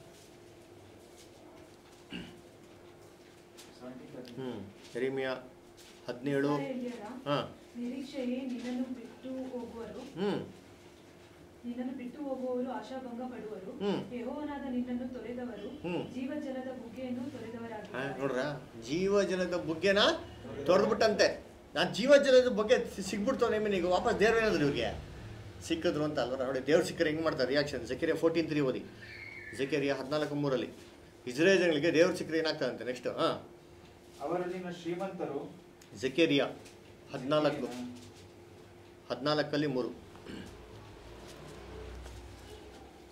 ಹ್ಞೂ ಜೆರೆಮಿಯಾ ಹದಿನೇಳು. ಹಾಂ ನಿರೀಕ್ಷೆಯೇ ನಿನ್ನನ್ನು ಬಿಟ್ಟು ಹೋಗುವರು, ಹ್ಞೂ ನಿನ್ನನ್ನು ಬಿಟ್ಟು ಹೋಗುವವರು ಆಶಾಭಂಗ ಪಡುವರು. ಹ್ಮ್. ಯೆಹೋವನಾದ ನಿನ್ನನ್ನು ತೊರೆದವರು ಹ್ಮ್. ಜೀವಜಲದ ಬುಗ್ಗೆಯನ್ನು ತೊರೆದವರಾಗಿದ್ದಾರೆ. ನೋಡ್ರ ಜೀವಜಲದ ಬುಗ್ಗೆನ ತೊರೆದ್ಬಿಟ್ಟಂತೆ. ನಾನು ಜೀವಜಲದ ಬಗ್ಗೆ ಸಿಗ್ಬಿಡ್ತಾವ ನೇಮೇಲೆ ಈಗ ವಾಪಸ್ ದೇವ್ರು ಏನಾದ್ರು ಇವ್ರಿಗೆ ಸಿಕ್ಕಿದ್ರು ಅಂತ ಅಲ್ವ. ನೋಡಿ ದೇವ್ರು ಸಿಕ್ಕರೆ ಹೆಂಗೆ ಮಾಡ್ತಾರೆ ರಿಯಾಕ್ಷನ್. ಝೆಕರಿಯಾ ಫೋರ್ಟೀನ್ ತ್ರೀ ಓದಿ. ಝೆಕರಿಯಾ ಹದಿನಾಲ್ಕು ಮೂರಲ್ಲಿ ಇಸ್ರೇಲ್ ಜನಗಳಿಗೆ ದೇವ್ರು ಸಿಕ್ಕರೆ ಏನಾಗ್ತದಂತೆ ನೆಕ್ಸ್ಟ್. ಹಾಂ ಅವರಲ್ಲಿನ ಶ್ರೀಮಂತರು ಝೆಕರಿಯಾ ಹದಿನಾಲ್ಕು ಹದಿನಾಲ್ಕಲ್ಲಿ ಮೂರು.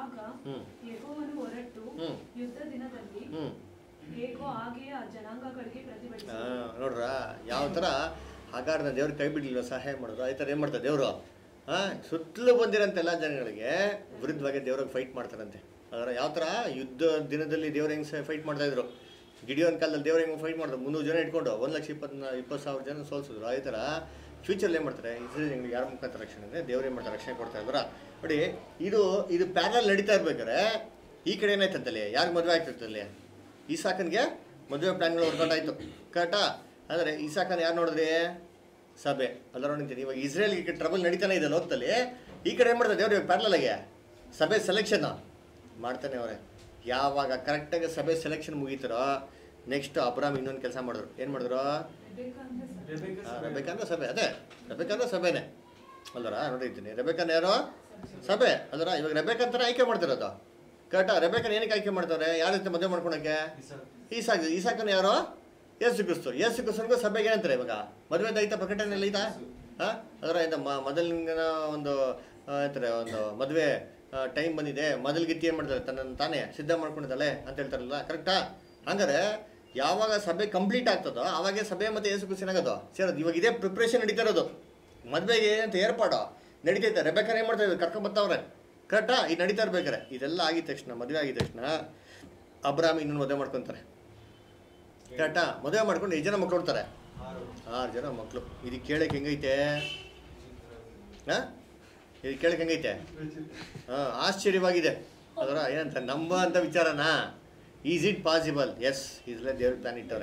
ಆಗ ಹ್ಮ್ ಯೆಹೋವನು ಹೊರಟು ಹ್ಮ್ ಯುದ್ಧ ದಿನದಲ್ಲಿ ಹ್ಮ್ ಹೇಗೋ ಹಾಗೆಯೇ ಆ ಜನಾಂಗಗಳಿಗೆ ಪ್ರತಿಭಟಿಸಿದ. ಹಾಂ ನೋಡ್ರ ಯಾವ ಥರ ಹಾಗಾರ್ನ ದೇವ್ರು ಕೈ ಬಿಡಲಿಲ್ಲ, ಸಹಾಯ ಮಾಡಿದ್ರು. ಈ ಥರ ಏನು ಮಾಡ್ತಾರೆ ದೇವರು? ಹಾಂ ಸುತ್ತಲೂ ಬಂದಿರೋಂಥ ಎಲ್ಲ ಜನಗಳಿಗೆ ವಿರುದ್ಧವಾಗಿ ದೇವ್ರಿಗೆ ಫೈಟ್ ಮಾಡ್ತಾರಂತೆ. ಅದರ ಯಾವ ಥರ ಯುದ್ಧ ದಿನದಲ್ಲಿ ದೇವ್ರು ಹೆಂಗೆ ಫೈಟ್ ಮಾಡ್ತಾಯಿದ್ರು, ಗಿಡಿಯೋನ್ ಕಾಲದಲ್ಲಿ ದೇವ್ರು ಹೆಂಗೆ ಫೈಟ್ ಮಾಡಿದ್ರು, ಮುನ್ನೂರು ಜನ ಇಟ್ಕೊಂಡು ಒಂದು ಲಕ್ಷ ಇಪ್ಪತ್ತು ಇಪ್ಪತ್ತು ಸಾವಿರ ಜನ ಸೋಲ್ಸಿದ್ರು. ಆ ಥರ ಫ್ಯೂಚರ್ಲಿ ಏನು ಮಾಡ್ತಾರೆ ಇಸ್ರೇಲ್ ಯಾರ ಮುಖಾಂತರ ರಕ್ಷಣೆ ಅಂದರೆ ದೇವ್ರು ಏನು ಮಾಡ್ತಾರೆ, ರಕ್ಷಣೆ ಕೊಡ್ತಾ ಇದ್ರ ನೋಡಿ. ಇದು ಇದು ಪ್ಯಾರಲ್ ನಡೀತಾ ಇರ್ಬೇಕಾರೆ ಈ ಕಡೆ ಏನಾಯ್ತಂತಲ್ಲಿ, ಯಾರಿಗೆ ಮದುವೆ ಆಗ್ತಿರ್ತಲ್ಲಿ, ಈಸಾಕನ್ಗೆ ಮದುವೆ ಪ್ಲ್ಯಾನ್ಗಳು ಹೊರ್ಕೊಂಡಾಯ್ತು ಕರೆಕ್ಟಾ. ಅಂದರೆ ಈಸಾಕನ್ ಯಾರು ನೋಡಿದ್ರಿ? ಸಭೆ ಅಲ್ಲ ನೋಡಿದ್ದೀನಿ. ಇವಾಗ ಇಸ್ರೇಲ್ಗೆ ಟ್ರಬಲ್ ನಡೀತಾನೆ ಇದೆ ಲೋಕದಲ್ಲಿ, ಈ ಕಡೆ ಏನು ಮಾಡ್ತಾರೆ ದೇವ್ರು ಇವಾಗ ಪ್ಯಾರಲಾಗೆ ಸಭೆ ಸೆಲೆಕ್ಷನ್ ಮಾಡ್ತಾನೆ ಅವರೇ. ಯಾವಾಗ ಕರೆಕ್ಟಾಗಿ ಸಭೆ ಸೆಲೆಕ್ಷನ್ ಮುಗೀತಾರೋ ನೆಕ್ಸ್ಟ್ ಅಬ್ರಾಮ್ ಇನ್ನೊಂದು ಕೆಲಸ ಮಾಡಿದ್ರು. ಏನು ಮಾಡಿದ್ರು? ರೆಬೆಕಾ ಅಂದ್ರೆ ಸಭೆ, ಅದೇ ರೆಬೆಕಾ ಅಂದ್ರೆ ಸಭೆನೇ ಅಲ್ವರ ನೋಡಿದ್ದೀನಿ. ರೆಬೆಕನ್ ಯಾರು? ಸಭೆ ಅಲ್ವರ. ಇವಾಗ ರೆಬೆಕಂತಾನೆ ಆಯ್ಕೆ ಮಾಡ್ತಿರೋದು ಕರೆಕ್ಟಾ. ರೆಬೆಕನ್ ಏನಕ್ಕೆ ಆಯ್ಕೆ ಮಾಡ್ತಾರೆ? ಯಾರ ಜೊತೆ ಮದುವೆ ಮಾಡ್ಕೊಳಕ್ಕೆ? ಈಸಾಕ್. ಈಸಾಕನ ಯಾರು? ಯೇಸು ಕ್ರಿಸ್ತು. ಯೇಸು ಕ್ರಿಸ್ತನಿಗೂ ಸಭೆಗೆ ಏನಂತಾರೆ ಇವಾಗ ಮದುವೆ ಐತಾ, ಪ್ರಕಟಣೆಯಲ್ಲಿ ಐತಾ? ಹಾಂ ಅದರ ಆಯ್ತಾ ಮೊದಲಿನ ಒಂದು ಅಂತಾರೆ ಒಂದು ಮದುವೆ ಟೈಮ್ ಬಂದಿದೆ, ಮೊದಲಿಗಿತ್ತಿ ಏನು ಮಾಡ್ತಾರೆ ತನ್ನ ತಾನೇ ಸಿದ್ಧ ಮಾಡ್ಕೊಂಡಿದ್ದಾಳೆ ಅಂತ ಹೇಳ್ತಾರಲ್ಲ ಕರೆಕ್ಟಾ. ಹಂಗಾರೆ ಯಾವಾಗ ಸಭೆ ಕಂಪ್ಲೀಟ್ ಆಗ್ತದೋ ಆವಾಗೇ ಸಭೆ ಮತ್ತು ಯೇಸು ಕ್ರಿಸ್ತ ಏನಾಗೋದು ಸೇರೋದು. ಇವಾಗ ಇದೇ ಪ್ರಿಪ್ರೇಷನ್ ನಡೀತಾ ಇರೋದು, ಮದುವೆಗೆ ಅಂತ ಏರ್ಪಾಡು ನಡೀತೈತೆ. ರೆಬೆಕನ್ ಏನು ಮಾಡ್ತಾ ಇದ್ದಾರೆ, ಕರ್ಕೊಂಬತ್ತವ್ರೆ ಕರೆಕ್ಟಾ. ಇದು ನಡೀತಾ ಇರ್ಬೇಕಾರೆ ಇದೆಲ್ಲ ಆಗಿದ ತಕ್ಷಣ, ಮದುವೆ ಆಗಿದ ತಕ್ಷಣ ಅಬ್ರಾಮ್ ಇನ್ನೊಂದು ಮದುವೆ ಮಾಡ್ಕೊತಾರೆ ಕರೆಕ್ಟಾ. ಮದುವೆ ಮಾಡ್ಕೊಂಡು ಎಷ್ಟು ಜನ ಮಕ್ಳು ಕೊಡ್ತಾರೆ? ಆರು ಜನ ಮಕ್ಕಳು. ಇದು ಕೇಳಕ್ಕೆ ಹೆಂಗೈತೆ? ಹಾಂ ಇದು ಕೇಳಕ್ಕೆ ಹೆಂಗೈತೆ? ಹಾಂ ಆಶ್ಚರ್ಯವಾಗಿದೆ ಅದರ. ಏನಂತ ನಂಬ ಅಂತ ವಿಚಾರನಾ? Is it possible? ಎಸ್, ಇದ್ರಲ್ಲೇ ದೇವ್ರ ಪ್ಲಾನ್ ಇಟ್ಟವ್ರೆ.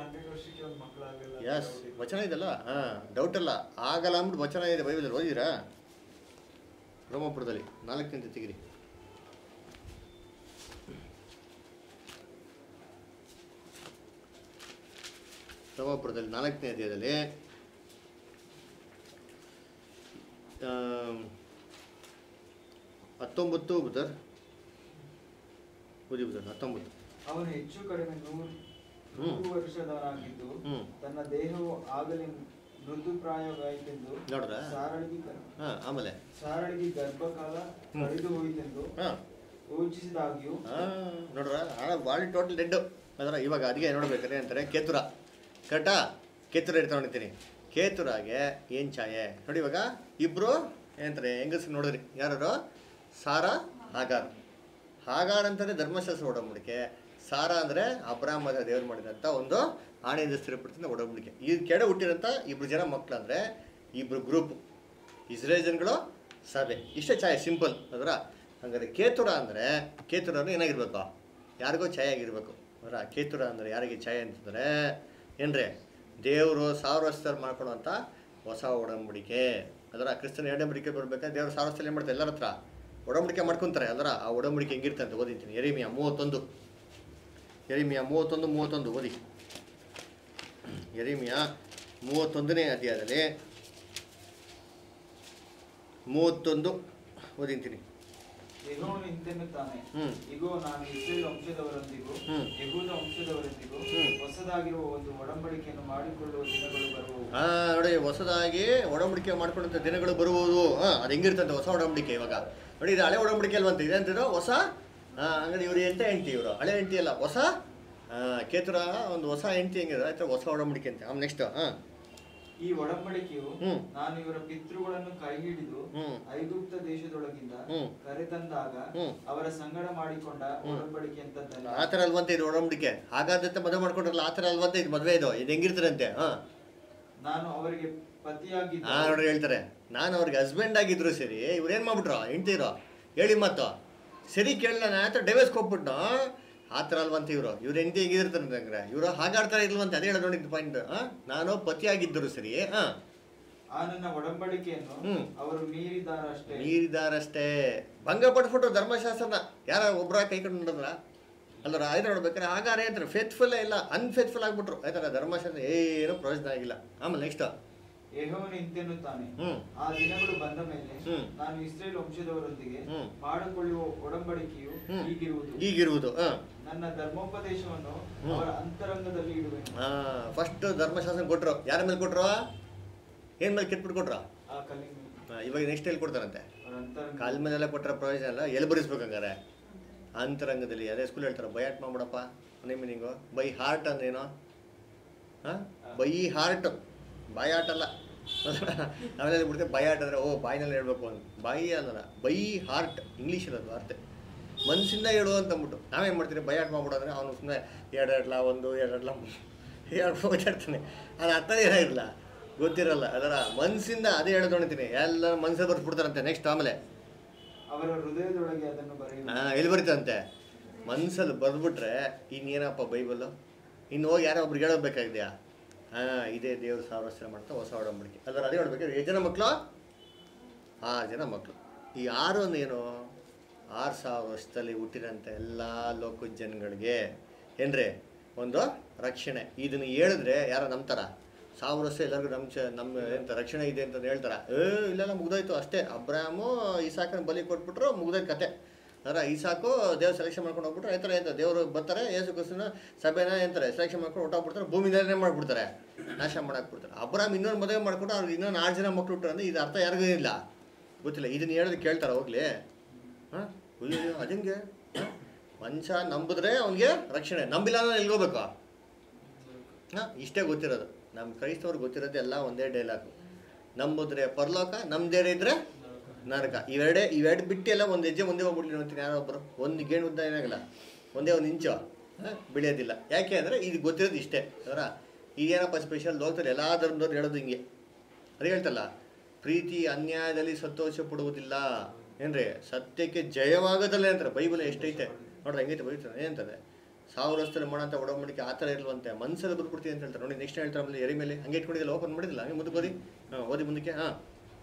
ಎಸ್, ವಚನ ಇದೆಲ್ಲ. ಹಾಂ ಡೌಟ್ ಅಲ್ಲ, ಆಗಲ್ಲ ಅಂದ್ಬಿಟ್ಟು ವಚನ ಇದೆ ಬೈಬಲಲ್ಲಿ. ಓದಿದ್ದೀರಾ? ರೋಮಾಪುರದಲ್ಲಿ ನಾಲ್ಕನೇ ತೆಗಿರಿ. ರೋಮಾಪುರದಲ್ಲಿ ನಾಲ್ಕನೇ ಅಧ್ಯಾಯದಲ್ಲಿ ಹತ್ತೊಂಬತ್ತು ಬುಧರ್ ಓದಿ ಬುಧರ್ ಹತ್ತೊಂಬತ್ತು. ಅವನು ಹೆಚ್ಚು ಕಡಿಮೆ ನೂರು ನೂರು ವರ್ಷದವನಾಗಿದ್ದು ಹ್ಮ್ ತನ್ನ ದೇಹವು ಆಗಲೇ ಮೃದುಪ್ರಾಯವಾಯಿತೆಂದು ನೋಡ್ರ. ಸಾರಳಿಗೆ ಹಾಂ ಆಮೇಲೆ ಸಾರಳಿಗೆ ಗರ್ಭಕಾಲ ಕಳೆದು ಹೋಯಿತೆಂದು ಹಾಂ ಯೋಚಿಸಿದಾಗ್ಯೂ ಹಾಂ ನೋಡ್ರ. ಬಾಡಿ ಟೋಟಲ್ ಡೆಡ್ ಅದರ. ಇವಾಗ ಅದಕ್ಕೆ ನೋಡ್ಬೇಕಾರೆ ಅಂತಾರೆ ಕೇತುರ ಕರೆಕ್ಟಾ. ಕೇತುರ ಇಡ್ತಾ ನೋಡ್ತೀನಿ. ಕೇತುರಾಗೆ ಏನು ಛಾಯೆ ನೋಡಿ. ಇವಾಗ ಇಬ್ಬರು ಏನಂತಾರೆ ಹೆಂಗಸ್ರು ನೋಡಿದ್ರಿ, ಯಾರು? ಸಾರಾ, ಹಾಗಾರ್. ಹಾಗಾರ್ ಅಂತಾನೆ ಧರ್ಮಶಾಸ್ತ್ರ ಒಡಂಬಡಿಕೆ, ಸಾರಾ ಅಂದರೆ ಅಬ್ರಾಮ್ ಮಗ ದೇವ್ರು ಮಾಡಿದಂಥ ಒಂದು ಆಣೆಯಿಂದ ಸ್ಥಿರಪಡಿಸಿದ ಒಡಂಬಡಿಕೆ. ಈ ಕೆಡೆ ಹುಟ್ಟಿರೋಂಥ ಇಬ್ಬರು ಜನ ಮಕ್ಕಳು ಅಂದರೆ ಇಬ್ಬರು ಗ್ರೂಪ್ ಇಸ್ರೇಲ್ ಜನಗಳು, ಸಭೆ. ಇಷ್ಟೇ ಛಾಯೆ, ಸಿಂಪಲ್ ಅದರ. ಹಂಗಾರೆ ಕೇತುರ ಅಂದರೆ ಕೇತುರನು ಏನಾಗಿರ್ಬೇಕು? ಯಾರಿಗೋ ಛಾಯೆ ಆಗಿರ್ಬೇಕು ಅದರ. ಕೇತುರ ಅಂದರೆ ಯಾರಿಗೆ ಛಾಯೆ ಅಂತಂದರೆ ಏನ್ರಿ? ದೇವರು ಸಾವಿರ ವರ್ಷದಲ್ಲಿ ಮಾಡ್ಕೊಡುವಂಥ ಹೊಸ ಒಡಂಬಡಿಕೆ ಅದರ. ಕ್ರಿಸ್ತನ ಒಡಂಬಡಿಕೆ ಬರ್ಬೇಕಾದ್ರೆ ದೇವರು ಸಾವಿರ ವರ್ಷದಲ್ಲಿ ಏನು ಮಾಡ್ತಾರೆ? ಎಲ್ಲರ ಹತ್ರ ಒಡಂಬಡಿಕೆ ಮಾಡ್ಕೊತಾರೆ ಅದರ. ಆ ಒಡಂಬಡಿಕೆ ಹೆಂಗಿರುತ್ತೆ ಅಂತ ಓದಿದ್ದೀನಿ. ಯೆರೆಮೀಯ ಮೂವತ್ತೊಂದು ಯೆರೆಮೀಯ ಮೂವತ್ತೊಂದು ಮೂವತ್ತೊಂದು ಓದಿ. ಯೆರೆಮೀಯ ಮೂವತ್ತೊಂದನೇ ಅಧ್ಯಾಯದಲ್ಲಿ ಮೂವತ್ತೊಂದು ಓದಿಂತೀನಿ. ಯೆಹೋವನು ಇಂತೆನ್ನುತ್ತಾನೆ, ಹ್ಮ್. ಇಗೋ ನಾನು ಇಸ್ರೇಲ್ ವಂಶದವರೊಂದಿಗೂ ಹ್ಮ್. ಯೆಹೂದ ವಂಶದವರೊಂದಿಗೂ ಹ್ಮ್. ಹೊಸದಾಗಿರುವ ಒಂದು ಒಡಂಬಡಿಕೆಯನ್ನು ಮಾಡಿಕೊಳ್ಳುವ ದಿನಗಳು ಬರುವವು. ಹಾ ನೋಡಿ, ಹೊಸದಾಗಿ ಒಡಂಬಡಿಕೆ ಮಾಡ್ಕೊಂಡಂಥ ದಿನಗಳು ಬರುವುದು. ಹಾಂ ಅದು ಹೆಂಗಿರ್ತಂತೆ ಹೊಸ ಒಡಂಬಡಿಕೆ. ಇವಾಗ ನೋಡಿ, ಇದು ಹಳೆ ಒಡಂಬಡಿಕೆ ಅಲ್ವಂತ. ಇದೆ ಅಂತಿದ್ರು ಹೊಸ. ಹಾಂ ಹಂಗಾರೆ ಇವ್ರು ಎಂತ ಹೆಂಡ್ತಿ, ಇವರು ಹಳೆ ಹೆಂಡ್ತಿ ಅಲ್ಲ, ಹೊಸ. ಕೇತುರ ಒಂದು ಹೊಸ ಹೆಂಡ್ತಿ ಹೆಂಗಿದೆ ಆಯ್ತು, ಹೊಸ ಒಡಂಬಡಿಕೆ ಅಂತೆ. ಆಮೇಲೆ ನೆಕ್ಸ್ಟ್ ಹಾಂ ಈ ಒಡಂಬಡಿಕೆಯು ಹ್ಮ್. ನಾನು ಇವರ ಪಿತೃಗಳನ್ನು ಕೈ ಹಿಡಿದು ಹ್ಮ್. ಐಗುಪ್ತ ದೇಶದೊಳಗಿಂದ ಹ್ಮ್. ಕರೆತಂದಾಗ ಹ್ಮ್. ಅವರ ಸಂಗಡ ಮಾಡಿಕೊಂಡ ಒಡಂಬಡಿಕೆ ಅಂತದ್ದಲ್ಲ. ಆ ಥರ ಅಲ್ವಂತೆ ಇದು ಒಡಂಬಡಿಕೆ. ಹಾಗಾದಂತೆ ಮದುವೆ ಮಾಡ್ಕೊಂಡ್ರಲ್ಲ ಆ ಥರ ಅಲ್ವಂತೆ ಇದು ಮದುವೆ. ಇದು ಇದು ಹೆಂಗಿರ್ತಾರಂತೆ? ಹಾಂ ನಾನು ಅವರಿಗೆ ಪತಿಯಾಗಿದ್ದ ಹಾಂ ನೋಡ್ರಿ ಹೇಳ್ತಾರೆ, ನಾನು ಅವ್ರಿಗೆ ಹಸ್ಬೆಂಡ್ ಆಗಿದ್ರು ಸರಿ, ಇವ್ರು ಏನು ಮಾಡ್ಬಿಟ್ರು ಹೆಂಡ್ತಿರೋ ಹೇಳಿ ಮಾತು ಸರಿ ಕೇಳಲ್ಲ, ನಾನು ಆ ಥರ ಡೈವರ್ಸ್ಗೆ ಹೋಗ್ಬಿಟ್ಟು ಆ ಥರ ಅಲ್ವಂತೆ ಇವರು. ಇವ್ರು ಹೆಂಡತಿ ಹೇಗಿರ್ತಾರೆ ಅಂದ್ರೆ ಇವರು ಹಾಗಾಡ್ತಾರೆ ಇಲ್ವಂತೆ. ಅದೇ ಹೇಳೋದು ನೋಡಿದ್ದು ಪಾಯಿಂಟ್. ಹಾಂ ನಾನು ಪತಿಯಾಗಿದ್ದರು ಸರಿ. ಹಾಂ ಆ ನನ್ನ ಒಡಂಬಡಿಕೆಯನ್ನು ಹ್ಮ್. ಅವರು ಮೀರಿದಾರಷ್ಟೇ ಮೀರಿದಾರಷ್ಟೇ. ಭಂಗ ಪಡ್ಬಿಟ್ರು ಧರ್ಮಶಾಸ್ತ್ರನ. ಯಾರ ಒಬ್ಬರ ಕೈ ಕೊಂಡ್ರ ಅಲ್ಲರ ಆಯ್ತು ನೋಡ್ಬೇಕಾರೆ ಹಾಗಾರೆ ಅಂತಾರೆ ಫೇತ್ಫುಲ್ಲೇ ಇಲ್ಲ, ಅನ್ಫೇತ್ಫುಲ್ ಆಗ್ಬಿಟ್ರು ಆಯ್ತಲ್ಲ. ಧರ್ಮಶಾಸ್ತ್ರ ಏನು ಪ್ರಯೋಜನ ಆಗಿಲ್ಲ. ಆಮೇಲೆ ನೆಕ್ಸ್ಟ್ ಯೆಹೋವನು ಇಂತೆನ್ನುತ್ತಾನೆ, ಹ್ಮ್. ಆ ದಿನಗಳು ಬಂದ ಮೇಲೆ ಹ್ಮ್. ನಾನು ಇಸ್ರೇಲ್ ವಂಶದವರೊಂದಿಗೆ ಹ್ಮ್. ಮಾಡಿಕೊಳ್ಳುವ ಒಡಂಬಡಿಕೆಯು ಹ್ಮ್. ಹೀಗಿರುವುದು. ಈಗಿರುವುದು. ಹಾಂ ನನ್ನ ಧರ್ಮೋಪದೇಶವನ್ನು ಹ್ಮ್. ಅವರ ಅಂತರಂಗದಲ್ಲಿ ಇಡುವೆನು. ಹಾಂ ಫಸ್ಟ್ ಧರ್ಮಶಾಸ್ತ್ರ ಕೊಟ್ಟರು. ಯಾರ ಮೇಲೆ ಕೊಟ್ಟರು? ಏನು ಮೇಲೆ ಕೆಟ್ಬಿಟ್ಟು ಕೊಟ್ರು? ಆ ಕಲ್ಲಿನ ಮೇಲೆ ಇವಾಗ ನೆಕ್ಸ್ಟ್ ಎಲ್ಲಿ ಕೊಡ್ತಾರಂತೆ? ಅವರ ಅಂತರಂಗ ಕಾಲ ಮೇಲೆಲ್ಲ ಕೊಟ್ಟರೆ ಪ್ರಯೋಜನ ಇಲ್ಲ, ಎಲ್ಲಿ ಬರಿಸ್ಬೇಕಂಗಾರೆ ಅಂತರಂಗದಲ್ಲಿ. ಅದೇ ಸ್ಕೂಲ್ ಹೇಳ್ತಾರೆ ಬೈ ಹಾರ್ಟ್ ಮಾಡ್ಬಿಡಪ್ಪ, ಮನೆ ಮೀನಿಂಗು ಬೈ ಹಾರ್ಟ್ ಅಂದೇನೋ, ಹಾಂ ಬೈ ಹಾರ್ಟ್ ಬಾಯಿ ಆಟ ಅಲ್ಲ. ನಾವೆಲ್ಲ ಬಿಡ್ತೇವೆ ಬೈ ಆಟ ಅಂದರೆ ಓ ಬಾಯಿನಲ್ಲಿ ಹೇಳ್ಬೇಕು ಅಂತ, ಬಾಯಿ ಅಲ್ಲ ಬೈ ಹಾರ್ಟ್ ಇಂಗ್ಲೀಷ್ ಇರೋದು ಅರ್ಥ ಮನಸ್ಸಿಂದ ಹೇಳು ಅಂತ ಅಂದ್ಬಿಟ್ಟು ನಾವೇನು ಮಾಡ್ತೀವಿ ಬೈ ಆಟ ಮಾಡ್ಬಿಡು ಅಂದರೆ ಅವನು ಸುಮ್ಮನೆ ಎರಡು ಎರಡ್ಲ ಒಂದು ಎರಡು ಎರಡ್ಲ ಎರಡು ಓಡಾಡ್ತಾನೆ, ಅದು ಅರ್ಥ ಏನಾಗಿರಲ್ಲ ಗೊತ್ತಿರಲ್ಲ. ಅದರ ಮನಸ್ಸಿಂದ ಅದೇ ಹೇಳೋದು ನೋಡ್ತೀನಿ, ಎಲ್ಲ ಮನಸ್ಸಲ್ಲಿ ಬರ್ಸ್ಬಿಡ್ತಾರಂತೆ. ನೆಕ್ಸ್ಟ್ ಆಮೇಲೆ ಅವರ ಹೃದಯದೊಳಗೆ ಅದನ್ನು ಬರೆಯುವುದು. ಹಾಂ ಎಲ್ಲಿ ಬರೀತಂತೆ ಮನಸ್ಸಲ್ಲಿ ಬರೆದ್ಬಿಟ್ರೆ ಇನ್ನೇನಪ್ಪ ಬೈಬಲ್ಲು, ಇನ್ನು ಹೋಗಿ ಯಾರೋ ಒಬ್ರಿಗೆ ಹೇಳೋಬೇಕಾಗಿದೆಯಾ? ಹಾಂ ಇದೇ ದೇವ್ರು ಸಾವಿರ ವರ್ಷ ಮಾಡ್ತಾ ಹೊಸ ಒಡಂಬಡಿಕೆ ಅದರ ಅದೇ ಹೇಳ್ಬೇಕು. ಎಷ್ಟು ಜನ ಮಕ್ಕಳು? ಆರು ಜನ ಮಕ್ಕಳು. ಈ ಆರು ಅಂದೇನು? ಆರು ಸಾವಿರ ವರ್ಷದಲ್ಲಿ ಹುಟ್ಟಿರೋಂಥ ಎಲ್ಲ ಲೋಕದ ಜನಗಳಿಗೆ ಏನ್ರಿ ಒಂದು ರಕ್ಷಣೆ. ಇದನ್ನು ಹೇಳಿದ್ರೆ ಯಾರೋ ನಂಬ್ತಾರ? ಸಾವಿರ ವರ್ಷ ಎಲ್ಲರಿಗೂ ನಮ್ಮ ಚ ನಮ್ಮ ಎಂತ ರಕ್ಷಣೆ ಇದೆ ಅಂತ ಹೇಳ್ತಾರೆ? ಏ ಇಲ್ಲೆಲ್ಲ ಮುಗ್ದೋಯ್ತು ಅಷ್ಟೇ. ಅಬ್ರಾಹಮು ಈಸಾಕನ ಬಲಿ ಕೊಟ್ಬಿಟ್ರು, ಮುಗ್ದೋಯ್ತು ಕತೆ. ಅಂದ್ರೆ ಈಸಾಕು ದೇವ್ರು ಸೆಲೆಕ್ಷನ್ ಮಾಡ್ಕೊಂಡು ಹೋಗ್ಬಿಟ್ರೆ ಆಯ್ತಾರೆ ಆಯ್ತು, ದೇವರು ಬರ್ತಾರೆ ಯೇಸು ಕ್ರಿಸ್ತನ ಸಭೆನ ಎಂತಾರೆ ಸೆಲೆಕ್ಷನ್ ಮಾಡ್ಕೊಂಡು ಹೊಟ್ಟೋಗ್ಬಿಡ್ತಾರೆ, ಭೂಮಿನೇ ಮಾಡಿಬಿಡ್ತಾರೆ, ನಾಶ ಮಾಡಾಕ್ಬಿಡ್ತಾರೆ. ಅಬ್ರಾಹಮ್ ಇನ್ನೊಂದು ಮದುವೆ ಮಾಡ್ಕೊಂಡು ಅವ್ರಿಗೆ ಇನ್ನೊಂದು ಆರು ಜನ ಮಕ್ಳು ಹುಟ್ಟರು ಅಂದರೆ ಇದು ಅರ್ಥ ಯಾರಿಗೂ ಇಲ್ಲ ಗೊತ್ತಿಲ್ಲ. ಇದನ್ನು ಹೇಳೋದು ಕೇಳ್ತಾರೆ ಹೋಗ್ಲಿ? ಹಾಂ ಅಯ್ಯೋ ಅದಂಗೆ ಮನುಷ್ಯ ನಂಬಿದ್ರೆ ಅವನಿಗೆ ರಕ್ಷಣೆ, ನಂಬಿಲ್ಲ ಅಂದ್ರೆ ಎಲ್ಗೋಬೇಕು? ಹಾಂ ಇಷ್ಟೇ ಗೊತ್ತಿರೋದು ನಮ್ಮ ಕ್ರೈಸ್ತವ್ರಿಗೆ ಗೊತ್ತಿರೋದು ಎಲ್ಲ ಒಂದೇ ಡೈಲಾಗು, ನಂಬಿದ್ರೆ ಪರಲೋಕ, ನಮ್ದೇರೆ ಇದ್ರೆ ನರಕ. ಇವೆರಡೇ ಇವೆರಡು ಬಿಟ್ಟು ಎಲ್ಲ ಒಂದು ಹೆಜ್ಜೆ ಮುಂದೆ ಹೋಗ್ಬಿಡ್ಲಿ ಅಂತೀನಿ ಯಾರೊಬ್ಬರು. ಒಂದು ಗೇಣು ಉದ್ದ ಏನಾಗಲ್ಲ, ಒಂದೇ ಒಂದು ಇಂಚು ಬೆಳೆಯೋದಿಲ್ಲ. ಯಾಕೆ ಅಂದರೆ ಇದು ಗೊತ್ತಿರೋದು ಇಷ್ಟೇ ಅವರ. ಈಗೇನಪ್ಪ ಸ್ಪೆಷಲ್ ಲೋಕದಲ್ಲಿ ಎಲ್ಲ ಧರ್ಮದವ್ರು ಹೇಳೋದು ಹಿಂಗೆ. ಅದೇ ಹೇಳ್ತಲ್ಲ, ಪ್ರೀತಿ ಅನ್ಯಾಯದಲ್ಲಿ ಸಂತೋಷ ಪಡುವುದಿಲ್ಲ ಏನ್ರಿ, ಸತ್ಯಕ್ಕೆ ಜಯವಾಗೋದಲ್ಲೇ ಅಂತಾರೆ. ಬೈಬಲ್ ಎಷ್ಟೈತೆ ನೋಡ್ರಿ, ಹೆಂಗೈತೆ ಬೈತಾರೆ ಏನಂತಾರೆ, ಸಾವಿರ ವರ್ಷದಲ್ಲಿ ಮಾಡೋಂಥ ಒಡಂಬಡಿಕೆ ಆ ಥರ ಇರಲ್ವಂತೆ, ಮನಸ್ಸಲ್ಲಿ ಬರ್ಬಿಡ್ತೀವಿ ಅಂತ ಹೇಳ್ತಾರೆ. ನೋಡಿ ನೆಕ್ಸ್ಟ್ ಹೇಳ್ತಾರೆ ಆಮೇಲೆ ಎರಿ ಮೇಲೆ ಹಂಗೆ ಇಟ್ಕೊಂಡಿದ್ದಿಲ್ಲ, ಓಪನ್ ಮಾಡಿದಿಲ್ಲ, ಹಂಗೆ ಮುಂದಕ್ಕೆ ಓದಿ. ಹಾಂ ಓದಿ ಮುಂದಕ್ಕೆ. ಹಾಂ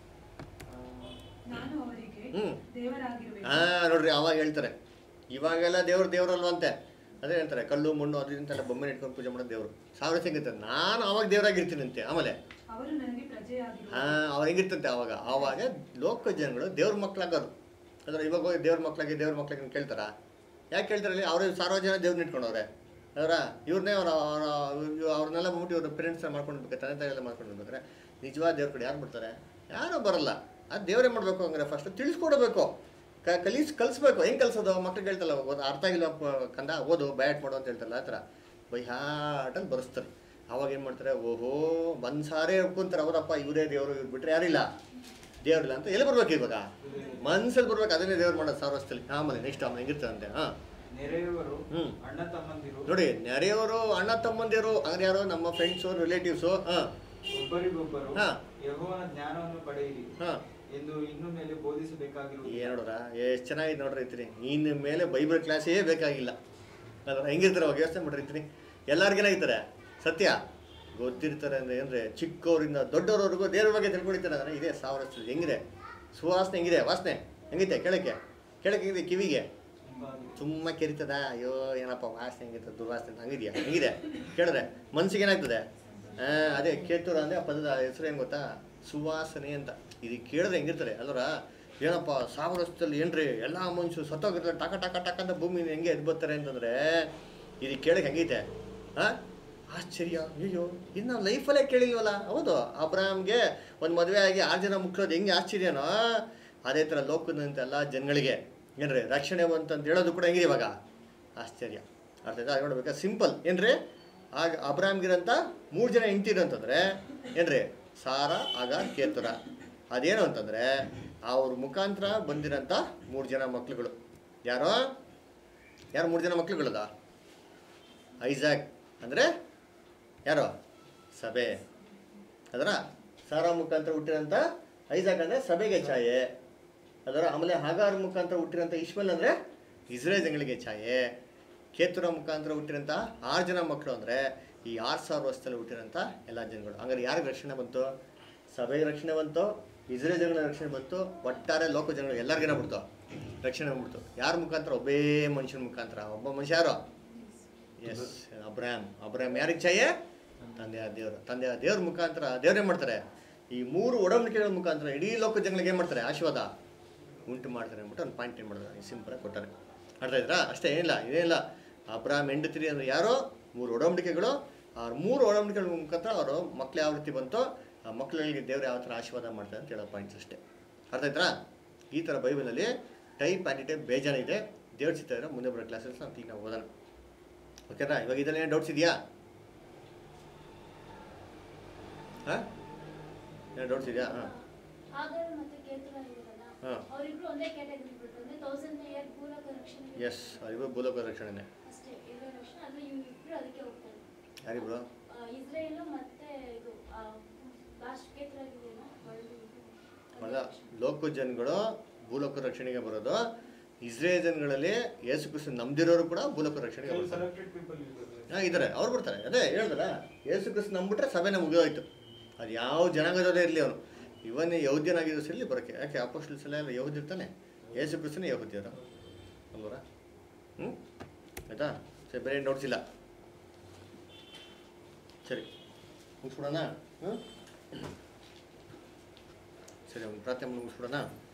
ನಾನು ಅವರಿಗೆ ಹ್ಞೂ ದೇವರಾಗಿರುವೆ. ಹಾಂ ನೋಡ್ರಿ ಅವಾಗ ಹೇಳ್ತಾರೆ, ಇವಾಗೆಲ್ಲ ದೇವ್ರು ದೇವ್ರಲ್ವಂತೆ. ಅದೇ ಹೇಳ್ತಾರೆ ಕಲ್ಲು ಮಣ್ಣು ಅದರಿಂತೆಲ್ಲ ಬೊಮ್ಮೆ ಇಟ್ಕೊಂಡು ಪೂಜೆ ಮಾಡೋದು ದೇವರು. ಸಾವಿರ ಸಿಗುತ್ತೆ, ನಾನು ಅವಾಗ ದೇವರಾಗಿರ್ತೀನಿ ಅಂತೆ. ಆಮೇಲೆ ಅವರು ನನಗೆ ಪ್ರಜೆಯಾಗಿರುವರು. ಹಾಂ ಅವ್ರು ಹೆಂಗಿರ್ತಂತೆ ಅವಾಗ ಆವಾಗ ಲೋಕ ಜನಗಳು ದೇವ್ರ ಮಕ್ಳಾಗೋರು. ಅಂದ್ರೆ ಇವಾಗ ಹೋಗಿ ದೇವ್ರ ಮಕ್ಳಾಗಿ ದೇವ್ರ ಮಕ್ಳಾಗಿ ಕೇಳ್ತಾರ? ಯಾಕೆ ಕೇಳ್ತಾರಲ್ಲಿ? ಅವ್ರು ಸಾವಿರ ಜನ ದೇವ್ರನ್ನ ಇಟ್ಕೊಂಡವ್ರೆ ಅದರ, ಇವ್ರನ್ನೇ ಅವ್ರ ಅವ್ರನ್ನೆಲ್ಲ ಬಂದ್ಬಿಟ್ಟು ಇವ್ರ ಪೇರೆಂಟ್ಸ್ ಮಾಡ್ಕೊಂಡಿರ್ಬೇಕು, ತಂದೆ ತಾಯಿ ಎಲ್ಲ ಮಾಡ್ಕೊಂಡಿರ್ಬೇಕಾರೆ ನಿಜವಾದ ದೇವ್ರ ಕಡೆ ಯಾರು ಬರ್ತಾರೆ? ಯಾರೂ ಬರಲ್ಲ. ಅದು ದೇವರೇ ಮಾಡಬೇಕು. ಹಂಗಾರೆ ಫಸ್ಟ್ ತಿಳಿಸ್ಕೊಡ್ಬೇಕು, ಕ ಕಲೀಸ್ ಕಲಿಸ್ಬೇಕು. ಹೆಂಗೆ ಕಲಿಸೋದು? ಮಕ್ಳಿಗೆ ಹೇಳ್ತಲ್ಲ, ಓದು ಅರ್ಥ ಆಗಿಲ್ಲ ಕಂದ ಓದು ಬ್ಯಾಟ್ ಮಾಡು ಅಂತ ಹೇಳ್ತಾರಲ್ಲ, ಆ ಥರ ಬೈ ಹಾರ್ಟಲ್ಲಿ ಬರೆಸ್ತಾರೆ. ಅವಾಗ ಏನು ಮಾಡ್ತಾರೆ, ಓಹೋ ಮನ್ಸಾರೇ ಹೇಳ್ಕೊಂತಾರೆ, ಅವರಪ್ಪ ಇವರೇ ದೇವರು, ಇವ್ರು ಬಿಟ್ಟರೆ ಯಾರಿಲ್ಲ ದೇವ್ರಿಲ್ಲ ಅಂತ. ಎಲ್ಲಿ ಬರ್ಬೇಕು ಇವಾಗ? ಮನ್ಸಲ್ಲಿ ಬರ್ಬೇಕು. ಅದನ್ನೇ ದೇವ್ರು ಮಾಡೋದು ಸಾವಿರ ವರ್ಷದಲ್ಲಿ. ಆಮೇಲೆ ನೆಕ್ಸ್ಟ್ ಆಮೇಲೆ ಹೆಂಗಿರ್ತಾರಂತೆ. ಹಾಂ ನೆರೆಯವರು ಹ್ಞೂ ಅಣ್ಣ ತಮ್ಮಂದಿರು ನೋಡಿ, ನೆರೆಯವರು ಅಣ್ಣ ತಮ್ಮಂದಿರು ಅಂದ್ರೆ ಯಾರು? ನಮ್ಮ ಫ್ರೆಂಡ್ಸು ರಿಲೇಟಿವ್ಸು. ಹಾಂ ಒಬ್ಬರಿಗೊಬ್ಬರು ಹಾಂ ಯೆಹೋವನ ಜ್ಞಾನವನ್ನು ಪಡೆಯಿರಿ ಹಾಂ ಎಂದು ಇನ್ನು ಮೇಲೆ ಬೋಧಿಸಬೇಕಾಗಿರುವುದು. ಏನು ನೋಡ್ರ ಎಷ್ಟು ಚೆನ್ನಾಗಿದೆ ನೋಡ್ರಿ ಇರ್ತೀನಿ. ಇನ್ನು ಮೇಲೆ ಬೈಬಲ್ ಕ್ಲಾಸೇ ಬೇಕಾಗಿಲ್ಲ ಅಲ್ವ? ಹೆಂಗಿರ್ತಾರೆ ಅವಾಗ ಯೋಚನೆ ಮಾಡ್ರಿ ಇರ್ತೀನಿ. ಎಲ್ಲರಿಗೇನಾಗಿರ್ತಾರೆ ಸತ್ಯ ಗೊತ್ತಿರ್ತಾರೆ ಅಂದರೆ ಏನ್ರಿ, ಚಿಕ್ಕವರಿಂದ ದೊಡ್ಡವರವರೆಗೂ ದೇವ್ರ ಬಗ್ಗೆ ತಿಳ್ಕೊಂಡಿರ್ತಾರೆ. ಅಂದರೆ ಇದೇ ಸಾವಿರ ವರ್ಷದಲ್ಲಿ ಹೆಂಗಿದೆ ಸುವಾಸನೆ, ಹೆಂಗಿದೆ ವಾಸನೆ, ಹೆಂಗೈತೆ ಕೆಳಕ್ಕೆ ಕೆಳಕ್ಕೆ ಹೆಂಗಿದೆ, ಕಿವಿಗೆ ತುಂಬ ಕೆರಿತದ, ಅಯ್ಯೋ ಏನಪ್ಪ ವಾಸನೆ ಹೆಂಗಿರ್ತದೆ, ದುರ್ವಾಸನೆ ಹಂಗಿದೆಯಾ, ಹೆಂಗಿದೆ ಕೇಳಿದ್ರೆ ಮನ್ಸಿಗೆ ಏನಾಗ್ತದೆ? ಹಾಂ ಅದೇ ಕೇತುರ ಅಂದರೆ ಆ ಪದದ ಹೆಸರು ಏನು ಗೊತ್ತಾ? ಸುವಾಸನೆ ಅಂತ. ಇದು ಕೇಳಿದ್ರೆ ಹೆಂಗಿರ್ತಾರೆ ಅಲ್ವರ? ಏನಪ್ಪ ಸಾವಿರ ವರ್ಷದಲ್ಲಿ ಏನ್ರಿ ಎಲ್ಲ ಮನುಷ್ಯರು ಸತ್ತೋಗಿರ್ತಾರೆ, ಟಕ ಟಕ ಟಕ ಅಂತ ಭೂಮಿ ಹೆಂಗೆ ಎದ್ದು ಬರ್ತಾರೆ ಅಂತಂದರೆ ಇದು ಕೇಳಕ್ಕೆ ಹೆಂಗೈತೆ? ಹಾಂ ಆಶ್ಚರ್ಯ, ಅಯ್ಯೋ ಇದು ನಾವು ಲೈಫಲ್ಲೇ ಕೇಳಿಲ್ವಲ್ಲ. ಹೌದು, ಅಬ್ರಾಹ್ಮ್ಗೆ ಒಂದು ಮದುವೆ ಆಗಿ ಆರು ಜನ ಮುಕ್ಳೋದು ಹೆಂಗೆ ಆಶ್ಚರ್ಯನೋ, ಅದೇ ಥರ ಲೋಕದಂತೆ ಎಲ್ಲ ಜನಗಳಿಗೆ ಏನ್ರಿ ರಕ್ಷಣೆ ಅಂತಂತ ಹೇಳೋದು ಕೂಡ ಹೆಂಗಿದೆ ಇವಾಗ ಆಶ್ಚರ್ಯ. ಅರ್ಥ ಆಯ್ತಾ? ನೋಡ್ಬೇಕಾ ಸಿಂಪಲ್ ಏನ್ರಿ, ಆಗ ಅಬ್ರಾಹ್ಮ್ಗಿರಂತ ಮೂರು ಜನ ಹೆಂಡ್ತಿರಂತಂದರೆ ಏನ್ರಿ, ಸಾರ ಆಗ ಕೇತುರ. ಅದೇನು ಅಂತಂದರೆ ಅವ್ರ ಮುಖಾಂತರ ಬಂದಿರೋಂಥ ಮೂರು ಜನ ಮಕ್ಳುಗಳು. ಯಾರೋ ಯಾರು ಮೂರು ಜನ ಮಕ್ಳುಗಳದ? ಐಸಾಕ್ ಅಂದರೆ ಯಾರೋ ಸಭೆ ಅದರ, ಸಾರ ಮುಖಾಂತರ ಹುಟ್ಟಿರೋಂಥ ಐಸಾಕ್ ಅಂದರೆ ಸಭೆಗೆ ಛಾಯೆ ಅದರ. ಆಮೇಲೆ ಹಾಗಾರ್ ಮುಖಾಂತರ ಹುಟ್ಟಿರೋಂಥ ಇಶ್ಮೇಲ್ ಅಂದರೆ ಇಸ್ರೇಲ್ ಜನಗಳಿಗೆ ಛಾಯೆ. ಕೇತುರ ಮುಖಾಂತರ ಹುಟ್ಟಿರೋಂಥ ಆರು ಜನ ಮಕ್ಕಳು ಅಂದರೆ ಈ ಆರು ಸಾವಿರ ವರ್ಷದಲ್ಲಿ ಹುಟ್ಟಿರೋಂಥ ಎಲ್ಲ ಜನಗಳು. ಹಂಗಾರೆ ಯಾರಿಗೆ ರಕ್ಷಣೆ ಬಂತು? ಸಭೆಗೆ ರಕ್ಷಣೆ ಬಂತು, ಇಸ್ರೇಲ್ ಜನಗಳ ರಕ್ಷಣೆ ಬಂತು, ಒಟ್ಟಾರೆ ಲೋಕ ಜನಗಳು ಎಲ್ಲರಿಗೇನ ಬಿಡ್ತು ರಕ್ಷಣೆ ಬಂದ್ಬಿಡ್ತು. ಯಾರ ಮುಖಾಂತರ? ಒಬ್ಬೇ ಮನುಷ್ಯನ ಮುಖಾಂತರ. ಒಬ್ಬ ಮನುಷ್ಯ ಯಾರು? S Abraham. ಅಬ್ರಾಹ್ಮ್ ಯಾರಿಗೆ ಛಾಯೆ? ತಂದೆಯ ದೇವರು. ತಂದೆಯ ದೇವ್ರ ಮುಖಾಂತರ ದೇವ್ರು ಏನು ಮಾಡ್ತಾರೆ? ಈ ಮೂರು ಒಡಂಬಡಿಕೆಗಳ ಮುಖಾಂತರ ಇಡೀ ಲೋಕ ಜನಗಳಿಗೆ ಏನು ಮಾಡ್ತಾರೆ? ಆಶೀರ್ವಾದ ಉಂಟು ಮಾಡ್ತಾರೆ ಅಂದ್ಬಿಟ್ಟು ಒಂದು ಪಾಯಿಂಟ್ ಏನು ಮಾಡ್ತಾರೆ, ಸಿಂಪಲಾಗಿ ಕೊಟ್ಟಾರೆ. ಅರ್ಥ ಇದ್ರಾ? ಅಷ್ಟೇ, ಏನಿಲ್ಲ ಇದೇನಿಲ್ಲ. ಅಬ್ರಾಹ್ಮ್ ಹೆಂಡತಿರಿ ಅಂದರೆ ಯಾರೋ ಮೂರು ಒಡಂಬಡಿಕೆಗಳು. ಆ ಮೂರು ಒಡಂಬಡಿಕೆಗಳ ಮುಖಾಂತರ ಅವರು ಮಕ್ಳು ಯಾವ ರೀತಿ ಬಂತೋ ಆ ಮಕ್ಕಳಿಗೆ ದೇವ್ರು ಯಾವ ಥರ ಆಶೀರ್ವಾದ ಮಾಡ್ತಾರೆ ಅಂತ ಹೇಳೋ ಪಾಯಿಂಟ್ಸ್ ಅಷ್ಟೇ. ಅರ್ಥ ಆಯ್ತಾ? ಈ ಥರ ಬೈಬಲಲ್ಲಿ ಟೈಪ್ ಆ್ಯಂಟಿ ಟೈಪ್ ಬೇಜಾನಿದೆ. ದೇವ್ರ ಚಿತ್ತ ಇದ್ರೆ ಮುಂದೆ ಬರೋ ಕ್ಲಾಸಸ್ ನಾವು ಈಗ ನಾವು ಓದೋಣ. ಓಕೆನಾ? ಇವಾಗ ಇದರಲ್ಲಿ ಏನು ಡೌಟ್ಸ್ ಇದೆಯಾ? ಹಾಂ, ಏನು ಡೌಟ್ಸ್ ಇದೆಯಾ? ಹಾಂ ಆಗಾರ್ ಮತ್ತೆ ಕೇತುರ ಇರಲ್ಲ, ಹಾಂ ಅವರಿಬ್ರು ಒಂದೇ ಕ್ಯಾಟಗರಿ ಬಿಟ್ಟು ಅಂದ್ರೆ ತೌಸಂಡ್ ಇಯರ್ ಭೂಲೋಕ ರಕ್ಷಣೆ ಎಸ್, ಅರಿವು ಭೂಲೋಕ ರಕ್ಷಣೆನೇ. ಅಷ್ಟೇ ಇರೋ ರಕ್ಷಣೆ. ಆದ್ರೆ ಇವ್ರಿಬ್ರು ಅದಕ್ಕೆ ಹೋಗ್ತಾರೆ. ಯಾರಿಬ್ರು? ಆ, ಇಸ್ರೇಲು ಮತ್ತೆ ಇದು ಲಾಸ್ಟ್ ಕೇತುರ ಇದೆಯಲ್ಲ, ಮಗ ಲೋಕ ಜನಗಳು ಭೂಲೋಕ ರಕ್ಷಣೆಗೆ ಬರೋದು. ಇಸ್ರೇಲ್ ಜನಗಳಲ್ಲಿ ಯೇಸು ಕ್ರಿಸ್ತ ನಂಬ್ದಿರೋರು ಕೂಡ ಭೂಲೋಕ ರಕ್ಷಣೆಗೆ ಬರ್ತಾರೆ. ಸೆಲೆಕ್ಟೆಡ್ ಪೀಪಲ್ ಇರ್ತಾರೆ. ಹಾಂ ಇದ್ದಾರೆ, ಅವ್ರು ಬರ್ತಾರೆ. ಅದೇ ಹೇಳಿದ್ರ ಯೇಸು ಕ್ರಿಸ್ತ ನಂಬಿಟ್ರೆ ಸಭೆನ ಮುಗಿದೋಯ್ತು. ಅದು ಯಾವ ಜನಾಂಗದವರೇ ಇರಲಿ, ಅವನು ಇವನ್ ಯಹೂದ್ಯನಾಗಿರೋ ಸರಿ ಬರೋಕ್ಕೆ. ಯಾಕೆ ಅಪೊಸ್ತಲರು ಎಲ್ಲ ಎಲ್ಲ ಯಹೂದ್ಯ ಇರ್ತಾನೆ, ಯೇಸು ಕ್ರಿಸ್ತನೇ ಯಹೂದ್ಯರು ಅಲ್ವರ? ಹ್ಞೂ ಆಯಿತಾ? ಸರಿ, ಬೇರೆ ಡೌಟ್ಸ್ ಇಲ್ಲ. ಸರಿ ಮುಗಿಸ್ಬಿಡೋಣ. ಹ್ಞೂ ಸರಿ, ಒಂದು ಪ್ರಾರ್ಥನೆ ಮುಗಿಸ್ಬಿಡೋಣ.